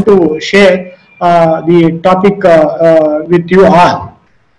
to share the topic with you all.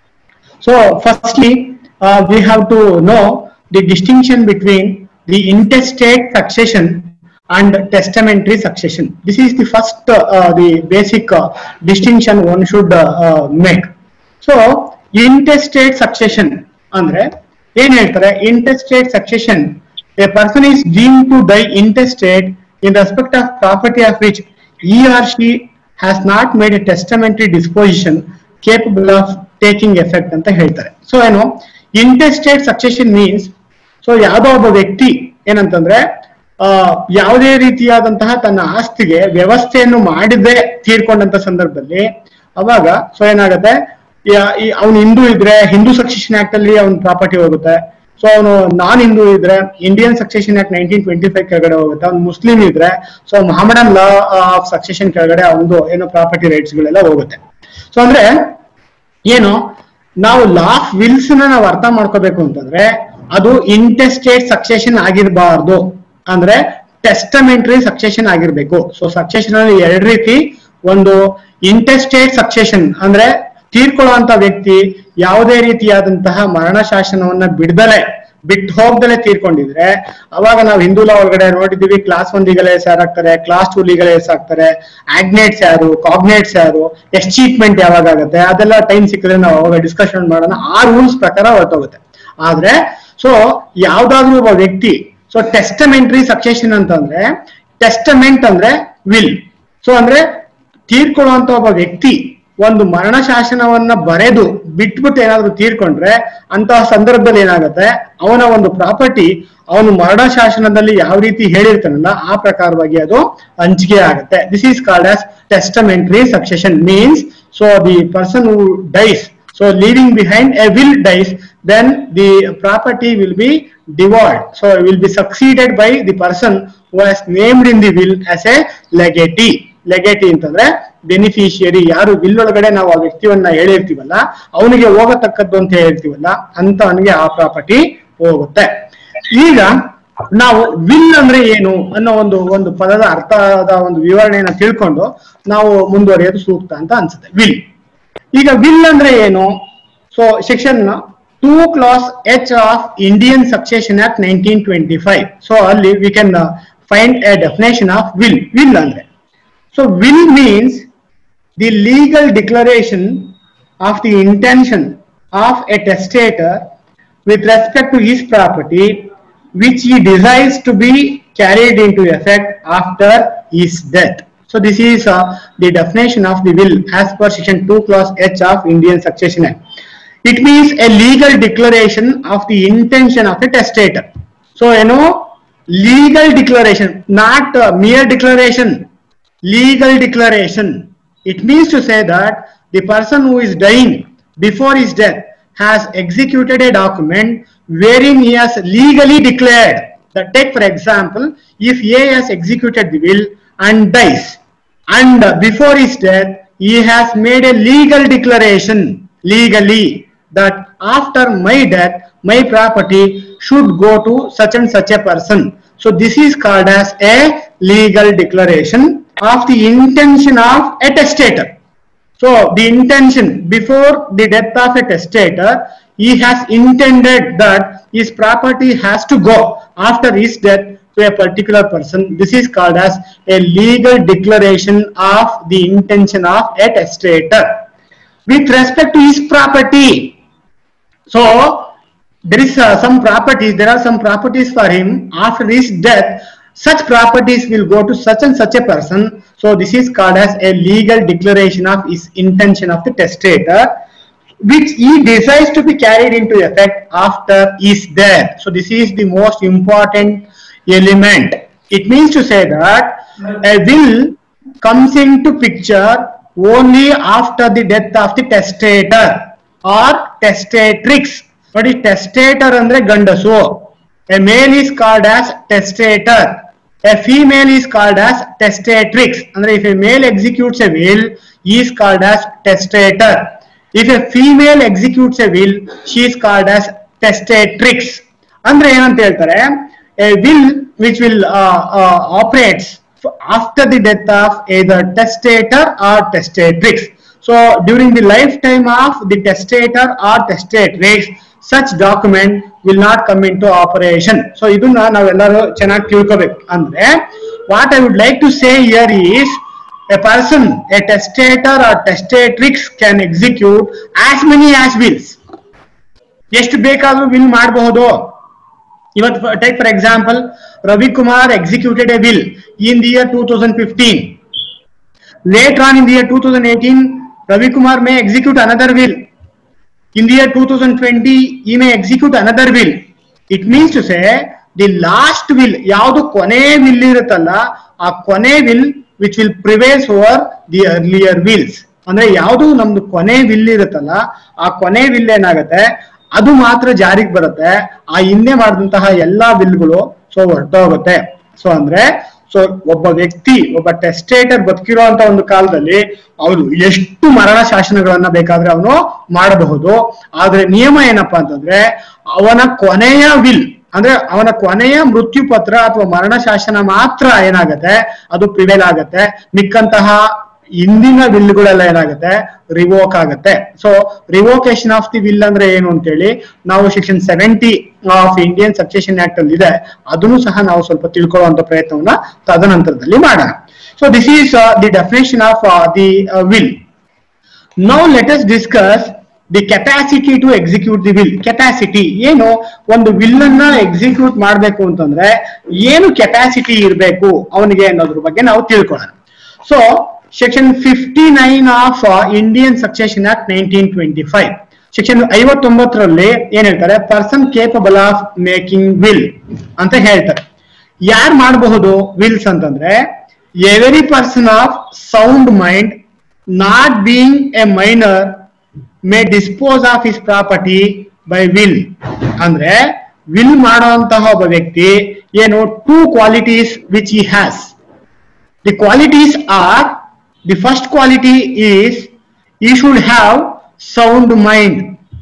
So, firstly, we have to know the distinction between the intestate succession and testamentary succession. This is the first, the basic distinction one should make. So, intestate succession andre ಏನು ಹೇಳ್ತಾರೆ? Intestate succession, a person is deemed to die intestate in respect of property of which he or she has not made a testamentary disposition capable of taking effect ಅಂತ ಹೇಳ್ತಾರೆ. So ಏನು intestate succession means, so ಯಾವುದೋ ಒಬ್ಬ ವ್ಯಕ್ತಿ ಏನಂತಂದ್ರೆ ಯಾವುದೇ ರೀತಿಯಾದಂತಹ ತನ್ನ ಆಸ್ತಿಗೆ ವ್ಯವಸ್ಥೆಯನ್ನು ಮಾಡದೆ ತೀರ್ಕೊಂಡಂತ ಸಂದರ್ಭದಲ್ಲಿ ಅವಾಗ ಸೊ ಏನಾಗುತ್ತೆ, ಅವನು ಹಿಂದೂ ಇದ್ರೆ ಹಿಂದೂ ಸಕ್ಸೆಷನ್ ಆಕ್ಟ್ ಅಲ್ಲಿ ಅವನ ಪ್ರಾಪರ್ಟಿ ಹೋಗುತ್ತೆ. ಸೊ ಅವನು ನಾನ್ ಹಿಂದೂ ಇದ್ರೆ ಇಂಡಿಯನ್ ಸಕ್ಸೆಷನ್ ಆಕ್ಟ್ 1925 ಕೆಳಗಡೆ ಹೋಗುತ್ತೆ. ಅವ್ನು ಮುಸ್ಲಿಂ ಇದ್ರೆ so Mohammedan law of succession ಕೆಳಗಡೆ ಅವನು ಏನೋ ಪ್ರಾಪರ್ಟಿ ರೈಟ್ಸ್ ಗಳೆಲ್ಲ ಹೋಗುತ್ತೆ. ಸೊ ಅಂದ್ರೆ ಏನು, ನಾವು ಲಾ ಆಫ್ ವಿಲ್ಸ್ ನಾವು ಅರ್ಥ ಮಾಡ್ಕೋಬೇಕು ಅಂತಂದ್ರೆ ಅದು ಇಂಟೆಸ್ಟೇಟ್ ಸಕ್ಸೆಷನ್ ಆಗಿರಬಾರ್ದು, ಅಂದ್ರೆ ಟೆಸ್ಟಮೆಂಟರಿ ಸಕ್ಸೆಷನ್ ಆಗಿರ್ಬೇಕು. ಸೊ ಸಕ್ಸೆಷನ್ ಅಲ್ಲಿ ಎರಡು ರೀತಿ, ಒಂದು ಇಂಟೆಸ್ಟೇಟ್ ಸಕ್ಸೆಷನ್ ಅಂದ್ರೆ ತೀರ್ಕೊಳ್ಳುವಂತ ವ್ಯಕ್ತಿ ಯಾವುದೇ ರೀತಿಯಾದಂತಹ ಮರಣ ಶಾಸನವನ್ನ ಬಿಟ್ಟು ಹೋಗ್ದಲೆ ತೀರ್ಕೊಂಡಿದ್ರೆ ಅವಾಗ ನಾವು ಹಿಂದೂ ಲಾ ಒಳಗಡೆ ನೋಡಿದೀವಿ, ಕ್ಲಾಸ್ 1 ಲೀಗಲ್ ಏರ್ಸ್ ಯಾರಾಗ್ತಾರೆ, ಕ್ಲಾಸ್ 2 ಲೀಗಲ್ ಏರ್ಸ್ ಆಗ್ತಾರೆ, ಆಗ್ನೇಟ್ಸ್ ಯಾರು, ಕಾಗ್ನೇಟ್ಸ್ ಯಾರು, ಎಸ್ಚೀಟ್ಮೆಂಟ್ ಯಾವಾಗ ಆಗುತ್ತೆ, ಅದೆಲ್ಲ ಟೈಮ್ ಸಿಕ್ಕಿದ್ರೆ ನಾವು ಅವಾಗ ಡಿಸ್ಕಷನ್ ಮಾಡೋಣ. ಆ ರೂಲ್ಸ್ ಪ್ರಕಾರ ಹೊರಟೋಗುತ್ತೆ. ಆದ್ರೆ ಸೊ ಯಾವ್ದಾದ್ರು ಒಬ್ಬ ವ್ಯಕ್ತಿ, ಸೊ ಟೆಸ್ಟಮೆಂಟರಿ ಸಕ್ಸೆಷನ್ ಅಂತಂದ್ರೆ, ಟೆಸ್ಟಮೆಂಟ್ ಅಂದ್ರೆ ವಿಲ್. ಸೊ ಅಂದ್ರೆ ತೀರ್ಕೊಳ್ಳುವಂತ ಒಬ್ಬ ವ್ಯಕ್ತಿ ಒಂದು ಮರಣ ಶಾಸನವನ್ನ ಬರೆದು ಬಿಟ್ಬಿಟ್ಟು ಏನಾದ್ರು ತೀರ್ಕೊಂಡ್ರೆ ಅಂತಹ ಸಂದರ್ಭದಲ್ಲಿ ಏನಾಗುತ್ತೆ, ಅವನ ಒಂದು ಪ್ರಾಪರ್ಟಿ ಅವನು ಮರಣ ಶಾಸನದಲ್ಲಿ ಯಾವ ರೀತಿ ಹೇಳಿರ್ತಾನಲ್ಲ ಆ ಪ್ರಕಾರವಾಗಿ ಅದು ಹಂಚಿಕೆ ಆಗುತ್ತೆ. This is called as testamentary succession. Means so the person who dies, so leaving behind a will dies, then the property will be devolved, so it will be succeeded by the person who has named in the will as a legatee. legatee ಅಂತಂದ್ರೆ beneficiary, ಯಾರು will ಒಳಗಡೆ ನಾವು ಆ ವ್ಯಕ್ತಿಯನ್ನ ಹೇಳಿರ್ತೀವಲ್ಲ ಅವನಿಗೆ ಹೋಗತಕ್ಕದ್ದು ಅಂತ ಹೇಳ್ತೀವಲ್ಲ ಅಂತ ಅವನಿಗೆ ಆ ಪ್ರಾಪರ್ಟಿ ಹೋಗುತ್ತೆ. ಈಗ ನಾವು ವಿಲ್ ಅಂದ್ರೆ ಏನು ಅನ್ನೋ ಒಂದು ಪದದ ಅರ್ಥದ ಒಂದು ವಿವರಣೆಯನ್ನ ತಿಳ್ಕೊಂಡು ನಾವು ಮುಂದುವರಿಯೋದು ಸೂಕ್ತ ಅಂತ ಅನ್ಸುತ್ತೆ. ವಿಲ್, ಈಗ ವಿಲ್ ಅಂದ್ರೆ ಏನು? So section 2 clause H of Indian succession act 1925. So ಅಲ್ಲಿ we can find a definition of will. Will ಅಂದ್ರೆ, so will means the legal declaration of the intention of a testator with respect to his property which he desires to be carried into effect after his death. So this is the definition of the will as per section 2 clause H of Indian Succession Act. It means a legal declaration of the intention of a testator. So you know, legal declaration, not mere declaration, legal declaration. It means to say that the person who is dying before his death has executed a document wherein he has legally declared that, take for example, if A has executed the will and dies, and before his death he has made a legal declaration legally that after my death my property should go to such and such a person. So this is called as a legal declaration of the intention of a testator. So the intention before the death of a testator, he has intended that his property has to go after his death to a particular person. This is called as a legal declaration of the intention of a testator with respect to his property. So there is some properties, there are some properties for him after his death. Such properties will go to such and such a person. So this is called as a legal declaration of his intention of the testator, which he desires to be carried into effect after his death. So this is the most important element. It means to say that a will comes into picture only after the death of the testator or testatrix. What is testator andre gandasu? A male is called as testator, a female is called as testatrix. Andre if a male executes a will, he is called as testator. If a female executes a will, she is called as testatrix. Andre ಏನಂತ ಹೇಳ್ತಾರೆ, a will which will operates after the death of either testator or testatrix. So during the lifetime of the testator or testatrix, such document will not come into operation. So iduna navellaru chenagi tilkobeku. Andre what I would like to say here is, a person, a testator or testatrix can execute as many as wills. ಎಷ್ಟು ಬೇಕಾದರೂ will ಮಾಡಬಹುದು. ಇವತ್ತು take for example, Ravi Kumar executed a will in the year 2015. Later on in the year 2018, Ravi Kumar may execute another will. In the year 2020, he may execute another will. It means to say, the last will, ಯಾವುದು ಕೊನೆ will ಇರುತ್ತಲ್ಲ, ಆ ಕೊನೆ will which will prevail over the earlier wills. ಅಂದ್ರೆ ಯಾವುದು ನಮ್ದು ಕೊನೆ will ಇರುತ್ತಲ್ಲ, ಆ ಕೊನೆ ವಿಲ್ ಏನಾಗುತ್ತೆ, ಅದು ಮಾತ್ರ ಜಾರಿಗೆ ಬರುತ್ತೆ. ಆ ಹಿಂದೆ ಮಾಡಿದಂತಹ ಎಲ್ಲಾ ವಿಲ್ಗಳು ಹೊರಟೋಗುತ್ತೆ. ಸೊ ಅಂದ್ರೆ ಒಬ್ಬ ವ್ಯಕ್ತಿ, ಒಬ್ಬ ಟೆಸ್ಟೇಟರ್ ಬದುಕಿರೋ ಅಂತ ಒಂದು ಕಾಲದಲ್ಲಿ ಅವನು ಎಷ್ಟು ಮರಣ ಶಾಸನಗಳನ್ನ ಬೇಕಾದ್ರೆ ಅವನು ಮಾಡಬಹುದು. ಆದ್ರೆ ನಿಯಮ ಏನಪ್ಪಾ ಅಂತಂದ್ರೆ, ಅವನ ಕೊನೆಯ ವಿಲ್ ಅಂದ್ರೆ ಅವನ ಕೊನೆಯ ಮೃತ್ಯು ಪತ್ರ ಅಥವಾ ಮರಣ ಶಾಸನ ಮಾತ್ರ ಏನಾಗುತ್ತೆ, ಅದು ಪ್ರಿವೇಲ್ ಆಗುತ್ತೆ. ಮಿಕ್ಕಂತಹ ಹಿಂದಿನ ವಿಲ್ಗಳೆಲ್ಲ ಏನಾಗುತ್ತೆ, ರಿವೋಕ್ ಆಗುತ್ತೆ. So revocation of the will ಅಂದ್ರೆ ಏನು ಅಂತೇಳಿ ನಾವು section 70 of Indian succession act ಅಲ್ಲಿ ಇದೆ. ಅದನ್ನು ಸಹ ನಾವು ಸ್ವಲ್ಪ ತಿಳ್ಕೊಳ್ಳುವಂತ ಪ್ರಯತ್ನವನ್ನ ತದನಂತರದಲ್ಲಿ ಮಾಡೋಣ. So this is the definition of the will. Now let us discuss the capacity to execute the will. Capacity ಏನು, ಒಂದು ವಿಲ್ ಅನ್ನ ಎಕ್ಸಿಕ್ಯೂಟ್ ಮಾಡ್ಬೇಕು ಅಂತಂದ್ರೆ ಏನು ಕೆಪಾಸಿಟಿ ಇರಬೇಕು ಅವನಿಗೆ ಅನ್ನೋದ್ರ ಬಗ್ಗೆ ನಾವು ತಿಳ್ಕೊಳ್ಳೋಣ. So section 59 of Indian succession act 1925, section 59ರಲ್ಲಿ ಏನ್ ಹೇಳ್ತಾರೆ, person capable of making will ಅಂತ ಹೇಳ್ತಾರೆ. ಯಾರು ಮಾಡಬಹುದು ವಿಲ್ಸ್ ಅಂತಂದ್ರೆ, every person of sound mind not being a minor may dispose of his property by will. ಅಂದ್ರೆ ವಿಲ್ ಮಾಡುವಂತಹ ಒಬ್ಬ ವ್ಯಕ್ತಿ ಏನು, two qualities which he has. The qualities are, the first quality is he should have sound mind.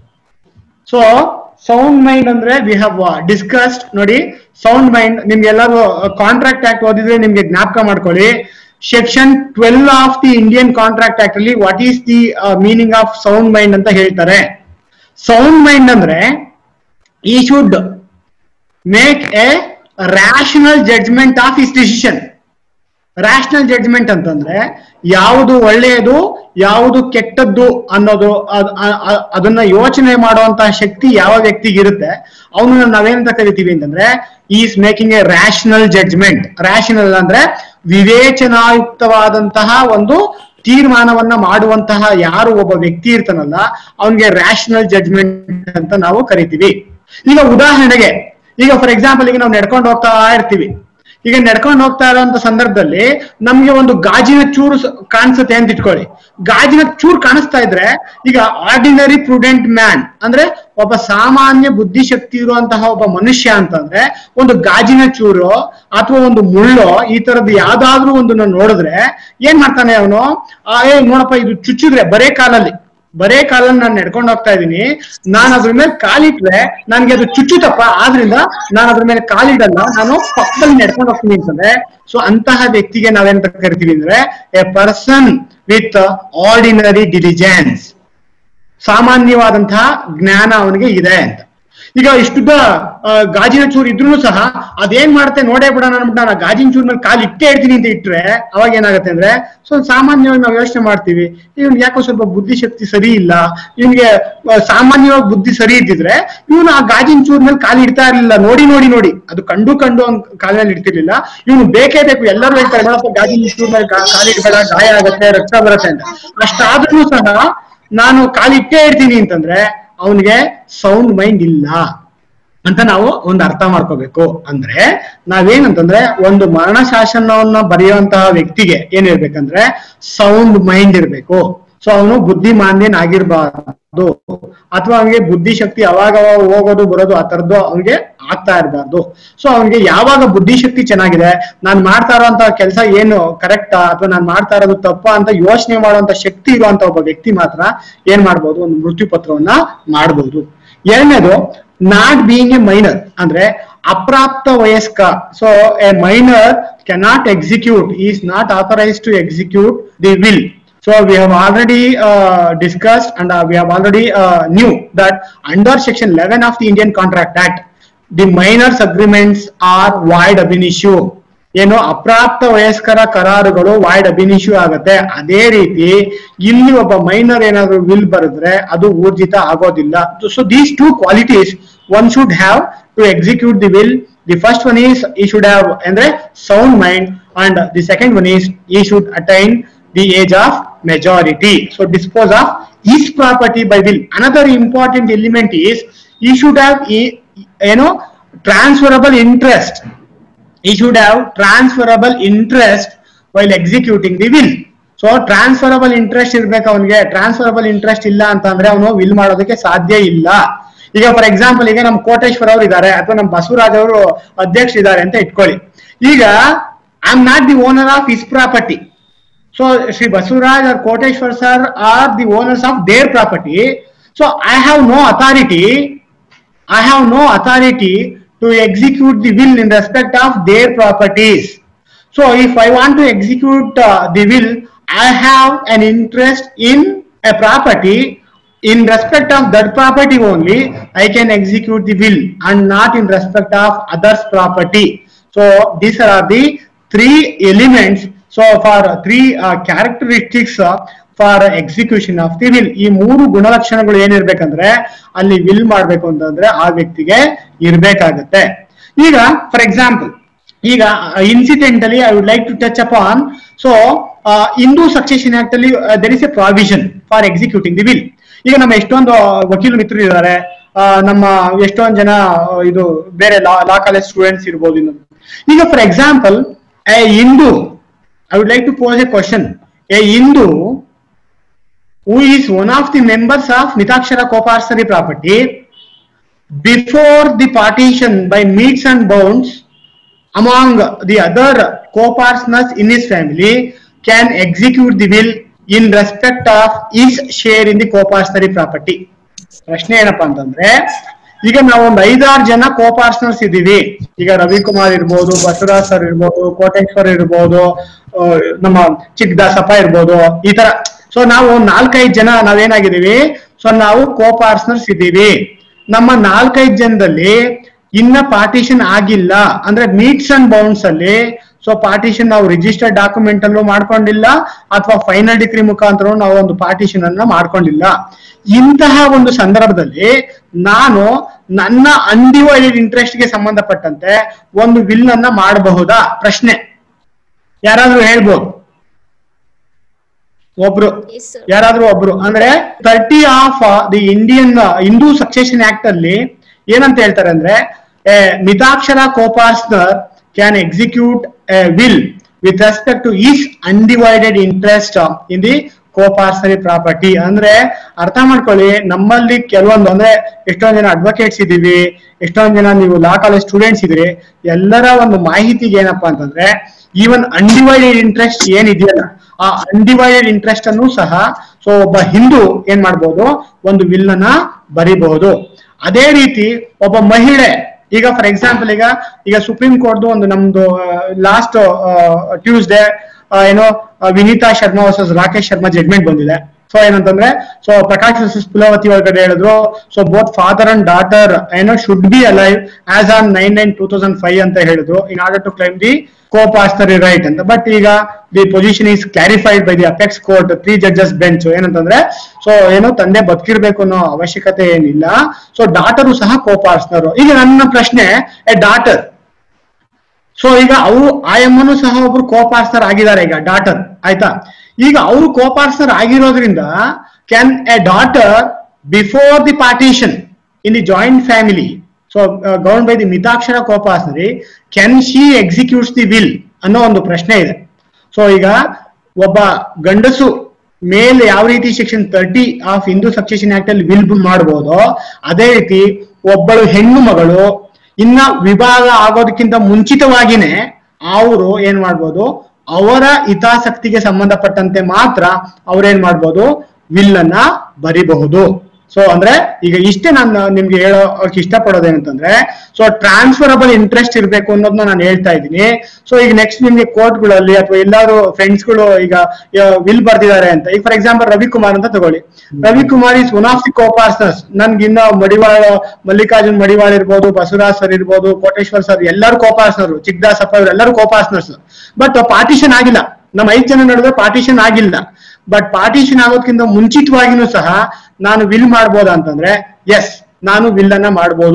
So sound mind ಅಂದ್ರೆ we have discussed. ನೋಡಿ, sound mind ನಿಮ್ಗೆ ಎಲ್ಲರೂ contract act ಓದಿದ್ರೆ ನಿಮ್ಗೆ ಜ್ಞಾಪಕ ಮಾಡ್ಕೊಳ್ಳಿ. Section 12 of the Indian contract act ಅಲ್ಲಿ what is the meaning of sound mind ಅಂತ ಹೇಳ್ತಾರೆ. ಸೌಂಡ್ ಮೈಂಡ್ ಅಂದ್ರೆ he should make a rational judgment of his decision. Rational judgment ಅಂತಂದ್ರೆ ಯಾವುದು ಒಳ್ಳೆಯದು ಯಾವುದು ಕೆಟ್ಟದ್ದು ಅನ್ನೋದು ಅದನ್ನ ಯೋಚನೆ ಮಾಡುವಂತಹ ಶಕ್ತಿ ಯಾವ ವ್ಯಕ್ತಿಗೆ ಇರುತ್ತೆ, ಅವನು ನಾವೇನಂತ ಕರಿತೀವಿ ಅಂತಂದ್ರೆ is making a rational judgment. Rational ಅಂದ್ರೆ ವಿವೇಚನಾಯುಕ್ತವಾದಂತಹ ಒಂದು ತೀರ್ಮಾನವನ್ನ ಮಾಡುವಂತಹ ಯಾರು ಒಬ್ಬ ವ್ಯಕ್ತಿ ಇರ್ತಾನಲ್ಲ ಅವನಿಗೆ ರ್ಯಾಷನಲ್ ಜಡ್ಜ್ಮೆಂಟ್ ಅಂತ ನಾವು ಕರಿತೀವಿ. ಈಗ ಉದಾಹರಣೆಗೆ, ಈಗ ಫಾರ್ ಎಕ್ಸಾಂಪಲ್, ಈಗ ನಾವು ನಡ್ಕೊಂಡು ಹೋಗ್ತಾ ಇರ್ತೀವಿ. ಈಗ ನಡ್ಕೊಂಡು ಹೋಗ್ತಾ ಇರೋಂತ ಸಂದರ್ಭದಲ್ಲಿ ನಮ್ಗೆ ಒಂದು ಗಾಜಿನ ಚೂರು ಕಾಣಿಸುತ್ತೆ ಅಂತ ಇಟ್ಕೊಳ್ಳಿ. ಗಾಜಿನ ಚೂರು ಕಾಣಿಸ್ತಾ ಇದ್ರೆ ಈಗ ಆರ್ಡಿನರಿ ಪ್ರುಡೆಂಟ್ ಮ್ಯಾನ್ ಅಂದ್ರೆ ಒಬ್ಬ ಸಾಮಾನ್ಯ ಬುದ್ಧಿಶಕ್ತಿ ಇರುವಂತಹ ಒಬ್ಬ ಮನುಷ್ಯ ಅಂತಂದ್ರೆ ಒಂದು ಗಾಜಿನ ಚೂರು ಅಥವಾ ಒಂದು ಮುಳ್ಳು ಈ ತರದ್ದು ಯಾವ್ದಾದ್ರೂ ಒಂದನ್ನ ನೋಡಿದ್ರೆ ಏನ್ ಮಾಡ್ತಾನೆ ಅವನು, ನೋಡಪ್ಪ ಇದು ಚುಚ್ಚಿದ್ರೆ ಬರೇ ಕಾಲಲ್ಲಿ ನಾನು ನಡ್ಕೊಂಡು ಹೋಗ್ತಾ ಇದ್ದೀನಿ, ನಾನು ಅದ್ರ ಮೇಲೆ ಕಾಲಿಟ್ರೆ ನನ್ಗೆ ಅದು ಚುಚ್ಚುತ್ತಪ್ಪ, ಆದ್ರಿಂದ ನಾನು ಅದ್ರ ಮೇಲೆ ಕಾಲಿಡಲ್ಲ, ನಾನು ಪಕ್ಕದಲ್ಲಿ ನಡ್ಕೊಂಡು ಹೋಗ್ತೀನಿ ಅಂತಂದ್ರೆ, ಸೊ ಅಂತಹ ವ್ಯಕ್ತಿಗೆ ನಾವೇಂತ ಕರಿತೀವಿ ಅಂದ್ರೆ a person with ordinary diligence. ಸಾಮಾನ್ಯವಾದಂತಹ ಜ್ಞಾನ ಅವನಿಗೆ ಇದೆ ಅಂತ. ಈಗ ಇಷ್ಟುದ್ದ ಗಾಜಿನ ಚೂರು ಇದ್ರೂ ಸಹ ಅದೇನ್ ಮಾಡುತ್ತೆ ನೋಡೇ ಬಿಡೋಣ ಅನ್ಬಿಟ್ಟು ನಾನು ಗಾಜಿನ ಚೂರ್ ಮೇಲೆ ಕಾಲು ಇಟ್ಟೇ ಇಡ್ತೀನಿ ಅಂತ ಇಟ್ರೆ ಅವಾಗ ಏನಾಗುತ್ತೆ ಅಂದ್ರೆ, ಸೊ ಸಾಮಾನ್ಯವಾಗಿ ನಾವು ಯೋಚನೆ ಮಾಡ್ತೀವಿ, ಇವ್ನು ಯಾಕೋ ಸ್ವಲ್ಪ ಬುದ್ಧಿಶಕ್ತಿ ಸರಿ ಇಲ್ಲ, ಇವನಿಗೆ ಸಾಮಾನ್ಯವಾಗಿ ಬುದ್ಧಿ ಸರಿ ಇದ್ದಿದ್ರೆ ಇವನು ಆ ಗಾಜಿನ ಚೂರ್ ಮೇಲೆ ಕಾಲು ಇಡ್ತಾ ಇರ್ಲಿಲ್ಲ. ನೋಡಿ ಅದು ಕಂಡು ಕಾಲಿನಲ್ಲಿ ಇಡ್ತಿರ್ಲಿಲ್ಲ. ಇವನು ಬೇಕೇ ಬೇಕು, ಎಲ್ಲರೂ ಹೇಳ್ತಾರೆ ನೋಡಪ್ಪ ಗಾಜಿನ ಚೂರ್ ಮೇಲೆ ಕಾಲಿಡ್ಬೇಡ, ಗಾಯ ಆಗುತ್ತೆ, ರಕ್ತ ಬರುತ್ತೆ ಅಂತ. ಅಷ್ಟಾದ್ರೂ ಸಹ ನಾನು ಕಾಲಿಟ್ಟೇ ಇಡ್ತೀನಿ ಅಂತಂದ್ರೆ ಅವನಿಗೆ ಸೌಂಡ್ ಮೈಂಡ್ ಇಲ್ಲ ಅಂತ ನಾವು ಒಂದು ಅರ್ಥ ಮಾಡ್ಕೋಬೇಕು. ಅಂದ್ರೆ ನಾವೇನಂತಂದ್ರೆ ಒಂದು ಮರಣ ಶಾಸನವನ್ನ ಬರೆಯುವಂತಹ ವ್ಯಕ್ತಿಗೆ ಏನಿರ್ಬೇಕಂದ್ರೆ ಸೌಂಡ್ ಮೈಂಡ್ ಇರ್ಬೇಕು. ಸೊ ಅವನು ಬುದ್ಧಿಮಾಂದ್ಯನಾಗಿರ್ಬಾರ್ದು, ಅಥವಾ ಅವನಿಗೆ ಬುದ್ಧಿಶಕ್ತಿ ಅವಾಗ ಹೋಗೋದು ಬರೋದು ಆ ತರದ್ದು ಅವನಿಗೆ ಆಗ್ತಾ ಇರಬಾರ್ದು. ಸೊ ಅವನಿಗೆ ಯಾವಾಗ ಬುದ್ಧಿಶಕ್ತಿ ಚೆನ್ನಾಗಿದೆ, ನಾನು ಮಾಡ್ತಾ ಇರೋಂತಹ ಕೆಲಸ ಏನು ಕರೆಕ್ಟಾ ಅಥವಾ ನಾನು ಮಾಡ್ತಾ ಇರೋದು ತಪ್ಪಾ ಅಂತ ಯೋಚನೆ ಮಾಡುವಂತ ಶಕ್ತಿ ಇರುವಂತ ಒಬ್ಬ ವ್ಯಕ್ತಿ ಮಾತ್ರ ಏನ್ ಮಾಡ್ಬೋದು, ಒಂದು ಮೃತ್ಯು ಪತ್ರವನ್ನ ಮಾಡ್ಬೋದು. ಎರಡನೇದು ನಾಟ್ ಬೀಯಿಂಗ್ ಎ ಮೈನರ್, ಅಂದ್ರೆ Aprapta Vayaska. So a minor cannot execute, he is not authorized to execute the will. So we have already discussed and we have already knew that under section 11 of the Indian Contract Act, the minors agreements are void ab initio. ಏನು ಅಪ್ರಾಪ್ತ ವಯಸ್ಕರ ಕರಾರುಗಳು void ಅಬ್ ಇನಿಶ್ಯೂ ಆಗುತ್ತೆ. ಅದೇ ರೀತಿ ಇಲ್ಲಿ ಒಬ್ಬ minor ಏನಾದ್ರು ವಿಲ್ ಬರೆದ್ರೆ ಅದು ಊರ್ಜಿತ ಆಗೋದಿಲ್ಲ. So these two qualities one should have to execute the will. The first one is he should have ಅಂದ್ರೆ sound mind, and the second one is he should attain the age of majority. So dispose of his property by will. Another important element is he should have transferable interest. He should have transferable interest while executing the will. So transferable interest ಇರಬೇಕು ಅವನಿಗೆ. Transferable interest ಇಲ್ಲ ಅಂತಂದ್ರೆ ಅವನು will ಮಾಡೋದಕ್ಕೆ ಸಾಧ್ಯ ಇಲ್ಲ. ಈಗ for example ಈಗ ನಮ್ಮ ಕೋಟೇಶ್ವರ ಅವರು ಇದ್ದಾರೆ ಅಥವಾ ನಮ್ಮ ಬಸವರಾಜ್ ಅವರು ಅಧ್ಯಕ್ಷ ಇದ್ದಾರೆ ಅಂತ ಇಟ್ಕೊಳ್ಳಿ. ಈಗ I am not the owner of his property. So Sri Basuraj or Koteshwar sir are the owners of their property. So I have no authority. I have no authority to execute the will in respect of their properties. So if I want to execute the will, I have an interest in a property. In respect of that property only, I can execute the will and not in respect of others' property. So these are the three elements. So for three characteristics for execution of the will. ಈ ಮೂರು ಗುಣಲಕ್ಷಣಗಳು ಏನಿರ್ಬೇಕಂದ್ರೆ ಅಲ್ಲಿ will ಮಾಡಬೇಕು ಅಂತಂದ್ರೆ ಆ ವ್ಯಕ್ತಿಗೆ ಇರಬೇಕಾಗುತ್ತೆ. ಈಗ ಫಾರ್ ಎಕ್ಸಾಂಪಲ್ ಈಗ incidentally I would like to touch upon. So Hindu succession act ಅಲ್ಲಿ there is a provision for executing the will. ಈಗ ನಮ್ಮ ಎಷ್ಟೊಂದು ವಕೀಲ ಮಿತ್ರರು ಇದ್ದಾರೆ, ನಮ್ಮ ಎಷ್ಟೊಂದು ಜನ ಇದು ಬೇರೆ ಲಾ ಕಾಲೇಜ್ ಸ್ಟೂಡೆಂಟ್ಸ್ ಇರ್ಬೋದು. ಈಗ for example a Hindu, I would like to pose a question. A Hindu who is one of the members of Mitakshara Co-Parcellary property, before the partition by meets and bounds among the other co-partners in his family, can execute the will in respect of his share in the co-parcellary property. ಪ್ರಶ್ನೆ ಏನಪ್ಪಾ ಅಂತಂದ್ರೆ, ಈಗ ನಾವು ಒಂದು 5-6 ಜನ ಕೋಪಾರ್ಟ್ನರ್ಸ್ ಇದೀವಿ. ಈಗ ರವಿಕುಮಾರ್ ಇರ್ಬೋದು, ಬಸವರಾಜ್ ಸರ್ ಇರ್ಬೋದು, ಕೋಟೇಶ್ವರ್ ಇರ್ಬೋದು, ನಮ್ಮ ಚಿಕ್ಕದಾಸಪ್ಪ ಇರ್ಬೋದು, ಈ ತರ. ಸೊ ನಾವು 4-5 ಜನ ನಾವೇನಾಗಿದ್ದೀವಿ, ಸೊ ನಾವು ಕೋಪಾರ್ಟ್ನರ್ಸ್ ಇದ್ದೀವಿ. ನಮ್ಮ 4-5 ಜನದಲ್ಲಿ ಇನ್ನ ಪಾರ್ಟಿಷನ್ ಆಗಿಲ್ಲ ಅಂದ್ರೆ ಮೀಟ್ಸ್ ಅಂಡ್ ಬೌಂಡ್ಸ್ ಅಲ್ಲಿ. ಸೊ ಪಾರ್ಟಿಷನ್ ನಾವು ರಿಜಿಸ್ಟರ್ಡ್ ಡಾಕ್ಯುಮೆಂಟ್ ಅಲ್ಲೂ ಮಾಡ್ಕೊಂಡಿಲ್ಲ ಅಥವಾ ಫೈನಲ್ ಡಿಗ್ರಿ ಮುಖಾಂತರ ನಾವು ಒಂದು ಪಾರ್ಟಿಷನ್ ಅನ್ನ ಮಾಡ್ಕೊಂಡಿಲ್ಲ. ಇಂತಹ ಒಂದು ಸಂದರ್ಭದಲ್ಲಿ ನಾನು ನನ್ನ ಅನ್ಡಿವೈಡೆಡ್ ಇಂಟ್ರೆಸ್ಟ್ ಗೆ ಸಂಬಂಧಪಟ್ಟಂತೆ ಒಂದು ವಿಲ್ ಅನ್ನ ಮಾಡಬಹುದಾ? ಪ್ರಶ್ನೆ ಯಾರಾದ್ರೂ ಹೇಳ್ಬೋದು? ಒಬ್ರು, ಯಾರಾದ್ರೂ ಒಬ್ರು ಅಂದ್ರೆ 30 of the Indian Hindu succession act ಅಲ್ಲಿ ಏನಂತ ಹೇಳ್ತಾರೆ ಅಂದ್ರೆ, Mitakshara copartner can execute a will with respect to his undivided interest in the coparcenary property. ಅಂದ್ರೆ ಅರ್ಥ ಮಾಡ್ಕೊಳ್ಳಿ, ನಮ್ಮಲ್ಲಿ ಕೆಲವೊಂದು ಅಂದ್ರೆ ಎಷ್ಟೊಂದ್ ಜನ ಅಡ್ವೊಕೇಟ್ಸ್ ಇದೀವಿ, ಎಷ್ಟೊಂದ್ ಜನ ನೀವು ಲಾ ಕಾಲೇಜ್ ಸ್ಟೂಡೆಂಟ್ಸ್ ಇದ್ರಿ. ಎಲ್ಲರ ಒಂದು ಮಾಹಿತಿಗೆ ಏನಪ್ಪಾ ಅಂತಂದ್ರೆ, ಈವನ್ ಅನ್ಡಿವೈಡೆಡ್ ಇಂಟ್ರೆಸ್ಟ್ ಏನಿದೆಯಲ್ಲ ಆ ಅನ್ಡಿವೈಡೆಡ್ ಇಂಟ್ರೆಸ್ಟ್ ಅನ್ನು ಸಹ ಸೊ ಒಬ್ಬ ಹಿಂದೂ ಏನ್ ಮಾಡ್ಬೋದು, ಒಂದು ವಿಲ್ ಅನ್ನ ಬರಿಬಹುದು. ಅದೇ ರೀತಿ ಒಬ್ಬ ಮಹಿಳೆ, ಈಗ ಫಾರ್ ಎಕ್ಸಾಂಪಲ್ ಈಗ ಸುಪ್ರೀಂ ಕೋರ್ಟ್ ಒಂದು ನಮ್ದು ಲಾಸ್ಟ್ ಟ್ಯೂಸ್ಡೇ ಏನೋ ವಿನೀತಾ ಶರ್ಮಾ ವರ್ಸಸ್ ರಾಕೇಶ್ ಶರ್ಮಾ ಜಡ್ಮೆಂಟ್ ಬಂದಿದೆ. ಸೊ ಏನಂತಂದ್ರೆ, ಸೊ ಪ್ರಕಾಶ್ ವರ್ಸಸ್ ಪುಲವತಿ ಒಳಗಡೆ ಹೇಳಿದ್ರು, so both father and daughter ಏನೋ should be alive as on 9/9/2005 ಅಂತ ಹೇಳಿದ್ರು in order to claim the coparcenary right ಅಂತ. ಬಟ್ ಈಗ the position is clarified by the apex court 3 judges bench. ಏನಂತಂದ್ರೆ, so ಏನೋ ತಂದೆ ಬದುಕಿರ್ಬೇಕು ಅನ್ನೋ ಅವಶ್ಯಕತೆ ಏನಿಲ್ಲ. ಸೊ ಡಾಟರು ಸಹ ಕೋಪಾರ್ಸ್ನರು. ಈಗ ನನ್ನ ಪ್ರಶ್ನೆ, ಎ ಡಾಟರ್, ಸೊ ಈಗ ಅವರು ಆಯಮ್ಮನು ಸಹ ಒಬ್ರು ಕೋಪಾರ್ಸ್ನರ್ ಆಗಿದ್ದಾರೆ, ಈಗ ಡಾಟರ್ ಆಯ್ತಾ. ಈಗ ಅವರು ಕೋಪಾರ್ಸ್ನರ್ ಆಗಿರೋದ್ರಿಂದ can a daughter before the partition in the joint family, so govern by the Mitakshara coparcenary, can she executes the will ಅನ್ನೋ ಒಂದು ಪ್ರಶ್ನೆ ಇದೆ. ಸೊ ಈಗ ಒಬ್ಬ ಗಂಡಸು ಮೇಲೆ ಯಾವ ರೀತಿ section 30 of Hindu succession act ಅಲ್ಲಿ ವಿಲ್ ಮಾಡಬಹುದೋ, ಅದೇ ರೀತಿ ಒಬ್ಬಳು ಹೆಣ್ಣು ಮಗಳು ಇನ್ನ ವಿಭಾಗ ಆಗೋದಕ್ಕಿಂತ ಮುಂಚಿತವಾಗಿನೇ ಅವರು ಏನ್ ಮಾಡ್ಬೋದು, ಅವರ ಹಿತಾಸಕ್ತಿಗೆ ಸಂಬಂಧಪಟ್ಟಂತೆ ಮಾತ್ರ ಅವ್ರೇನ್ ಮಾಡ್ಬೋದು, ವಿಲ್ ಅನ್ನ ಬರಿಬಹುದು. ಸೊ ಅಂದ್ರೆ ಈಗ ಇಷ್ಟೇ ನಾನು ನಿಮ್ಗೆ ಹೇಳೋಕೆ ಇಷ್ಟಪಡೋದೇನಂತಂದ್ರೆ, ಸೊ ಟ್ರಾನ್ಸ್ಫರಬಲ್ ಇಂಟ್ರೆಸ್ಟ್ ಇರಬೇಕು ಅನ್ನೋದನ್ನ ನಾನು ಹೇಳ್ತಾ ಇದ್ದೀನಿ. ಸೊ ಈಗ ನೆಕ್ಸ್ಟ್ ನಿಮ್ಗೆ ಕೋರ್ಟ್ಗಳಲ್ಲಿ ಅಥವಾ ಎಲ್ಲಾರು ಫ್ರೆಂಡ್ಸ್ ಗಳು ಈಗ ವಿಲ್ ಬರ್ದಿದ್ದಾರೆ ಅಂತ, ಈಗ ಫಾರ್ ಎಕ್ಸಾಂಪಲ್ ರವಿಕುಮಾರ್ ಅಂತ ತಗೊಳ್ಳಿ. Ravikumar is one of the copartners. ನನ್ಗಿನ್ನ ಮಡಿವಾಳ, ಮಲ್ಲಿಕಾರ್ಜುನ್ ಮಡಿವಾಳ ಇರ್ಬೋದು, ಬಸವರಾಜ್ ಸರ್ ಇರ್ಬೋದು, ಕೋಟೇಶ್ವರ್ ಸರ್, ಎಲ್ಲರೂ ಕೋ ಪಾರ್ಟ್ನರ್, ಚಿಕ್ಕದಾಸಪ್ಪ ಇವರು ಎಲ್ಲರೂ ಕೋ ಪಾರ್ಟ್ನರ್ಸ್. ಬಟ್ ಪಾರ್ಟಿಷನ್ ಆಗಿಲ್ಲ, ನಮ್ಮ 5 ಜನ ನಡುವೆ ಪಾರ್ಟಿಷನ್ ಆಗಿಲ್ಲ. ಬಟ್ ಪಾರ್ಟಿಷನ್ ಆಗೋದ್ಕಿಂತ ಮುಂಚಿತವಾಗಿನೂ ಸಹ ನಾನು ವಿಲ್ ಮಾಡ್ಬೋದಾ ಅಂತಂದ್ರೆ ಎಸ್, ನಾನು ವಿಲ್ ಅನ್ನ ಮಾಡ್ಬೋದು.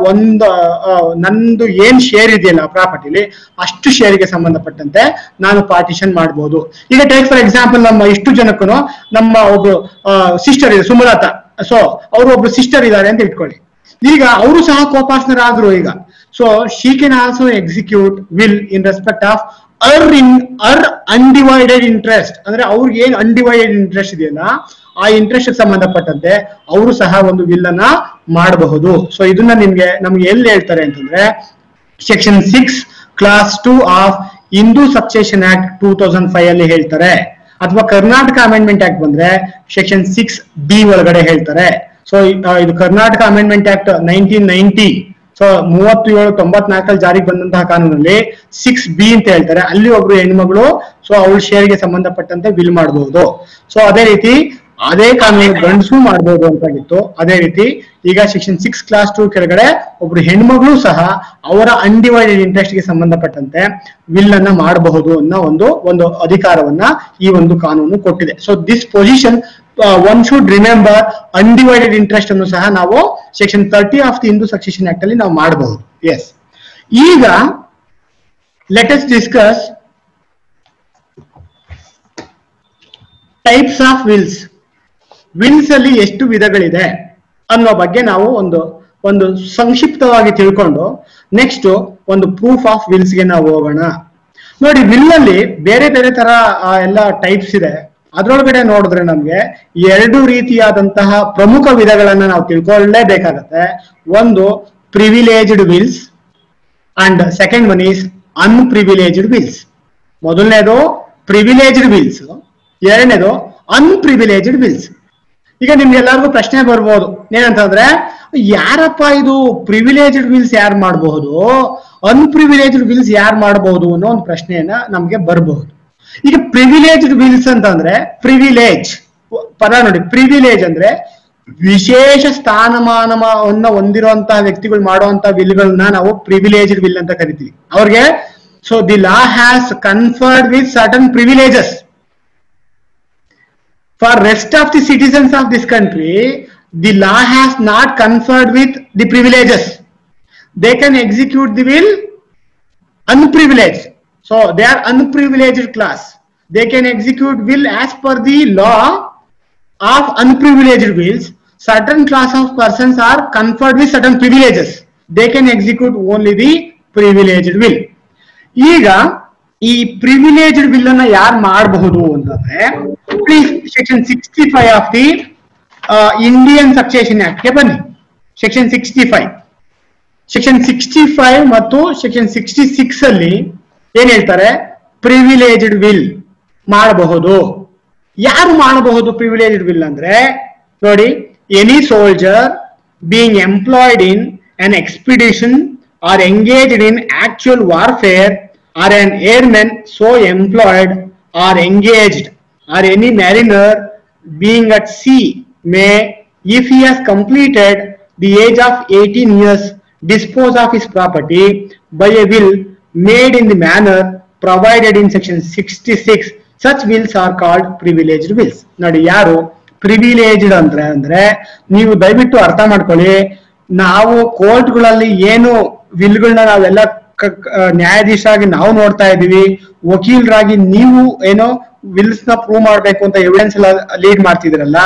ನಂದು ಏನ್ ಶೇರ್ ಇದೆಯಲ್ಲ ಪ್ರಾಪರ್ಟಿಲಿ, ಅಷ್ಟು ಶೇರ್ಗೆ ಸಂಬಂಧಪಟ್ಟಂತೆ ನಾನು ಪಾರ್ಟಿಷನ್ ಮಾಡ್ಬೋದು. ಈಗ ಟೇಕ್ ಫಾರ್ ಎಕ್ಸಾಂಪಲ್, ನಮ್ಮ ಇಷ್ಟು ಜನಕ್ಕೂ ನಮ್ಮ ಒಬ್ರು ಸಿಸ್ಟರ್ ಇದೆ ಸುಮಲತಾ. ಸೊ ಅವರು ಒಬ್ರು ಸಿಸ್ಟರ್ ಇದ್ದಾರೆ ಅಂತ ಇಟ್ಕೊಳ್ಳಿ. ಈಗ ಅವರು ಸಹ ಕೋಪಾಸ್ನರ್ ಆದ್ರು ಈಗ. So she can also execute will in respect of her undivided interest. ಅಂದ್ರೆ ಅವ್ರಿಗೆ ಏನ್ ಅನ್ಡಿವೈಡೆಡ್ ಇಂಟ್ರೆಸ್ಟ್ ಇದೆಯಲ್ಲ, ಆ ಇಂಟ್ರೆಸ್ಟ್ ಸಂಬಂಧಪಟ್ಟಂತೆ ಅವರು ಸಹ ಒಂದು ವಿಲ್ ಅನ್ನ ಮಾಡಬಹುದು. ಸೊ ಇದನ್ನ ನಮ್ಗೆ ಎಲ್ಲಿ ಹೇಳ್ತಾರೆ ಅಂತಂದ್ರೆ, section 6 class 2 of Hindu succession act 2005 ಅಲ್ಲಿ ಹೇಳ್ತಾರೆ. ಅಥವಾ ಕರ್ನಾಟಕ ಅಮೆಂಡ್ಮೆಂಟ್ ಆಕ್ಟ್ ಬಂದ್ರೆ ಸೆಕ್ಷನ್ 6B ಒಳಗಡೆ ಹೇಳ್ತಾರೆ. ಸೊ ಇದು ಕರ್ನಾಟಕ ಅಮೆಂಡ್ಮೆಂಟ್ ಆಕ್ಟ್ 1990, ಸೊ 37/94 ಜಾರಿಗೆ ಬಂದಂತಹ ಕಾನೂನಲ್ಲಿ 6B ಅಂತ ಹೇಳ್ತಾರೆ. ಅಲ್ಲಿ ಒಬ್ರು ಹೆಣ್ಮಗಳು ಸೊ ಅವಳ ಶೇರ್ಗೆ ಸಂಬಂಧಪಟ್ಟಂತೆ ವಿಲ್ ಮಾಡಬಹುದು. ಸೊ ಅದೇ ರೀತಿ ಅದೇ ಕಾನೂನು ಗಂಡಸು ಮಾಡಬಹುದು ಅಂತಾಗಿತ್ತು. ಅದೇ ರೀತಿ ಈಗ ಸೆಕ್ಷನ್ 6 ಕ್ಲಾಸ್ 2 ಕೆಳಗಡೆ ಒಬ್ರು ಹೆಣ್ಮಗಳು ಸಹ ಅವರ ಅನ್ಡಿವೈಡೆಡ್ ಇಂಟ್ರೆಸ್ಟ್ ಗೆ ಸಂಬಂಧಪಟ್ಟಂತೆ ವಿಲ್ ಅನ್ನ ಮಾಡಬಹುದು ಅನ್ನೋ ಒಂದು ಅಧಿಕಾರವನ್ನ ಈ ಒಂದು ಕಾನೂನು ಕೊಟ್ಟಿದೆ. So this position one should remember, undivided interest ಅನ್ನು ಸಹ ನಾವು section 30 of the Hindu succession act ಅಲ್ಲಿ ನಾವು ಮಾಡಬಹುದು. ಎಸ್, ಈಗ let us discuss types of wills. Wills ಅಲ್ಲಿ ಎಷ್ಟು ವಿಧಗಳಿದೆ ಅನ್ನೋ ಬಗ್ಗೆ ನಾವು ಒಂದು ಸಂಕ್ಷಿಪ್ತವಾಗಿ ತಿಳ್ಕೊಂಡು ನೆಕ್ಸ್ಟ್ ಒಂದು ಪ್ರೂಫ್ ಆಫ್ ವಿಲ್ಸ್ ಗೆ ನಾವು ಹೋಗೋಣ. ನೋಡಿ, ವಿಲ್ ಅಲ್ಲಿ ಬೇರೆ ಬೇರೆ ತರ ಎಲ್ಲ ಟೈಪ್ಸ್ ಇದೆ. ಅದ್ರೊಳಗಡೆ ನೋಡಿದ್ರೆ ನಮ್ಗೆ 2 ರೀತಿಯಾದಂತಹ ಪ್ರಮುಖ ವಿಧಗಳನ್ನ ನಾವು ತಿಳ್ಕೊಳ್ಳೇಬೇಕಾಗತ್ತೆ. ಒಂದು privileged wills and second one is unprivileged wills. ಮೊದಲನೇದು ಪ್ರಿವಿಲೇಜ್ಡ್ ವಿಲ್ಸ್, ಎರಡನೇದು ಅನ್ಪ್ರಿವಿಲೇಜ್ಡ್ ವಿಲ್ಸ್. ಈಗ ನಿಮ್ಗೆ ಎಲ್ಲರಿಗೂ ಪ್ರಶ್ನೆ ಬರ್ಬೋದು, ಏನಂತಂದ್ರೆ ಯಾರಪ್ಪ ಇದು ಪ್ರಿವಿಲೇಜ್ಡ್ ವಿಲ್ಸ್ ಯಾರು ಮಾಡಬಹುದು, ಅನ್ಪ್ರಿವಿಲೇಜ್ಡ್ ವಿಲ್ಸ್ ಯಾರು ಮಾಡಬಹುದು ಅನ್ನೋ ಒಂದು ಪ್ರಶ್ನೆಯನ್ನ ನಮ್ಗೆ ಬರಬಹುದು. ಈಗ ಪ್ರಿವಿಲೇಜ್ಡ್ ವಿಲ್ಸ್ ಅಂತಂದ್ರೆ, ಪ್ರಿವಿಲೇಜ್ ಪದ ನೋಡಿ, ಪ್ರಿವಿಲೇಜ್ ಅಂದ್ರೆ ವಿಶೇಷ ಸ್ಥಾನಮಾನವನ್ನ ಹೊಂದಿರುವಂತಹ ವ್ಯಕ್ತಿಗಳು ಮಾಡುವಂತಹ ವಿಲ್ಗಳನ್ನ ನಾವು ಪ್ರಿವಿಲೇಜ್ಡ್ ವಿಲ್ ಅಂತ ಕರಿತೀವಿ. ಅವ್ರಿಗೆ so the law has conferred with certain privileges. For rest of the citizens of this country, the law has not conferred with the privileges. They can execute the will unprivileged. So they are unprivileged class. They can execute will as per the law of unprivileged wills. Certain class of persons are conferred with certain privileges. They can execute only the privileged will. ಈಗ ಈ privileged will ಅನ್ನ ಯಾರು ಮಾಡಬಹುದು ಅಂತಂದ್ರೆ, section 65 of the Indian succession act ಗೆ ಬನ್ನಿ. Section 65 ಮತ್ತು section 66 ಅಲ್ಲಿ ಏನ್ ಹೇಳ್ತಾರೆ, ಪ್ರಿವಿಲೇಜ್ಡ್ ವಿಲ್ ಮಾಡಬಹುದು. ಯಾರು ಮಾಡಬಹುದು ಪ್ರಿವಿಲೇಜ್ಡ್ ವಿಲ್ ಅಂದ್ರೆ, ನೋಡಿ, any soldier being employed in an expedition or engaged in actual warfare or an airman so employed or engaged, or any mariner being at sea may, if he has completed the age of 18 years, dispose of his property by a will made in the manner provided in section 66. Such wills are called privileged wills. ನೋಡಿ, ಯಾರು privileged ಅಂದ್ರೆ ನೀವು ದಯವಿಟ್ಟು ಅರ್ಥ ಮಾಡ್ಕೊಳ್ಳಿ. ನಾವು ಕೋರ್ಟ್ಗಳಲ್ಲಿ ಏನು ವಿಲ್ಗಳನ್ನ ನಾವೆಲ್ಲ ನ್ಯಾಯಾಧೀಶರಾಗಿ ನಾವು ನೋಡ್ತಾ ಇದೀವಿ, ವಕೀಲರಾಗಿ ನೀವು ಏನೋ ವಿಲ್ಸ್ ನ ಪ್ರೂವ್ ಮಾಡ್ಬೇಕು ಅಂತ ಎವಿಡೆನ್ಸ್ ಎಲ್ಲ ಲೀಡ್ ಮಾಡ್ತಿದ್ರಲ್ಲ,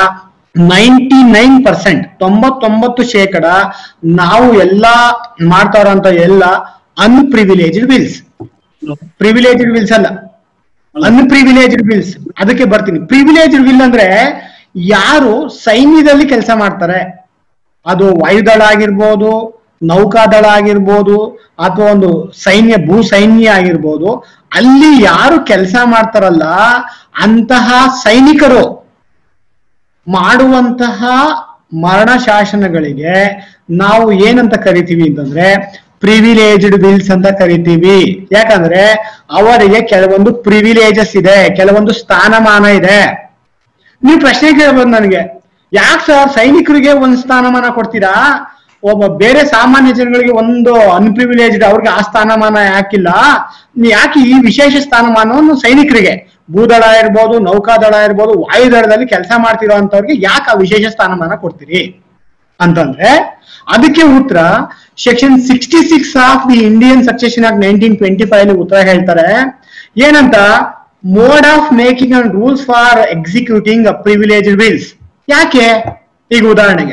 99% 99% ನಾವು ಎಲ್ಲಾ ಮಾಡ್ತಾ ಇರೋಂತ ಎಲ್ಲ ಅನ್ಪ್ರಿವಿಲೇಜ್ಡ್ ವಿಲ್ಸ್. ಪ್ರಿವಿಲೇಜ್ಡ್ ವಿಲ್ಸ್ ಅಲ್ಲ, ಅನ್ಪ್ರಿವಿಲೇಜ್ಡ್ ವಿಲ್ಸ್. ಅದಕ್ಕೆ ಬರ್ತೀನಿ. ಪ್ರಿವಿಲೇಜ್ಡ್ ವಿಲ್ ಅಂದ್ರೆ ಯಾರು ಸೈನ್ಯದಲ್ಲಿ ಕೆಲಸ ಮಾಡ್ತಾರೆ, ಅದು ವಾಯುದಳ ಆಗಿರ್ಬೋದು, ನೌಕಾದಳ ಆಗಿರ್ಬೋದು, ಅಥವಾ ಒಂದು ಭೂ ಸೈನ್ಯ ಆಗಿರ್ಬೋದು, ಅಲ್ಲಿ ಯಾರು ಕೆಲಸ ಮಾಡ್ತಾರಲ್ಲ ಅಂತಹ ಸೈನಿಕರು ಮಾಡುವಂತಹ ಮರಣ ಶಾಸನಗಳಿಗೆ ನಾವು ಏನಂತ ಕರಿತೀವಿ ಅಂತಂದ್ರೆ ಪ್ರಿವಿಲೇಜ್ಡ್ ವಿಲ್ಸ್ ಅಂತ ಕರಿತೀವಿ. ಯಾಕಂದ್ರೆ ಅವರಿಗೆ ಕೆಲವೊಂದು ಪ್ರಿವಿಲೇಜಸ್ ಇದೆ, ಕೆಲವೊಂದು ಸ್ಥಾನಮಾನ ಇದೆ. ನೀವು ಪ್ರಶ್ನೆ ಕೇಳಬಹುದು ನನಗೆ, ಯಾಕೆ ಸರ್ ಸೈನಿಕರಿಗೆ ಒಂದು ಸ್ಥಾನಮಾನ ಕೊಡ್ತೀರಾ, ಒಬ್ಬ ಬೇರೆ ಸಾಮಾನ್ಯ ಜನಗಳಿಗೆ ಒಂದು ಅನ್ಪ್ರಿವಿಲೇಜ್ಡ್ ಅವ್ರಿಗೆ ಆ ಸ್ಥಾನಮಾನ ಯಾಕಿಲ್ಲ, ಯಾಕೆ ಈ ವಿಶೇಷ ಸ್ಥಾನಮಾನವನ್ನು ಸೈನಿಕರಿಗೆ, ಭೂದಳ ಇರ್ಬೋದು, ನೌಕಾದಳ ಇರ್ಬೋದು, ವಾಯುದಳದಲ್ಲಿ ಕೆಲಸ ಮಾಡ್ತಿರೋ ಅಂತವ್ರಿಗೆ ಯಾಕೆ ಆ ವಿಶೇಷ ಸ್ಥಾನಮಾನ ಕೊಡ್ತೀರಿ ಅಂತಂದ್ರೆ ಅದಕ್ಕೆ ಉತ್ತರ section 66 of the Indian succession act 1925 ಉತ್ತರ ಹೇಳ್ತಾರೆ. ಏನಂತ, mode of making and rules for executing a privileged wills. ಯಾಕೆ, ಈಗ ಉದಾಹರಣೆಗೆ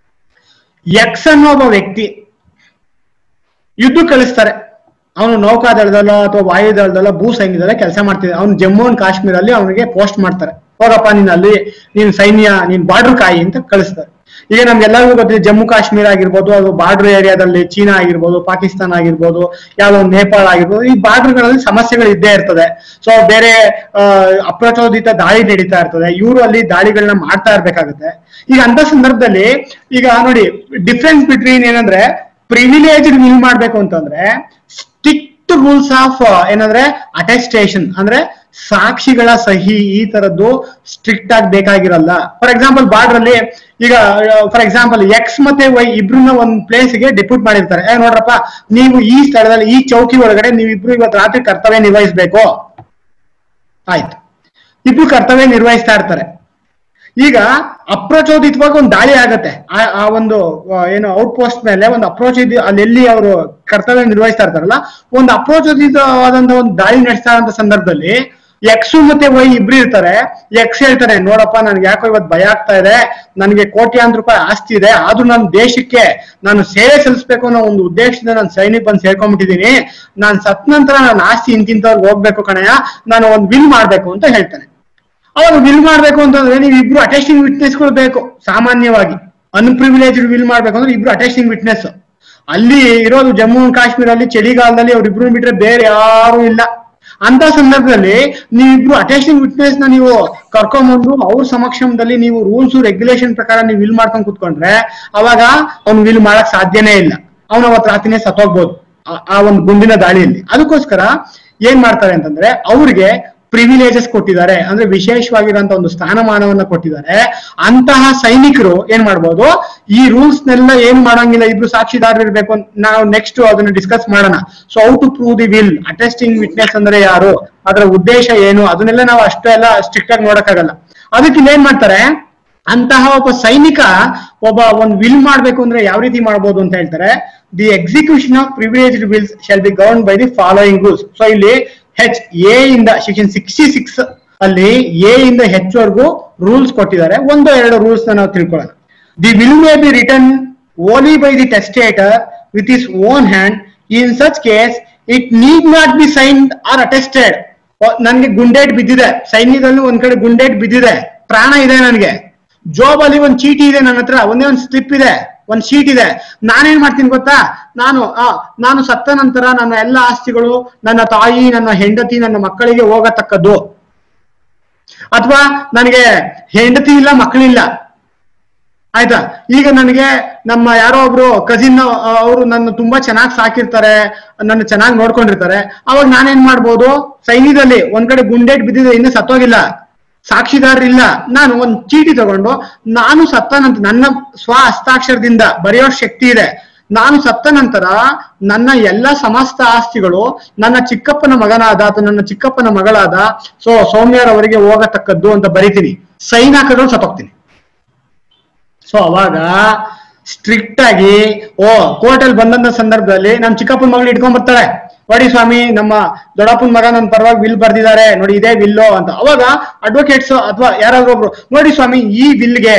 ಎಕ್ಸ್ ಅನ್ನೋ ಒಬ್ಬ ವ್ಯಕ್ತಿ ಯುದ್ಧ ಕಳಿಸ್ತಾರೆ, ಅವನು ನೌಕಾದಳದಲ್ಲ ಅಥವಾ ವಾಯುದಳದಲ್ಲ ಭೂ ಸೈನ್ಯದಲ್ಲ ಕೆಲಸ ಮಾಡ್ತಿದ್ದ, ಅವ್ನು ಜಮ್ಮು ಅಂಡ್ ಕಾಶ್ಮೀರಲ್ಲಿ ಅವನಿಗೆ ಪೋಸ್ಟ್ ಮಾಡ್ತಾರೆ, ಹೋಗಪ್ಪ ನೀನ್ ಸೈನ್ಯ, ನೀನ್ ಬಾರ್ಡರ್ ಕಾಯಿ ಅಂತ ಕಳಿಸ್ತಾರೆ. ಈಗ ನಮ್ಗೆಲ್ಲರಿಗೂ ಗೊತ್ತಿದೆ, ಜಮ್ಮು ಕಾಶ್ಮೀರ ಆಗಿರ್ಬೋದು, ಅದು ಬಾರ್ಡರ್ ಏರಿಯಾದಲ್ಲಿ ಚೀನಾ ಆಗಿರ್ಬೋದು, ಪಾಕಿಸ್ತಾನ ಆಗಿರ್ಬೋದು, ಯಾವ್ದೋ ನೇಪಾಳ ಆಗಿರ್ಬೋದು, ಈ ಬಾರ್ಡರ್ಗಳಲ್ಲಿ ಸಮಸ್ಯೆಗಳು ಇದ್ದೇ ಇರ್ತದೆ. ಸೊ ಬೇರೆ ಅಪ್ರಚೋದಿತ ದಾಳಿ ನಡೀತಾ ಇರ್ತದೆ, ಇವರು ಅಲ್ಲಿ ದಾಳಿಗಳನ್ನ ಮಾಡ್ತಾ ಇರ್ಬೇಕಾಗುತ್ತೆ. ಈಗ ಅಂತ ಸಂದರ್ಭದಲ್ಲಿ ಈಗ ನೋಡಿ, ಡಿಫ್ರೆನ್ಸ್ ಬಿಟ್ವೀನ್ ಏನಂದ್ರೆ ಪ್ರಿವಿಲೇಜ್ಡ್ ವಿಲ್ ಮಾಡ್ಬೇಕು ಅಂತಂದ್ರೆ ಸ್ಟ್ರಿಕ್ಟ್ ರೂಲ್ಸ್ ಆಫ್ ಏನಂದ್ರೆ ಅಟೆಸ್ಟೇಷನ್, ಅಂದ್ರೆ ಸಾಕ್ಷಿಗಳ ಸಹಿ ಈ ತರದ್ದು ಸ್ಟ್ರಿಕ್ಟ್ ಆಗಿ ಬೇಕಾಗಿರಲ್ಲ. ಫಾರ್ ಎಕ್ಸಾಂಪಲ್ ಬಾರ್ಡರ್ ಅಲ್ಲಿ ಈಗ ಫಾರ್ ಎಕ್ಸಾಂಪಲ್ ಎಕ್ಸ್ ಮತ್ತೆ ವೈ ಇಬ್ರನ್ನ ಒಂದ್ ಪ್ಲೇಸ್ ಗೆ ಡೆಪ್ಯೂಟ್ ಮಾಡಿರ್ತಾರೆ, ನೋಡ್ರಪ್ಪ ನೀವು ಈ ಸ್ಥಳದಲ್ಲಿ ಈ ಚೌಕಿ ಒಳಗಡೆ ನೀವಿಬ್ರು ಇವತ್ತು ರಾತ್ರಿ ಕರ್ತವ್ಯ ನಿರ್ವಹಿಸ್ಬೇಕು, ಆಯ್ತು, ಇಬ್ರು ಕರ್ತವ್ಯ ನಿರ್ವಹಿಸ್ತಾ ಇರ್ತಾರೆ. ಈಗ ಅಪ್ರಚೋದಿತವಾಗಿ ಒಂದು ದಾಳಿ ಆಗತ್ತೆ, ಆ ಒಂದು ಏನು ಔಟ್ ಪೋಸ್ಟ್ ಮೇಲೆ ಒಂದು ಅಪ್ರೋಚ್ ಅಲ್ಲೆಲ್ಲಿ ಅವರು ಕರ್ತವ್ಯ ನಿರ್ವಹಿಸ್ತಾ ಇರ್ತಾರಲ್ಲ, ಒಂದು ಅಪ್ರೋಚೋದಿತವಾದಂತ ಒಂದು ದಾಳಿ ನಡೆಸ್ತಾ ಇರೋ ಸಂದರ್ಭದಲ್ಲಿ ಎಕ್ಸ್ ಮತ್ತೆ ವೈ ಇಬ್ರು ಇರ್ತಾರೆ. ಎಕ್ಸ್ ಹೇಳ್ತಾರೆ, ನೋಡಪ್ಪ ನನ್ಗೆ ಯಾಕೋ ಇವತ್ತು ಭಯ ಆಗ್ತಾ ಇದೆ, ನನಗೆ ಕೋಟ್ಯಾಂತರ ರೂಪಾಯಿ ಆಸ್ತಿ ಇದೆ, ಆದ್ರೂ ನನ್ನ ದೇಶಕ್ಕೆ ನಾನು ಸೇವೆ ಸಲ್ಲಿಸ್ಬೇಕು ಅನ್ನೋ ಒಂದು ಉದ್ದೇಶದಿಂದ ನಾನು ಸೈನಿಕ ಬಂದು ಸೇರ್ಕೊಂಡ್ಬಿಟ್ಟಿದೀನಿ, ನಾನು ಸತ್ ನಂತರ ನನ್ನ ಆಸ್ತಿ ಇಂತಿಂತವ್ರಿಗೆ ಹೋಗ್ಬೇಕು ಕಣಯ್ಯ, ನಾನು ಒಂದು ವಿಲ್ ಮಾಡ್ಬೇಕು ಅಂತ ಹೇಳ್ತಾನೆ. ಅವಾಗ ವಿಲ್ ಮಾಡ್ಬೇಕು ಅಂತಂದ್ರೆ ನೀವು ಇಬ್ರು ಅಟೆಸ್ಟಿಂಗ್ ವಿಟ್ನೆಸ್ಗಳು ಬೇಕು. ಸಾಮಾನ್ಯವಾಗಿ ಅನ್ಪ್ರಿವಿಲೇಜ್ಡ್ ವಿಲ್ ಮಾಡ್ಬೇಕು ಅಂದ್ರೆ ಇಬ್ರು ಅಟೆಸ್ಟಿಂಗ್ ವಿಟ್ನೆಸ್. ಅಲ್ಲಿ ಇರೋದು ಜಮ್ಮು ಅಂಡ್ ಕಾಶ್ಮೀರ ಅಲ್ಲಿ ಚಳಿಗಾಲದಲ್ಲಿ ಅವ್ರಿಬ್ರು ಬಿಟ್ರೆ ಬೇರೆ ಯಾರು ಇಲ್ಲ. ಅಂತ ಸಂದರ್ಭದಲ್ಲಿ ನೀವಿಬ್ರು ಅಟೆಸ್ಟಿಂಗ್ ವಿಟ್ನೆಸ್ ನ ನೀವು ಕರ್ಕೊಂಡ್ಬಂದು ಅವ್ರ ಸಮಕ್ಷಮದಲ್ಲಿ ನೀವು ರೂಲ್ಸ್ ರೆಗ್ಯುಲೇಷನ್ ಪ್ರಕಾರ ನೀವು ವಿಲ್ ಮಾಡ್ಕೊಂಡು ಕುತ್ಕೊಂಡ್ರೆ ಅವಾಗ ಅವ್ನು ವಿಲ್ ಮಾಡಕ್ ಸಾಧ್ಯನೇ ಇಲ್ಲ, ಅವನ ಅವತ್ತು ರಾತ್ರಿನೇ ಸತ್ತೋಗ್ಬೋದು ಆ ಒಂದು ಗುಂಡಿನ ದಾಳಿಯಲ್ಲಿ. ಅದಕ್ಕೋಸ್ಕರ ಏನ್ ಮಾಡ್ತಾರೆ ಅಂತಂದ್ರೆ ಅವ್ರಿಗೆ ಪ್ರಿವಿಲೇಜಸ್ ಕೊಟ್ಟಿದ್ದಾರೆ, ಅಂದ್ರೆ ವಿಶೇಷವಾಗಿರುವಂತ ಒಂದು ಸ್ಥಾನಮಾನವನ್ನ ಕೊಟ್ಟಿದ್ದಾರೆ. ಅಂತಹ ಸೈನಿಕರು ಏನ್ ಮಾಡ್ಬೋದು, ಈ ರೂಲ್ಸ್ ನೆಲ್ಲ ಏನ್ ಮಾಡಂಗಿಲ್ಲ, ಇಬ್ರು ಸಾಕ್ಷಿದಾರರು ಇರ್ಬೇಕು. ನಾವು ನೆಕ್ಸ್ಟ್ ಅದನ್ನ ಡಿಸ್ಕಸ್ ಮಾಡೋಣ. So how to prove the will, attesting witness ಅಂದ್ರೆ ಯಾರು, ಅದರ ಉದ್ದೇಶ ಏನು, ಅದನ್ನೆಲ್ಲ ನಾವು ಅಷ್ಟೆಲ್ಲ ಸ್ಟ್ರಿಕ್ಟ್ ಆಗಿ ನೋಡಕ್ಕಾಗಲ್ಲ. ಅದಕ್ಕೆ ಇಲ್ಲಿ ಏನ್ ಮಾಡ್ತಾರೆ, ಅಂತಹ ಒಬ್ಬ ಸೈನಿಕ ಒಂದು ವಿಲ್ ಮಾಡ್ಬೇಕು ಅಂದ್ರೆ ಯಾವ ರೀತಿ ಮಾಡ್ಬೋದು ಅಂತ ಹೇಳ್ತಾರೆ. The execution of privileged wills shall be govern by the following rules. So ಇಲ್ಲಿ ಎ ಇಂದ ಸೆಕ್ಷನ್ 66 ಅಲ್ಲಿ ಎ ಇಂದ ಹೆಚ್ ವರೆಗೂ ರೂಲ್ಸ್ ಕೊಟ್ಟಿದ್ದಾರೆ. ಒಂದು ಎರಡು ರೂಲ್ಸ್ ನಾವು ತಿಳ್ಕೊಳ್ಳೋಣ. The will may be written only by the testator with his own hand. In such case it need not be signed or attested. ನನ್ಗೆ ಗುಂಡೇಟ್ ಬಿದ್ದಿದೆ, ಸೈನ್ಯದಲ್ಲಿ ಒಂದ್ ಕಡೆ ಗುಂಡೇಟ್ ಬಿದ್ದಿದೆ, ಪ್ರಾಣ ಇದೆ, ನನಗೆ ಜೋಬಲ್ಲಿ ಒಂದ್ ಚೀಟಿ ಇದೆ, ನನ್ನ ಹತ್ರ ಒಂದೇ ಒಂದು ಸ್ಲಿಪ್ ಇದೆ, ಒಂದ್ ಶೀಟ್ ಇದೆ. ನಾನೇನ್ ಮಾಡ್ತೀನಿ ಗೊತ್ತಾ, ನಾನು ಸತ್ತ ನಂತರ ನನ್ನ ಎಲ್ಲ ಆಸ್ತಿಗಳು ನನ್ನ ತಾಯಿ, ನನ್ನ ಹೆಂಡತಿ, ನನ್ನ ಮಕ್ಕಳಿಗೆ ಹೋಗತಕ್ಕದ್ದು. ಅಥವಾ ನನಗೆ ಹೆಂಡತಿ ಇಲ್ಲ, ಮಕ್ಕಳಿಲ್ಲ, ಆಯ್ತಾ. ಈಗ ನನಗೆ ನಮ್ಮ ಯಾರೋ ಒಬ್ರು ಕಸಿನ್ ಅವರು ನನ್ನ ತುಂಬಾ ಚೆನ್ನಾಗಿ ಸಾಕಿರ್ತಾರೆ, ನನ್ನ ಚೆನ್ನಾಗಿ ನೋಡ್ಕೊಂಡಿರ್ತಾರೆ. ಅವಾಗ ನಾನೇನ್ ಮಾಡ್ಬೋದು, ಸೈನ್ಯದಲ್ಲಿ ಒಂದ್ ಕಡೆ ಗುಂಡೇಟ್ ಬಿದ್ದಿದೆ, ಇನ್ನು ಸತ್ತೋಗಿಲ್ಲ, ಸಾಕ್ಷಿದಾರರಿಲ್ಲ, ನಾನು ಒಂದ್ ಚೀಟಿ ತಗೊಂಡು ನಾನು ಸತ್ತ ನಂತರ ನನ್ನ ಸ್ವ ಹಸ್ತಾಕ್ಷರದಿಂದ ಬರೆಯೋ ಶಕ್ತಿ ಇದೆ. ನಾನು ಸತ್ತ ನಂತರ ನನ್ನ ಎಲ್ಲ ಸಮಸ್ತ ಆಸ್ತಿಗಳು ನನ್ನ ಚಿಕ್ಕಪ್ಪನ ಮಗನಾದ ಅಥವಾ ನನ್ನ ಚಿಕ್ಕಪ್ಪನ ಮಗಳಾದ ಸೌಮ್ಯರವರಿಗೆ ಹೋಗತಕ್ಕದ್ದು ಅಂತ ಬರಿತೀನಿ. ಸೈನ್ ಹಾಕಿದ್ರು ಸತ್ತೋಗ್ತೀನಿ. ಸೊ ಅವಾಗ ಸ್ಟ್ರಿಕ್ಟ್ ಆಗಿ ಕೋರ್ಟ್ ಅಲ್ಲಿ ಬಂದಂತ ಸಂದರ್ಭದಲ್ಲಿ ನಮ್ಮ ಚಿಕ್ಕಪ್ಪನ ಮಗಳು ಇಟ್ಕೊಂಡ್ ಬರ್ತಾಳೆ, ನೋಡಿ ಸ್ವಾಮಿ ನಮ್ಮ ದೊಡ್ಡಪ್ಪನ ಮಗ ನನ್ನ ಪರವಾಗಿ ವಿಲ್ ಬರ್ದಿದ್ದಾರೆ, ನೋಡಿ ಇದೇ ವಿಲ್ಲು ಅಂತ. ಅವಾಗ ಅಡ್ವೊಕೇಟ್ಸ್ ಅಥವಾ ಯಾರಾದ್ರೂ ಒಬ್ರು, ನೋಡಿ ಸ್ವಾಮಿ ಈ ವಿಲ್ಗೆ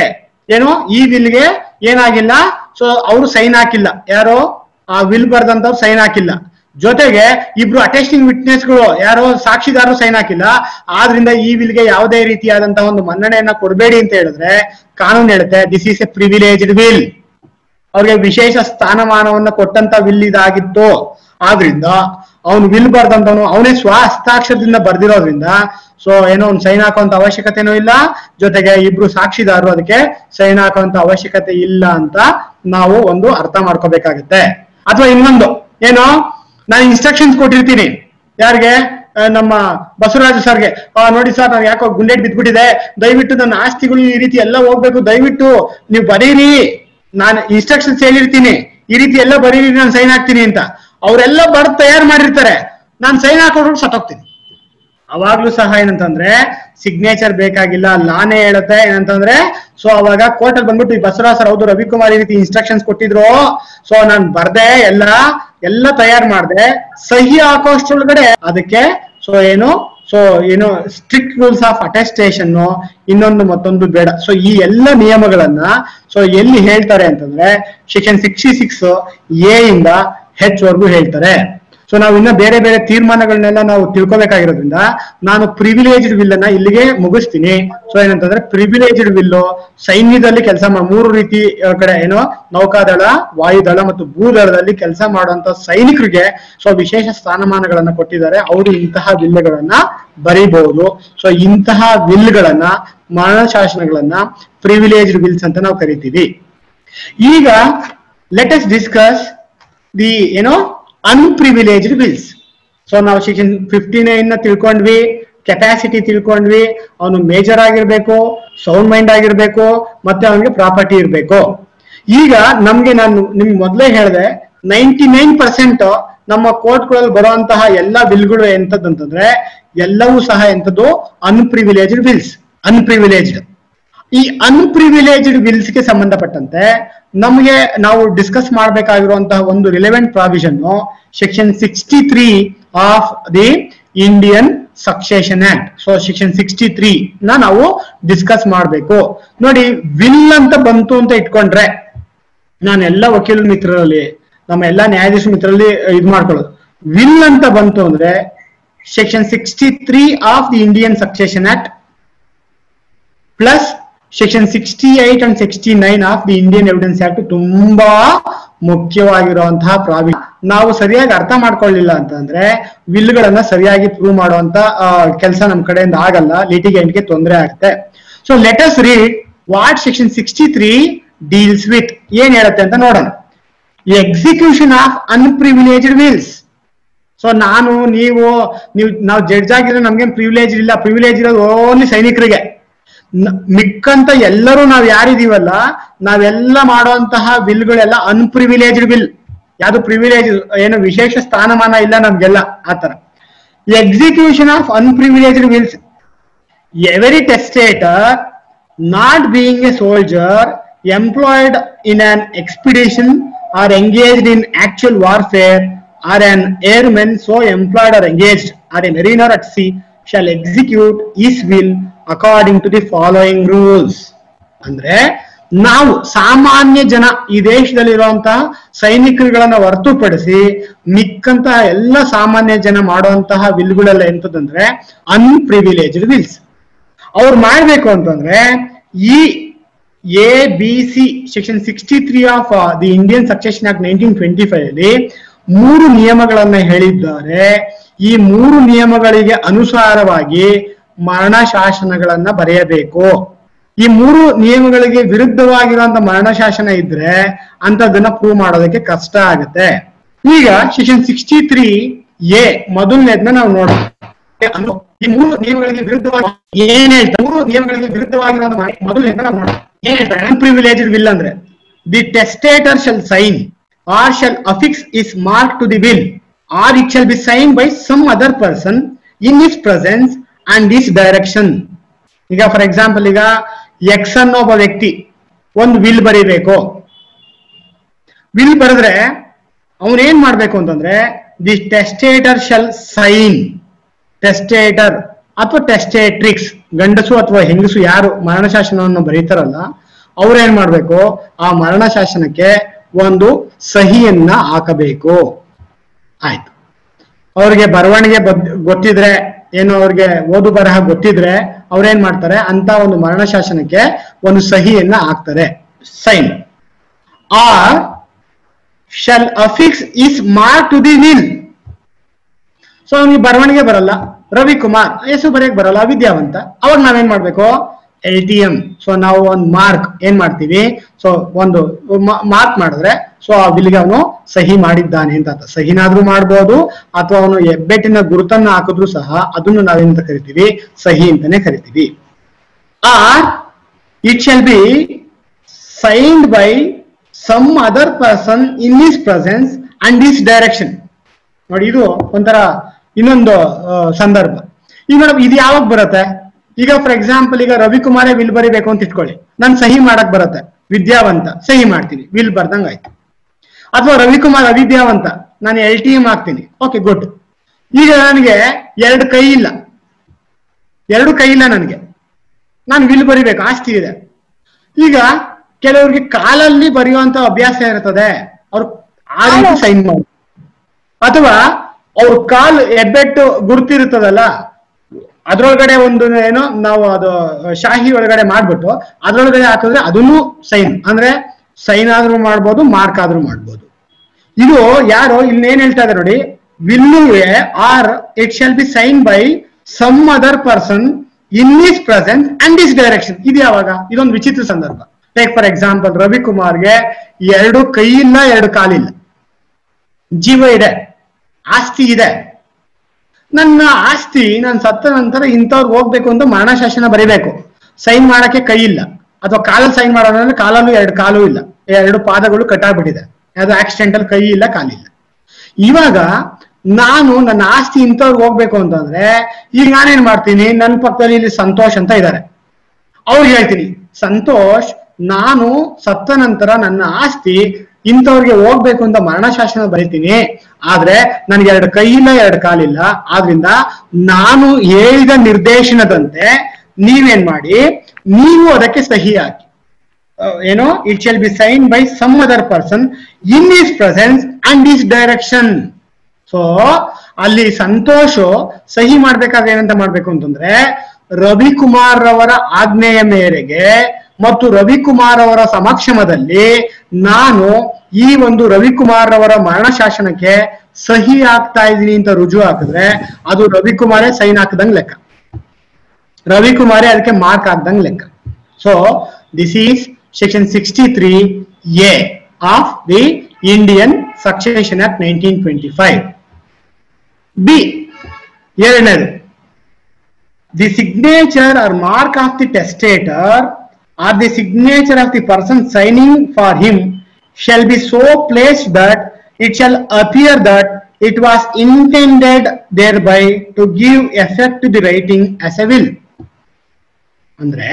ಏನಾಗಿಲ್ಲ, ಸೊ ಅವರು ಸೈನ್ ಹಾಕಿಲ್ಲ, ಯಾರೋ ಆ ವಿಲ್ ಬರ್ದಂತವ್ರು ಸೈನ್ ಹಾಕಿಲ್ಲ. ಜೊತೆಗೆ ಇಬ್ರು ಅಟೆಸ್ಟಿಂಗ್ ವಿಟ್ನೆಸ್ಗಳು ಯಾರೋ ಸಾಕ್ಷಿದಾರರು ಸೈನ್ ಹಾಕಿಲ್ಲ. ಆದ್ರಿಂದ ಈ ವಿಲ್ಗೆ ಯಾವುದೇ ರೀತಿಯಾದಂತಹ ಒಂದು ಮನ್ನಣೆಯನ್ನ ಕೊಡಬೇಡಿ ಅಂತ ಹೇಳಿದ್ರೆ ಕಾನೂನು ಹೇಳುತ್ತೆ this is a privileged will. ಅವ್ರಿಗೆ ವಿಶೇಷ ಸ್ಥಾನಮಾನವನ್ನ ಕೊಟ್ಟಂತ ವಿಲ್ ಇದಾಗಿತ್ತು. ಆದ್ರಿಂದ ಅವನು ವಿಲ್ ಬರ್ದಂತವನು ಅವನೇ ಸ್ವಹಸ್ತಾಕ್ಷರದಿಂದ ಬರ್ದಿರೋದ್ರಿಂದ ಸೊ ಏನೋ ಒಂದು ಸೈನ್ ಹಾಕುವಂತ ಅವಶ್ಯಕತೆನೂ ಇಲ್ಲ, ಜೊತೆಗೆ ಇಬ್ರು ಸಾಕ್ಷಿದಾರರು ಅದಕ್ಕೆ ಸೈನ್ ಹಾಕುವಂತ ಅವಶ್ಯಕತೆ ಇಲ್ಲ ಅಂತ ನಾವು ಒಂದು ಅರ್ಥ ಮಾಡ್ಕೋಬೇಕಾಗತ್ತೆ. ಅಥವಾ ಇನ್ನೊಂದು ಏನು, ನಾನು ಇನ್ಸ್ಟ್ರಕ್ಷನ್ಸ್ ಕೊಟ್ಟಿರ್ತೀನಿ ಯಾರಿಗೆ, ನಮ್ಮ ಬಸವರಾಜು ಸರ್ಗೆ, ನೋಡಿ ಸರ್ ನಾನು ಯಾಕೋ ಗುಂಡೆಟ್ ಬಿದ್ಬಿಟ್ಟಿದೆ, ದಯವಿಟ್ಟು ನನ್ನ ಆಸ್ತಿಗಳು ಈ ರೀತಿ ಎಲ್ಲ ಹೋಗ್ಬೇಕು, ದಯವಿಟ್ಟು ನೀವು ಬರೀರಿ, ನಾನು ಇನ್ಸ್ಟ್ರಕ್ಷನ್ಸ್ ಹೇಳಿರ್ತೀನಿ ಈ ರೀತಿ ಎಲ್ಲ ಬರೀರಿ, ನಾನು ಸೈನ್ ಹಾಕ್ತೀನಿ ಅಂತ. ಅವರೆಲ್ಲ ಬರ್ದು ತಯಾರು ಮಾಡಿರ್ತಾರೆ, ನಾನು ಸೈನ್ ಹಾಕೊಂಡು ಸತ್ತೋಗ್ತೀನಿ. ಅವಾಗ್ಲೂ ಸಹ ಏನಂತಂದ್ರೆ ಸಿಗ್ನೇಚರ್ ಬೇಕಾಗಿಲ್ಲ, ಲಾನೇ ಹೇಳುತ್ತೆ ಏನಂತಂದ್ರೆ, ಸೊ ಅವಾಗ ಕೋರ್ಟ್ ಅಲ್ಲಿ ಬಂದ್ಬಿಟ್ಟು ಈ ಬಸವರಾಜ್ ಸರ್ ಹೌದು ರವಿಕುಮಾರ್ ಈ ರೀತಿ ಇನ್ಸ್ಟ್ರಕ್ಷನ್ಸ್ ಕೊಟ್ಟಿದ್ರು, ಸೊ ನಾನು ಬರ್ದೆ ಎಲ್ಲ ತಯಾರು ಮಾಡಿದೆ, ಸಹಿ ಹಾಕೋಷ್ಟ್ರೊಳಗಡೆ ಅದಕ್ಕೆ ಸೊ ಏನು ಸ್ಟ್ರಿಕ್ಟ್ ರೂಲ್ಸ್ ಆಫ್ ಅಟೆಸ್ಟೇಷನ್ ಇನ್ನೊಂದು ಮತ್ತೊಂದು ಬೇಡ. ಸೊ ಈ ಎಲ್ಲ ನಿಯಮಗಳನ್ನ ಸೊ ಎಲ್ಲಿ ಹೇಳ್ತಾರೆ ಅಂತಂದ್ರೆ ಸೆಕ್ಷನ್ 66 ಎ ಇಂದ ಹೆಚ್ ವರ್ಗೂ ಹೇಳ್ತಾರೆ. ಸೊ ನಾವು ಇನ್ನ ಬೇರೆ ಬೇರೆ ತೀರ್ಮಾನಗಳನ್ನೆಲ್ಲ ನಾವು ತಿಳ್ಕೊಬೇಕಾಗಿರೋದ್ರಿಂದ ನಾನು ಪ್ರಿವಿಲೇಜ್ಡ್ ವಿಲ್ ಅನ್ನ ಇಲ್ಲಿಗೆ ಮುಗಿಸ್ತೀನಿ. ಸೊ ಏನಂತಂದ್ರೆ ಪ್ರಿವಿಲೇಜ್ಡ್ ವಿಲ್ ಸೈನ್ಯದಲ್ಲಿ ಕೆಲಸ ಮೂರು ರೀತಿ ಕಡೆ ಏನೋ ನೌಕಾದಳ, ವಾಯುದಳ ಮತ್ತು ಭೂದಳದಲ್ಲಿ ಕೆಲಸ ಮಾಡುವಂತ ಸೈನಿಕರಿಗೆ ಸೊ ವಿಶೇಷ ಸ್ಥಾನಮಾನಗಳನ್ನ ಕೊಟ್ಟಿದ್ದಾರೆ. ಅವರು ಇಂತಹ ವಿಲ್ಗಳನ್ನ ಬರೀಬಹುದು. ಸೊ ಇಂತಹ ವಿಲ್ಗಳನ್ನ ಮರಣ ಶಾಸನಗಳನ್ನ ಪ್ರಿವಿಲೇಜ್ಡ್ ವಿಲ್ಸ್ ಅಂತ ನಾವು ಕರಿತೀವಿ. ಈಗ let us discuss the unprivileged wills. So ನಾವು ಸೆಕ್ಷನ್ 59 ತಿಳ್ಕೊಂಡ್ವಿ, ಕೆಪಾಸಿಟಿ ತಿಳ್ಕೊಂಡ್ವಿ, ಅವನು ಮೇಜರ್ ಆಗಿರ್ಬೇಕು, ಸೌಂಡ್ ಮೈಂಡ್ ಆಗಿರ್ಬೇಕು, ಮತ್ತೆ ಅವನಿಗೆ ಪ್ರಾಪರ್ಟಿ ಇರ್ಬೇಕು. ಈಗ ನಮ್ಗೆ ನಾನು ನಿಮ್ಗೆ ಮೊದಲೇ ಹೇಳಿದೆ 99% ನಮ್ಮ ಕೋರ್ಟ್ಗಳಲ್ಲಿ ಬರುವಂತಹ ಎಲ್ಲಾ ಬಿಲ್ಗಳು ಎಂತದಂತಂದ್ರೆ ಎಲ್ಲವೂ ಸಹ ಎಂತದ್ದು ಅನ್ಪ್ರಿವಿಲೇಜ್ಡ್ ವಿಲ್ಸ್. ಅನ್ಪ್ರಿವಿಲೇಜ್ಡ್ ಈ ಅನ್ಪ್ರಿವಿಲೇಜ್ಡ್ ವಿಲ್ಸ್ ಗೆ ಸಂಬಂಧಪಟ್ಟಂತೆ ನಮಗೆ ನಾವು ಡಿಸ್ಕಸ್ ಮಾಡಬೇಕಾಗಿರುವಂತಹ ಒಂದು relevant provision section 63 of the Indian succession act. So section 63 ನಾವು ಡಿಸ್ಕಸ್ ಮಾಡಬೇಕು. ನೋಡಿ, ವಿಲ್ ಅಂತ ಬಂತು ಅಂತ ಇಟ್ಕೊಂಡ್ರೆ ನಾನು ಎಲ್ಲ ವಕೀಲ ಮಿತ್ರರಲ್ಲಿ, ನಮ್ಮ ಎಲ್ಲಾ ನ್ಯಾಯಾಧೀಶ ಮಿತ್ರರಲ್ಲಿ ಇದು ಮಾಡ್ಕೊಳ್ಳೋದು, ವಿಲ್ ಅಂತ ಬಂತು ಅಂದ್ರೆ section 63 of the Indian succession act plus section 68 and 69 of the Indian evidence act ತುಂಬಾ ಮುಖ್ಯವಾಗಿರುವಂತಹ ಪ್ರಾವಿಷನ್. ನಾವು ಸರಿಯಾಗಿ ಅರ್ಥ ಮಾಡ್ಕೊಳ್ಳಿಲ್ಲ ಅಂತಂದ್ರೆ ವಿಲ್ಗಳನ್ನ ಸರಿಯಾಗಿ ಪ್ರೂವ್ ಮಾಡುವಂತ ಕೆಲಸ ನಮ್ ಕಡೆಯಿಂದ ಆಗಲ್ಲ, ಲಿಟಿಗೇಂಟ್ಗೆ ತೊಂದರೆ ಆಗುತ್ತೆ. So let us read what section 63 deals with. ಏನ್ ಹೇಳುತ್ತೆ ಅಂತ ನೋಡೋಣ. Execution of unprivileged wills. So ನಾವು ಜಡ್ಜ್ ಆಗಿದ್ರೆ ನಮ್ಗೇನ್ ಪ್ರಿವಿಲೇಜ್ ಇಲ್ಲ, ಪ್ರಿವಿಲೇಜ್ ಇರೋದು ಓನ್ಲಿ ಸೈನಿಕರಿಗೆ. ಮಿಕ್ಕಂತ ಎಲ್ಲರೂ ನಾವ್ ಯಾರಿದೀವಲ್ಲ ನಾವೆಲ್ಲ ಮಾಡುವಂತಹ ವಿಲ್ಗಳೆಲ್ಲ ಅನ್ಪ್ರಿವಿಲೇಜ್ಡ್ ವಿಲ್. ಯಾವ್ದು ಪ್ರಿವಿಲೇಜ್ ಏನು ವಿಶೇಷ ಸ್ಥಾನಮಾನ ಇಲ್ಲ ನಮ್ಗೆಲ್ಲ ಆತರ. Execution of unprivileged wills. Every testator not being a soldier employed in an expedition or engaged in actual warfare or an airmen so employed or engaged or a mariner at sea shall execute his will according to the following rules. ಅಂದ್ರೆ ನಾವು ಸಾಮಾನ್ಯ ಜನ ಈ ದೇಶದಲ್ಲಿರುವಂತಹ ಸೈನಿಕರುಗಳನ್ನ ಹೊರತುಪಡಿಸಿ ಮಿಕ್ಕಂತಹ ಎಲ್ಲ ಸಾಮಾನ್ಯ ಜನ ಮಾಡುವಂತಹ ವಿಲ್ಗಳೆಲ್ಲ ಎಂತದಂದ್ರೆ ಅನ್ಪ್ರಿವಿಲೇಜ್ಡ್ ವಿಲ್ಸ್. ಅವ್ರು ಮಾಡ್ಬೇಕು ಅಂತಂದ್ರೆ ಈ ABC section 63 of the Indian succession act 1925 ಅಲ್ಲಿ 3 ನಿಯಮಗಳನ್ನ ಹೇಳಿದ್ದಾರೆ. ಈ 3 ನಿಯಮಗಳಿಗೆ ಅನುಸಾರವಾಗಿ ಮರಣ ಶಾಸನಗಳನ್ನ ಬರೆಯಬೇಕು. ಈ 3 ನಿಯಮಗಳಿಗೆ ವಿರುದ್ಧವಾಗಿರುವಂತ ಮರಣ ಶಾಸನ ಇದ್ರೆ ಅಂತದನ್ನ ಪ್ರೂವ್ ಮಾಡೋದಕ್ಕೆ ಕಷ್ಟ ಆಗುತ್ತೆ. ಈಗ ಸೆಕ್ಷನ್ 63 ಎ ಮೊದಲನೇದನ್ನ ನಾವು ನೋಡೋಣ. ಈ 3 ನಿಯಮಗಳಿಗೆ ವಿರುದ್ಧವಾಗಿ ಏನ್ ಹೇಳ್ತಾರೆ? 3 ನಿಯಮಗಳಿಗೆ ವಿರುದ್ಧವಾಗಿರೋ ಮೊದಲನೇದನ್ನ ನಾವು ನೋಡೋಣ. ಏನ್ ಹೇಳ್ತಾರೆ? ಅನ್ಪ್ರಿವಿಲೇಜ್ಡ್ ವಿಲ್ ಅಂದ್ರೆ the testator shall sign or shall affix his mark to the will or it shall be sign by some other person in his presence and this direction. ಈಗ ಫಾರ್ ಎಕ್ಸಾಂಪಲ್, ಈಗ X ಅನ್ನೋ ಒಬ್ಬ ವ್ಯಕ್ತಿ ಒಂದು will ಬರೀಬೇಕು. Will ಬರೆದ್ರೆ ಅವನೇನ್ ಮಾಡ್ಬೇಕು ಅಂತಂದ್ರೆ the testator shall sign. Testator ಅಥವಾ ಟೆಸ್ಟೇಟ್ರಿಕ್ಸ್, ಗಂಡಸು ಅಥವಾ ಹೆಂಗಸು ಯಾರು ಮರಣ ಶಾಸನವನ್ನು ಬರೀತಾರಲ್ಲ ಅವ್ರೇನ್ ಮಾಡ್ಬೇಕು, ಆ ಮರಣ ಶಾಸನಕ್ಕೆ ಒಂದು ಸಹಿಯನ್ನ ಹಾಕಬೇಕು. ಆಯ್ತು, ಅವ್ರಿಗೆ ಬರವಣಿಗೆ ಗೊತ್ತಿದ್ರೆ, ಏನು ಅವ್ರಿಗೆ ಓದು ಬರಹ ಗೊತ್ತಿದ್ರೆ ಅವ್ರೇನ್ ಮಾಡ್ತಾರೆ, ಅಂತ ಒಂದು ಮರಣ ಶಾಸನಕ್ಕೆ ಒಂದು ಸಹಿಯನ್ನ ಹಾಕ್ತಾರೆ, sign. Or shall affix his mark to the will. So ಅವ್ನಿಗೆ ಬರವಣಿಗೆ ಬರಲ್ಲ, ರವಿಕುಮಾರ್ ಹೆಸರು ಬರೆಯಕ್ ಬರಲ್ಲ, ವಿದ್ಯಾವಂತ. ಅವಾಗ ನಾವೇನ್ ಮಾಡ್ಬೇಕು? LTM. ಸೊ ನಾವು ಒಂದು ಮಾರ್ಕ್ ಏನ್ ಮಾಡ್ತೀವಿ? ಸೊ ಒಂದು ಮಾರ್ಕ್ ಮಾಡಿದ್ರೆ ಸೊ ಆ ಬಿಲ್ಗೆ ಅವನು ಸಹಿ ಮಾಡಿದ್ದಾನೆ ಅಂತ ಅರ್ಥ. ಸಹಿನಾದ್ರೂ ಮಾಡ್ಬೋದು, ಅಥವಾ ಅವನು ಹೆಬ್ಬೆಟ್ಟಿನ ಗುರುತನ್ನ ಹಾಕಿದ್ರು ಸಹ ಅದನ್ನು ನಾವೇನಂತ ಕರಿತೀವಿ? ಸಹಿ ಅಂತಾನೆ ಕರಿತೀವಿ. Or it shall be signed by some other person in his presence and his direction. ನೋಡಿ, ಇದು ಒಂಥರ ಇನ್ನೊಂದು ಸಂದರ್ಭ. ಈಗ ಮೇಡಮ್ ಇದು ಯಾವಾಗ ಬರುತ್ತೆ? ಈಗ ಫಾರ್ ಎಕ್ಸಾಂಪಲ್, ಈಗ ರವಿಕುಮಾರೇ ವಿಲ್ ಬರಿಬೇಕು ಅಂತ ಇಟ್ಕೊಳ್ಳಿ, ನಾನು ಸಹಿ ಮಾಡಕ್ ಬರುತ್ತೆ, ವಿದ್ಯಾವಂತ ಸಹಿ ಮಾಡ್ತೀನಿ, ವಿಲ್ ಬರ್ದಂಗ ಆಯ್ತು. ಅಥವಾ ರವಿಕುಮಾರ್ ಅವಿದ್ಯಾವಂತ, ನಾನು LTM ಹಾಕ್ತೀನಿ, ಓಕೆ ಗುಡ್. ಈಗ ನನಗೆ ಎರಡು ಕೈ ಇಲ್ಲ ನನಗೆ, ನಾನು ವಿಲ್ ಬರಿಬೇಕು, ಆಸ್ತಿ ಇದೆ. ಈಗ ಕೆಲವರಿಗೆ ಕಾಲಲ್ಲಿ ಬರೆಯುವಂತ ಅಭ್ಯಾಸ ಇರ್ತದೆ, ಅವ್ರು ಆ ರೀತಿ ಸೈನ್ ಮಾಡಿ, ಅಥವಾ ಅವ್ರ ಕಾಲ್ ಹೆಬ್ಬೆಟ್ಟು ಗುರುತಿರುತ್ತದಲ್ಲ ಅದ್ರೊಳಗಡೆ ಒಂದು ಏನೋ ನಾವು ಅದು ಶಾಹಿ ಒಳಗಡೆ ಮಾಡ್ಬಿಟ್ಟು ಅದ್ರೊಳಗಡೆ ಹಾಕಿದ್ರೆ ಅದನ್ನು ಸೈನ್, ಅಂದ್ರೆ ಸೈನ್ ಆದ್ರೂ ಮಾಡ್ಬೋದು, ಮಾರ್ಕ್ ಆದ್ರೂ ಮಾಡ್ಬೋದು. ಇದು ಯಾರು ಇಲ್ಲಿ ಏನ್ ಹೇಳ್ತಾ ಇದ್ದಾರೆ ನೋಡಿ, will or it shall be sign by some other person in his presence and his direction. ಇದು ಯಾವಾಗ? ಇದೊಂದು ವಿಚಿತ್ರ ಸಂದರ್ಭ. ಟೇಕ್ ಫಾರ್ ಎಕ್ಸಾಂಪಲ್, ರವಿಕುಮಾರ್ಗೆ ಎರಡು ಕೈ ಇಲ್ಲ, ಎರಡು ಕಾಲಿಲ್ಲ, ಜೀವ ಇದೆ, ಆಸ್ತಿ ಇದೆ. ನನ್ನ ಆಸ್ತಿ ನಾನು ಸತ್ತ ನಂತರ ಇಂಥವ್ರಿಗೆ ಹೋಗ್ಬೇಕು ಅಂತ ಮರಣಶಾಸನ ಬರೀಬೇಕು, ಸೈನ್ ಮಾಡಕ್ಕೆ ಕೈ ಇಲ್ಲ, ಅಥವಾ ಕಾಲಲ್ಲಿ ಸೈನ್ ಮಾಡೋದ್ರೆ ಕಾಲಲ್ಲೂ ಎರಡು ಕಾಲು ಇಲ್ಲ, ಎರಡು ಪಾದಗಳು ಕಟ್ಟಾಗ್ಬಿಟ್ಟಿದೆ, ಅದು ಆಕ್ಸಿಡೆಂಟಲ್ ಕೈ ಇಲ್ಲ, ಕಾಲಿಲ್ಲ. ಇವಾಗ ನಾನು ನನ್ನ ಆಸ್ತಿ ಇಂಥವ್ರಿಗೆ ಹೋಗ್ಬೇಕು ಅಂತಂದ್ರೆ ಈಗ ನಾನೇನ್ ಮಾಡ್ತೀನಿ? ನನ್ನ ಪಕ್ಕದಲ್ಲಿ ಇಲ್ಲಿ ಸಂತೋಷ್ ಅಂತ ಇದ್ದಾರೆ, ಅವ್ರಿಗೆ ಹೇಳ್ತೀನಿ, ಸಂತೋಷ್ ನಾನು ಸತ್ತ ನಂತರ ನನ್ನ ಆಸ್ತಿ ಇಂಥವ್ರಿಗೆ ಹೋಗ್ಬೇಕು ಅಂತ ಮರಣಶಾಸನ ಬರೀತೀನಿ, ಆದ್ರೆ ನನ್ಗೆ ಎರಡು ಕೈ ಇಲ್ಲ, ಎರಡು ಕಾಲಿಲ್ಲ, ಆದ್ರಿಂದ ನಾನು ಹೇಳಿದ ನಿರ್ದೇಶನದಂತೆ ನೀವೇನ್ ಮಾಡಿ, ನೀವು ಅದಕ್ಕೆ ಸಹಿ ಹಾಕಿ. ಏನೋ it shall be sign by some other person in his presence and his direction. So ಅಲ್ಲಿ ಸಂತೋಷ್ ಸಹಿ ಮಾಡ್ಬೇಕಾದ್ರೆ ಏನಂತ ಮಾಡ್ಬೇಕು ಅಂತಂದ್ರೆ, ರವಿಕುಮಾರ್ ಅವರ ಆಜ್ಞೆಯ ಮೇರೆಗೆ ಮತ್ತು ರವಿಕುಮಾರ್ ಅವರ ಸಮಕ್ಷಮದಲ್ಲಿ ನಾನು ಈ ಒಂದು ರವಿಕುಮಾರ್ ಅವರ ಮರಣಶಾಸನಕ್ಕೆ ಸಹಿ ಹಾಕ್ತಾ ಇದ್ದೀನಿ ಅಂತ ರುಜು ಹಾಕಿದ್ರೆ ಅದು ರವಿಕುಮಾರೇ ಸೈನ್ ಹಾಕದಂಗ್ ಲೆಕ್ಕ, ರವಿಕುಮಾರೇ ಅದಕ್ಕೆ ಮಾರ್ಕ್ ಹಾಕ್ದಂಗ್ ಲೆಕ್ಕ. So this is section 63A of the Indian succession act 1925. B ಎರಡನೇದು, the signature or mark of the testator or the signature of the person signing for him shall be so placed that it shall appear that it was intended thereby to give effect to the writing as a will. ಅಂದ್ರೆ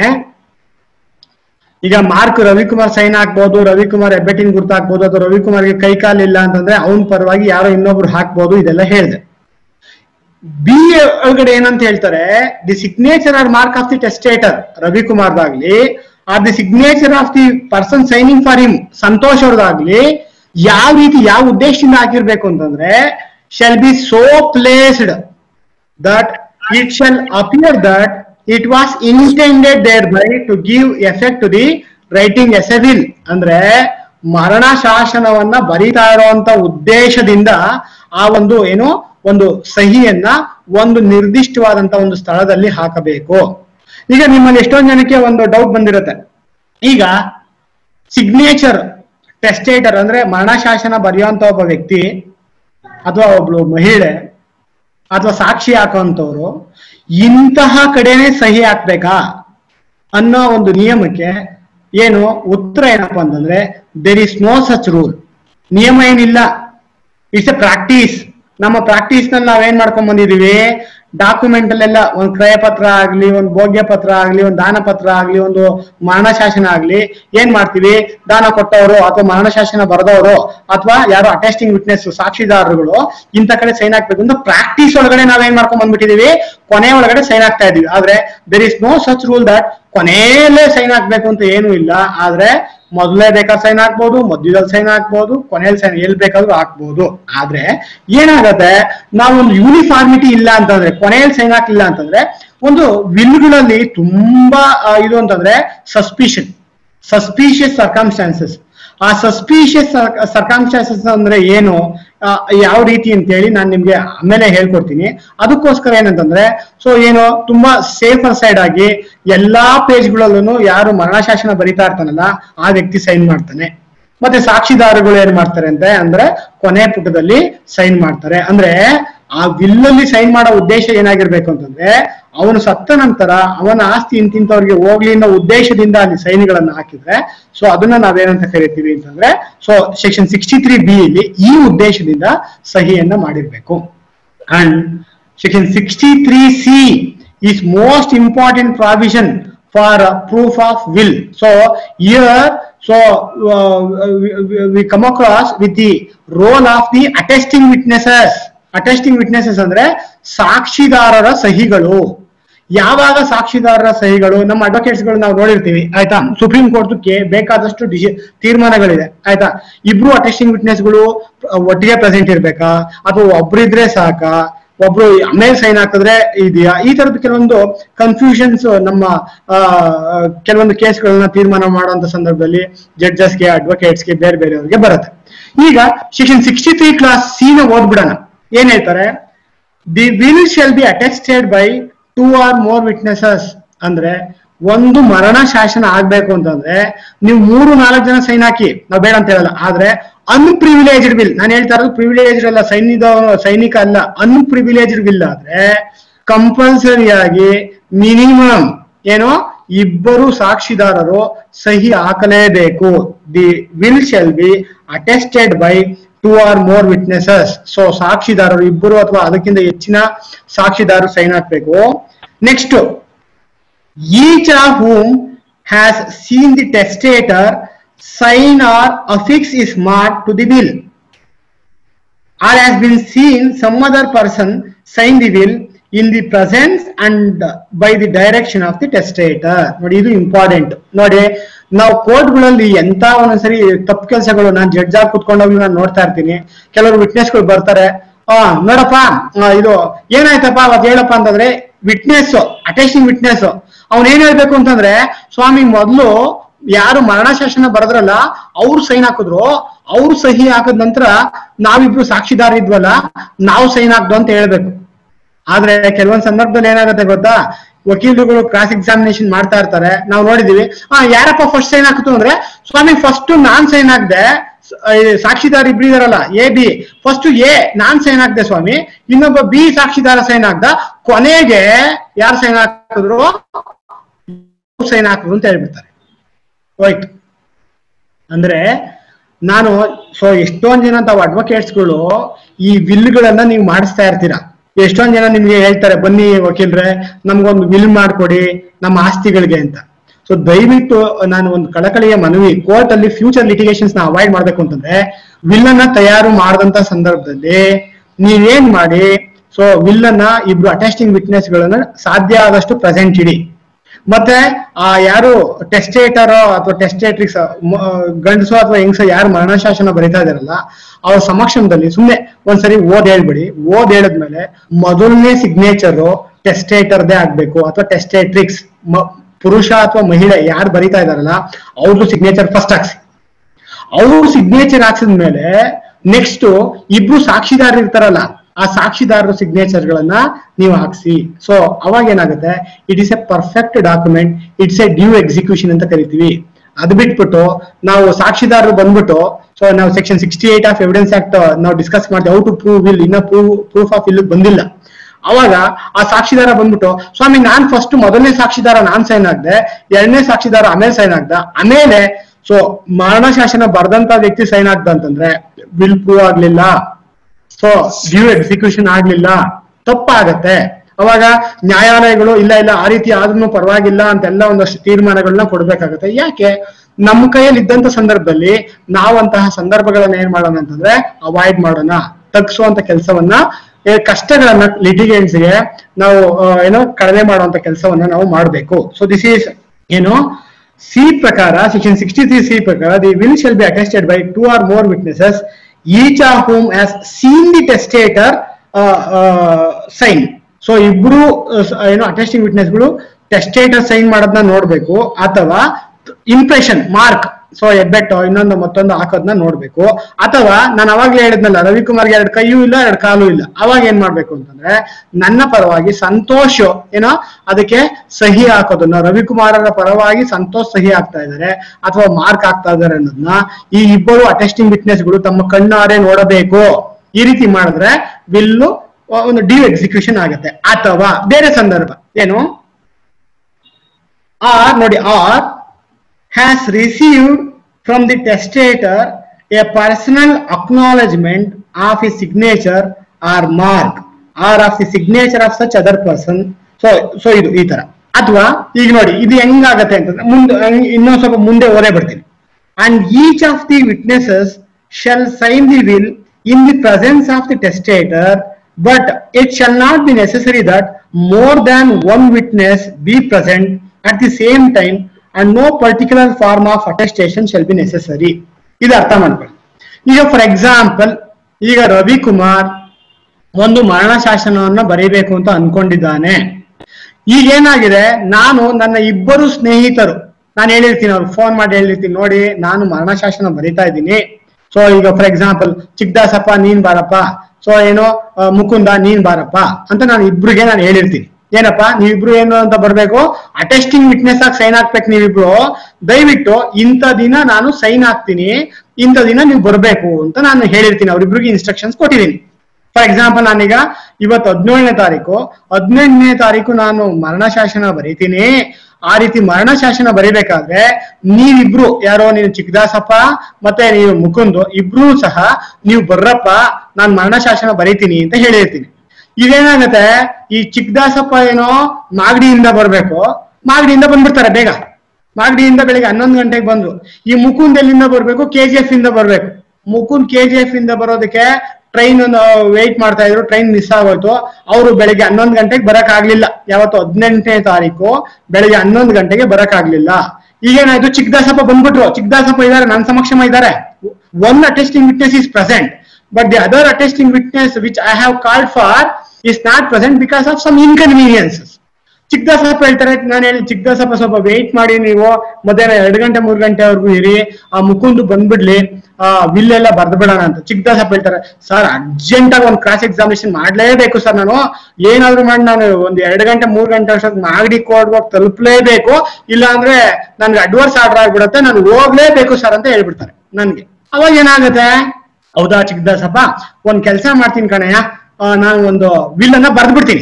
ಈಗ mark Ravikumar sign ಹಾಕ್ಬೋದು, ರವಿಕುಮಾರ್ ಹೆಬ್ಬೆಟ್ಟಿನ ಗುರ್ತು ಹಾಕ್ಬೋದು, ಅಥವಾ ರವಿಕುಮಾರ್ಗೆ ಕೈ ಕಾಲಿಲ್ಲ ಅಂತಂದ್ರೆ ಅವನ ಪರವಾಗಿ ಯಾರೋ ಇನ್ನೊಬ್ರು ಹಾಕ್ಬೋದು, ಇದೆಲ್ಲ ಹೇಳಿದೆ. ಬಿ ಒಳಗಡೆ ಏನಂತ ಹೇಳ್ತಾರೆ, the signature or mark of the testator ರವಿಕುಮಾರ್ದಾಗ್ಲಿ, or the signature of the person signing for him Santosh ಅವ್ರದಾಗ್ಲಿ ಯಾವ ರೀತಿ ಯಾವ ಉದ್ದೇಶದಿಂದ ಹಾಕಿರ್ಬೇಕು ಅಂತಂದ್ರೆ, shall be so placed that it shall appear that it was intended thereby to give effect to the writing as a will. ಅಂದ್ರೆ ಮರಣ ಶಾಸನವನ್ನ ಬರೀತಾ ಇರುವಂತ ಉದ್ದೇಶದಿಂದ ಆ ಒಂದು ಏನು ಒಂದು ಸಹಿಯನ್ನ ಒಂದು ನಿರ್ದಿಷ್ಟವಾದಂತ ಒಂದು ಸ್ಥಳದಲ್ಲಿ ಹಾಕಬೇಕು. ಈಗ ನಿಮ್ಮಲ್ಲಿ ಎಷ್ಟೊಂದು ಜನಕ್ಕೆ ಒಂದು ಡೌಟ್ ಬಂದಿರುತ್ತೆ, ಈಗ ಸಿಗ್ನೇಚರ್ ಟೆಸ್ಟೇಟರ್ ಅಂದ್ರೆ ಮರಣಶಾಸನ ಬರೆಯುವಂತ ಒಬ್ಬ ವ್ಯಕ್ತಿ ಅಥವಾ ಒಬ್ಳು ಮಹಿಳೆ ಅಥವಾ ಸಾಕ್ಷಿ ಹಾಕುವಂತವ್ರು ಇಂತಹ ಕಡೆನೆ ಸಹಿ ಹಾಕ್ಬೇಕಾ ಅನ್ನೋ ಒಂದು ನಿಯಮಕ್ಕೆ ಏನು ಉತ್ತರ ಏನಪ್ಪಾ ಅಂತಂದ್ರೆ, there is no such rule. ನಿಯಮ ಏನಿಲ್ಲ, ಇಟ್ಸ್ ಎ ಪ್ರಾಕ್ಟೀಸ್. ನಮ್ಮ ಪ್ರಾಕ್ಟೀಸ್ ನಲ್ಲಿ ನಾವೇನ್ ಮಾಡ್ಕೊಂಡ್ ಬಂದಿದೀವಿ, ಡಾಕ್ಯುಮೆಂಟ್ ಅಲ್ಲೆಲ್ಲ ಒಂದು ಕ್ರಯ ಪತ್ರ ಆಗ್ಲಿ, ಒಂದು ಭೋಗ್ಯ ಪತ್ರ ಆಗ್ಲಿ, ಒಂದು ದಾನ ಪತ್ರ ಆಗ್ಲಿ, ಒಂದು ಮರಣಶಾಸನ ಆಗ್ಲಿ, ಏನ್ ಮಾಡ್ತೀವಿ, ದಾನ ಕೊಟ್ಟವರು ಅಥವಾ ಮರಣಶಾಸನ ಬರೆದವರು ಅಥವಾ ಯಾರೋ ಅಟೆಸ್ಟಿಂಗ್ ವಿಟ್ನೆಸ್ ಸಾಕ್ಷಿದಾರರುಗಳು ಇಂಥ ಕಡೆ ಸೈನ್ ಹಾಕ್ಬೇಕು ಅಂತ ಪ್ರಾಕ್ಟೀಸ್ ಒಳಗಡೆ ನಾವೇನ್ ಮಾಡ್ಕೊಂಡ್ ಬಂದ್ಬಿಟ್ಟಿದೀವಿ, ಕೊನೆ ಒಳಗಡೆ ಸೈನ್ ಹಾಕ್ತಾ ಇದೀವಿ. ಆದ್ರೆ there is no such rule that ಕೊನೆಯಲ್ಲೇ ಸೈನ್ ಹಾಕ್ಬೇಕು ಅಂತ ಏನೂ ಇಲ್ಲ. ಆದ್ರೆ ಮೊದಲೇ ಬೇಕಾದ್ರೆ ಸೈನ್ ಹಾಕ್ಬೋದು, ಮಧ್ಯದಲ್ಲಿ ಸೈನ್ ಹಾಕ್ಬೋದು, ಕೊನೆಯಲ್ಲಿ ಸೈನ್ ಎಲ್ಲಿ ಬೇಕಾದ್ರೂ ಹಾಕ್ಬೋದು. ಆದ್ರೆ ಏನಾಗತ್ತೆ, ನಾವೊಂದು ಯೂನಿಫಾರ್ಮಿಟಿ ಇಲ್ಲ ಅಂತಂದ್ರೆ, ಕೊನೆಯಲ್ಲಿ ಸೈನ್ ಹಾಕ್ಲಿಲ್ಲ ಅಂತಂದ್ರೆ ಒಂದು ವಿಲ್ಗಳಲ್ಲಿ ತುಂಬಾ ಇದು ಅಂತಂದ್ರೆ ಸಸ್ಪಿಷಿಯಸ್ ಸರ್ಕಮ್ಸ್ಟಾನ್ಸಸ್. ಆ ಸಸ್ಪಿಷಿಯಸ್ ಸರ್ಕಮ್ಸ್ಟಾನ್ಸಸ್ ಅಂದ್ರೆ ಏನು, ಯಾವ ರೀತಿ ಅಂತ ಹೇಳಿ ನಾನು ನಿಮ್ಗೆ ಆಮೇಲೆ ಹೇಳ್ಕೊಡ್ತೀನಿ. ಅದಕ್ಕೋಸ್ಕರ ಏನಂತಂದ್ರೆ ಸೊ ಏನು ತುಂಬಾ ಸೇಫರ್ ಸೈಡ್ ಆಗಿ ಎಲ್ಲಾ ಪೇಜ್ಗಳಲ್ಲೂ ಯಾರು ಮರಣಶಾಸನ ಬರಿತಾ ಇರ್ತಾನಲ್ಲ ಆ ವ್ಯಕ್ತಿ ಸೈನ್ ಮಾಡ್ತಾನೆ. ಮತ್ತೆ ಸಾಕ್ಷಿದಾರಗಳು ಏನ್ ಮಾಡ್ತಾರೆ ಅಂದ್ರೆ ಕೊನೆ ಪುಟದಲ್ಲಿ ಸೈನ್ ಮಾಡ್ತಾರೆ. ಅಂದ್ರೆ ಆ ವಿಲ್ಲಲ್ಲಿ ಸೈನ್ ಮಾಡೋ ಉದ್ದೇಶ ಏನಾಗಿರ್ಬೇಕು ಅಂತಂದ್ರೆ ಅವನು ಸತ್ತ ನಂತರ ಅವನ ಆಸ್ತಿ ಇಂತಿಂತವ್ರಿಗೆ ಹೋಗ್ಲಿ ಅನ್ನೋ ಉದ್ದೇಶದಿಂದ ಅಲ್ಲಿ ಸೈನ್ಗಳನ್ನ ಹಾಕಿದ್ರೆ ಸೊ ಅದನ್ನ ನಾವೇನಂತ ಕರಿತೀವಿ ಅಂತಂದ್ರೆ ಸೊ ಸೆಕ್ಷನ್ 63B ಇಲ್ಲಿ ಈ ಉದ್ದೇಶದಿಂದ ಸಹಿಯನ್ನ ಮಾಡಿರ್ಬೇಕು. And section 63C is most important provision for proof of will. So here we come across with the role of the attesting witnesses. Attesting witnesses ಅಂದ್ರೆ ಸಾಕ್ಷಿದಾರರ ಸಹಿಗಳು. ಯಾವಾಗ ಸಾಕ್ಷಿದಾರರ ಸಹಿಗಳು, ನಮ್ಮ ಅಡ್ವೊಕೇಟ್ಸ್ಗಳು ನಾವು ನೋಡಿರ್ತೀವಿ ಆಯ್ತಾ, ಸುಪ್ರೀಂ ಕೋರ್ಟ್ ಬೇಕಾದಷ್ಟು ತೀರ್ಮಾನಗಳಿದೆ ಆಯ್ತಾ. ಇಬ್ರು ಅಟೆಸ್ಟಿಂಗ್ ವಿಟ್ನೆಸ್ಗಳು ಒಟ್ಟಿಗೆ ಪ್ರೆಸೆಂಟ್ ಇರ್ಬೇಕಾ ಅಥವಾ ಒಬ್ರಿದ್ರೆ ಸಾಕಾ, ಒಬ್ರು ಆಮೇಲೆ ಸೈನ್ ಹಾಕಿದ್ರೆ ಇದೆಯಾ, ಈ ತರದ ಕೆಲವೊಂದು ಕನ್ಫ್ಯೂಷನ್ಸ್ ನಮ್ಮ ಕೆಲವೊಂದು ಕೇಸ್ಗಳನ್ನ ತೀರ್ಮಾನ ಮಾಡುವಂತ ಸಂದರ್ಭದಲ್ಲಿ ಜಡ್ಜಸ್ಗೆ ಅಡ್ವೊಕೇಟ್ಸ್ಗೆ ಬೇರೆ ಬೇರೆಯವ್ರಿಗೆ ಬರುತ್ತೆ. ಈಗ ಸೆಕ್ಷನ್ 63 ಕ್ಲಾಸ್ ಸಿ ನ ಓದ್ಬಿಡೋಣ. ಏನ್ ಹೇಳ್ತಾರೆ, the will shall be attested by 2 or more witnesses. ಅಂದ್ರೆ ಒಂದು ಮರಣ ಶಾಸನ ಆಗ್ಬೇಕು ಅಂತಂದ್ರೆ ನೀವು 3-4 ಜನ ಸೈನ್ ಹಾಕಿ, ನಾವು ಬೇಡ ಅಂತ ಹೇಳಲ್ಲ, ಆದ್ರೆ ಅನ್ಪ್ರಿವಿಲೇಜ್ಡ್ ವಿಲ್, ನಾನು ಹೇಳ್ತಾ ಇರೋದು ಪ್ರಿವಿಲೇಜ್ಡ್ ಅಲ್ಲ, ಸೈನಿಕ ಅಲ್ಲ, ಅನ್ಪ್ರಿವಿಲೇಜ್ಡ್ ವಿಲ್ ಆದ್ರೆ ಕಂಪಲ್ಸರಿ ಆಗಿ ಮಿನಿಮಮ್ ಏನು ಇಬ್ಬರು ಸಾಕ್ಷಿದಾರರು ಸಹಿ ಹಾಕಲೇಬೇಕು. The will shall be attested by 2 or more witnesses. So ಸಾಕ್ಷಿದಾರರು ಇಬ್ಬರು ಅಥವಾ ಅದಕ್ಕಿಂತ ಹೆಚ್ಚಿನ ಸಾಕ್ಷಿದಾರರು ಸೈನ್ ಹಾಕಬೇಕು. Next, each of whom has seen the testator sign or affix his mark to the will or has been seen some other person sign the will in the presence and by the direction of the testator. ನೋಡಿ ಇದು important. ನೋಡಿ ನಾವು ಕೋರ್ಟ್ಗಳಲ್ಲಿ ಎಂತ ಒಂದೊಂದ್ಸರಿ ತಪ್ಪು ಕೆಲಸಗಳು, ನಾನು judge ಆಗಿ ಕುತ್ಕೊಂಡೋಗ್ಲಿ ನಾನು ನೋಡ್ತಾ ಇರ್ತೀನಿ, ಕೆಲವರು ವಿಟ್ನೆಸ್ಗಳು ಬರ್ತಾರೆ, ನೋಡಪ್ಪ ಇದು ಏನಾಯ್ತಪ್ಪ ಅವತ್ತು ಹೇಳಪ್ಪ ಅಂತಂದ್ರೆ ವಿಟ್ನೆಸ್ ಅಟೆಸ್ಟಿಂಗ್ ವಿಟ್ನೆಸ್ ಅವ್ನು ಏನ್ ಹೇಳ್ಬೇಕು ಅಂತಂದ್ರೆ, ಸ್ವಾಮಿ ಮೊದ್ಲು ಯಾರು ಮರಣಶಾಸನ ಬರದ್ರಲ್ಲ ಅವ್ರು ಸೈನ್ ಹಾಕಿದ್ರು, ಅವ್ರು ಸಹಿ ಹಾಕದ ನಂತರ ನಾವಿಬ್ರು ಸಾಕ್ಷಿದಾರ ಇದ್ವಲ್ಲ ನಾವು ಸೈನ್ ಹಾಕ್ದು ಅಂತ ಹೇಳ್ಬೇಕು. ಆದ್ರೆ ಕೆಲವೊಂದ್ ಸಂದರ್ಭದಲ್ಲಿ ಏನಾಗುತ್ತೆ ಗೊತ್ತಾ, ವಕೀಲರುಗಳು ಕ್ರಾಸ್ ಎಕ್ಸಾಮಿನೇಷನ್ ಮಾಡ್ತಾ ಇರ್ತಾರೆ, ನಾವು ನೋಡಿದೀವಿ, ಯಾರಪ್ಪ ಫಸ್ಟ್ ಸೈನ್ ಹಾಕ್ತು ಅಂದ್ರೆ, ಸ್ವಾಮಿ ಫಸ್ಟ್ ನಾನ್ ಸೈನ್ ಹಾಕ್ದೆ, ಸಾಕ್ಷಿದಾರ ಇಬ್ರು ಇದಾರಲ್ಲ ಎ ಬಿ, ಫಸ್ಟ್ ಎ ನಾನ್ ಸೈನ್ ಹಾಕ್ದೆ ಸ್ವಾಮಿ, ಇನ್ನೊಬ್ಬ ಬಿ ಸಾಕ್ಷಿದಾರ ಸೈನ್ ಹಾಕ್ದ, ಕೊನೆಗೆ ಯಾರು ಸೈನ್ ಹಾಕಿದ್ರು ಸೈನ್ ಹಾಕಿದ್ರು ಅಂತ ಹೇಳ್ಬಿಡ್ತಾರೆ. ಹೋಯ್ತು. ಅಂದ್ರೆ ನಾನು ಸೊ ಎಷ್ಟೊಂದ್ ಜನ ತಾವು ಅಡ್ವೊಕೇಟ್ಸ್ಗಳು ಈ ವಿಲ್ಗಳನ್ನ ನೀವು ಮಾಡಿಸ್ತಾ ಇರ್ತೀರಾ. ಎಷ್ಟೊಂದ್ ಜನ ನಿಮ್ಗೆ ಹೇಳ್ತಾರೆ, ಬನ್ನಿ ವಕೀಲ್ರೆ ನಮ್ಗೊಂದು ವಿಲ್ ಮಾಡ್ಕೊಡಿ ನಮ್ಮ ಆಸ್ತಿಗಳಿಗೆ ಅಂತ. ಸೊ ದಯವಿಟ್ಟು ನಾನು ಒಂದು ಕಳಕಳಿಯ ಮನವಿ, ಕೋರ್ಟ್ ಅಲ್ಲಿ ಫ್ಯೂಚರ್ ಲಿಟಿಗೇಷನ್ಸ್ ನ ಅವಾಯ್ಡ್ ಮಾಡ್ಬೇಕು ಅಂತಂದ್ರೆ ವಿಲ್ ಅನ್ನ ತಯಾರು ಮಾಡಿದಂತ ಸಂದರ್ಭದಲ್ಲಿ ನೀವೇನ್ ಮಾಡಿ, ಸೊ ವಿಲ್ ಅನ್ನ ಇಬ್ರು ಅಟೆಸ್ಟಿಂಗ್ ವಿಟ್ನೆಸ್ ಗಳನ್ನ ಸಾಧ್ಯ ಆದಷ್ಟು ಪ್ರೆಸೆಂಟ್ ಇಡಿ. ಮತ್ತೆ ಯಾರು ಟೆಸ್ಟೇಟರ್ ಅಥವಾ ಟೆಸ್ಟೇಟ್ರಿಕ್ಸ್ ಗಂಡಸು ಅಥವಾ ಹೆಂಗಸ ಯಾರು ಮರಣಶಾಸನ ಬರಿತಾ ಇದಾರಲ್ಲ ಅವ್ರ ಸಮಕ್ಷಮದಲ್ಲಿ ಸುಮ್ನೆ ಒಂದ್ಸರಿ ಓದ್ ಹೇಳ್ಬಿಡಿ. ಓದ್ ಹೇಳಿದ್ಮೇಲೆ ಮೊದಲನೇ ಸಿಗ್ನೇಚರ್ ಟೆಸ್ಟೇಟರ್ದೇ ಆಗ್ಬೇಕು ಅಥವಾ ಟೆಸ್ಟೇಟ್ರಿಕ್ಸ್ ಪುರುಷ ಅಥವಾ ಮಹಿಳೆ ಯಾರು ಬರಿತಾ ಇದಾರಲ್ಲ ಅವ್ರದ್ದು ಸಿಗ್ನೇಚರ್ ಫಸ್ಟ್ ಹಾಕ್ಸಿ. ಅವ್ರು ಸಿಗ್ನೇಚರ್ ಹಾಕ್ಸಿದ್ಮೇಲೆ ನೆಕ್ಸ್ಟ್ ಇಬ್ರು ಸಾಕ್ಷಿದಾರರು ಇರ್ತಾರಲ್ಲ ಆ ಸಾಕ್ಷಿದಾರರ ಸಿಗ್ನೇಚರ್ ಗಳನ್ನ ನೀವು ಹಾಕ್ಸಿ. ಸೊ ಅವಾಗ ಏನಾಗುತ್ತೆ, it is a perfect document, it's a due execution ಅಂತ ಕರಿತೀವಿ. ಅದು ಬಿಟ್ಬಿಟ್ಟು ನಾವು ಸಾಕ್ಷಿದಾರರು ಬಂದ್ಬಿಟ್ಟು, ಸೊ ನಾವು ಸೆಕ್ಷನ್ 68 ಆಫ್ ಎವಿಡೆನ್ಸ್ ಆಕ್ಟ್ ನಾವು ಡಿಸ್ಕಸ್ ಮಾಡ್ತೀವಿ, ಹೌ ಟು ಪ್ರೂವ್ ವಿಲ್, ಇನ್ನ ಪ್ರೂಫ್ ಆಫ್ ವಿಲ್ ಬಂದಿಲ್ಲ. ಅವಾಗ ಆ ಸಾಕ್ಷಿದಾರ ಬಂದ್ಬಿಟ್ಟು, ಸ್ವಾಮಿ ನಾನ್ ಫಸ್ಟ್ ಮೊದಲನೇ ಸಾಕ್ಷಿದಾರ ನಾನ್ ಸೈನ್ ಆಗ್ದೆ, ಎರಡನೇ ಸಾಕ್ಷಿದಾರ ಆಮೇಲೆ ಸೈನ್ ಆಗ್ದ, ಆಮೇಲೆ ಸೊ ಮರಣಶಾಸನ ಬರ್ದಂತ ವ್ಯಕ್ತಿ ಸೈನ್ ಆಗ್ದ ಅಂತಂದ್ರೆ ವಿಲ್ ಪ್ರೂವ್ ಆಗ್ಲಿಲ್ಲ, ಸೊ ಡ್ಯೂ ಎಕ್ಸಿಕ್ಯೂಷನ್ ಆಗ್ಲಿಲ್ಲ, ತಪ್ಪಾಗತ್ತೆ. ಅವಾಗ ನ್ಯಾಯಾಲಯಗಳು ಇಲ್ಲ ಆ ರೀತಿ ಆದ್ರೂ ಪರವಾಗಿಲ್ಲ ಅಂತೆಲ್ಲ ಒಂದಷ್ಟು ತೀರ್ಮಾನಗಳನ್ನ ಕೊಡ್ಬೇಕಾಗತ್ತೆ. ಯಾಕೆ, ನಮ್ಮ ಕೈಯಲ್ಲಿ ಇದ್ದಂತ ಸಂದರ್ಭದಲ್ಲಿ ನಾವಂತಹ ಸಂದರ್ಭಗಳನ್ನ ಏನ್ ಮಾಡೋಣ ಅಂತಂದ್ರೆ ಅವಾಯ್ಡ್ ಮಾಡೋಣ, ತಗ್ಸುವಂತ ಕೆಲಸವನ್ನ, ಕಷ್ಟಗಳನ್ನ ಲಿಟಿಗೇಟ್ಸ್ಗೆ ನಾವು ಏನೋ ಕಡಿಮೆ ಮಾಡುವಂತ ಕೆಲಸವನ್ನ ನಾವು ಮಾಡ್ಬೇಕು. ಸೊ ದಿಸ್ ಈಸ್ ಏನು ಸಿ ಪ್ರಕಾರ, ಸೆಕ್ಷನ್ 63C ಪ್ರಕಾರ, the will shall be attested by 2 or more witnesses, each of whom has seen the testator sign. So ಇಬ್ರು ಏನು ಅಟೆಸ್ಟಿಂಗ್ ವಿಟ್ನೆಸ್ಗಳು ಟೆಸ್ಟೇಟರ್ ಸೈನ್ ಮಾಡೋದನ್ನ ನೋಡ್ಬೇಕು, ಅಥವಾ ಇಂಪ್ರೆಷನ್ ಮಾರ್ಕ್ ಸೊ ಹೆಬ್ಬೆಟ್ಟು ಇನ್ನೊಂದು ಮತ್ತೊಂದು ಹಾಕೋದನ್ನ ನೋಡ್ಬೇಕು. ಅಥವಾ ನಾನು ಅವಾಗ್ಲೇ ಹೇಳಿದ್ನಲ್ಲ, ರವಿಕುಮಾರ್ಗೆ 2 ಕೈಯೂ ಇಲ್ಲ 2 ಕಾಲು ಇಲ್ಲ, ಅವಾಗ ಏನ್ ಮಾಡ್ಬೇಕು ಅಂತಂದ್ರೆ ನನ್ನ ಪರವಾಗಿ ಸಂತೋಷ್ ಏನೋ ಅದಕ್ಕೆ ಸಹಿ ಹಾಕೋದನ್ನ, ರವಿಕುಮಾರರ ಪರವಾಗಿ ಸಂತೋಷ್ ಸಹಿ ಆಗ್ತಾ ಇದಾರೆ ಅಥವಾ ಮಾರ್ಕ್ ಆಗ್ತಾ ಇದಾರೆ ಅನ್ನೋದನ್ನ ಈ ಇಬ್ಬರು ಅಟೆಸ್ಟಿಂಗ್ ವಿಟ್ನೆಸ್ಗಳು ತಮ್ಮ ಕಣ್ಣಾರೆ ನೋಡಬೇಕು. ಈ ರೀತಿ ಮಾಡಿದ್ರೆ ಬಿಲ್ಲು ಒಂದು ಡ್ಯೂ ಎಕ್ಸಿಕ್ಯೂಷನ್ ಆಗುತ್ತೆ. ಅಥವಾ ಬೇರೆ ಸಂದರ್ಭ ಏನು, ಆರ್ ನೋಡಿ, or has received from the testator a personal acknowledgement of his signature or mark or of the signature of such other person. So ಇದು ಈ ತರ. ಅಥವಾ ಈಗ ನೋಡಿ ಇದು ಹೆಂಗಾಗತ್ತೆ ಅಂತಂದ್ರೆ, ಮುಂದೆ ಇನ್ನೊಂದು ಸ್ವಲ್ಪ ಮುಂದೆ ಓದೇ ಬರ್ತೀನಿ. And each of the witnesses shall sign the will in the presence of the testator, but it shall not be necessary that more than one witness be present at the same time and no particular form of attestation shall be necessary. ಇದು ಅರ್ಥ ಮಾಡ್ಕೊಳ್ಳಿ. ಈಗ for example, ಈಗ ರವಿಕುಮಾರ್ ಒಂದು ಮರಣ ಶಾಸನವನ್ನ ಬರೀಬೇಕು ಅಂತ ಅನ್ಕೊಂಡಿದ್ದಾನೆ. ಈಗ ಏನಾಗಿದೆ, ನಾನು ನನ್ನ ಇಬ್ಬರು ಸ್ನೇಹಿತರು ನಾನು ಹೇಳಿರ್ತೀನಿ, ಅವ್ರಿಗೆ ಫೋನ್ ಮಾಡಿ ಹೇಳಿರ್ತೀನಿ, ನೋಡಿ ನಾನು ಮರಣ ಶಾಸನ ಬರೀತಾ ಇದ್ದೀನಿ. ಸೊ ಈಗ ಫಾರ್ ಎಕ್ಸಾಂಪಲ್, ಚಿಕ್ಕದಾಸಪ್ಪ ನೀನ್ ಬಾರಪ್ಪ, ಸೊ ಏನೋ ಮುಕುಂದ ನೀನ್ ಬಾರಪ್ಪ ಅಂತ ನಾನು ಇಬ್ರಿಗೆ ನಾನು ಹೇಳಿರ್ತೀನಿ. ಏನಪ್ಪಾ ನೀವಿಬ್ರು ಏನು ಅಂತ ಬರ್ಬೇಕು, ಅಟೆಸ್ಟಿಂಗ್ ವಿಟ್ನೆಸ್ ಆಗಿ ಸೈನ್ ಹಾಕ್ಬೇಕು. ನೀವಿಬ್ರು ದಯವಿಟ್ಟು ಇಂಥ ದಿನ ನಾನು ಸೈನ್ ಹಾಕ್ತೀನಿ, ಇಂಥ ದಿನ ನೀವು ಬರ್ಬೇಕು ಅಂತ ನಾನು ಹೇಳಿರ್ತೀನಿ, ಅವ್ರಿಬ್ರಿಗೆ ಇನ್ಸ್ಟ್ರಕ್ಷನ್ಸ್ ಕೊಟ್ಟಿದ್ದೀನಿ. ಫಾರ್ ಎಕ್ಸಾಂಪಲ್, ನಾನೀಗ ಇವತ್ತು 17ನೇ ತಾರೀಕು, 18ನೇ ತಾರೀಕು ನಾನು ಮರಣ ಶಾಸನ ಬರೀತೀನಿ. ಆ ರೀತಿ ಮರಣ ಶಾಸನ ಬರಿಬೇಕಾದ್ರೆ ನೀವಿಬ್ರು, ಯಾರೋ ನೀನು ಚಿಕ್ಕದಾಸಪ್ಪ ಮತ್ತೆ ನೀವು ಮುಕುಂದು, ಇಬ್ರು ಸಹ ನೀವು ಬರ್ರಪ್ಪ, ನಾನು ಮರಣ ಶಾಸನ ಬರೀತೀನಿ ಅಂತ ಹೇಳಿರ್ತೀನಿ. ಇದೇನಾಗತ್ತೆ, ಈ ಚಿಕ್ಕದಾಸಪ್ಪ ಏನೋ ಮಾಗಡಿಯಿಂದ ಬರ್ಬೇಕು, ಮಾಗಡಿಯಿಂದ ಬಂದ್ಬಿಡ್ತಾರೆ ಬೇಗ, ಮಾಗಡಿಯಿಂದ ಬೆಳಿಗ್ಗೆ 11 ಗಂಟೆಗೆ ಬಂದ್ರು. ಈ ಮುಕುಂದ್ ಎಲ್ಲಿಂದ ಬರ್ಬೇಕು, KGF ಇಂದ ಬರ್ಬೇಕು. ಮುಕುಂದ್ KGF ಇಂದ ಬರೋದಕ್ಕೆ ಟ್ರೈನ್ ವೇಟ್ ಮಾಡ್ತಾ ಇದ್ರು, ಟ್ರೈನ್ ಮಿಸ್ ಆಗೋಯ್ತು. ಅವರು ಬೆಳಿಗ್ಗೆ 11 ಗಂಟೆಗೆ ಬರಕ್ ಆಗ್ಲಿಲ್ಲ. ಯಾವತ್ತು 18ನೇ ತಾರೀಕು ಬೆಳಿಗ್ಗೆ 11 ಗಂಟೆಗೆ ಬರಕ್ ಆಗ್ಲಿಲ್ಲ. ಈಗೇನಾಯ್ತು, ಚಿಕ್ಕದಾಸಪ್ಪ ಬಂದ್ಬಿಟ್ರು. ಚಿಕ್ಕದಾಸಪ್ಪ ಇದಾರೆ, ನನ್ನ ಸಮಕ್ಷಮ ಇದ್ದಾರೆ. One attesting witness is present, but the other attesting witness which I have called for is not present because of some inconveniences. Chikkadasappa ಹೇಳ್ತಾರೆ, ನಾನು ಹೇಳಿ ಚಿಕ್ಕದಾಸಪ್ಪ ಸ್ವಲ್ಪ ವೇಟ್ ಮಾಡಿ, ನೀವು ಮಧ್ಯಾಹ್ನ 2 ಗಂಟೆ 3 ಗಂಟೆವರೆಗೂ ಇರಿ, ಆ ಮುಕುಂದು ಬಂದ್ಬಿಡ್ಲಿ, ವಿಲ್ ಎಲ್ಲ ಬರ್ದು ಬಿಡೋಣ ಅಂತ. ಚಿಕ್ಕದಾಸಪ್ಪ ಹೇಳ್ತಾರೆ, ಸರ್ ಅರ್ಜೆಂಟ್ ಆಗಿ ಒಂದು ಕ್ರಾಸ್ ಎಕ್ಸಾಮಿನೇಷನ್ ಮಾಡ್ಲೇಬೇಕು ಸರ್, ನಾನು ಏನಾದ್ರು ಮಾಡಿ ನಾನು ಒಂದು 2 ಗಂಟೆ 3 ಗಂಟೆ ಅಷ್ಟೊತ್ತು ಮಾಗಡಿ ಕೋರ್ಟ್ಗೆ ತಲುಪಲೇಬೇಕು, ಇಲ್ಲ ಅಂದ್ರೆ ನನ್ಗೆ ಅಡ್ವಾನ್ಸ್ ಆರ್ಡರ್ ಆಗ್ಬಿಡುತ್ತೆ, ನಾನು ಹೋಗ್ಲೇಬೇಕು ಸರ್ ಅಂತ ಹೇಳ್ಬಿಡ್ತಾರೆ ನನ್ಗೆ. ಅವಾಗ ಏನಾಗುತ್ತೆ, ಹೌದಾ ಚಿಕ್ಕದಾಸಪ್ಪ ಒಂದ್ ಕೆಲಸ ಮಾಡ್ತೀನಿ ಕಣಯ್ಯ, ನಾನು ಒಂದು ವಿಲ್ ಅನ್ನ ಬರ್ದ್ಬಿಡ್ತೀನಿ,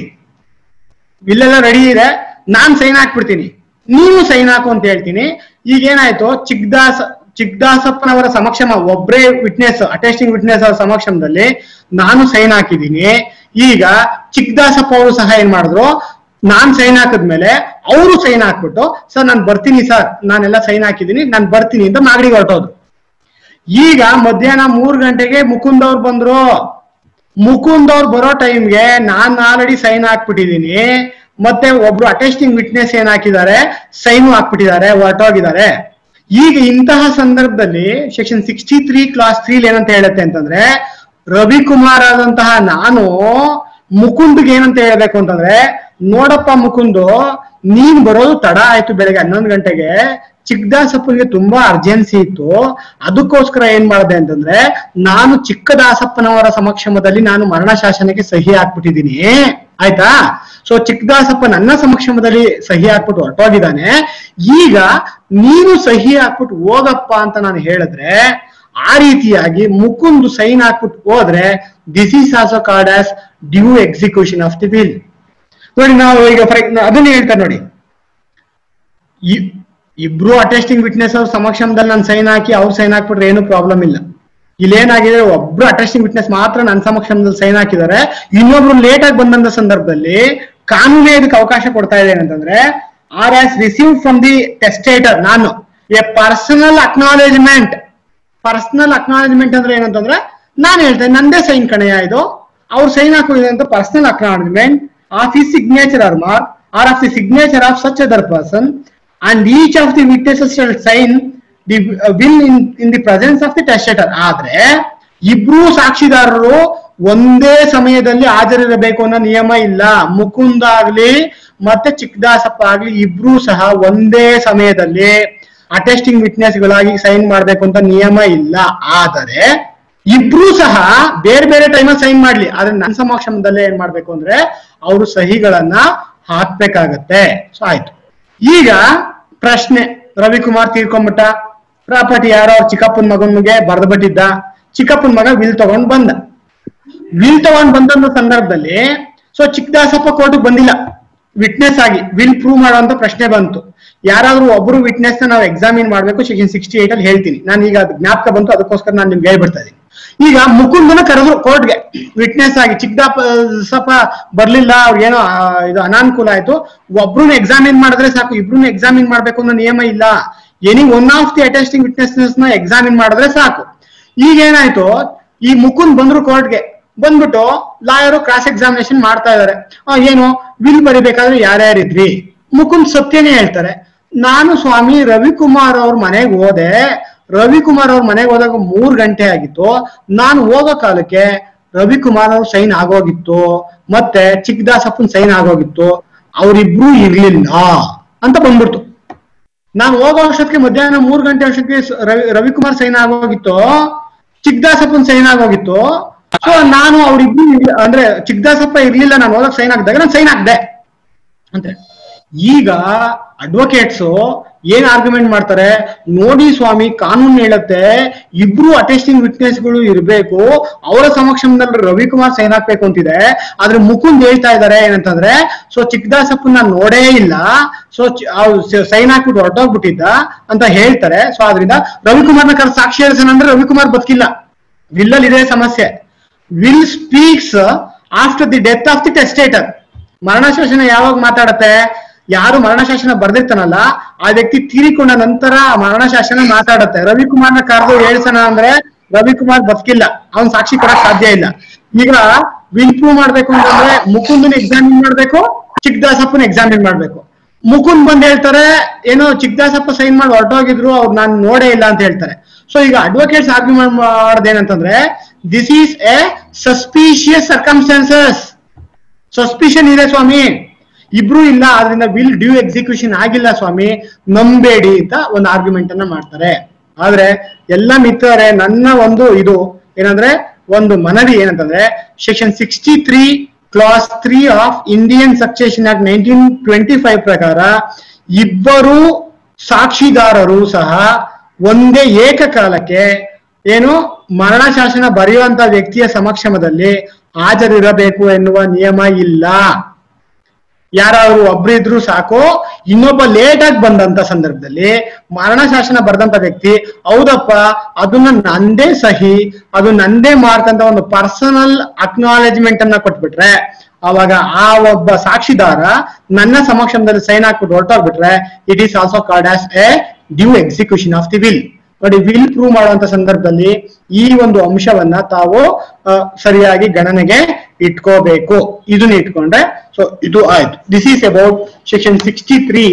ವಿಲ್ ಎಲ್ಲ ರೆಡಿ ಇದೆ, ನಾನ್ ಸೈನ್ ಹಾಕ್ಬಿಡ್ತೀನಿ, ನೀವು ಸೈನ್ ಹಾಕು ಅಂತ ಹೇಳ್ತೀನಿ. ಈಗ ಏನಾಯ್ತು, ಚಿಕ್ಕದಾಸಪ್ಪನವರ ಸಮಕ್ಷಮ, ಒಬ್ಬರೇ ವಿಟ್ನೆಸ್, ಅಟೆಸ್ಟಿಂಗ್ ವಿಟ್ನೆಸ್ ಅವರ ಸಮಕ್ಷಮದಲ್ಲಿ ನಾನು ಸೈನ್ ಹಾಕಿದ್ದೀನಿ. ಈಗ ಚಿಕ್ಕದಾಸಪ್ಪ ಅವರು ಸಹ ಏನ್ ಮಾಡಿದ್ರು, ನಾನ್ ಸೈನ್ ಹಾಕಿದ್ಮೇಲೆ ಅವರು ಸೈನ್ ಹಾಕ್ಬಿಟ್ಟು, ಸರ್ ನಾನು ಬರ್ತೀನಿ ಸರ್, ನಾನೆಲ್ಲ ಸೈನ್ ಹಾಕಿದ್ದೀನಿ, ನಾನು ಬರ್ತೀನಿ ಅಂತ ಮಾಗಡಿಗೆ ಹೊರಟೋದು. ಈಗ ಮಧ್ಯಾಹ್ನ 3 ಗಂಟೆಗೆ ಮುಕುಂದ್ ಅವ್ರು ಬಂದ್ರು. ಮುಕುಂದ್ ಅವ್ರು ಬರೋ ಟೈಮ್ಗೆ ನಾನ್ ಆಲ್ರೆಡಿ ಸೈನ್ ಹಾಕ್ಬಿಟ್ಟಿದೀನಿ, ಮತ್ತೆ ಒಬ್ರು ಅಟೆಸ್ಟಿಂಗ್ ವಿಟ್ನೆಸ್ ಏನ್ ಹಾಕಿದ್ದಾರೆ, ಸೈನ್ ಹಾಕ್ಬಿಟ್ಟಿದ್ದಾರೆ, ಹೊರಟೋಗಿದ್ದಾರೆ. ಈಗ ಇಂತಹ ಸಂದರ್ಭದಲ್ಲಿ ಸೆಕ್ಷನ್ 63 ಕ್ಲಾಸ್ 3 ಏನಂತ ಹೇಳುತ್ತೆ ಅಂತಂದ್ರೆ, ರವಿಕುಮಾರ್ ಆದಂತಹ ನಾನು ಮುಕುಂದ್ಗೆ ಏನಂತ ಹೇಳ್ಬೇಕು ಅಂತಂದ್ರೆ, ನೋಡಪ್ಪ ಮುಕುಂದು, ನೀನ್ ಬರೋದು ತಡ ಆಯ್ತು, ಬೆಳಗ್ಗೆ 11 ಗಂಟೆಗೆ ಚಿಕ್ಕದಾಸಪ್ಪನಿಗೆ ತುಂಬಾ ಅರ್ಜೆನ್ಸಿ ಇತ್ತು, ಅದಕ್ಕೋಸ್ಕರ ಏನ್ ಮಾಡಿದೆ ಅಂತಂದ್ರೆ ನಾನು ಚಿಕ್ಕದಾಸಪ್ಪನವರ ಸಮಕ್ಷಮದಲ್ಲಿ ನಾನು ಮರಣ ಶಾಸನಕ್ಕೆ ಸಹಿ ಹಾಕ್ಬಿಟ್ಟಿದ್ದೀನಿ, ಆಯ್ತಾ. ಸೊ ಚಿಕ್ಕದಾಸಪ್ಪ ನನ್ನ ಸಮಕ್ಷಮದಲ್ಲಿ ಸಹಿ ಹಾಕ್ಬಿಟ್ಟು ಹೊರಟೋಗಿದ್ದಾನೆ. ಈಗ ನೀನು ಸಹಿ ಹಾಕ್ಬಿಟ್ಟು ಹೋಗಪ್ಪ ಅಂತ ನಾನು ಹೇಳಿದ್ರೆ, ಆ ರೀತಿಯಾಗಿ ಮುಕುಂದು ಸೈನ್ ಹಾಕ್ಬಿಟ್ಟು ಹೋದ್ರೆ this is also called as due execution of the will. ನೋಡಿ ನಾವು ಈಗ ಅದನ್ನ ಹೇಳ್ತಾರೆ ನೋಡಿ, ಇಬ್ರು ಅಟೆಸ್ಟಿಂಗ್ ವಿಟ್ನೆಸ್ ಅವ್ರ ಸಮಕ್ಷಮದಲ್ಲಿ ನಾನು ಸೈನ್ ಹಾಕಿ ಅವ್ರು ಸೈನ್ ಹಾಕ್ಬಿಟ್ರೆ ಏನು ಪ್ರಾಬ್ಲಮ್ ಇಲ್ಲ. ಇಲ್ಲೇನಾಗಿದೆ, ಒಬ್ರು ಅಟೆಸ್ಟಿಂಗ್ ವಿಟ್ನೆಸ್ ಮಾತ್ರ ನನ್ನ ಸಮಕ್ಷಮದಲ್ಲಿ ಸೈನ್ ಹಾಕಿದ್ದಾರೆ, ಇನ್ನೊಬ್ರು ಲೇಟ್ ಆಗಿ ಬಂದಂತ ಸಂದರ್ಭದಲ್ಲಿ ಕಾನೂನೇ ಇದಕ್ಕೆ ಅವಕಾಶ ಕೊಡ್ತಾ ಇದೆ ಏನಂತಂದ್ರೆ, or as received from the testator ನಾನು a personal acknowledgement. Personal acknowledgement ಅಂದ್ರೆ ಏನಂತಂದ್ರೆ, ನಾನು ಹೇಳ್ತೇನೆ ನಂದೇ ಸೈನ್ ಕಣೆಯ ಇದು, ಅವ್ರು ಸೈನ್ ಹಾಕೋದಿದೆ ಅಂತ ಪರ್ಸನಲ್ ಅಕ್ನಾಲೇಜ್ಮೆಂಟ್ ಆಫ್ ಈ signature or mark or of the signature of such other person and each of the witnesses shall sign the will in the presence of the testator. ಆದ್ರೆ ಇಬ್ರು ಸಾಕ್ಷಿದಾರರು ಒಂದೇ ಸಮಯದಲ್ಲಿ ಹಾಜರಿರಬೇಕು ಅನ್ನೋ ನಿಯಮ ಇಲ್ಲ. ಮುಕುಂದ ಆಗ್ಲಿ ಮತ್ತೆ ಚಿಕ್ಕದಾಸಪ್ಪ ಆಗ್ಲಿ ಇಬ್ರು ಸಹ ಒಂದೇ ಸಮಯದಲ್ಲಿ ಅಟೆಸ್ಟಿಂಗ್ ವಿಟ್ನೆಸ್ ಗಳಾಗಿ ಸೈನ್ ಮಾಡ್ಬೇಕು ಅಂತ ನಿಯಮ ಇಲ್ಲ. ಆದರೆ ಇಬ್ರು ಸಹ ಬೇರೆ ಬೇರೆ ಟೈಮಲ್ಲಿ ಸೈನ್ ಮಾಡ್ಲಿ, ಆದ್ರೆ ನನ್ನ ಸಮಕ್ಷಮದಲ್ಲೇ ಏನ್ ಮಾಡ್ಬೇಕು ಅಂದ್ರೆ ಅವರು ಸಹಿಗಳನ್ನ ಹಾಕ್ಬೇಕಾಗತ್ತೆ. ಸೊ ಆಯ್ತು. ಈಗ ಪ್ರಶ್ನೆ, ರವಿಕುಮಾರ್ ತೀರ್ಕೊಂಡ್ಬಿಟ್ಟ, ಪ್ರಾಪರ್ಟಿ ಯಾರೋ ಅವ್ರ ಚಿಕ್ಕಪ್ಪನ ಮಗನಿಗೆ ಬರ್ದ್ಬಿಟ್ಟಿದ್ದ, ಚಿಕ್ಕಪ್ಪನ ಮಗ ವಿಲ್ ತಗೊಂಡ್ ಬಂದ. ವಿಲ್ ತಗೊಂಡ್ ಬಂದ ಸಂದರ್ಭದಲ್ಲಿ ಸೊ ಚಿಕ್ಕದಾಸಪ್ಪ ಕೋರ್ಟ್ಗೆ ಬಂದಿಲ್ಲ, ವಿಟ್ನೆಸ್ ಆಗಿ ವಿಲ್ ಪ್ರೂವ್ ಮಾಡುವಂತ ಪ್ರಶ್ನೆ ಬಂತು. ಯಾರಾದ್ರೂ ಒಬ್ರು ವಿಟ್ನೆಸ್ ನಾವು ಎಕ್ಸಾಮಿನ್ ಮಾಡ್ಬೇಕು, ಸೆಕ್ಷನ್ 68 ಅಲ್ಲಿ ಹೇಳ್ತೀನಿ. ನಾನು ಈಗ ಅದು ಜ್ಞಾಪಕ ಬಂತು, ಅದಕ್ಕೋಸ್ಕರ ನಾನು ನಿಮ್ಗೆ ಹೇಳ್ಬಿಡ್ತಾ ಇದೀನಿ. ಈಗ ಮುಕುಂದನ ಕರೆದ್ರು ಕೋರ್ಟ್ಗೆ ವಿಟ್ನೆಸ್ ಆಗಿ, ಚಿಕ್ಕದಾಸಪ್ಪ ಬರ್ಲಿಲ್ಲ, ಅವ್ರಿಗೇನೋ ಇದು ಅನಾನುಕೂಲ ಆಯ್ತು, ಒಬ್ರು ಎಕ್ಸಾಮಿನ್ ಮಾಡಿದ್ರೆ ಸಾಕು, ಇಬ್ರು ಎಕ್ಸಾಮಿನ್ ಮಾಡ್ಬೇಕು ಅನ್ನೋ ನಿಯಮ ಇಲ್ಲ. Any one of the attesting witnesses ನ ಎಕ್ಸಾಮಿನ್ ಮಾಡಿದ್ರೆ ಸಾಕು. ಈಗ ಏನಾಯ್ತು, ಈ ಮುಕುಂದ್ ಬಂದ್ರು ಕೋರ್ಟ್ಗೆ, ಬಂದ್ಬಿಟ್ಟು ಲಾಯರು ಕ್ರಾಸ್ ಎಕ್ಸಾಮಿನೇಷನ್ ಮಾಡ್ತಾ ಇದಾರೆ. ಏನು ವಿಲ್ ಬರಿಬೇಕಾದ್ರೆ ಯಾರ್ಯಾರಿದ್ರಿ? ಮುಕುಂದ್ ಸತ್ಯನೇ ಹೇಳ್ತಾರೆ, ನಾನು ಸ್ವಾಮಿ ರವಿಕುಮಾರ್ ಅವ್ರ ಮನೆಗೆ ಹೋದೆ, ರವಿಕುಮಾರ್ ಅವ್ರ ಮನೆಗೆ ಹೋದಾಗ 3 ಗಂಟೆ ಆಗಿತ್ತು, ನಾನು ಹೋಗೋ ಕಾಲಕ್ಕೆ ರವಿಕುಮಾರ್ ಅವ್ರ ಸೈನ್ ಆಗೋಗಿತ್ತು, ಮತ್ತೆ ಚಿಕ್ಕದಾಸಪ್ಪನ್ ಸೈನ್ ಆಗೋಗಿತ್ತು, ಅವ್ರಿಬ್ರು ಇರ್ಲಿಲ್ಲ ಅಂತ ಬಂದ್ಬಿಡ್ತು. ನಾನು ಹೋಗೋ ವರ್ಷಕ್ಕೆ ಮಧ್ಯಾಹ್ನ 3 ಗಂಟೆ ವರ್ಷಕ್ಕೆ ರವಿಕುಮಾರ್ ಸೈನ್ ಆಗೋಗಿತ್ತು, ಚಿಕ್ಕದಾಸಪ್ಪನ್ ಸೈನ್ ಆಗೋಗಿತ್ತು. ಸೊ ನಾನು ಅವ್ರಿಬ್ರು ಅಂದ್ರೆ ಚಿಕ್ಕದಾಸಪ್ಪ ಇರ್ಲಿಲ್ಲ, ನಾನು ಹೋದಾಗ ಸೈನ್ ಹಾಕಿದಾಗ ನಾನು ಸೈನ್ ಹಾಕ್ದೆ ಅಂದ್ರೆ. ಈಗ ಅಡ್ವೊಕೇಟ್ಸ್ ಏನ್ ಆರ್ಗ್ಯುಮೆಂಟ್ ಮಾಡ್ತಾರೆ, ನೋಡಿ ಸ್ವಾಮಿ ಕಾನೂನು ಹೇಳುತ್ತೆ ಇಬ್ರು ಅಟೆಸ್ಟಿಂಗ್ ವಿಟ್ನೆಸ್ಗಳು ಇರ್ಬೇಕು, ಅವರ ಸಮಕ್ಷಮದಲ್ಲಿ ರವಿಕುಮಾರ್ ಸೈನ್ ಹಾಕ್ಬೇಕು ಅಂತಿದೆ. ಆದ್ರೆ ಮುಕುಂದ್ ಹೇಳ್ತಾ ಇದಾರೆ ಏನಂತಂದ್ರೆ, ಸೊ ಚಿಕ್ಕದಾಸಪ್ಪನ ನೋಡೇ ಇಲ್ಲ, ಸೊ ಸೈನ್ ಹಾಕ್ಬಿಟ್ಟು ಹೊರಟೋಗ್ಬಿಟ್ಟಿದ್ದ ಅಂತ ಹೇಳ್ತಾರೆ. ಸೊ ಆದ್ರಿಂದ ರವಿಕುಮಾರ್ನ ಕರ್ ಸಾಕ್ಷಿ ಹೇಳ್ಸೋಣ ಅಂದ್ರೆ ರವಿಕುಮಾರ್ ಬದುಕಿಲ್ಲ. ವಿಲ್ಲಲ್ಲಿ ಇದೇ ಸಮಸ್ಯೆ. Will speaks after the death of the testator. ಮರಣಶಾಸನ ಯಾವಾಗ ಮಾತಾಡತ್ತೆ? ಯಾರು ಮರಣಶಾಸನ ಬರ್ದಿರ್ತಾನಲ್ಲ ಆ ವ್ಯಕ್ತಿ ತೀರಿಕೊಂಡ ನಂತರ ಮರಣಶಾಸನ ಮಾತಾಡತ್ತೆ. ರವಿಕುಮಾರ್ನ ಕರೆದು ಹೇಳ್ಸೋಣ ಅಂದ್ರೆ ರವಿಕುಮಾರ್ ಬದುಕಿಲ್ಲ, ಅವನ್ ಸಾಕ್ಷಿ ಕೊಡಕ್ ಸಾಧ್ಯ ಇಲ್ಲ. ಈಗ ವಿಲ್ ಪ್ರೂವ್ ಮಾಡ್ಬೇಕು ಅಂತಂದ್ರೆ ಮುಕುಂದನ್ ಎಕ್ಸಾಮಿನ್ ಮಾಡ್ಬೇಕು, ಚಿಕ್ಕದಾಸಪ್ಪನ ಎಕ್ಸಾಮಿನ್ ಮಾಡ್ಬೇಕು. ಮುಕುಂದ್ ಬಂದ್ ಹೇಳ್ತಾರೆ ಏನೋ ಚಿಕ್ಕದಾಸಪ್ಪ ಸೈನ್ ಮಾಡಿ ಹೊರಟೋಗಿದ್ರು, ಅವ್ರು ನಾನು ನೋಡೇ ಇಲ್ಲ ಅಂತ ಹೇಳ್ತಾರೆ. ಸೊ ಈಗ ಅಡ್ವೊಕೇಟ್ಸ್ ಆರ್ಗ್ಯುಮೆಂಟ್ ಮಾಡೋದೇನಂತಂದ್ರೆ, this is a suspicious circumstances. Suspicion ಇದೆ ಸ್ವಾಮಿ, ಇಬ್ರು ಇಲ್ಲ, ಆದ್ರಿಂದ ವಿಲ್ ಡ್ಯೂ ಎಕ್ಸಿಕ್ಯೂಷನ್ ಆಗಿಲ್ಲ ಸ್ವಾಮಿ, ನಂಬೇಡಿ ಅಂತ ಒಂದು ಆರ್ಗ್ಯುಮೆಂಟ್ ಅನ್ನ ಮಾಡ್ತಾರೆ. ಆದ್ರೆ ಎಲ್ಲ ಮಿತ್ರರೇ, ನನ್ನ ಒಂದು ಇದು ಏನಂದ್ರೆ ಒಂದು ಮನವಿ ಏನಂತಂದ್ರೆ, section 63 clause 3 of Indian succession act 1925 ಪ್ರಕಾರ ಇಬ್ಬರು ಸಾಕ್ಷಿದಾರರು ಸಹ ಒಂದೇ ಏಕಕಾಲಕ್ಕೆ ಏನು ಮರಣಶಾಸನ ಬರೆಯುವಂತ ವ್ಯಕ್ತಿಯ ಸಮಕ್ಷಮದಲ್ಲಿ ಹಾಜರಿರಬೇಕು ಎನ್ನುವ ನಿಯಮ ಇಲ್ಲ. ಯಾರಾದ್ರೂ ಒಬ್ರಿದ್ರು ಸಾಕು. ಇನ್ನೊಬ್ಬ ಲೇಟ್ ಆಗಿ ಬಂದಂತ ಸಂದರ್ಭದಲ್ಲಿ ಮರಣಶಾಸನ ಬರೆದಂತ ವ್ಯಕ್ತಿ ಹೌದಪ್ಪ ಅದನ್ನ ನಂದೇ ಸಹಿ, ಅದು ನಂದೇ ಮಾರ್ಕ್ ಅಂತ ಒಂದು ಪರ್ಸನಲ್ ಅಕ್ನಾಲೆಜ್ಮೆಂಟ್ ಅನ್ನ ಕೊಟ್ಬಿಟ್ರೆ, ಅವಾಗ ಆ ಒಬ್ಬ ಸಾಕ್ಷಿದಾರ ನನ್ನ ಸಮಕ್ಷಮದಲ್ಲಿ ಸೈನ್ ಹಾಕ್ಬಿಟ್ಟು ಹೊರಟೋಗ್ಬಿಟ್ರೆ, it is also called as a due execution of the will. ನೋಡಿ, ವಿಲ್ ಪ್ರೂವ್ ಮಾಡುವಂತ ಸಂದರ್ಭದಲ್ಲಿ ಈ ಒಂದು ಅಂಶವನ್ನ ತಾವು ಸರಿಯಾಗಿ ಗಣನೆಗೆ ಇಟ್ಕೋಬೇಕು. ಇದನ್ನ ಇಟ್ಕೊಂಡ್ರೆ ಸೊ ಇದು ಆಯ್ತು. This is about section 63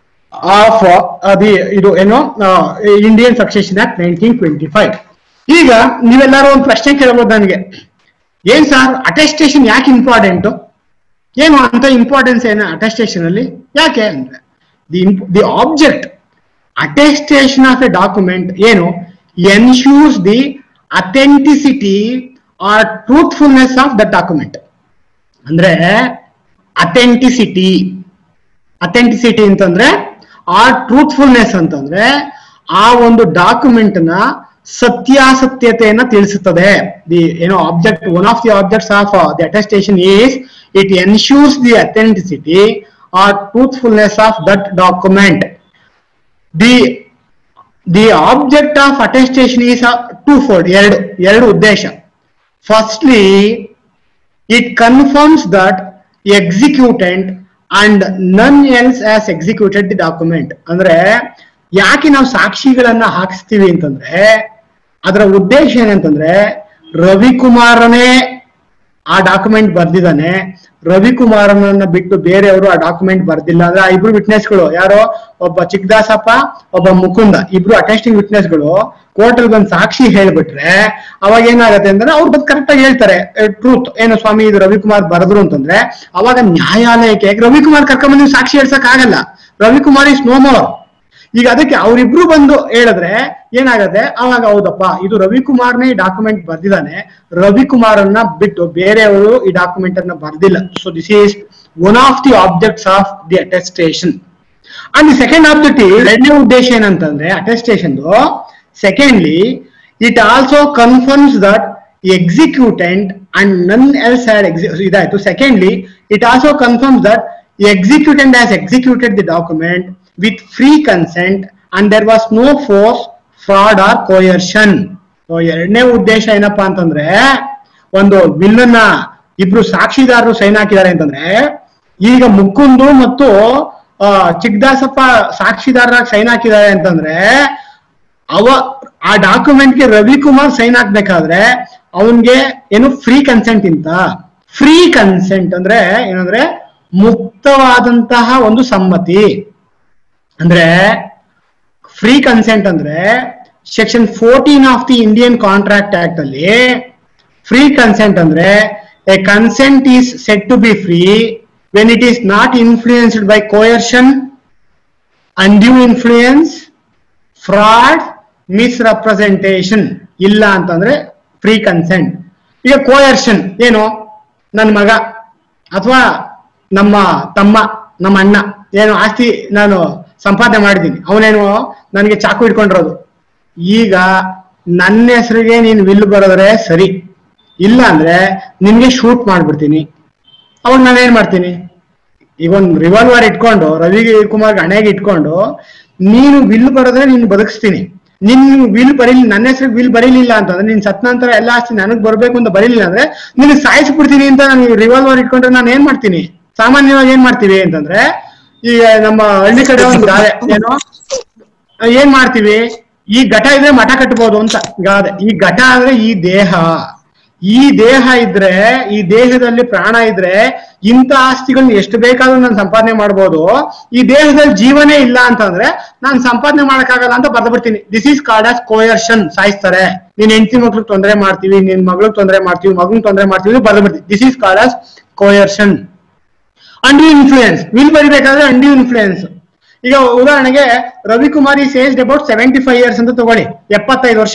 of ಇದು ಏನು ಇಂಡಿಯನ್ ಸಕ್ಸೆಷನ್ ಆಕ್ಟ್ 1925. ಈಗ ನೀವೆಲ್ಲರೂ ಒಂದು ಪ್ರಶ್ನೆ ಕೇಳಬಹುದು ನನಗೆ, ಏನ್ ಸರ್ ಅಟೆಸ್ಟೇಷನ್ ಯಾಕೆ ಇಂಪಾರ್ಟೆಂಟ್? ಏನು ಅಂತ ಇಂಪಾರ್ಟೆನ್ಸ್ ಏನು ಅಟೆಸ್ಟೇಷನ್ ಅಲ್ಲಿ? ಯಾಕೆ ಅಂದ್ರೆ the object attestation of a document ಏನು ensures the authenticity or truthfulness of the document. ಅಂದ್ರೆ ಅಥೆಂಟಿಸಿಟಿ ಅಂತಂದ್ರೆ ಆ ಟ್ರೂತ್ಫುಲ್ನೆಸ್ ಅಂತಂದ್ರೆ ಆ ಒಂದು ಡಾಕ್ಯುಮೆಂಟ್ ನ ಸತ್ಯಾಸತ್ಯತೆಯನ್ನ ತಿಳಿಸುತ್ತದೆ. ದಿ ಏನೋ object, one of the objects of the attestation is it ensures the authenticity or truthfulness of that document. The object of attestation is twofold. ಎರಡು ಉದ್ದೇಶ. Firstly, it confirms that the executant and none else has executed the document. ಅಂದ್ರೆ ಯಾಕೆ ನಾವು ಸಾಕ್ಷಿಗಳನ್ನ ಹಾಕಿಸ್ತೀವಿ ಅಂತಂದ್ರೆ ಅದರ ಉದ್ದೇಶ ಏನಂತಂದ್ರೆ ರವಿಕುಮಾರನೇ ಆ ಡಾಕ್ಯುಮೆಂಟ್ ಬರ್ದಿದ್ದಾನೆ, ರವಿಕುಮಾರನನ್ನ ಬಿಟ್ಟು ಬೇರೆಯವರು ಆ ಡಾಕ್ಯುಮೆಂಟ್ ಬರ್ದಿಲ್ಲ ಅಂದ್ರೆ ಆ ಇಬ್ರು ವಿಟ್ನೆಸ್ಗಳು ಯಾರೋ, ಒಬ್ಬ ಚಿಕ್ಕದಾಸಪ್ಪ ಒಬ್ಬ ಮುಕುಂದ, ಇಬ್ರು ಅಟೆಸ್ಟಿಂಗ್ ವಿಟ್ನೆಸ್ಗಳು ಕೋರ್ಟ್ ಅಲ್ಲಿ ಬಂದು ಸಾಕ್ಷಿ ಹೇಳ್ಬಿಟ್ರೆ ಅವಾಗ ಏನಾಗತ್ತೆ ಅಂದ್ರೆ ಅವ್ರು ಬಂದು ಕರೆಕ್ಟ್ ಆಗಿ ಹೇಳ್ತಾರೆ ಟ್ರೂತ್, ಏನು ಸ್ವಾಮಿ ಇದು ರವಿಕುಮಾರ್ ಬರೆದ್ರು ಅಂತಂದ್ರೆ ಅವಾಗ ನ್ಯಾಯಾಲಯಕ್ಕೆ ರವಿಕುಮಾರ್ ಕರ್ಕೊಂಡ್ಬಂದು ಸಾಕ್ಷಿ ಹೇಳ್ಸಕ್ ಆಗಲ್ಲ. Ravikumar is no more. ಈಗ ಅದಕ್ಕೆ ಅವರಿಬ್ರು ಬಂದು ಹೇಳಿದ್ರೆ ಏನಾಗತ್ತೆ, ಅವಾಗ ಹೌದಪ್ಪ ಇದು ರವಿಕುಮಾರ್ನೇ ಈ ಡಾಕ್ಯುಮೆಂಟ್ ಬರ್ದಿದ್ದಾನೆ, ರವಿಕುಮಾರ್ ಅನ್ನ ಬಿಟ್ಟು ಬೇರೆಯವರು ಈ ಡಾಕ್ಯುಮೆಂಟ್ ಅನ್ನ ಬರ್ದಿಲ್ಲ. So this is one of the objects of the attestation. And the second objective, ಎರಡನೇ ಉದ್ದೇಶ ಏನಂತಂದ್ರೆ attestation, secondly it also confirms that executant and none else had idayitu. Secondly, it also confirms that the executant has executed the document with free consent and there was no force, fraud or coercion. So ಎರಡನೇ ಉದ್ದೇಶ ಏನಪ್ಪಾ ಅಂತಂದ್ರೆ, ಒಂದು ವಿಲ್ಲನ್ನ ಇಬ್ರು ಸಾಕ್ಷಿದಾರರು sign ಹಾಕಿದ್ದಾರೆ ಅಂತಂದ್ರೆ, ಈಗ ಮುಕುಂದು ಮತ್ತು ಚಿಕ್ಕದಾಸಪ್ಪ ಸಾಕ್ಷಿದಾರರಾಗಿ ಸೈನ್ ಹಾಕಿದ್ದಾರೆ ಅಂತಂದ್ರೆ, ಆ ಡಾಕ್ಯುಮೆಂಟ್ ಗೆ ರವಿಕುಮಾರ್ ಸೈನ್ ಹಾಕ್ಬೇಕಾದ್ರೆ ಅವನ್ಗೆ ಏನು ಫ್ರೀ ಕನ್ಸೆಂಟ್ ಇಂತ. ಫ್ರೀ ಕನ್ಸೆಂಟ್ ಅಂದ್ರೆ ಏನಂದ್ರೆ ಮುಕ್ತವಾದಂತಹ ಒಂದು ಸಮ್ಮತಿ. ಅಂದ್ರೆ ಫ್ರೀ ಕನ್ಸೆಂಟ್ ಅಂದ್ರೆ section 14 of the Indian contract act ಅಲ್ಲಿ ಫ್ರೀ ಕನ್ಸೆಂಟ್ ಅಂದ್ರೆ a consent is said to be free when it is not influenced by coercion, undue influence, fraud, misrepresentation. ಇಲ್ಲ ಅಂತಂದ್ರೆ ಫ್ರೀ ಕನ್ಸೆಂಟ್. ಈಗ ಕೋಯರ್ಷನ್ ಏನು, ನನ್ನ ಮಗ ಅಥವಾ ನಮ್ಮ ತಮ್ಮ, ನಮ್ಮ ಅಣ್ಣ ಏನು ಆಸ್ತಿ ನಾನು ಸಂಪಾದನೆ ಮಾಡಿದ್ದೀನಿ, ಅವನೇನು ನನಗೆ ಚಾಕು ಇಟ್ಕೊಂಡಿರೋದು, ಈಗ ನನ್ನ ಹೆಸರಿಗೆ ನೀನು ವಿಲ್ ಬರೋದ್ರೆ ಸರಿ, ಇಲ್ಲ ಅಂದ್ರೆ ನಿನ್ಗೆ ಶೂಟ್ ಮಾಡ್ಬಿಡ್ತೀನಿ. ಅವಾಗ ನಾನೇನ್ ಮಾಡ್ತೀನಿ, ಈಗ ಒಂದು ರಿವಾಲ್ವರ್ ಇಟ್ಕೊಂಡು ರವಿಕುಮಾರ್ ಹಣೆಗೆ ಇಟ್ಕೊಂಡು ನೀನು ವಿಲ್ ಬರೋದ್ರೆ ನೀನು ಬದುಕಿಸ್ತೀನಿ, ನಿನ್ ವಿಲ್ ಬರೀಲಿ, ನನ್ನ ಹೆಸರಿಗೆ ವಿಲ್ ಬರೀಲಿಲ್ಲ ಅಂತಂದ್ರೆ, ನಿನ್ ಸತ್ ನಂತರ ಎಲ್ಲ ಆಸ್ತಿ ನನಗ್ ಬರ್ಬೇಕು ಅಂತ ಬರೀಲಿಲ್ಲ ಅಂದ್ರೆ ನಿನ್ ಸಾಯಿಸ್ಬಿಡ್ತೀನಿ ಅಂತ ನಾನು ರಿವಾಲ್ವರ್ ಇಟ್ಕೊಂಡ್ರೆ ನಾನು ಏನ್ ಮಾಡ್ತೀನಿ, ಸಾಮಾನ್ಯವಾಗಿ ಏನ್ ಮಾಡ್ತೀವಿ ಅಂತಂದ್ರೆ, ಈಗ ನಮ್ಮ ಹಳ್ಳಿ ಕಡೆ ಒಂದು ಗಾದೆ ಏನೋ ಏನ್ ಮಾಡ್ತೀವಿ, ಈ ಘಟ ಇದ್ರೆ ಮಠ ಕಟ್ಬೋದು ಅಂತ ಗಾದೆ. ಈ ಘಟ ಅಂದ್ರೆ ಈ ದೇಹ, ಈ ದೇಹ ಇದ್ರೆ, ಈ ದೇಹದಲ್ಲಿ ಪ್ರಾಣ ಇದ್ರೆ ಇಂಥ ಆಸ್ತಿಗಳನ್ನ ಎಷ್ಟು ಬೇಕಾದ್ರೂ ನಾನು ಸಂಪಾದನೆ ಮಾಡ್ಬೋದು. ಈ ದೇಹದಲ್ಲಿ ಜೀವನೇ ಇಲ್ಲ ಅಂತಂದ್ರೆ ನಾನು ಸಂಪಾದನೆ ಮಾಡಕ್ಕಾಗಲ್ಲ ಅಂತ ಬರ್ದ್ಬಿಡ್ತೀನಿ. This is called as coercion. ಸಾಯಿಸ್ತಾರೆ, ನೀನ್ ಹೆಂಡತಿ ಮಕ್ಳಿಗೆ ತೊಂದರೆ ಮಾಡ್ತೀವಿ, ನಿನ್ ಮಗಳಿಗೆ ತೊಂದರೆ ಮಾಡ್ತೀವಿ, ಮಗನ್ ತೊಂದರೆ ಮಾಡ್ತೀವಿ ಬರ್ದ್ಬಿಡ್ತೀವಿ. This is called as coercion. Undue influence, will ಬರಿಬೇಕಾದ್ರೆ ಅಂಡ್ಯೂ ಇನ್ಫ್ಲೂಯೆನ್ಸ್. ಈಗ ಉದಾಹರಣೆಗೆ Ravikumar is aged about 75 years ಅಂತ ತಗೊಳ್ಳಿ, 75 ವರ್ಷ.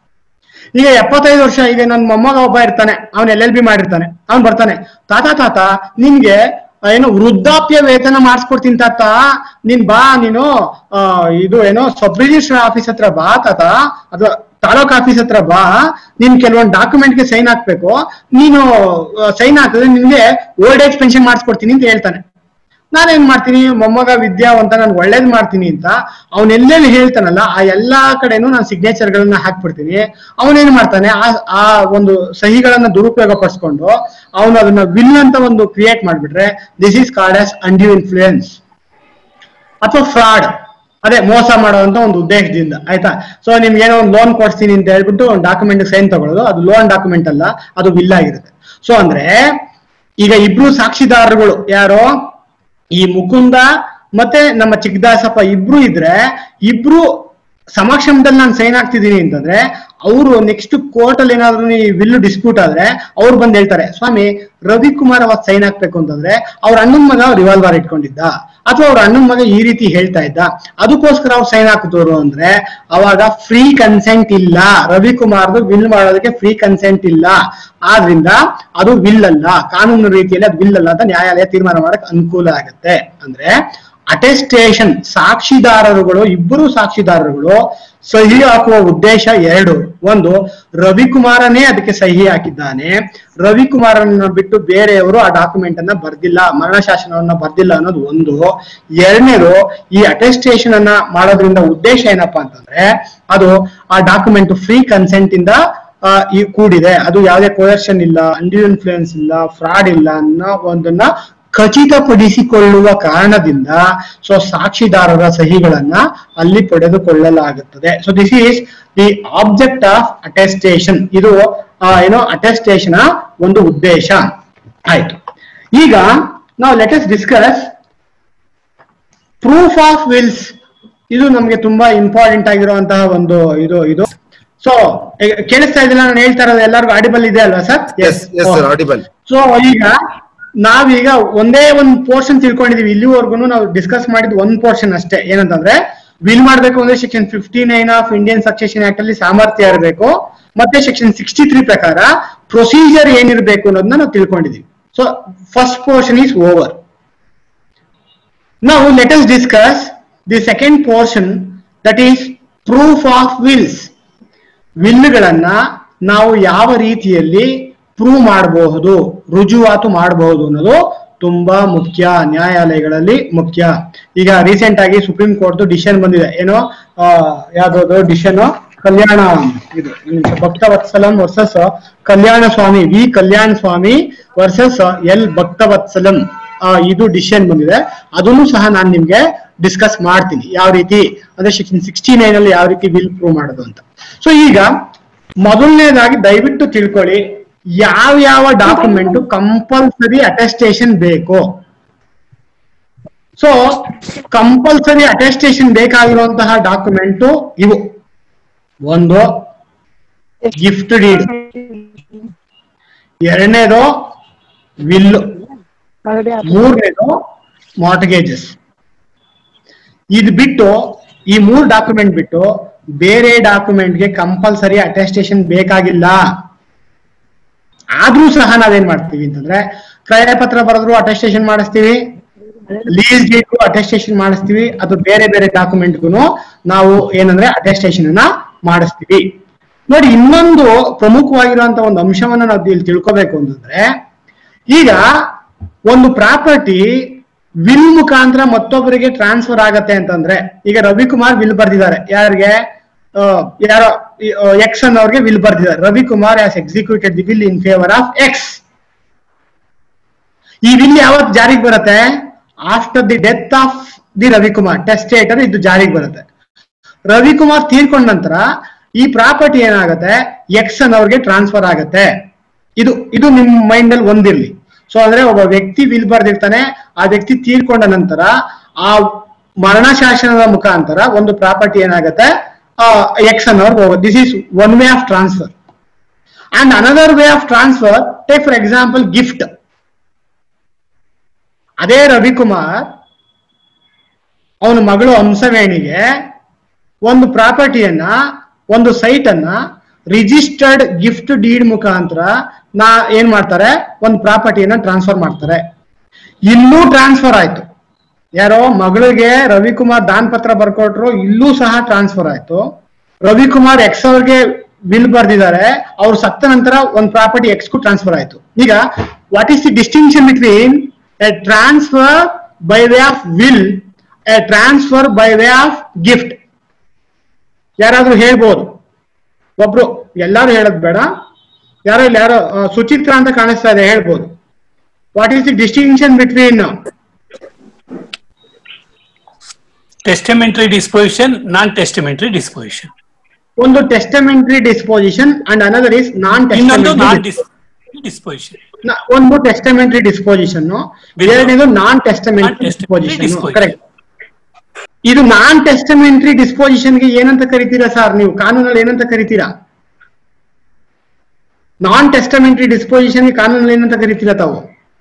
ಈಗ 75 ವರ್ಷ, ಈಗ ನನ್ನ ಮೊಮ್ಮಗ ಒಬ್ಬ ಇರ್ತಾನೆ, ಅವ್ನು LLB ಮಾಡಿರ್ತಾನೆ, ಅವ್ನು ಬರ್ತಾನೆ, ತಾತ ನಿನ್ಗೆ ಏನು ವೃದ್ಧಾಪ್ಯ ವೇತನ ಮಾಡಿಸ್ಕೊಡ್ತೀನಿ ತಾತ, ನೀನ್ ಬಾ, ನೀನು ಇದು ಏನೋ ಸಬ್ ರಿಜಿಸ್ಟರ್ ಆಫೀಸ್ ಹತ್ರ ಬಾ ತಾತ, ಅಥವಾ ತಾಲೂಕ್ ಆಫೀಸ್ ಹತ್ರ ಬಾ, ನೀನ್ ಕೆಲವೊಂದು ಡಾಕ್ಯುಮೆಂಟ್ಗೆ ಸೈನ್ ಹಾಕ್ಬೇಕು, ನೀನು ಸೈನ್ ಹಾಕಿದ್ರೆ ನಿನ್ಗೆ ಓಲ್ಡ್ ಏಜ್ ಪೆನ್ಷನ್ ಮಾಡಿಸ್ಕೊಡ್ತೀನಿ ಅಂತ ಹೇಳ್ತಾನೆ. ನಾನೇನ್ ಮಾಡ್ತೀನಿ, ಮೊಮ್ಮಗ ವಿದ್ಯಾವಂತ, ನಾನು ಒಳ್ಳೇದ್ ಮಾಡ್ತೀನಿ ಅಂತ ಅವನೆಲ್ಲೆಲ್ಲಿ ಹೇಳ್ತಾನಲ್ಲ ಆ ಎಲ್ಲಾ ಕಡೆನೂ ನಾನು ಸಿಗ್ನೇಚರ್ ಗಳನ್ನ ಹಾಕ್ಬಿಡ್ತೀನಿ. ಅವನೇನ್ ಮಾಡ್ತಾನೆ, ಆ ಒಂದು ಸಹಿಗಳನ್ನ ದುರುಪಯೋಗ ಪಡಿಸ್ಕೊಂಡು ಅವನು ಅದನ್ನ ವಿಲ್ ಅಂತ ಒಂದು ಕ್ರಿಯೇಟ್ ಮಾಡ್ಬಿಟ್ರೆ this is called as undue influence ಅಥವಾ ಫ್ರಾಡ್. ಅದೇ ಮೋಸ ಮಾಡುವಂತ ಒಂದು ಉದ್ದೇಶದಿಂದ, ಆಯ್ತಾ. ಸೊ ನಿಮ್ಗೆ ಏನೋ ಒಂದು ಲೋನ್ ಕೊಡ್ತೀನಿ ಅಂತ ಹೇಳ್ಬಿಟ್ಟು ಒಂದು ಡಾಕ್ಯುಮೆಂಟ್ ಸೈನ್ ತಗೊಳ್ಳೋದು, ಅದು ಲೋನ್ ಡಾಕ್ಯುಮೆಂಟ್ ಅಲ್ಲ, ಅದು ವಿಲ್ ಆಗಿರುತ್ತೆ. ಸೊ ಅಂದ್ರೆ ಈಗ ಇಬ್ರು ಸಾಕ್ಷಿದಾರರುಗಳು ಯಾರೋ, ಈ ಮುಕುಂದ ಮತ್ತೆ ನಮ್ಮ ಚಿಕ್ಕದಾಸಪ್ಪ ಇಬ್ರು ಇದ್ರೆ, ಇಬ್ರು ಸಮಕ್ಷಮದಲ್ಲಿ ನಾನು ಸೈನ್ ಆಗ್ತಿದ್ದೀನಿ ಅಂತಂದ್ರೆ, ಅವರು ನೆಕ್ಸ್ಟ್ ಕೋರ್ಟ್ ಅಲ್ಲಿ ಏನಾದ್ರು ಈ ವಿಲ್ ಡಿಸ್ಪ್ಯೂಟ್ ಆದ್ರೆ ಅವ್ರು ಬಂದ್ ಹೇಳ್ತಾರೆ, ಸ್ವಾಮಿ ರವಿಕುಮಾರ್ ಅವತ್ ಸೈನ್ ಹಾಕ್ಬೇಕು ಅಂತಂದ್ರೆ ಅವ್ರ ಅಣ್ಣನ ಮಗ ರಿವಾಲ್ವರ್ ಇಟ್ಕೊಂಡಿದ್ದ, ಅಥವಾ ಅವ್ರ ಅಣ್ಣನ ಮಗ ಈ ರೀತಿ ಹೇಳ್ತಾ ಇದ್ದ, ಅದಕ್ಕೋಸ್ಕರ ಅವ್ರು ಸೈನ್ ಹಾಕಿದವರು ಅಂದ್ರೆ ಅವಾಗ ಫ್ರೀ ಕನ್ಸೆಂಟ್ ಇಲ್ಲ. ರವಿಕುಮಾರ್ದು ವಿಲ್ ಮಾಡೋದಕ್ಕೆ ಫ್ರೀ ಕನ್ಸೆಂಟ್ ಇಲ್ಲ, ಆದ್ರಿಂದ ಅದು ವಿಲ್ ಅಲ್ಲ, ಕಾನೂನು ರೀತಿಯಲ್ಲಿ ಅದು ವಿಲ್ ಅಲ್ಲ ಅಂತ ನ್ಯಾಯಾಲಯ ತೀರ್ಮಾನ ಮಾಡಕ್ ಅನುಕೂಲ ಆಗುತ್ತೆ. ಅಂದ್ರೆ ಅಟೆಸ್ಟೇಷನ್, ಸಾಕ್ಷಿದಾರರುಗಳು, ಇಬ್ಬರು ಸಾಕ್ಷಿದಾರರುಗಳು ಸಹಿ ಹಾಕುವ ಉದ್ದೇಶ ಎರಡು. ಒಂದು, ರವಿಕುಮಾರನೇ ಅದಕ್ಕೆ ಸಹಿ ಹಾಕಿದ್ದಾನೆ, ರವಿಕುಮಾರನ್ನ ಬಿಟ್ಟು ಬೇರೆಯವರು ಆ ಡಾಕ್ಯುಮೆಂಟ್ ಅನ್ನ ಬರ್ದಿಲ್ಲ, ಮರಣ ಶಾಸನವನ್ನ ಬರ್ದಿಲ್ಲ ಅನ್ನೋದು ಒಂದು. ಎರಡನೇದು, ಈ ಅಟೆಸ್ಟೇಷನ್ ಅನ್ನ ಮಾಡೋದ್ರಿಂದ ಉದ್ದೇಶ ಏನಪ್ಪಾ ಅಂತಂದ್ರೆ, ಅದು ಆ ಡಾಕ್ಯುಮೆಂಟ್ ಫ್ರೀ ಕನ್ಸೆಂಟ್ ಇಂದ ಕೂಡಿದೆ, ಅದು ಯಾವುದೇ ಕೋಯರ್ಷನ್ ಇಲ್ಲ, ಅಂಡ್ಯೂ ಇನ್ಫ್ಲೂಯೆನ್ಸ್ ಇಲ್ಲ, ಫ್ರಾಡ್ ಇಲ್ಲ ಅನ್ನೋ ಒಂದನ್ನ ಖಚಿತಪಡಿಸಿಕೊಳ್ಳುವ ಕಾರಣದಿಂದ ಸೊ ಸಾಕ್ಷಿದಾರರ ಸಹಿಗಳನ್ನ ಅಲ್ಲಿ ಪಡೆದುಕೊಳ್ಳಲಾಗುತ್ತದೆ. So this is the object of attestation. ಇದು ಏನೋ ಅಟೆಸ್ಟೇಷನ್ ಒಂದು ಉದ್ದೇಶ ಆಯ್ತು. ಈಗ ನಾವು let us discuss proof of wills. ಇದು ನಮ್ಗೆ ತುಂಬಾ ಇಂಪಾರ್ಟೆಂಟ್ ಆಗಿರುವಂತಹ ಒಂದು ಇದು ಸೊ ಕೇಳಿಸ್ತಾ ಇದ್ದಿಲ್ಲ ನಾನು ಹೇಳ್ತಾ ಇರೋದು, ಎಲ್ಲರಿಗೂ ಆಡಿಬಲ್ ಇದೆ ಅಲ್ವಾ ಸರ್? ಆಡಿಬಲ್. ಸೊ ಈಗ ನಾವೀಗ ಒಂದೇ ಒಂದು ಪೋರ್ಷನ್ ತಿಳ್ಕೊಂಡಿದೀವಿ, ಇಲ್ಲಿವರೆಗೂ ನಾವು ಡಿಸ್ಕಸ್ ಮಾಡಿದ್ ಒಂದ್ ಪೋರ್ಷನ್ ಅಷ್ಟೇ. ಏನಂತಂದ್ರೆ ವಿಲ್ ಮಾಡಬೇಕು ಅಂದ್ರೆ section 59 of Indian succession act ಅಲ್ಲಿ ಸಾಮರ್ಥ್ಯ ಇರಬೇಕು, ಮತ್ತೆ ಸೆಕ್ಷನ್ 63 ಪ್ರಕಾರ ಪ್ರೊಸೀಜರ್ ಏನಿರಬೇಕು ಅನ್ನೋದನ್ನ ನಾವು ತಿಳ್ಕೊಂಡಿದೀವಿ. So first portion is over. ನಾವು let us discuss the second portion, that is proof of wills. ವಿಲ್ಗಳನ್ನ ನಾವು ಯಾವ ರೀತಿಯಲ್ಲಿ ಪ್ರೂವ್ ಮಾಡಬಹುದು, ರುಜುವಾತು ಮಾಡಬಹುದು ಅನ್ನೋದು ತುಂಬಾ ಮುಖ್ಯ, ನ್ಯಾಯಾಲಯಗಳಲ್ಲಿ ಮುಖ್ಯ. ಈಗ ರೀಸೆಂಟ್ ಆಗಿ ಸುಪ್ರೀಂ ಕೋರ್ಟ್ ಡಿಸಿಷನ್ ಬಂದಿದೆ, ಏನೋ ಯಾವ್ದು ಡಿಸಿಷನ್, ಕಲ್ಯಾಣ ಇದು ಭಕ್ತವತ್ಸಲಂ ವರ್ಸಸ್ ಕಲ್ಯಾಣ ಸ್ವಾಮಿ, ವಿ ಕಲ್ಯಾಣ ಸ್ವಾಮಿ ವರ್ಸಸ್ ಎಲ್ ಭಕ್ತವತ್ಸಲಂ, ಇದು ಡಿಸಿಷನ್ ಬಂದಿದೆ. ಅದನ್ನು ಸಹ ನಾನು ನಿಮ್ಗೆ ಡಿಸ್ಕಸ್ ಮಾಡ್ತೀನಿ, ಯಾವ ರೀತಿ ಅಂದ್ರೆ ಸೆಕ್ಷನ್ 69 ಅಲ್ಲಿ ಯಾವ ರೀತಿ ವಿಲ್ ಪ್ರೂವ್ ಮಾಡೋದು ಅಂತ. ಸೊ ಈಗ ಮೊದಲನೇದಾಗಿ ದಯವಿಟ್ಟು ತಿಳ್ಕೊಳ್ಳಿ, ಯಾವ ಡಾಕ್ಯುಮೆಂಟ್ ಕಂಪಲ್ಸರಿ ಅಟೆಸ್ಟೇಷನ್ ಬೇಕು. ಸೊ ಕಂಪಲ್ಸರಿ ಅಟೆಸ್ಟೇಷನ್ ಬೇಕಾಗಿರುವಂತಹ ಡಾಕ್ಯುಮೆಂಟ್ ಇವು: ಒಂದು ಗಿಫ್ಟ್ ಡೀಡ್, ಎರಡನೇದು ವಿಲ್, ಮೂರನೇದು ಮಾರ್ಟ್ಗೇಜಸ್. ಇದು ಬಿಟ್ಟು, ಈ 3 ಡಾಕ್ಯುಮೆಂಟ್ ಬಿಟ್ಟು ಬೇರೆ ಡಾಕ್ಯುಮೆಂಟ್ಗೆ ಕಂಪಲ್ಸರಿ ಅಟೆಸ್ಟೇಷನ್ ಬೇಕಾಗಿಲ್ಲ. ಆದ್ರೂ ಸಹ ನಾವೇನ್ ಮಾಡ್ತೀವಿ ಅಂತಂದ್ರೆ, ಕ್ರಯ ಪತ್ರ ಬರೆದ್ರು ಅಟೆಸ್ಟೇಷನ್ ಮಾಡಿಸ್ತೀವಿ, ಲೀಸ್ ಡೀಡ್ ಅಟೆಸ್ಟೇಷನ್ ಮಾಡಿಸ್ತೀವಿ, ಅದು ಬೇರೆ ಬೇರೆ ಡಾಕ್ಯುಮೆಂಟ್ಗೂ ನಾವು ಏನಂದ್ರೆ ಅಟೆಸ್ಟೇಷನ್ ಅನ್ನ ಮಾಡಿಸ್ತೀವಿ. ನೋಡಿ, ಇನ್ನೊಂದು ಪ್ರಮುಖವಾಗಿರುವಂತ ಒಂದು ಅಂಶವನ್ನ ನಾವು ಇಲ್ಲಿ ತಿಳ್ಕೋಬೇಕು ಅಂತಂದ್ರೆ, ಈಗ ಒಂದು ಪ್ರಾಪರ್ಟಿ ವಿಲ್ ಮುಖಾಂತರ ಮತ್ತೊಬ್ಬರಿಗೆ ಟ್ರಾನ್ಸ್ಫರ್ ಆಗತ್ತೆ ಅಂತಂದ್ರೆ, ಈಗ ರವಿಕುಮಾರ್ ವಿಲ್ ಬರ್ದಿದ್ದಾರೆ, ಯಾರಿಗೆ, ಯಾರೋ ಎಕ್ಸ್ ಅನ್ನೋರ್ಗೆ ವಿಲ್ ಬರ್ದಿದ್ದಾರೆ. Ravikumar has executed the will in favour of X. ಈ ವಿಲ್ ಯಾವತ್ತು ಜಾರಿಗೆ ಬರುತ್ತೆ? After the death of the Ravikumar, testator ಇದು ಜಾರಿಗೆ ಬರುತ್ತೆ. ರವಿಕುಮಾರ್ ತೀರ್ಕೊಂಡ ನಂತರ ಈ ಪ್ರಾಪರ್ಟಿ ಏನಾಗುತ್ತೆ, ಎಕ್ಸ್ ಅನ್ನೋರ್ಗೆ ಟ್ರಾನ್ಸ್ಫರ್ ಆಗುತ್ತೆ. ಇದು ನಿಮ್ ಮೈಂಡ್ ಅಲ್ಲಿ ಒಂದಿರ್ಲಿ. ಸೊ ಅಂದ್ರೆ ಒಬ್ಬ ವ್ಯಕ್ತಿ ವಿಲ್ ಬರ್ದಿರ್ತಾನೆ, ಆ ವ್ಯಕ್ತಿ ತೀರ್ಕೊಂಡ ನಂತರ ಆ ಮರಣ ಶಾಸನದ ಮುಖಾಂತರ ಒಂದು ಪ್ರಾಪರ್ಟಿ ಏನಾಗುತ್ತೆ, ಎಕ್ಸ್ ಅನ್ನೋರ್ಗೆ ಹೋಗುತ್ತೆ. This is one way of transfer. And another way of transfer, take for example gift. ಅದೇ ರವಿಕುಮಾರ್ ಅವನ ಮಗಳು ಹಂಸವೇಣಿಗೆ ಒಂದು ಪ್ರಾಪರ್ಟಿಯನ್ನ, ಒಂದು ಸೈಟ್ ಅನ್ನ ರಿಜಿಸ್ಟರ್ಡ್ ಗಿಫ್ಟ್ ಡೀಡ್ ಮುಖಾಂತರ ಏನ್ ಮಾಡ್ತಾರೆ, ಒಂದು ಪ್ರಾಪರ್ಟಿಯನ್ನ ಟ್ರಾನ್ಸ್ಫರ್ ಮಾಡ್ತಾರೆ. ಇಲ್ಲೂ ಟ್ರಾನ್ಸ್ಫರ್ ಆಯ್ತು. ಯಾರೋ ಮಗಳಿಗೆ ರವಿಕುಮಾರ್ ದಾನ್ ಪತ್ರ ಬರ್ಕೊಟ್ರು, ಇಲ್ಲೂ ಸಹ ಟ್ರಾನ್ಸ್ಫರ್ ಆಯ್ತು. ರವಿಕುಮಾರ್ ಎಕ್ಸ್ ಅವ್ರಿಗೆ ವಿಲ್ ಬರ್ದಿದ್ದಾರೆ, ಅವ್ರು ಸತ್ತ ನಂತರ ಒಂದು ಪ್ರಾಪರ್ಟಿ ಎಕ್ಸ್ಗೂ ಟ್ರಾನ್ಸ್ಫರ್ ಆಯ್ತು. ಈಗ what is the distinction between a transfer by way of will, a transfer by way of gift? ಯಾರಾದ್ರೂ ಹೇಳ್ಬೋದು? ಒಬ್ರು, ಎಲ್ಲಾರು ಹೇಳೋದ್ ಬೇಡ, ಯಾರೋ ಸುಚಿತ್ರ ಅಂತ ಕಾಣಿಸ್ತಾ ಇದೆ, ಹೇಳ್ಬೋದು. What is the distinction between testamentary disposition, non testamentary disposition? ಒಂದು testamentary disposition and another is non testamentary disposition. ಒಂದು ಟೆಸ್ಟಮೆಂಟರಿ ಡಿಸ್ಪೊಸಿಷನ್, ಎರಡನೇದು ನಾನ್ ಟೆಸ್ಟಮೆಂಟರಿ ಡಿಸ್ಪೊಸಿಷನ್. ಕರೆಕ್ಟ್. ಇದು ನಾನ್ ಟೆಸ್ಟಮೆಂಟರಿ ಡಿಸ್ಪೊಸಿಷನ್ಗೆ ಏನಂತ ಕರಿತೀರಾ ಸರ್ ನೀವು ಕಾನೂನಲ್ಲಿ? ಏನಂತ ಕರಿತೀರಾ? ನಾನ್ ಟೆಸ್ಟಮೆಂಟರಿ ಡಿಸ್ಪೊಸಿಷನ್ಗೆ ಕಾನೂನಲ್ಲಿ ಏನಂತ ಕರಿತೀರಾ ತಾವು?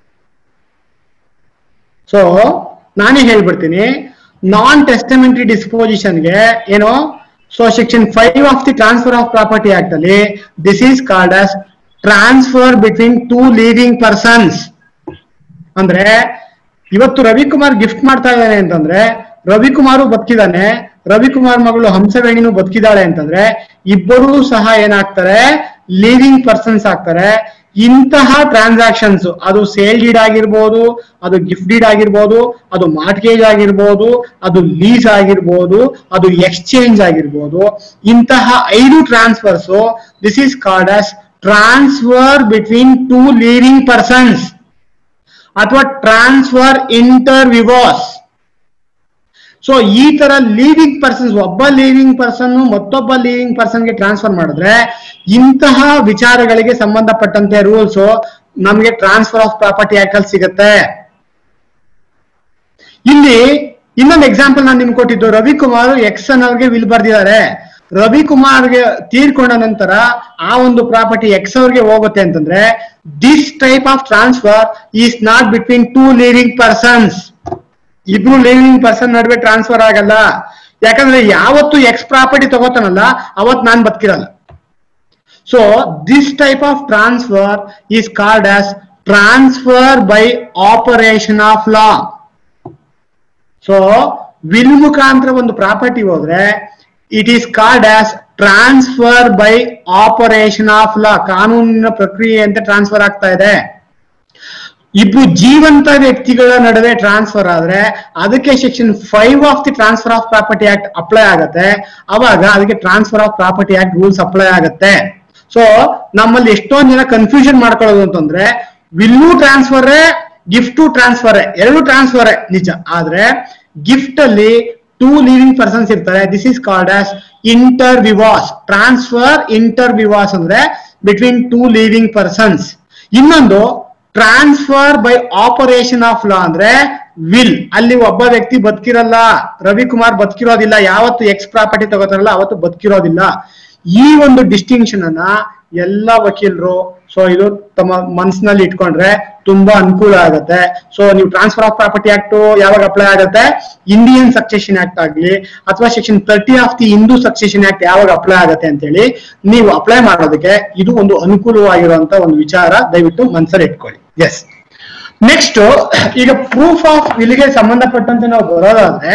ಸೊ ನಾನೇ ಹೇಳ್ಬಿಡ್ತೀನಿ. ನಾನ್ ಟೆಸ್ಟಮೆಂಟರಿ ಡಿಸ್ಪೊಸಿಷನ್ಗೆ ಏನೋ, so section 5 of the transfer of property act ಅಲ್ಲಿ this is called as transfer between 2 living persons. ಅಂದ್ರೆ ಇವತ್ತು ರವಿಕುಮಾರ್ ಗಿಫ್ಟ್ ಮಾಡ್ತಾ ಇದ್ದಾನೆ ಅಂತಂದ್ರೆ, ರವಿಕುಮಾರು ಬದುಕಿದಾನೆ, ರವಿಕುಮಾರ್ ಮಗಳು ಹಂಸವೇಣಿನೂ ಬದುಕಿದಾಳೆ ಅಂತಂದ್ರೆ, ಇಬ್ಬರೂ ಸಹ ಏನಾಗ್ತಾರೆ, ಲಿವಿಂಗ್ ಪರ್ಸನ್ಸ್ ಆಗ್ತಾರೆ. ಇಂತಹ ಟ್ರಾನ್ಸಾಕ್ಷನ್ಸ್, ಅದು ಸೇಲ್ ಡೀಡ್ ಆಗಿರ್ಬೋದು, ಅದು ಗಿಫ್ಟ್ ಡೀಡ್ ಆಗಿರ್ಬೋದು, ಅದು ಮಾರ್ಟ್ಗೇಜ್ ಆಗಿರ್ಬೋದು, ಅದು ಲೀಸ್ ಆಗಿರ್ಬೋದು, ಅದು ಎಕ್ಸ್ಚೇಂಜ್ ಆಗಿರ್ಬೋದು, ಇಂತಹ 5 transfers this is called as transfer between 2 living persons ಅಥವಾ ಟ್ರಾನ್ಸ್ಫರ್ ಇಂಟರ್ ವಿವಾಸ್. ಸೊ ಈ ತರ ಲಿವಿಂಗ್ ಪರ್ಸನ್ಸ್, ಒಬ್ಬ ಲಿವಿಂಗ್ ಪರ್ಸನ್ ಮತ್ತೊಬ್ಬ ಲಿವಿಂಗ್ ಪರ್ಸನ್ಗೆ ಟ್ರಾನ್ಸ್ಫರ್ ಮಾಡಿದ್ರೆ, ಇಂತಹ ವಿಚಾರಗಳಿಗೆ ಸಂಬಂಧಪಟ್ಟಂತೆ ರೂಲ್ಸ್ ನಮಗೆ ಟ್ರಾನ್ಸ್ಫರ್ ಆಫ್ ಪ್ರಾಪರ್ಟಿ ಆಕ್ಟ್ ಅಲ್ಲಿ ಸಿಗುತ್ತೆ. ಇಲ್ಲಿ ಇನ್ನೊಂದು ಎಕ್ಸಾಂಪಲ್ ನಾನು ನಿಮ್ಗೆ ಕೊಟ್ಟಿದ್ದು, ರವಿಕುಮಾರ್ ಎಕ್ಸ್ ಅನ್ನೋರ್ಗೆ ವಿಲ್ ಬರ್ದಿದ್ದಾರೆ. ರವಿಕುಮಾರ್ಗೆ ತೀರ್ಕೊಂಡ ನಂತರ ಆ ಒಂದು ಪ್ರಾಪರ್ಟಿ ಎಕ್ಸ್ ಅವ್ರಿಗೆ ಹೋಗುತ್ತೆ ಅಂತಂದ್ರೆ, this type of transfer is not between 2 living persons. ಇಬ್ರು ಲಿವಿಂಗ್ ಪರ್ಸನ್ ನಡುವೆ ಟ್ರಾನ್ಸ್ಫರ್ ಆಗಲ್ಲ. ಯಾಕಂದ್ರೆ ಯಾವತ್ತು ಎಕ್ಸ್ ಪ್ರಾಪರ್ಟಿ ತಗೋತಾನಲ್ಲ ಅವತ್ತು ನಾನು ಬದುಕಿರಲ್ಲ. So this type of transfer is called as transfer by operation of law. So will ಮುಖಾಂತರ ಒಂದು ಪ್ರಾಪರ್ಟಿ ಹೋದ್ರೆ it is called as transfer by operation of law. ಕಾನೂನಿನ ಪ್ರಕ್ರಿಯೆಯಂತೆ ಟ್ರಾನ್ಸ್ಫರ್ ಆಗ್ತಾ ಇದೆ. ಇಬ್ಬರು ಜೀವಂತ ವ್ಯಕ್ತಿಗಳ ನಡುವೆ ಟ್ರಾನ್ಸ್ಫರ್ ಆದ್ರೆ ಅದಕ್ಕೆ section 5 of the transfer of property act apply ಆಗುತ್ತೆ. ಅವಾಗ ಅದಕ್ಕೆ transfer of property act rules apply ಆಗುತ್ತೆ. ಸೊ ನಮ್ಮಲ್ಲಿ ಎಷ್ಟೊಂದು ಜನ ಕನ್ಫ್ಯೂಷನ್ ಮಾಡ್ಕೊಳ್ಳೋದು ಅಂತಂದ್ರೆ ವಿಲ್ಲು ಟ್ರಾನ್ಸ್ಫರ್, ಗಿಫ್ಟ್ ಟ್ರಾನ್ಸ್ಫರ್, ಎರಡು ಟ್ರಾನ್ಸ್ಫರ್ ನಿಜ. ಆದ್ರೆ ಗಿಫ್ಟ್ ಅಲ್ಲಿ 2 ಲಿವಿಂಗ್ ಪರ್ಸನ್ಸ್ ಇರ್ತಾರೆ. This is called as inter vivos. Transfer inter vivos ಅಂದ್ರೆ ಬಿಟ್ವೀನ್ 2 ಲಿವಿಂಗ್ ಪರ್ಸನ್ಸ್. ಇನ್ನೊಂದು transfer by operation of law ಅಂದ್ರೆ ವಿಲ್. ಅಲ್ಲಿ ಒಬ್ಬ ವ್ಯಕ್ತಿ ಬದುಕಿರಲ್ಲ, ರವಿಕುಮಾರ್ ಬದುಕಿರೋದಿಲ್ಲ. ಯಾವತ್ತು ಎಕ್ಸ್ ಪ್ರಾಪರ್ಟಿ ತಗೋತಾರಲ್ಲ ಅವತ್ತು ಬದುಕಿರೋದಿಲ್ಲ. ಈ ಒಂದು ಡಿಸ್ಟಿಂಕ್ಷನ್ ಅನ್ನ ಎಲ್ಲ ವಕೀಲರು ಸೊ ಇದು ತಮ್ಮ ಮನಸ್ಸಿನಲ್ಲಿ ಇಟ್ಕೊಂಡ್ರೆ ತುಂಬಾ ಅನುಕೂಲ ಆಗುತ್ತೆ. ಸೊ ನೀವು ಟ್ರಾನ್ಸ್ಫರ್ ಆಫ್ ಪ್ರಾಪರ್ಟಿ ಆಕ್ಟ್ ಯಾವಾಗ ಅಪ್ಲೈ ಆಗುತ್ತೆ, ಇಂಡಿಯನ್ ಸಕ್ಸೆಷನ್ ಆಕ್ಟ್ ಆಗ್ಲಿ ಅಥವಾ section 30 of the Hindu succession act ಯಾವಾಗ ಅಪ್ಲೈ ಆಗುತ್ತೆ ಅಂತ ಹೇಳಿ ನೀವು ಅಪ್ಲೈ ಮಾಡೋದಕ್ಕೆ ಇದು ಒಂದು ಅನುಕೂಲವಾಗಿರುವಂತ ಒಂದು ವಿಚಾರ. ದಯವಿಟ್ಟು ಮನಸ್ಸಲ್ಲಿ ಇಟ್ಕೊಳ್ಳಿ. ಎಸ್, ನೆಕ್ಸ್ಟ್ ಈಗ ಪ್ರೂಫ್ ಆಫ್ ವಿಲ್ಗೆ ಸಂಬಂಧಪಟ್ಟಂತೆ ನಾವು ಬರೋದಾದ್ರೆ